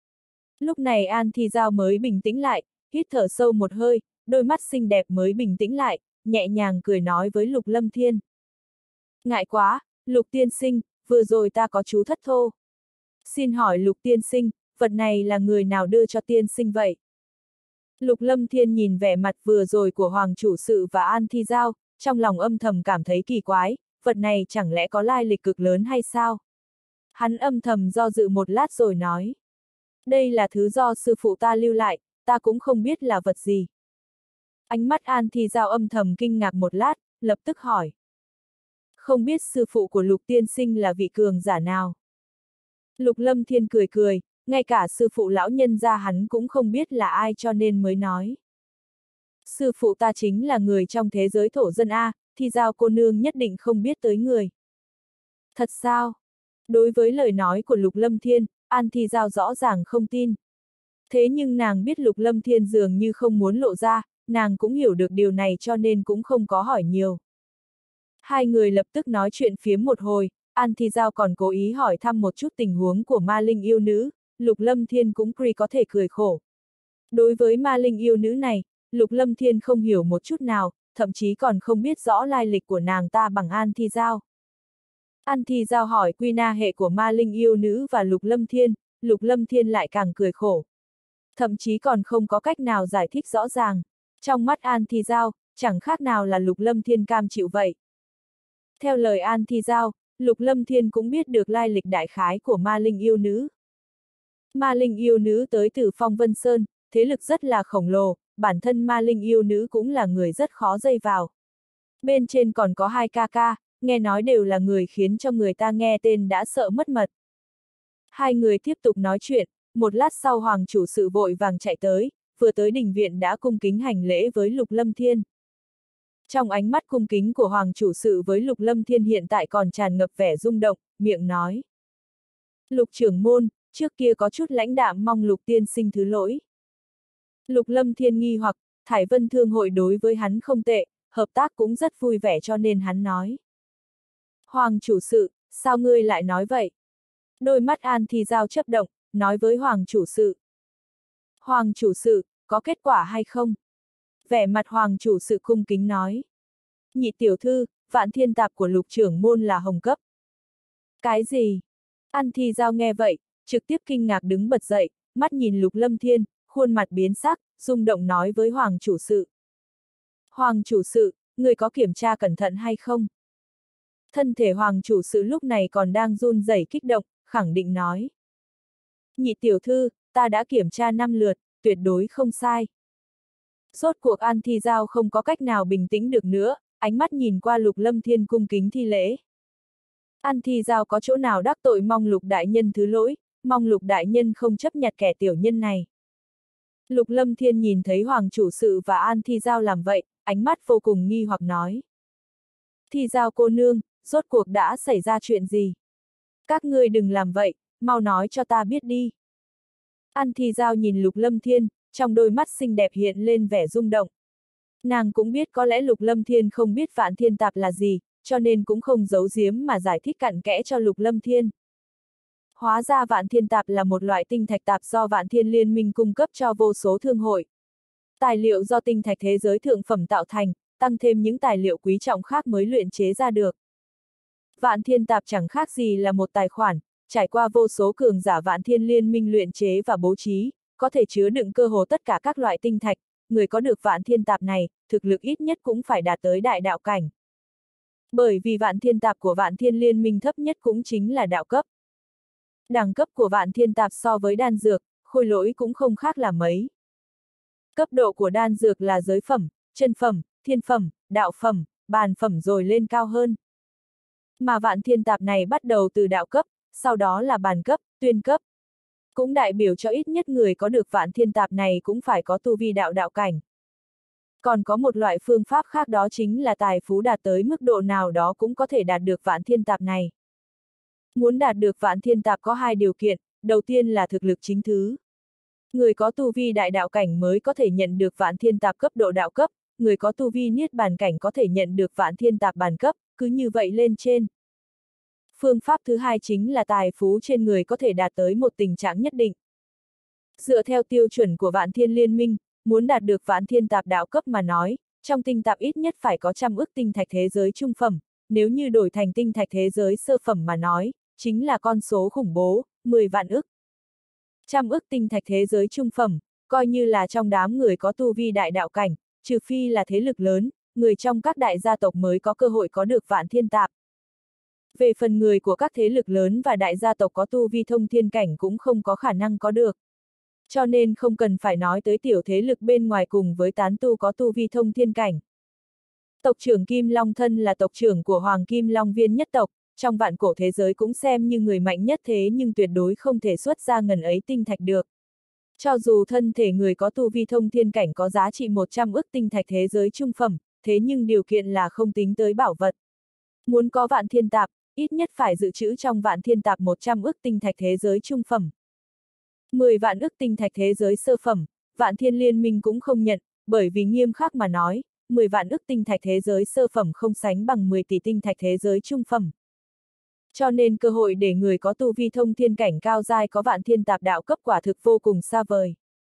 Lúc này An Thi Giao mới bình tĩnh lại, hít thở sâu một hơi, đôi mắt xinh đẹp mới bình tĩnh lại, nhẹ nhàng cười nói với Lục Lâm Thiên. Ngại quá, Lục tiên sinh, vừa rồi ta có chú thất thô. Xin hỏi Lục tiên sinh, vật này là người nào đưa cho tiên sinh vậy? Lục Lâm Thiên nhìn vẻ mặt vừa rồi của Hoàng chủ sự và An Thi Giao, trong lòng âm thầm cảm thấy kỳ quái, vật này chẳng lẽ có lai lịch cực lớn hay sao? Hắn âm thầm do dự một lát rồi nói. Đây là thứ do sư phụ ta lưu lại, ta cũng không biết là vật gì. Ánh mắt An Thi Giao âm thầm kinh ngạc một lát, lập tức hỏi. Không biết sư phụ của Lục tiên sinh là vị cường giả nào? Lục Lâm Thiên cười cười, ngay cả sư phụ lão nhân gia hắn cũng không biết là ai cho nên mới nói. Sư phụ ta chính là người trong thế giới thổ dân A, thì Giao cô nương nhất định không biết tới người. Thật sao? Đối với lời nói của Lục Lâm Thiên, An Thi Giao rõ ràng không tin. Thế nhưng nàng biết Lục Lâm Thiên dường như không muốn lộ ra, nàng cũng hiểu được điều này cho nên cũng không có hỏi nhiều. Hai người lập tức nói chuyện phiếm một hồi, An Thi Giao còn cố ý hỏi thăm một chút tình huống của ma linh yêu nữ, Lục Lâm Thiên cũng cười có thể cười khổ. Đối với ma linh yêu nữ này, Lục Lâm Thiên không hiểu một chút nào, thậm chí còn không biết rõ lai lịch của nàng ta bằng An Thi Giao. An Thi Giao hỏi quy na hệ của ma linh yêu nữ và Lục Lâm Thiên, Lục Lâm Thiên lại càng cười khổ. Thậm chí còn không có cách nào giải thích rõ ràng. Trong mắt An Thi Giao, chẳng khác nào là Lục Lâm Thiên cam chịu vậy. Theo lời An Thi Giao, Lục Lâm Thiên cũng biết được lai lịch đại khái của ma linh yêu nữ. Ma linh yêu nữ tới từ Phong Vân Sơn, thế lực rất là khổng lồ, bản thân ma linh yêu nữ cũng là người rất khó dây vào. Bên trên còn có hai ca ca, nghe nói đều là người khiến cho người ta nghe tên đã sợ mất mật. Hai người tiếp tục nói chuyện, một lát sau Hoàng chủ sự vội vàng chạy tới, vừa tới đình viện đã cung kính hành lễ với Lục Lâm Thiên. Trong ánh mắt cung kính của Hoàng chủ sự với Lục Lâm Thiên hiện tại còn tràn ngập vẻ rung động, miệng nói. Lục trưởng môn, trước kia có chút lãnh đạm mong Lục tiên sinh thứ lỗi. Lục Lâm Thiên nghi hoặc, Thải Vân Thương hội đối với hắn không tệ, hợp tác cũng rất vui vẻ cho nên hắn nói. Hoàng chủ sự, sao ngươi lại nói vậy? Đôi mắt An Thi Giao chớp động, nói với Hoàng chủ sự. Hoàng chủ sự, có kết quả hay không? Vẻ mặt Hoàng chủ sự cung kính nói. Nhị tiểu thư, Vạn Thiên Tạp của Lục trưởng môn là hồng cấp. Cái gì? An Thi Giao nghe vậy, trực tiếp kinh ngạc đứng bật dậy, mắt nhìn Lục Lâm Thiên, khuôn mặt biến sắc, rung động nói với Hoàng chủ sự. Hoàng chủ sự, người có kiểm tra cẩn thận hay không? Thân thể Hoàng chủ sự lúc này còn đang run rẩy kích động, khẳng định nói. Nhị tiểu thư, ta đã kiểm tra năm lượt, tuyệt đối không sai. Rốt cuộc An Thi Giao không có cách nào bình tĩnh được nữa, ánh mắt nhìn qua Lục Lâm Thiên cung kính thi lễ. An Thi Giao có chỗ nào đắc tội mong Lục đại nhân thứ lỗi, mong Lục đại nhân không chấp nhặt kẻ tiểu nhân này. Lục Lâm Thiên nhìn thấy Hoàng chủ sự và An Thi Giao làm vậy, ánh mắt vô cùng nghi hoặc nói. Thi Giao cô nương, rốt cuộc đã xảy ra chuyện gì? Các ngươi đừng làm vậy, mau nói cho ta biết đi. An Thi Giao nhìn Lục Lâm Thiên, trong đôi mắt xinh đẹp hiện lên vẻ rung động. Nàng cũng biết có lẽ Lục Lâm Thiên không biết Vạn Thiên Tạp là gì, cho nên cũng không giấu giếm mà giải thích cặn kẽ cho Lục Lâm Thiên. Hóa ra Vạn Thiên Tạp là một loại tinh thạch tạp do Vạn Thiên Liên Minh cung cấp cho vô số thương hội. Tài liệu do tinh thạch thế giới thượng phẩm tạo thành, tăng thêm những tài liệu quý trọng khác mới luyện chế ra được. Vạn Thiên Tạp chẳng khác gì là một tài khoản, trải qua vô số cường giả Vạn Thiên Liên Minh luyện chế và bố trí, có thể chứa đựng cơ hồ tất cả các loại tinh thạch, người có được Vạn Thiên Tạp này, thực lực ít nhất cũng phải đạt tới đại đạo cảnh. Bởi vì Vạn Thiên Tạp của Vạn Thiên Liên Minh thấp nhất cũng chính là đạo cấp. Đẳng cấp của Vạn Thiên Tạp so với đan dược, khôi lỗi cũng không khác là mấy. Cấp độ của đan dược là giới phẩm, chân phẩm, thiên phẩm, đạo phẩm, bàn phẩm rồi lên cao hơn. Mà Vạn Thiên Tạp này bắt đầu từ đạo cấp, sau đó là bàn cấp, tuyên cấp. Cũng đại biểu cho ít nhất người có được Vạn Thiên Tạp này cũng phải có tu vi đạo đạo cảnh. Còn có một loại phương pháp khác đó chính là tài phú đạt tới mức độ nào đó cũng có thể đạt được Vạn Thiên Tạp này. Muốn đạt được Vạn Thiên Tạp có hai điều kiện, đầu tiên là thực lực chính thứ. Người có tu vi đại đạo cảnh mới có thể nhận được Vạn Thiên Tạp cấp độ đạo cấp, người có tu vi niết bàn cảnh có thể nhận được Vạn Thiên Tạp bàn cấp, cứ như vậy lên trên. Phương pháp thứ hai chính là tài phú trên người có thể đạt tới một tình trạng nhất định. Dựa theo tiêu chuẩn của Vạn Thiên Liên Minh, muốn đạt được Vạn Thiên Tạp đạo cấp mà nói, trong tinh tạp ít nhất phải có trăm ức tinh thạch thế giới trung phẩm, nếu như đổi thành tinh thạch thế giới sơ phẩm mà nói, chính là con số khủng bố, mười vạn ức. Trăm ức tinh thạch thế giới trung phẩm, coi như là trong đám người có tu vi đại đạo cảnh, trừ phi là thế lực lớn, người trong các đại gia tộc mới có cơ hội có được Vạn Thiên Tạp. Về phần người của các thế lực lớn và đại gia tộc có tu vi thông thiên cảnh cũng không có khả năng có được. Cho nên không cần phải nói tới tiểu thế lực bên ngoài cùng với tán tu có tu vi thông thiên cảnh. Tộc trưởng Kim Long Thân là tộc trưởng của Hoàng Kim Long Viên nhất tộc, trong vạn cổ thế giới cũng xem như người mạnh nhất thế nhưng tuyệt đối không thể xuất ra ngần ấy tinh thạch được. Cho dù thân thể người có tu vi thông thiên cảnh có giá trị một trăm ức tinh thạch thế giới trung phẩm, thế nhưng điều kiện là không tính tới bảo vật. Muốn có vạn thiên tạp, ít nhất phải dự trữ trong vạn thiên tạp một trăm ức tinh thạch thế giới trung phẩm. mười vạn ức tinh thạch thế giới sơ phẩm, Vạn Thiên Liên Minh cũng không nhận, bởi vì nghiêm khắc mà nói, mười vạn ức tinh thạch thế giới sơ phẩm không sánh bằng mười tỷ tinh thạch thế giới trung phẩm. Cho nên cơ hội để người có tu vi thông thiên cảnh cao giai có vạn thiên tạp đạo cấp quả thực vô cùng xa vời.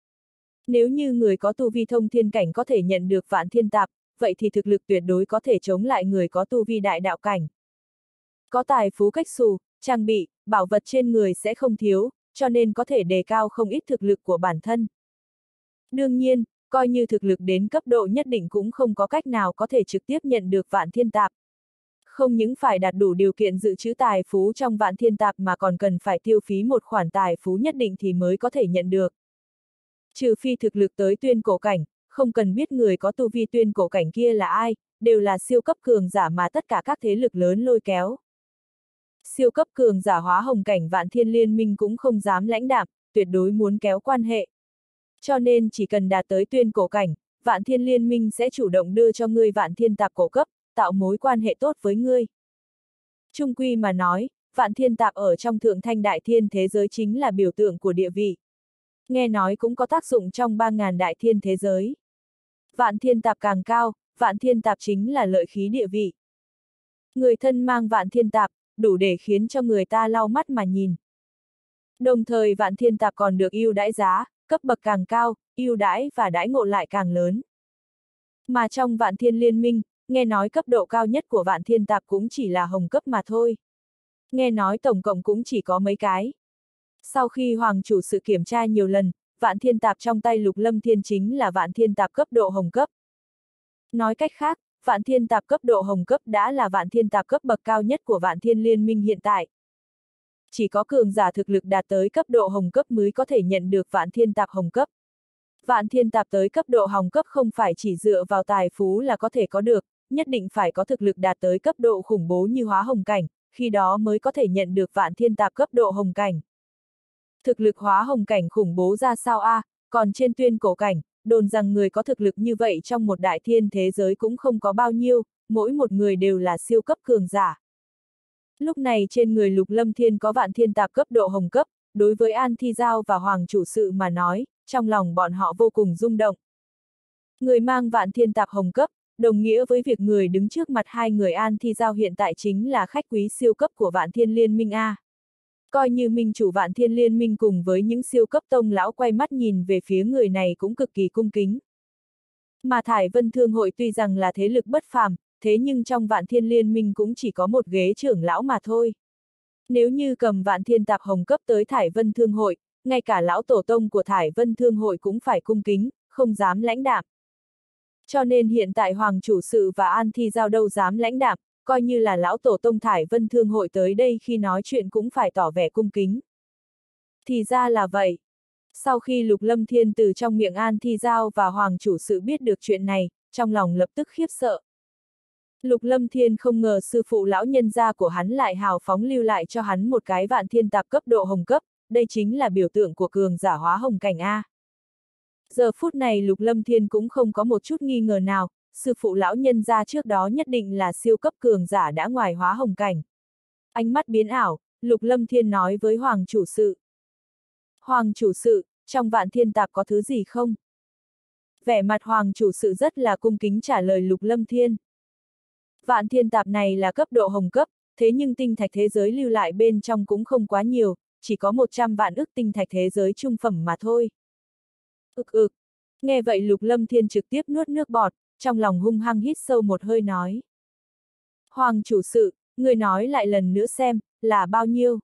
Nếu như người có tu vi thông thiên cảnh có thể nhận được vạn thiên tạp, vậy thì thực lực tuyệt đối có thể chống lại người có tu vi đại đạo cảnh. Có tài phú cách xù, trang bị, bảo vật trên người sẽ không thiếu, cho nên có thể đề cao không ít thực lực của bản thân. Đương nhiên, coi như thực lực đến cấp độ nhất định cũng không có cách nào có thể trực tiếp nhận được vạn thiên tạp. Không những phải đạt đủ điều kiện dự trữ tài phú trong vạn thiên tạp mà còn cần phải tiêu phí một khoản tài phú nhất định thì mới có thể nhận được. Trừ phi thực lực tới tuyên cổ cảnh, không cần biết người có tu vi tuyên cổ cảnh kia là ai, đều là siêu cấp cường giả mà tất cả các thế lực lớn lôi kéo. Siêu cấp cường giả hóa hồng cảnh Vạn Thiên Liên Minh cũng không dám lãnh đạm, tuyệt đối muốn kéo quan hệ. Cho nên chỉ cần đạt tới tuyên cổ cảnh, Vạn Thiên Liên Minh sẽ chủ động đưa cho ngươi vạn thiên tạp cổ cấp, tạo mối quan hệ tốt với ngươi. Trung quy mà nói, vạn thiên tạp ở trong thượng thanh đại thiên thế giới chính là biểu tượng của địa vị. Nghe nói cũng có tác dụng trong ba ngàn đại thiên thế giới. Vạn thiên tạp càng cao, vạn thiên tạp chính là lợi khí địa vị. Người thân mang vạn thiên tạp, đủ để khiến cho người ta lau mắt mà nhìn. Đồng thời vạn thiên tạp còn được ưu đãi giá, cấp bậc càng cao, ưu đãi và đãi ngộ lại càng lớn. Mà trong Vạn Thiên Liên Minh, nghe nói cấp độ cao nhất của vạn thiên tạp cũng chỉ là hồng cấp mà thôi. Nghe nói tổng cộng cũng chỉ có mấy cái. Sau khi Hoàng chủ sự kiểm tra nhiều lần, vạn thiên tạp trong tay Lục Lâm Thiên chính là vạn thiên tạp cấp độ hồng cấp. Nói cách khác, vạn thiên tạp cấp độ hồng cấp đã là vạn thiên tạp cấp bậc cao nhất của Vạn Thiên Liên Minh hiện tại. Chỉ có cường giả thực lực đạt tới cấp độ hồng cấp mới có thể nhận được vạn thiên tạp hồng cấp. Vạn thiên tạp tới cấp độ hồng cấp không phải chỉ dựa vào tài phú là có thể có được, nhất định phải có thực lực đạt tới cấp độ khủng bố như hóa hồng cảnh, khi đó mới có thể nhận được vạn thiên tạp cấp độ hồng cảnh. Thực lực hóa hồng cảnh khủng bố ra sao a? À, còn trên tuyên cổ cảnh, đồn rằng người có thực lực như vậy trong một đại thiên thế giới cũng không có bao nhiêu, mỗi một người đều là siêu cấp cường giả. Lúc này trên người Lục Lâm Thiên có vạn thiên tạp cấp độ hồng cấp, đối với An Thi Giao và Hoàng chủ sự mà nói, trong lòng bọn họ vô cùng rung động. Người mang vạn thiên tạp hồng cấp, đồng nghĩa với việc người đứng trước mặt hai người An Thi Giao hiện tại chính là khách quý siêu cấp của Vạn Thiên Liên Minh A. Coi như minh chủ Vạn Thiên Liên Minh cùng với những siêu cấp tông lão quay mắt nhìn về phía người này cũng cực kỳ cung kính. Mà Thải Vân Thương hội tuy rằng là thế lực bất phàm, thế nhưng trong Vạn Thiên Liên Minh cũng chỉ có một ghế trưởng lão mà thôi. Nếu như cầm vạn thiên tạp hồng cấp tới Thải Vân Thương hội, ngay cả lão tổ tông của Thải Vân Thương hội cũng phải cung kính, không dám lãnh đạm. Cho nên hiện tại Hoàng chủ sự và An Thi Giao đâu dám lãnh đạm, coi như là lão tổ tông Thải Vân Thương hội tới đây khi nói chuyện cũng phải tỏ vẻ cung kính. Thì ra là vậy. Sau khi Lục Lâm Thiên từ trong miệng An Thi Giao và Hoàng chủ sự biết được chuyện này, trong lòng lập tức khiếp sợ. Lục Lâm Thiên không ngờ sư phụ lão nhân gia của hắn lại hào phóng lưu lại cho hắn một cái vạn thiên tạp cấp độ hồng cấp, đây chính là biểu tượng của cường giả hóa hồng cảnh A. Giờ phút này Lục Lâm Thiên cũng không có một chút nghi ngờ nào, sư phụ lão nhân gia trước đó nhất định là siêu cấp cường giả đã ngoài hóa hồng cảnh. Ánh mắt biến ảo, Lục Lâm Thiên nói với Hoàng chủ sự. Hoàng chủ sự, trong vạn thiên tạp có thứ gì không? Vẻ mặt Hoàng chủ sự rất là cung kính trả lời Lục Lâm Thiên. Vạn thiên tạp này là cấp độ hồng cấp, thế nhưng tinh thạch thế giới lưu lại bên trong cũng không quá nhiều, chỉ có một trăm vạn ức tinh thạch thế giới trung phẩm mà thôi. Ực ực. Nghe vậy Lục Lâm Thiên trực tiếp nuốt nước bọt, trong lòng hung hăng hít sâu một hơi nói. Hoàng chủ sự, người nói lại lần nữa xem, là bao nhiêu?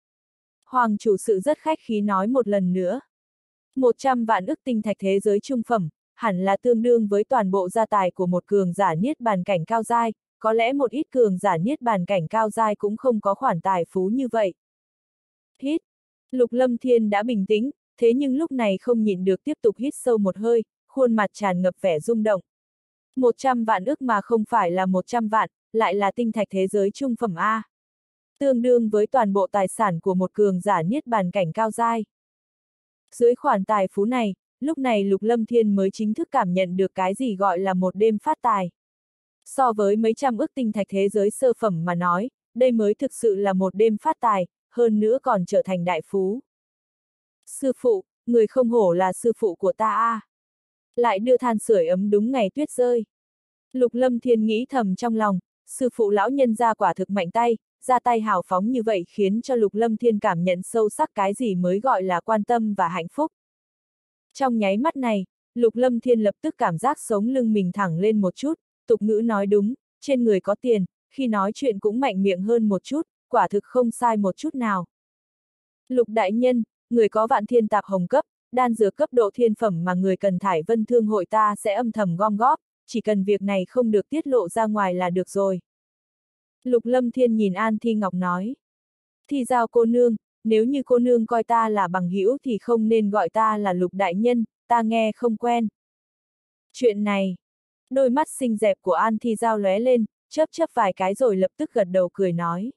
Hoàng chủ sự rất khách khí nói một lần nữa. một trăm vạn ức tinh thạch thế giới trung phẩm, hẳn là tương đương với toàn bộ gia tài của một cường giả niết bàn cảnh cao giai, có lẽ một ít cường giả niết bàn cảnh cao giai cũng không có khoản tài phú như vậy. Hít. Lục Lâm Thiên đã bình tĩnh, thế nhưng lúc này không nhịn được tiếp tục hít sâu một hơi, khuôn mặt tràn ngập vẻ rung động. một trăm vạn ức mà không phải là một trăm vạn, lại là tinh thạch thế giới trung phẩm A. tương đương với toàn bộ tài sản của một cường giả niết bàn cảnh cao giai. Dưới khoản tài phú này, lúc này Lục Lâm Thiên mới chính thức cảm nhận được cái gì gọi là một đêm phát tài. So với mấy trăm ức tinh thạch thế giới sơ phẩm mà nói, đây mới thực sự là một đêm phát tài, hơn nữa còn trở thành đại phú. Sư phụ, người không hổ là sư phụ của ta a. Lại đưa than sưởi ấm đúng ngày tuyết rơi. Lục Lâm Thiên nghĩ thầm trong lòng, sư phụ lão nhân gia quả thực mạnh tay, ra tay hào phóng như vậy khiến cho Lục Lâm Thiên cảm nhận sâu sắc cái gì mới gọi là quan tâm và hạnh phúc. Trong nháy mắt này, Lục Lâm Thiên lập tức cảm giác sống lưng mình thẳng lên một chút, tục ngữ nói đúng, trên người có tiền, khi nói chuyện cũng mạnh miệng hơn một chút, quả thực không sai một chút nào. Lục đại nhân, người có vạn thiên tạp hồng cấp, đan dược cấp độ thiên phẩm mà người cần Thải Vân Thương hội ta sẽ âm thầm gom góp, chỉ cần việc này không được tiết lộ ra ngoài là được rồi. Lục Lâm Thiên nhìn An Thi Ngọc nói. Thi Giao cô nương, nếu như cô nương coi ta là bằng hữu thì không nên gọi ta là Lục đại nhân, ta nghe không quen. Chuyện này, đôi mắt xinh đẹp của An Thi Giao lóe lên, chớp chớp vài cái rồi lập tức gật đầu cười nói.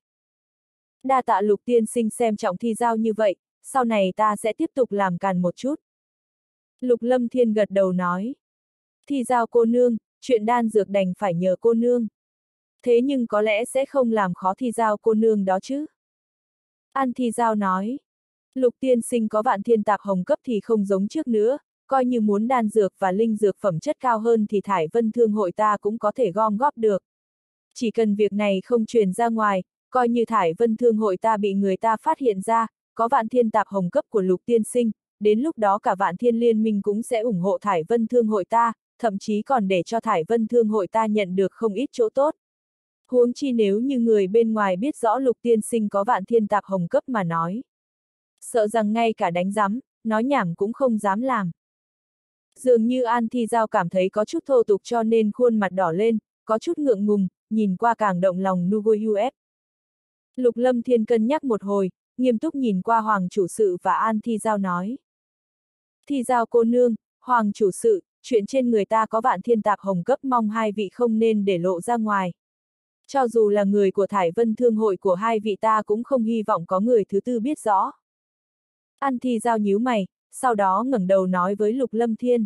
Đa tạ Lục tiên sinh xem trọng Thi Giao như vậy, sau này ta sẽ tiếp tục làm càn một chút. Lục Lâm Thiên gật đầu nói. Thi Giao cô nương, chuyện đan dược đành phải nhờ cô nương. Thế nhưng có lẽ sẽ không làm khó Thi Giao cô nương đó chứ. An Thi Giao nói. Lục tiên sinh có vạn thiên tạp hồng cấp thì không giống trước nữa, coi như muốn đan dược và linh dược phẩm chất cao hơn thì Thải Vân Thương hội ta cũng có thể gom góp được. Chỉ cần việc này không truyền ra ngoài, coi như Thải Vân Thương hội ta bị người ta phát hiện ra, có vạn thiên tạp hồng cấp của Lục tiên sinh, đến lúc đó cả vạn thiên liên minh cũng sẽ ủng hộ Thải Vân Thương hội ta, thậm chí còn để cho Thải Vân Thương hội ta nhận được không ít chỗ tốt. Huống chi nếu như người bên ngoài biết rõ Lục tiên sinh có vạn thiên tạp hồng cấp mà nói. Sợ rằng ngay cả đánh giám, nói nhảm cũng không dám làm. Dường như An Thi Giao cảm thấy có chút thô tục cho nên khuôn mặt đỏ lên, có chút ngượng ngùng, nhìn qua càng động lòng Nugoyuf. Lục Lâm Thiên cân nhắc một hồi, nghiêm túc nhìn qua Hoàng chủ sự và An Thi Giao nói. Thi Giao cô nương, Hoàng chủ sự, chuyện trên người ta có vạn thiên tạp hồng cấp mong hai vị không nên để lộ ra ngoài. Cho dù là người của Thải Vân Thương hội của hai vị ta cũng không hy vọng có người thứ tư biết rõ. An Thi Giao nhíu mày, sau đó ngẩng đầu nói với Lục Lâm Thiên.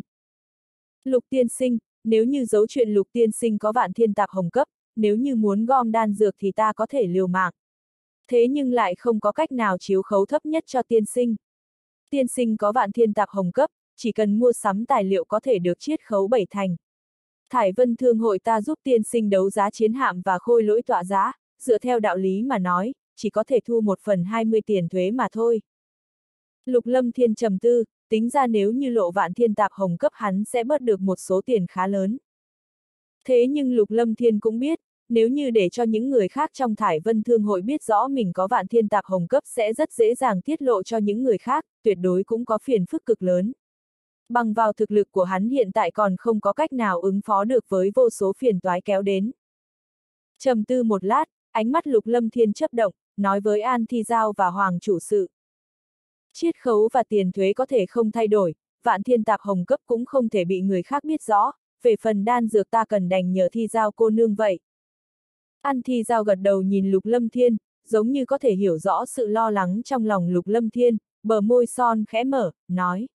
Lục tiên sinh, nếu như giấu chuyện Lục tiên sinh có vạn thiên tạp hồng cấp, nếu như muốn gom đan dược thì ta có thể liều mạng. Thế nhưng lại không có cách nào chiếu khấu thấp nhất cho tiên sinh. Tiên sinh có vạn thiên tạp hồng cấp, chỉ cần mua sắm tài liệu có thể được chiết khấu bảy thành. Thải Vân Thương hội ta giúp tiên sinh đấu giá chiến hạm và khôi lỗi tọa giá, dựa theo đạo lý mà nói, chỉ có thể thu một phần hai mươi tiền thuế mà thôi. Lục Lâm Thiên trầm tư, tính ra nếu như lộ vạn thiên tạp hồng cấp hắn sẽ bớt được một số tiền khá lớn. Thế nhưng Lục Lâm Thiên cũng biết, nếu như để cho những người khác trong Thải Vân Thương hội biết rõ mình có vạn thiên tạp hồng cấp sẽ rất dễ dàng tiết lộ cho những người khác, tuyệt đối cũng có phiền phức cực lớn. Bằng vào thực lực của hắn hiện tại còn không có cách nào ứng phó được với vô số phiền toái kéo đến. Trầm tư một lát, ánh mắt Lục Lâm Thiên chớp động, nói với An Thi Giao và Hoàng chủ sự. Chiết khấu và tiền thuế có thể không thay đổi, vạn thiên tạp hồng cấp cũng không thể bị người khác biết rõ, về phần đan dược ta cần đành nhờ Thi Giao cô nương vậy. An Thi Giao gật đầu nhìn Lục Lâm Thiên, giống như có thể hiểu rõ sự lo lắng trong lòng Lục Lâm Thiên, bờ môi son khẽ mở, nói.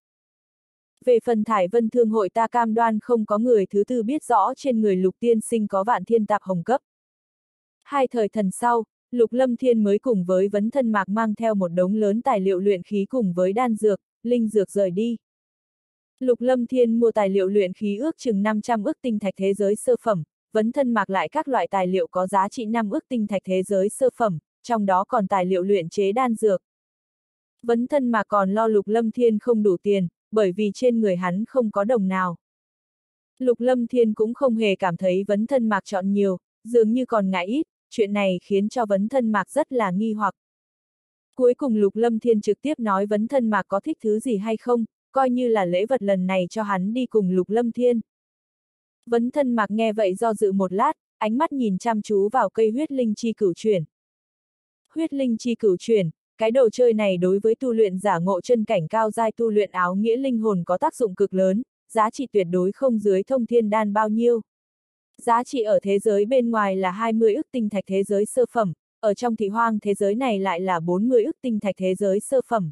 Về phần Thải Vân Thương hội ta cam đoan không có người thứ tư biết rõ trên người Lục tiên sinh có vạn thiên tạp hồng cấp. Hai thời thần sau, Lục Lâm Thiên mới cùng với Vấn Thân Mạc mang theo một đống lớn tài liệu luyện khí cùng với đan dược, linh dược rời đi. Lục Lâm Thiên mua tài liệu luyện khí ước chừng năm trăm ức tinh thạch thế giới sơ phẩm, Vấn Thân Mạc lại các loại tài liệu có giá trị năm ức tinh thạch thế giới sơ phẩm, trong đó còn tài liệu luyện chế đan dược. Vấn Thân Mạc còn lo Lục Lâm Thiên không đủ tiền, bởi vì trên người hắn không có đồng nào. Lục Lâm Thiên cũng không hề cảm thấy Vấn Thân Mạc chọn nhiều, dường như còn ngại ít, chuyện này khiến cho Vấn Thân Mạc rất là nghi hoặc. Cuối cùng Lục Lâm Thiên trực tiếp nói Vấn Thân Mạc có thích thứ gì hay không, coi như là lễ vật lần này cho hắn đi cùng Lục Lâm Thiên. Vấn Thân Mạc nghe vậy do dự một lát, ánh mắt nhìn chăm chú vào cây huyết linh chi cửu chuyển. Huyết linh chi cửu chuyển, cái đồ chơi này đối với tu luyện giả ngộ chân cảnh cao giai tu luyện áo nghĩa linh hồn có tác dụng cực lớn, giá trị tuyệt đối không dưới thông thiên đan bao nhiêu. Giá trị ở thế giới bên ngoài là hai mươi ức tinh thạch thế giới sơ phẩm, ở trong thị hoang thế giới này lại là bốn mươi ức tinh thạch thế giới sơ phẩm.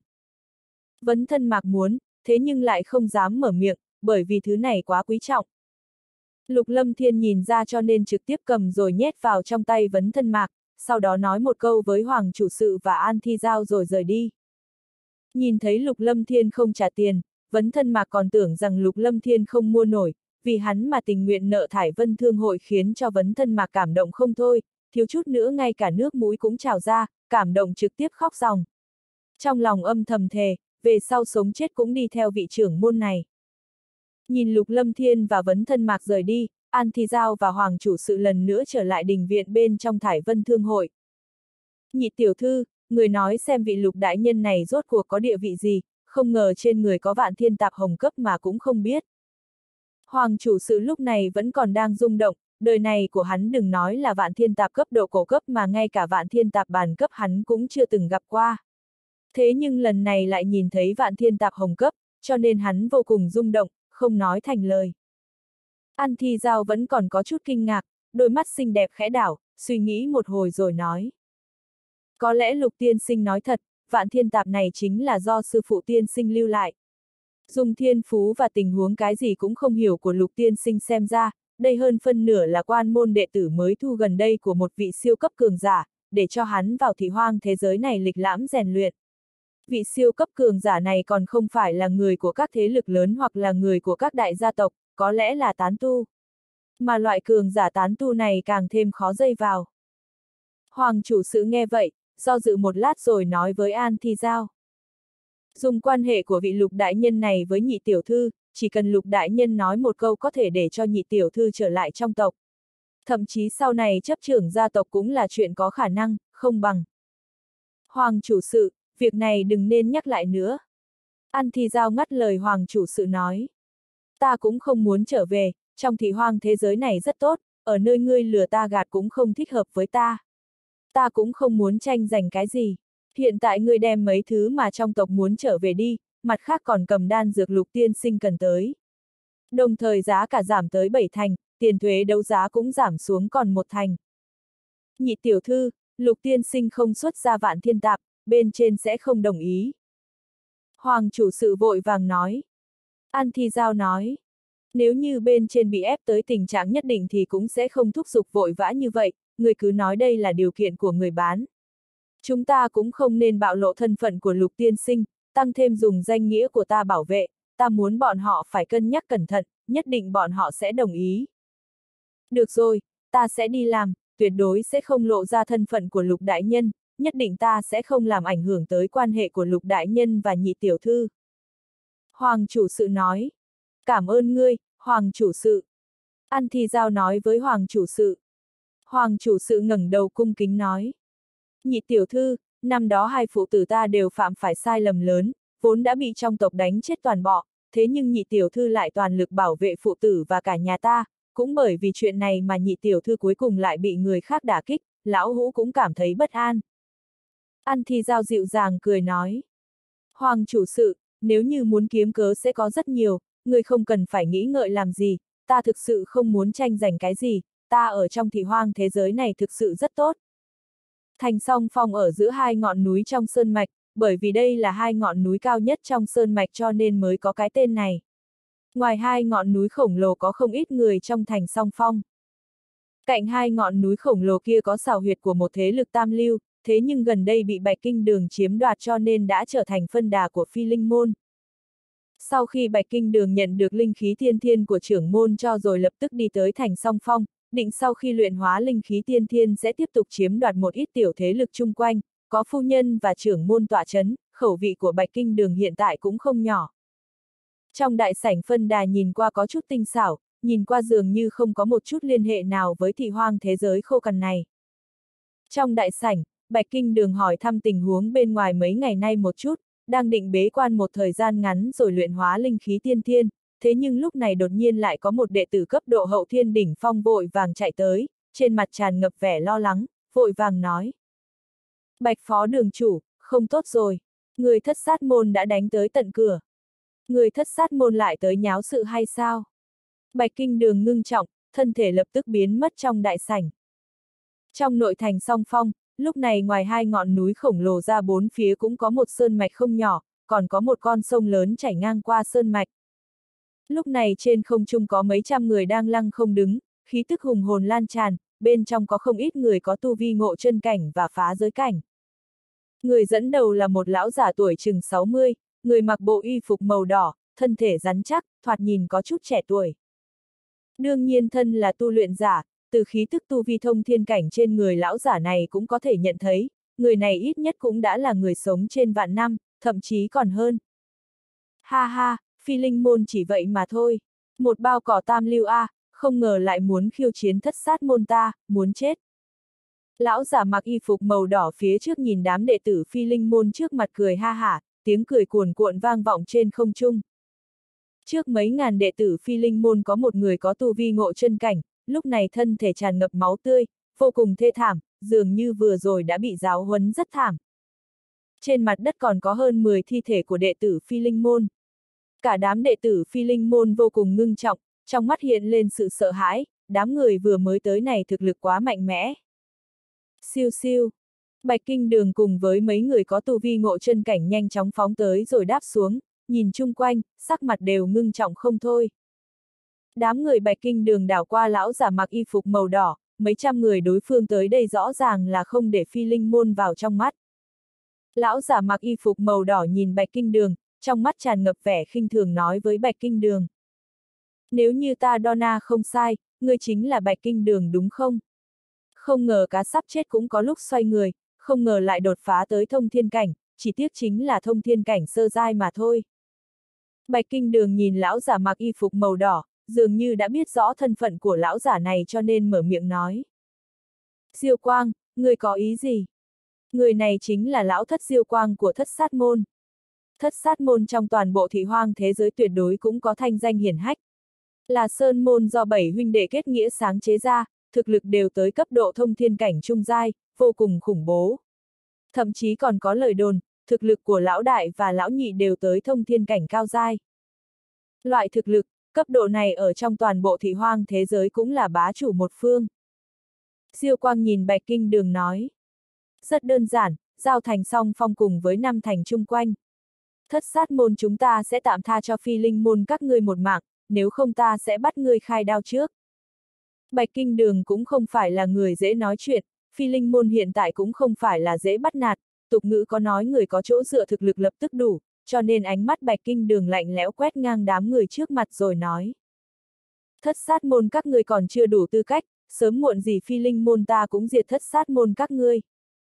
Vấn Thân Mạc muốn, thế nhưng lại không dám mở miệng, bởi vì thứ này quá quý trọng. Lục Lâm Thiên nhìn ra cho nên trực tiếp cầm rồi nhét vào trong tay Vấn Thân Mạc, sau đó nói một câu với Hoàng chủ sự và An Thi Giao rồi rời đi. Nhìn thấy Lục Lâm Thiên không trả tiền, Vấn Thân Mạc còn tưởng rằng Lục Lâm Thiên không mua nổi, vì hắn mà tình nguyện nợ Thải Vân Thương hội khiến cho Vấn Thân Mạc cảm động không thôi, thiếu chút nữa ngay cả nước mũi cũng trào ra, cảm động trực tiếp khóc ròng. Trong lòng âm thầm thề, về sau sống chết cũng đi theo vị trưởng môn này. Nhìn Lục Lâm Thiên và Vấn Thân Mạc rời đi, An Thi Giao và Hoàng chủ sự lần nữa trở lại đình viện bên trong Thải Vân Thương hội. Nhị tiểu thư, người nói xem vị Lục đại nhân này rốt cuộc có địa vị gì, không ngờ trên người có Vạn Thiên Tạp hồng cấp mà cũng không biết. Hoàng chủ sự lúc này vẫn còn đang rung động, đời này của hắn đừng nói là Vạn Thiên Tạp cấp độ cổ cấp mà ngay cả Vạn Thiên Tạp bản cấp hắn cũng chưa từng gặp qua. Thế nhưng lần này lại nhìn thấy Vạn Thiên Tạp hồng cấp, cho nên hắn vô cùng rung động, không nói thành lời. An Thi Giao vẫn còn có chút kinh ngạc, đôi mắt xinh đẹp khẽ đảo, suy nghĩ một hồi rồi nói. Có lẽ Lục tiên sinh nói thật, Vạn Thiên Tạp này chính là do sư phụ tiên sinh lưu lại. Dùng thiên phú và tình huống cái gì cũng không hiểu của Lục tiên sinh xem ra, đây hơn phân nửa là quan môn đệ tử mới thu gần đây của một vị siêu cấp cường giả, để cho hắn vào thị hoang thế giới này lịch lãm rèn luyện. Vị siêu cấp cường giả này còn không phải là người của các thế lực lớn hoặc là người của các đại gia tộc, có lẽ là tán tu. Mà loại cường giả tán tu này càng thêm khó dây vào. Hoàng chủ sự nghe vậy, do dự một lát rồi nói với An Thi Giao. Dùng quan hệ của vị Lục đại nhân này với nhị tiểu thư, chỉ cần Lục đại nhân nói một câu có thể để cho nhị tiểu thư trở lại trong tộc. Thậm chí sau này chấp trưởng gia tộc cũng là chuyện có khả năng, không bằng. Hoàng chủ sự, việc này đừng nên nhắc lại nữa. An Thi Giao ngắt lời Hoàng chủ sự nói. Ta cũng không muốn trở về, trong thị hoang thế giới này rất tốt, ở nơi ngươi lừa ta gạt cũng không thích hợp với ta. Ta cũng không muốn tranh giành cái gì. Hiện tại ngươi đem mấy thứ mà trong tộc muốn trở về đi, mặt khác còn cầm đan dược Lục tiên sinh cần tới. Đồng thời giá cả giảm tới bảy thành, tiền thuế đấu giá cũng giảm xuống còn một thành. Nhị tiểu thư, Lục tiên sinh không xuất ra Vạn Thiên Tạp, bên trên sẽ không đồng ý. Hoàng chủ sự vội vàng nói. An Thi Giao nói. Nếu như bên trên bị ép tới tình trạng nhất định thì cũng sẽ không thúc giục vội vã như vậy, người cứ nói đây là điều kiện của người bán. Chúng ta cũng không nên bạo lộ thân phận của Lục tiên sinh, tăng thêm dùng danh nghĩa của ta bảo vệ, ta muốn bọn họ phải cân nhắc cẩn thận, nhất định bọn họ sẽ đồng ý. Được rồi, ta sẽ đi làm, tuyệt đối sẽ không lộ ra thân phận của Lục đại nhân, nhất định ta sẽ không làm ảnh hưởng tới quan hệ của Lục đại nhân và nhị tiểu thư. Hoàng chủ sự nói. Cảm ơn ngươi, Hoàng chủ sự. An Thi Giao nói với Hoàng chủ sự. Hoàng chủ sự ngẩng đầu cung kính nói. Nhị tiểu thư, năm đó hai phụ tử ta đều phạm phải sai lầm lớn, vốn đã bị trong tộc đánh chết toàn bọ, thế nhưng nhị tiểu thư lại toàn lực bảo vệ phụ tử và cả nhà ta, cũng bởi vì chuyện này mà nhị tiểu thư cuối cùng lại bị người khác đả kích, lão hũ cũng cảm thấy bất an. An Thi Giao dịu dàng cười nói. Hoàng chủ sự, nếu như muốn kiếm cớ sẽ có rất nhiều, người không cần phải nghĩ ngợi làm gì, ta thực sự không muốn tranh giành cái gì, ta ở trong thị hoang thế giới này thực sự rất tốt. Thành Song Phong ở giữa hai ngọn núi trong sơn mạch, bởi vì đây là hai ngọn núi cao nhất trong sơn mạch cho nên mới có cái tên này. Ngoài hai ngọn núi khổng lồ có không ít người trong Thành Song Phong. Cạnh hai ngọn núi khổng lồ kia có xào huyệt của một thế lực tam lưu, thế nhưng gần đây bị Bạch Kinh Đường chiếm đoạt cho nên đã trở thành phân đà của Phi Linh Môn. Sau khi Bạch Kinh Đường nhận được linh khí tiên thiên của trưởng môn cho rồi lập tức đi tới Thành Song Phong, định sau khi luyện hóa linh khí tiên thiên sẽ tiếp tục chiếm đoạt một ít tiểu thế lực chung quanh, có phu nhân và trưởng môn tọa chấn, khẩu vị của Bạch Kinh Đường hiện tại cũng không nhỏ. Trong đại sảnh phân đà nhìn qua có chút tinh xảo, nhìn qua dường như không có một chút liên hệ nào với thị hoang thế giới khô cằn này. Trong đại sảnh, Bạch Kinh Đường hỏi thăm tình huống bên ngoài mấy ngày nay một chút, đang định bế quan một thời gian ngắn rồi luyện hóa linh khí tiên thiên, thế nhưng lúc này đột nhiên lại có một đệ tử cấp độ hậu thiên đỉnh phong vội vàng chạy tới, trên mặt tràn ngập vẻ lo lắng, vội vàng nói. Bạch phó đường chủ, không tốt rồi, người thất sát môn đã đánh tới tận cửa. Người thất sát môn lại tới nháo sự hay sao? Bạch Kinh Đường ngưng trọng, thân thể lập tức biến mất trong đại sảnh. Trong nội thành Song Phong, lúc này ngoài hai ngọn núi khổng lồ ra bốn phía cũng có một sơn mạch không nhỏ, còn có một con sông lớn chảy ngang qua sơn mạch. Lúc này trên không trung có mấy trăm người đang lăng không đứng, khí tức hùng hồn lan tràn, bên trong có không ít người có tu vi ngộ chân cảnh và phá giới cảnh. Người dẫn đầu là một lão giả tuổi chừng sáu mươi, người mặc bộ y phục màu đỏ, thân thể rắn chắc, thoạt nhìn có chút trẻ tuổi. Đương nhiên thân là tu luyện giả, từ khí tức tu vi thông thiên cảnh trên người lão giả này cũng có thể nhận thấy, người này ít nhất cũng đã là người sống trên vạn năm, thậm chí còn hơn. Ha ha, Phi Linh môn chỉ vậy mà thôi. Một bao cỏ tam lưu a, không ngờ lại muốn khiêu chiến thất sát môn ta, muốn chết. Lão giả mặc y phục màu đỏ phía trước nhìn đám đệ tử Phi Linh môn trước mặt cười ha hả, tiếng cười cuồn cuộn vang vọng trên không trung. Trước mấy ngàn đệ tử Phi Linh môn có một người có tu vi ngộ chân cảnh, lúc này thân thể tràn ngập máu tươi, vô cùng thê thảm, dường như vừa rồi đã bị giáo huấn rất thảm. Trên mặt đất còn có hơn mười thi thể của đệ tử Phi Linh môn. Cả đám đệ tử Phi Linh môn vô cùng ngưng trọng, trong mắt hiện lên sự sợ hãi, đám người vừa mới tới này thực lực quá mạnh mẽ. Siêu siêu, Bạch Kinh Đường cùng với mấy người có tu vi ngộ chân cảnh nhanh chóng phóng tới rồi đáp xuống, nhìn chung quanh, sắc mặt đều ngưng trọng không thôi. Đám người Bạch Kinh Đường đảo qua lão giả mặc y phục màu đỏ, mấy trăm người đối phương tới đây rõ ràng là không để Phi Linh môn vào trong mắt. Lão giả mặc y phục màu đỏ nhìn Bạch Kinh Đường, trong mắt tràn ngập vẻ khinh thường nói với Bạch Kinh Đường. Nếu như ta đo na không sai, ngươi chính là Bạch Kinh Đường đúng không? Không ngờ cá sắp chết cũng có lúc xoay người, không ngờ lại đột phá tới thông thiên cảnh, chỉ tiếc chính là thông thiên cảnh sơ giai mà thôi. Bạch Kinh Đường nhìn lão giả mặc y phục màu đỏ, dường như đã biết rõ thân phận của lão giả này cho nên mở miệng nói. Diêu Quang, ngươi có ý gì? Người này chính là lão thất Diêu Quang của thất sát môn. Thất sát môn trong toàn bộ thị hoang thế giới tuyệt đối cũng có thanh danh hiển hách. Là sơn môn do bảy huynh đệ kết nghĩa sáng chế ra, thực lực đều tới cấp độ thông thiên cảnh trung giai, vô cùng khủng bố. Thậm chí còn có lời đồn, thực lực của lão đại và lão nhị đều tới thông thiên cảnh cao giai. Loại thực lực, cấp độ này ở trong toàn bộ thị hoang thế giới cũng là bá chủ một phương. Diêu Quang nhìn Bạch Kinh Đường nói. Rất đơn giản, giao thành song phong cùng với năm thành chung quanh. Thất sát môn chúng ta sẽ tạm tha cho Phi Linh môn các ngươi một mạng, nếu không ta sẽ bắt ngươi khai đao trước. Bạch Kinh Đường cũng không phải là người dễ nói chuyện, Phi Linh môn hiện tại cũng không phải là dễ bắt nạt, tục ngữ có nói người có chỗ dựa thực lực lập tức đủ, cho nên ánh mắt Bạch Kinh Đường lạnh lẽo quét ngang đám người trước mặt rồi nói. Thất sát môn các ngươi còn chưa đủ tư cách, sớm muộn gì Phi Linh môn ta cũng diệt thất sát môn các ngươi.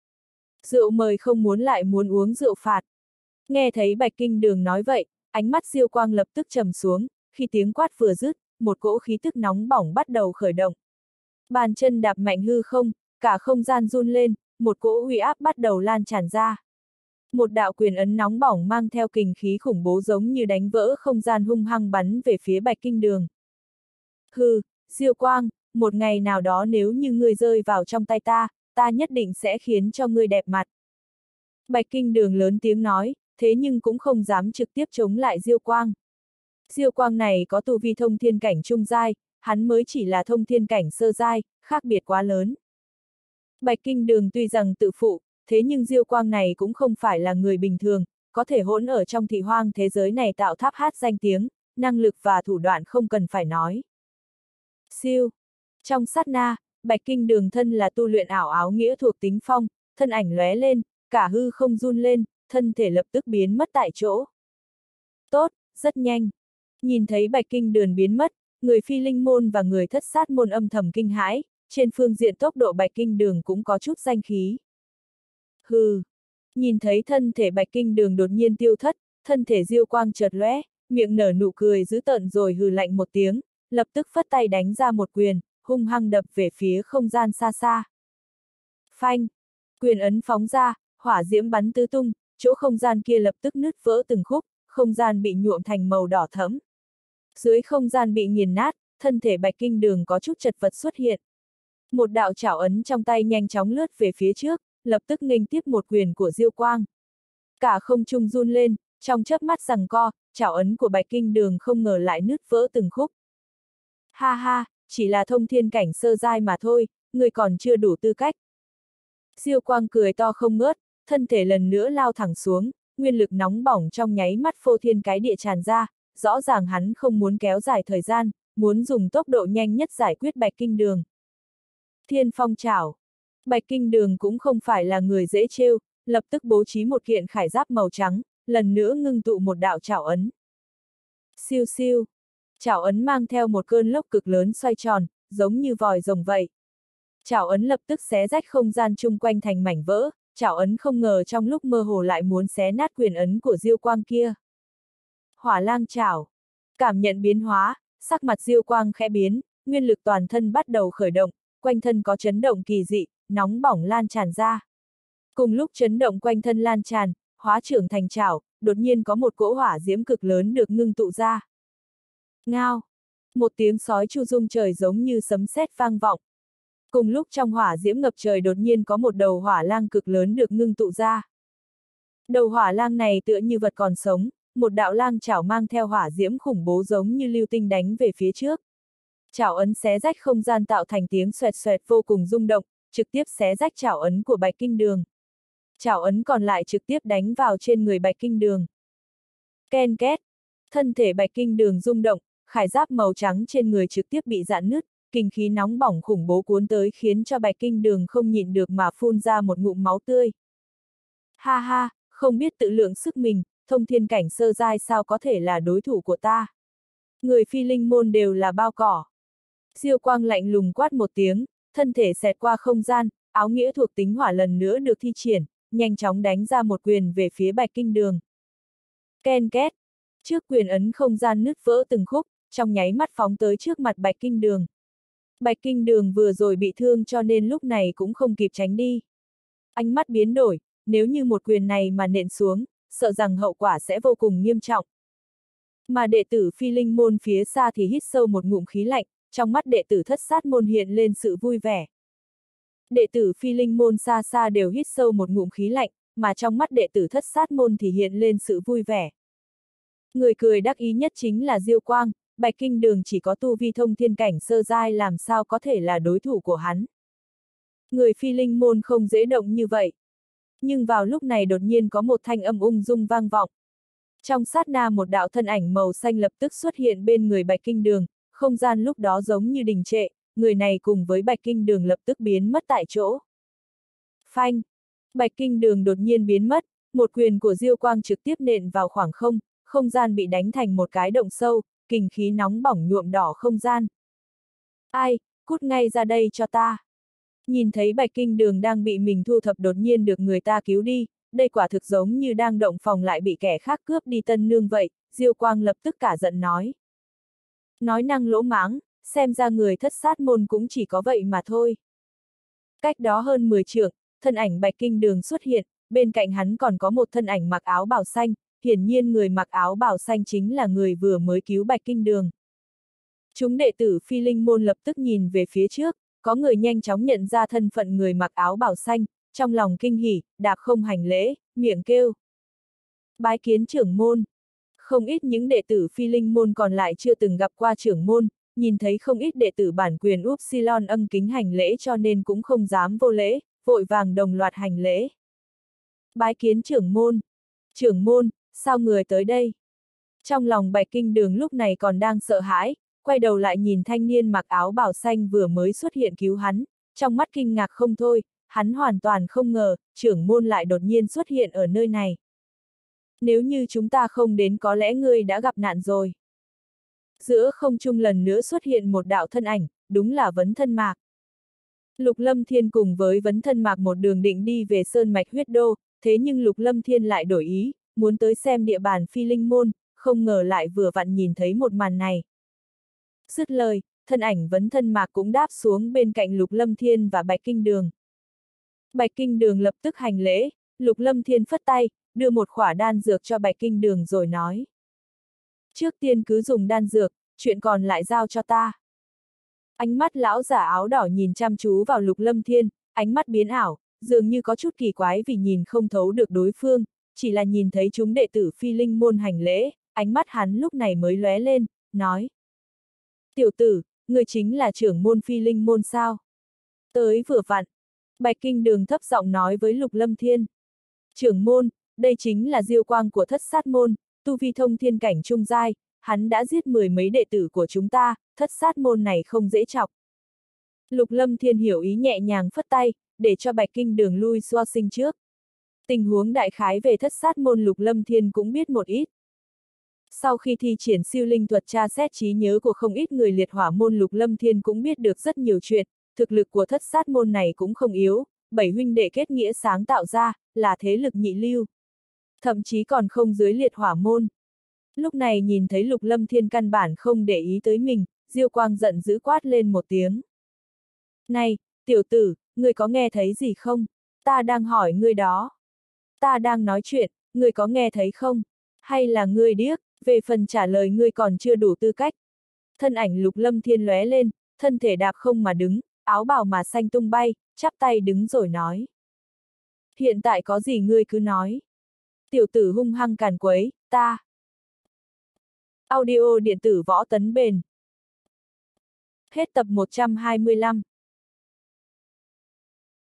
Rượu mời không muốn lại muốn uống rượu phạt. Nghe thấy Bạch Kinh Đường nói vậy, ánh mắt Diêu Quang lập tức trầm xuống, khi tiếng quát vừa dứt, một cỗ khí tức nóng bỏng bắt đầu khởi động. Bàn chân đạp mạnh hư không, cả không gian run lên, một cỗ uy áp bắt đầu lan tràn ra. Một đạo quyền ấn nóng bỏng mang theo kình khí khủng bố giống như đánh vỡ không gian hung hăng bắn về phía Bạch Kinh Đường. Hừ, Diêu Quang, một ngày nào đó nếu như ngươi rơi vào trong tay ta, ta nhất định sẽ khiến cho ngươi đẹp mặt. Bạch Kinh Đường lớn tiếng nói, thế nhưng cũng không dám trực tiếp chống lại Diêu Quang. Diêu Quang này có tu vi thông thiên cảnh trung giai, hắn mới chỉ là thông thiên cảnh sơ giai, khác biệt quá lớn. Bạch Kinh Đường tuy rằng tự phụ, thế nhưng Diêu Quang này cũng không phải là người bình thường, có thể hỗn ở trong thị hoang thế giới này tạo tháp hát danh tiếng, năng lực và thủ đoạn không cần phải nói. Siêu. Trong sát na, Bạch Kinh Đường thân là tu luyện ảo áo nghĩa thuộc tính phong, thân ảnh lóe lên, cả hư không run lên, thân thể lập tức biến mất tại chỗ. Tốt, rất nhanh. Nhìn thấy Bạch Kinh Đường biến mất, người Phi Linh môn và người thất sát môn âm thầm kinh hãi, trên phương diện tốc độ Bạch Kinh Đường cũng có chút danh khí. Hừ. Nhìn thấy thân thể Bạch Kinh Đường đột nhiên tiêu thất, thân thể Diêu Quang chợt lóe, miệng nở nụ cười dữ tợn rồi hừ lạnh một tiếng, lập tức phất tay đánh ra một quyền, hung hăng đập về phía không gian xa xa. Phanh! Quyền ấn phóng ra, hỏa diễm bắn tứ tung, chỗ không gian kia lập tức nứt vỡ từng khúc, không gian bị nhuộm thành màu đỏ thẫm. Dưới không gian bị nghiền nát, thân thể Bạch Kinh Đường có chút chật vật xuất hiện. Một đạo chảo ấn trong tay nhanh chóng lướt về phía trước, lập tức nghênh tiếp một quyền của Diêu Quang. Cả không trung run lên, trong chớp mắt giằng co, chảo ấn của Bạch Kinh Đường không ngờ lại nứt vỡ từng khúc. Ha ha, chỉ là thông thiên cảnh sơ giai mà thôi, người còn chưa đủ tư cách. Diêu Quang cười to không ngớt, thân thể lần nữa lao thẳng xuống, nguyên lực nóng bỏng trong nháy mắt phô thiên cái địa tràn ra, rõ ràng hắn không muốn kéo dài thời gian, muốn dùng tốc độ nhanh nhất giải quyết Bạch Kinh Đường. Thiên phong trảo. Bạch Kinh Đường cũng không phải là người dễ trêu, lập tức bố trí một kiện khải giáp màu trắng, lần nữa ngưng tụ một đạo trảo ấn. Siêu siêu. Trảo ấn mang theo một cơn lốc cực lớn xoay tròn, giống như vòi rồng vậy. Trảo ấn lập tức xé rách không gian chung quanh thành mảnh vỡ, trảo ấn không ngờ trong lúc mơ hồ lại muốn xé nát quyền ấn của Diêu Quang kia. Hỏa lang trảo. Cảm nhận biến hóa, sắc mặt Diêu Quang khẽ biến, nguyên lực toàn thân bắt đầu khởi động, quanh thân có chấn động kỳ dị, nóng bỏng lan tràn ra. Cùng lúc chấn động quanh thân lan tràn, hóa trưởng thành trảo, đột nhiên có một cỗ hỏa diễm cực lớn được ngưng tụ ra. Ngao! Một tiếng sói chu rung trời giống như sấm sét vang vọng. Cùng lúc trong hỏa diễm ngập trời đột nhiên có một đầu hỏa lang cực lớn được ngưng tụ ra. Đầu hỏa lang này tựa như vật còn sống, một đạo lang chảo mang theo hỏa diễm khủng bố giống như lưu tinh đánh về phía trước. Chảo ấn xé rách không gian tạo thành tiếng xoẹt xoẹt vô cùng rung động, trực tiếp xé rách chảo ấn của Bạch Kinh Đường. Chảo ấn còn lại trực tiếp đánh vào trên người Bạch Kinh Đường. Ken két, thân thể Bạch Kinh Đường rung động, khải giáp màu trắng trên người trực tiếp bị rạn nứt, kinh khí nóng bỏng khủng bố cuốn tới khiến cho Bạch Kinh Đường không nhịn được mà phun ra một ngụm máu tươi. Ha ha, không biết tự lượng sức mình, thông thiên cảnh sơ giai sao có thể là đối thủ của ta. Người phi linh môn đều là bao cỏ. Diêu Quang lạnh lùng quát một tiếng, thân thể xẹt qua không gian, áo nghĩa thuộc tính hỏa lần nữa được thi triển, nhanh chóng đánh ra một quyền về phía Bạch Kinh Đường. Ken két, trước quyền ấn không gian nứt vỡ từng khúc, trong nháy mắt phóng tới trước mặt Bạch Kinh Đường. Bạch Kinh Đường vừa rồi bị thương cho nên lúc này cũng không kịp tránh đi. Ánh mắt biến đổi, nếu như một quyền này mà nện xuống, sợ rằng hậu quả sẽ vô cùng nghiêm trọng. Mà đệ tử phi linh môn phía xa thì hít sâu một ngụm khí lạnh, trong mắt đệ tử thất sát môn hiện lên sự vui vẻ. Đệ tử phi linh môn xa xa đều hít sâu một ngụm khí lạnh, mà trong mắt đệ tử thất sát môn thì hiện lên sự vui vẻ. Người cười đắc ý nhất chính là Diêu Quang, Bạch Kinh Đường chỉ có tu vi thông thiên cảnh sơ giai làm sao có thể là đối thủ của hắn. Người phi linh môn không dễ động như vậy. Nhưng vào lúc này đột nhiên có một thanh âm ung dung vang vọng. Trong sát na một đạo thân ảnh màu xanh lập tức xuất hiện bên người Bạch Kinh Đường, không gian lúc đó giống như đình trệ, người này cùng với Bạch Kinh Đường lập tức biến mất tại chỗ. Phanh! Bạch Kinh Đường đột nhiên biến mất, một quyền của Diêu Quang trực tiếp nện vào khoảng không, không gian bị đánh thành một cái động sâu, kình khí nóng bỏng nhuộm đỏ không gian. Ai, cút ngay ra đây cho ta! Nhìn thấy Bạch Kinh Đường đang bị mình thu thập đột nhiên được người ta cứu đi, đây quả thực giống như đang động phòng lại bị kẻ khác cướp đi tân nương vậy, Diêu Quang lập tức cả giận nói. Nói năng lỗ mãng, xem ra người thất sát môn cũng chỉ có vậy mà thôi. Cách đó hơn mười trượng, thân ảnh Bạch Kinh Đường xuất hiện, bên cạnh hắn còn có một thân ảnh mặc áo bào xanh, hiển nhiên người mặc áo bào xanh chính là người vừa mới cứu Bạch Kinh Đường. Chúng đệ tử phi linh môn lập tức nhìn về phía trước, có người nhanh chóng nhận ra thân phận người mặc áo bào xanh, trong lòng kinh hỉ, đạp không hành lễ, miệng kêu. Bái kiến trưởng môn. Không ít những đệ tử phi linh môn còn lại chưa từng gặp qua trưởng môn, nhìn thấy không ít đệ tử bản quyền Upsilon ân kính hành lễ cho nên cũng không dám vô lễ, vội vàng đồng loạt hành lễ. Bái kiến trưởng môn. Trưởng môn, sao người tới đây? Trong lòng Bạch Kinh Đường lúc này còn đang sợ hãi, quay đầu lại nhìn thanh niên mặc áo bào xanh vừa mới xuất hiện cứu hắn, trong mắt kinh ngạc không thôi, hắn hoàn toàn không ngờ, trưởng môn lại đột nhiên xuất hiện ở nơi này. Nếu như chúng ta không đến có lẽ ngươi đã gặp nạn rồi. Giữa không trung lần nữa xuất hiện một đạo thân ảnh, đúng là Vấn Thân Mạc. Lục Lâm Thiên cùng với Vấn Thân Mạc một đường định đi về Sơn Mạch Huyết Đô, thế nhưng Lục Lâm Thiên lại đổi ý, muốn tới xem địa bàn phi linh môn, không ngờ lại vừa vặn nhìn thấy một màn này. Dứt lời, thân ảnh Vấn Thân Mạc cũng đáp xuống bên cạnh Lục Lâm Thiên và Bạch Kinh Đường. Bạch Kinh Đường lập tức hành lễ, Lục Lâm Thiên phất tay, đưa một khỏa đan dược cho Bạch Kinh Đường rồi nói. Trước tiên cứ dùng đan dược, chuyện còn lại giao cho ta. Ánh mắt lão giả áo đỏ nhìn chăm chú vào Lục Lâm Thiên, ánh mắt biến ảo, dường như có chút kỳ quái vì nhìn không thấu được đối phương, chỉ là nhìn thấy chúng đệ tử phi linh môn hành lễ, ánh mắt hắn lúc này mới lóe lên, nói. Tiểu tử, người chính là trưởng môn phi linh môn sao? Tới vừa vặn. Bạch Kinh Đường thấp giọng nói với Lục Lâm Thiên. Trưởng môn, đây chính là diêu quang của thất sát môn, tu vi thông thiên cảnh trung giai, hắn đã giết mười mấy đệ tử của chúng ta, thất sát môn này không dễ chọc. Lục Lâm Thiên hiểu ý nhẹ nhàng phất tay, để cho Bạch Kinh Đường lui xoa sinh trước. Tình huống đại khái về thất sát môn Lục Lâm Thiên cũng biết một ít. Sau khi thi triển siêu linh thuật tra xét trí nhớ của không ít người liệt hỏa môn Lục Lâm Thiên cũng biết được rất nhiều chuyện, thực lực của thất sát môn này cũng không yếu, bảy huynh đệ kết nghĩa sáng tạo ra, là thế lực nhị lưu. Thậm chí còn không dưới liệt hỏa môn. Lúc này nhìn thấy Lục Lâm Thiên căn bản không để ý tới mình, Diêu Quang giận dữ quát lên một tiếng. Này, tiểu tử, ngươi có nghe thấy gì không? Ta đang hỏi ngươi đó. Ta đang nói chuyện, ngươi có nghe thấy không? Hay là ngươi điếc, về phần trả lời ngươi còn chưa đủ tư cách. Thân ảnh Lục Lâm Thiên lóe lên, thân thể đạp không mà đứng, áo bào mà xanh tung bay, chắp tay đứng rồi nói. Hiện tại có gì ngươi cứ nói. Tiểu tử hung hăng càn quấy, ta. Audio điện tử võ tấn bền. Hết tập một trăm hai mươi lăm.